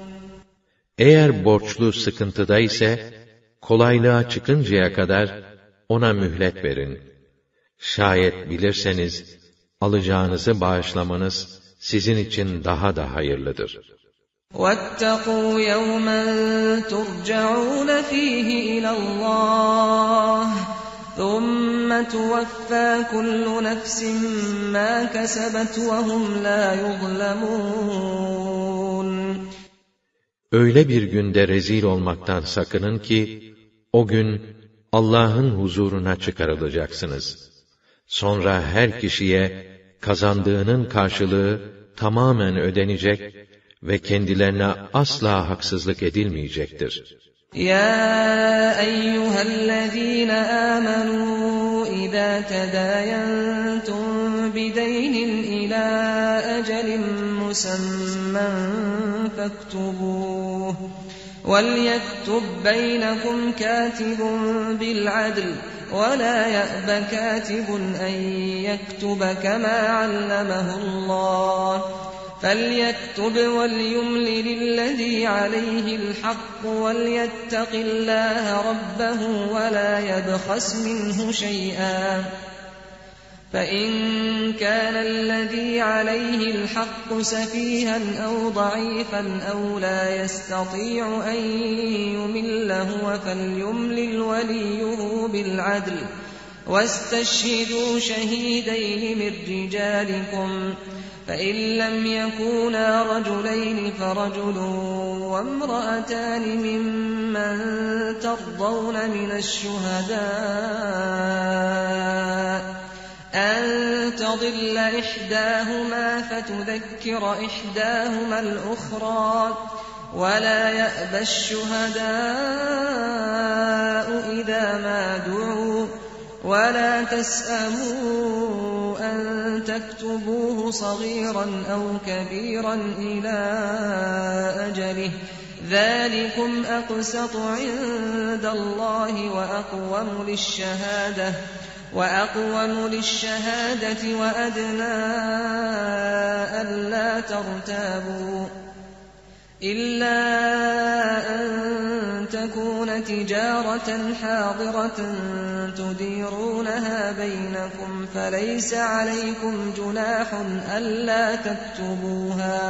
Eğer borçlu sıkıntıda ise, kolaylığa çıkıncaya kadar ona mühlet verin. Şayet bilirseniz, alacağınızı bağışlamanız sizin için daha da hayırlıdır. وَاتَّقُوا يَوْمًا تُرْجَعُونَ فِيهِ إِلَى اللَّهِ ثُمَّ تُوَفَّى كُلُّ نَفْسٍ مَا كَسَبَتْ وَهُمْ لَا يُظْلَمُونَ. Öyle bir günde rezil olmaktan sakının ki, o gün Allah'ın huzuruna çıkarılacaksınız. Sonra her kişiye kazandığının karşılığı tamamen ödenecek ve kendilerine asla haksızlık edilmeyecektir. Ya eyyühellezîne âmenû idâ tedâyentum bideynin ilâ ecelin musemmen fektubûh. وَلْيَكْتُبْ بَيْنَكُمْ كَاتِبٌ بِالْعَدْلِ وَلَا يَأْبَ كَاتِبٌ أَنْ يَكْتُبَ كَمَا عَلَّمَهُ اللَّهُ فَلْيَكْتُبْ وَلْيُمْلِلِ الَّذِي عَلَيْهِ الْحَقُّ وَلْيَتَّقِ اللَّهَ رَبَّهُ وَلَا يَبْخَسْ مِنْهُ شَيْئًا فَإِنْ كَانَ الَّذِي عَلَيْهِ الْحَقُّ سَفِيهًا أَوْ ضَعِيفًا أَوْ لَا يَسْتَطِيعُ أَنْ يُمِلَّ هُوَ فَلْيُمْلِلْ وَلِيُّهُ بِالْعَدْلِ وَاسْتَشْهِدُوا شَهِيدَيْنِ مِنْ رِجَالِكُمْ فَإِنْ لَمْ يَكُونَا رَجُلَيْنِ فَرَجُلٌ وَامْرَأَتَانِ مِمَّنْ تَرْضَوْنَ مِنَ الشُّهَدَاءِ أَنْ تَضِلَّ إِحْدَاهُمَا فَتُذَكِّرَ إِحْدَاهُمَا الْأُخْرَى وَلَا يَأْبَ الشُّهَدَاءُ إِذَا مَا دُعُوا وَلَا تَسْأَمُوا أَنْ تَكْتُبُوهُ صَغِيرًا أَوْ كَبِيرًا إِلَى أَجَلِهِ ذَلِكُمْ أَقْسَطُ عِنْدَ اللَّهِ وَأَقْوَمُ لِلشَّهَادَةِ وَأَقْوَمُ لِلشَّهَادَةِ وَأَدْنَى أَلَّا تَرْتَابُوا إِلَّا أَن تَكُونَ تِجَارَةً حَاضِرَةً تُدِيرُونَهَا بَيْنَكُمْ فَلَيْسَ عَلَيْكُمْ جُنَاحٌ أَلَّا تَكْتُبُوهَا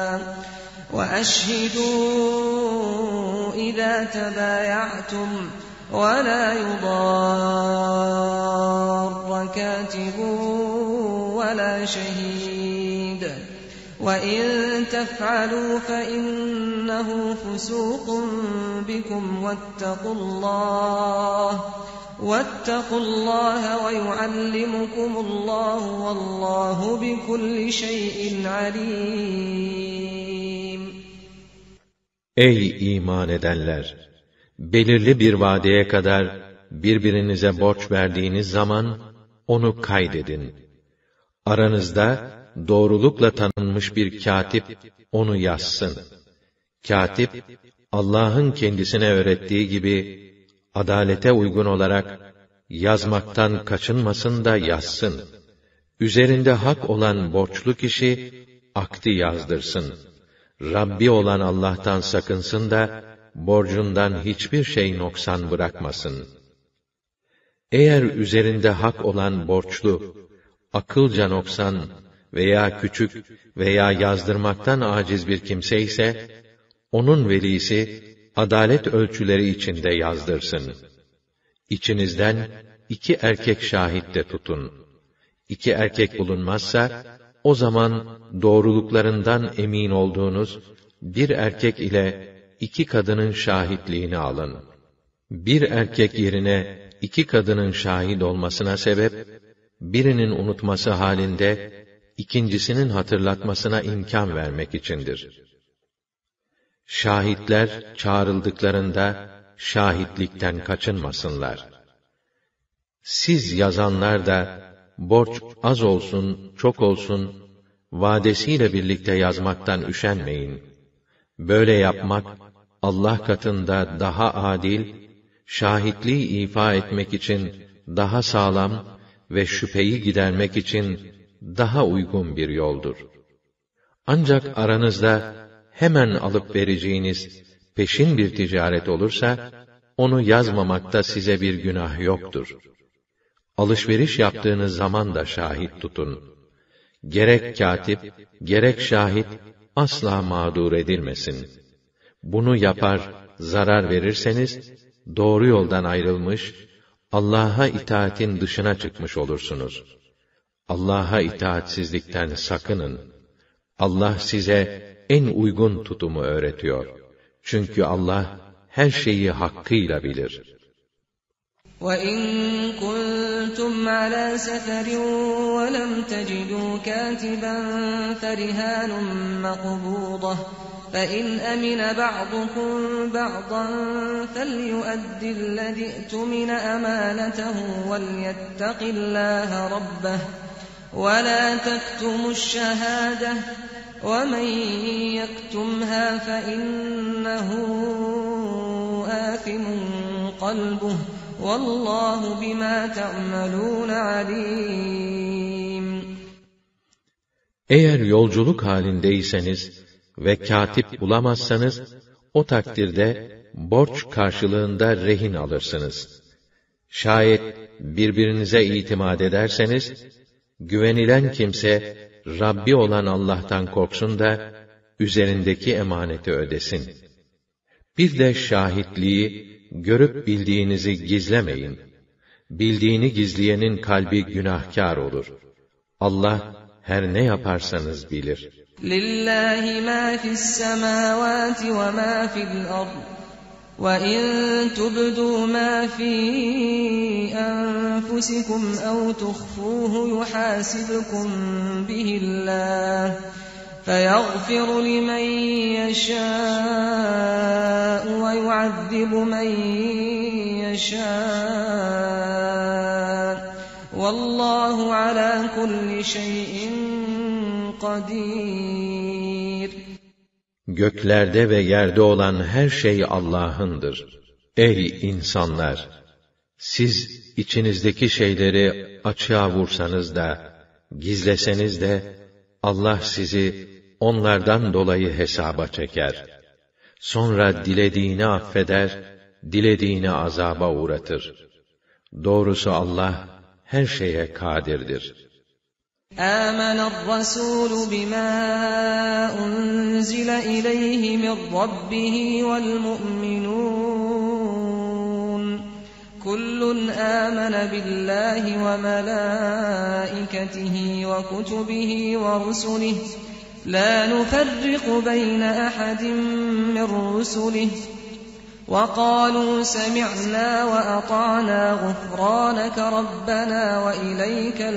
وَأَشْهِدُوا إِذَا تَبَايَعْتُمْ وَلَا يُضَارَّ كَاتِبٌ وَلَا شَهِيدٌ وَإِن تَفْعَلُوا فَإِنَّهُ فُسُوقٌ بِكُمْ وَاتَّقُوا اللَّهَ وَاتَّقُوا اللَّهَ وَيُعَلِّمُكُمُ اللَّهُ وَاللَّهُ بِكُلِّ شَيْءٍ عَلِيمٌ. Ey iman edenler! Belirli bir vadeye kadar birbirinize borç verdiğiniz zaman onu kaydedin. Aranızda doğrulukla tanınmış bir katip onu yazsın. Katip, Allah'ın kendisine öğrettiği gibi adalete uygun olarak yazmaktan kaçınmasın da yazsın. Üzerinde hak olan borçlu kişi akdi yazdırsın. Rabbi olan Allah'tan sakınsın da borcundan hiçbir şey noksan bırakmasın. Eğer üzerinde hak olan borçlu, akılca noksan veya küçük veya yazdırmaktan aciz bir kimse ise, onun velisi, adalet ölçüleri içinde yazdırsın. İçinizden iki erkek şahit de tutun. iki erkek bulunmazsa, o zaman doğruluklarından emin olduğunuz bir erkek ile iki kadının şahitliğini alın. Bir erkek yerine iki kadının şahit olmasına sebep, birinin unutması halinde ikincisinin hatırlatmasına imkan vermek içindir. Şahitler çağrıldıklarında şahitlikten kaçınmasınlar. Siz yazanlar da borç az olsun, çok olsun, vadesiyle birlikte yazmaktan üşenmeyin. Böyle yapmak, Allah katında daha adil, şahitliği ifa etmek için daha sağlam ve şüpheyi gidermek için daha uygun bir yoldur. Ancak aranızda hemen alıp vereceğiniz peşin bir ticaret olursa, onu yazmamakta size bir günah yoktur. Alışveriş yaptığınız zaman da şahit tutun. Gerek katip, gerek şahit asla mağdur edilmesin. Bunu yapar, zarar verirseniz, doğru yoldan ayrılmış, Allah'a itaatin dışına çıkmış olursunuz. Allah'a itaatsizlikten sakının. Allah size en uygun tutumu öğretiyor. Çünkü Allah her şeyi hakkıyla bilir. وَإِن كُنتُمْ عَلَى سَفَرٍ وَلَمْ تَجِدُوا كَاتِبًا فَرِهَانٌ مَّقْبُوضَةٌ فَإِنْ أَمِنَ بَعْضُكُم بَعْضًا فَلْيُؤَدِّ الَّذِي اؤْتُمِنَ أَمَانَتَهُ وَلْيَتَّقِ اللَّهَ رَبَّهُ وَلَا تَكْتُمُوا الشَّهَادَةَ وَمَن يَكْتُمْهَا فَإِنَّهُ آثِمٌ قَلْبُهُ وَاللّٰهُ بِمَا تَعْمَلُونَ عَلِيمٌ. Eğer yolculuk halindeyseniz ve katip bulamazsanız, o takdirde borç karşılığında rehin alırsınız. Şayet birbirinize itimat ederseniz, güvenilen kimse, Rabbi olan Allah'tan korksun da, üzerindeki emaneti ödesin. Bir de şahitliği, görüp bildiğinizi gizlemeyin. Bildiğini gizleyenin kalbi günahkar olur. Allah, her ne yaparsanız bilir. Lillahi ma fi's semavati ve ma fi'l ard. Ve in tubdu ma fi enfusikum ev tuhfuhu yuhasibkum bihillah. فَيَغْفِرُ لِمَن يَشَاءُ وَيُعَذِّبُ مَن يَشَاءُ وَاللّٰهُ عَلَى كُلِّ شَيْءٍ قَدِيرٌ. Göklerde ve yerde olan her şey Allah'ındır. Ey insanlar! Siz içinizdeki şeyleri açığa vursanız da, gizleseniz de, Allah sizi onlardan dolayı hesaba çeker. Sonra dilediğini affeder, dilediğini azaba uğratır. Doğrusu Allah her şeye kadirdir. Âmener-rasûlü bimâ unzile ileyhi min rabbihi vel mu'minûn. Kullun âmene billahi ve melâiketihi ve kutubihi ve rusulihi la nuferriqu beyne ahadin min rusulihi ve kâlû semi'nâ ve ata'nâ gufrâneke rabbenâ ve ileykel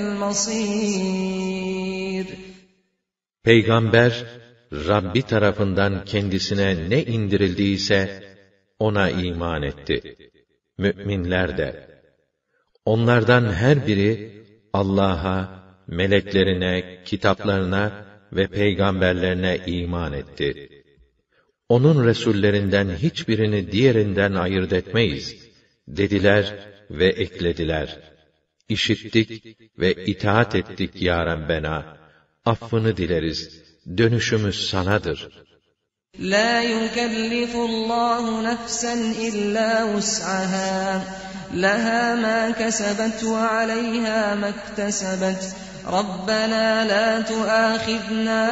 masîr. Peygamber, Rabbi tarafından kendisine ne indirildiyse ona iman etti. Mü'minler de. Onlardan her biri Allah'a, meleklerine, kitaplarına ve peygamberlerine iman etti. Onun resullerinden hiçbirini diğerinden ayırt etmeyiz, dediler ve eklediler. İşittik ve itaat ettik ya Rabbena, affını dileriz, dönüşümüz sanadır. La yukellifullahu nefsen illa vus'aha, laha ma kesebet ve aleyha ma iktesebet. Rabbena la tuâkhidna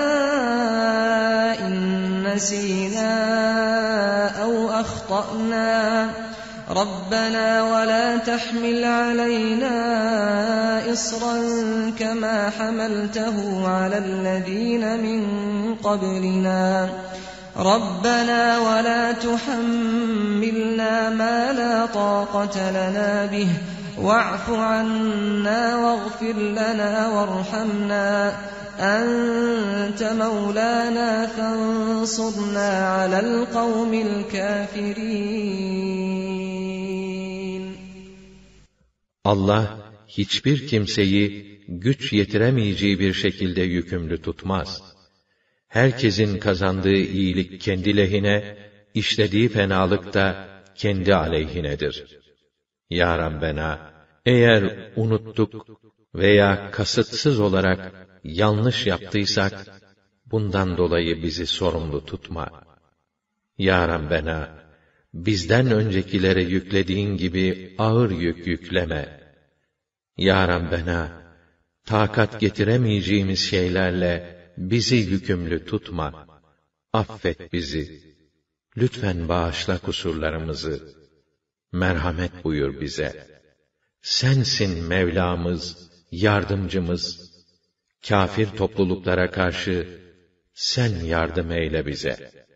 in nesînâ ev akhta'nâ. ربنا ولا تحمل علينا إصرا كما حملته على الذين من قبلنا ربنا ولا تحملنا ما لا طاقة لنا به واعف عنا واغفر لنا وارحمنا أنت مولانا فانصرنا على القوم الكافرين. Allah hiçbir kimseyi güç yetiremeyeceği bir şekilde yükümlü tutmaz. Herkesin kazandığı iyilik kendi lehine, işlediği fenalık da kendi aleyhinedir. Ya Rabbena, eğer unuttuk veya kasıtsız olarak yanlış yaptıysak, bundan dolayı bizi sorumlu tutma. Ya Rabbena, bizden öncekilere yüklediğin gibi ağır yük yükleme. Ya Rabbena, takat getiremeyeceğimiz şeylerle bizi yükümlü tutma. Affet bizi. Lütfen bağışla kusurlarımızı. Merhamet buyur bize. Sensin Mevlamız, yardımcımız. Kafir topluluklara karşı sen yardım eyle bize.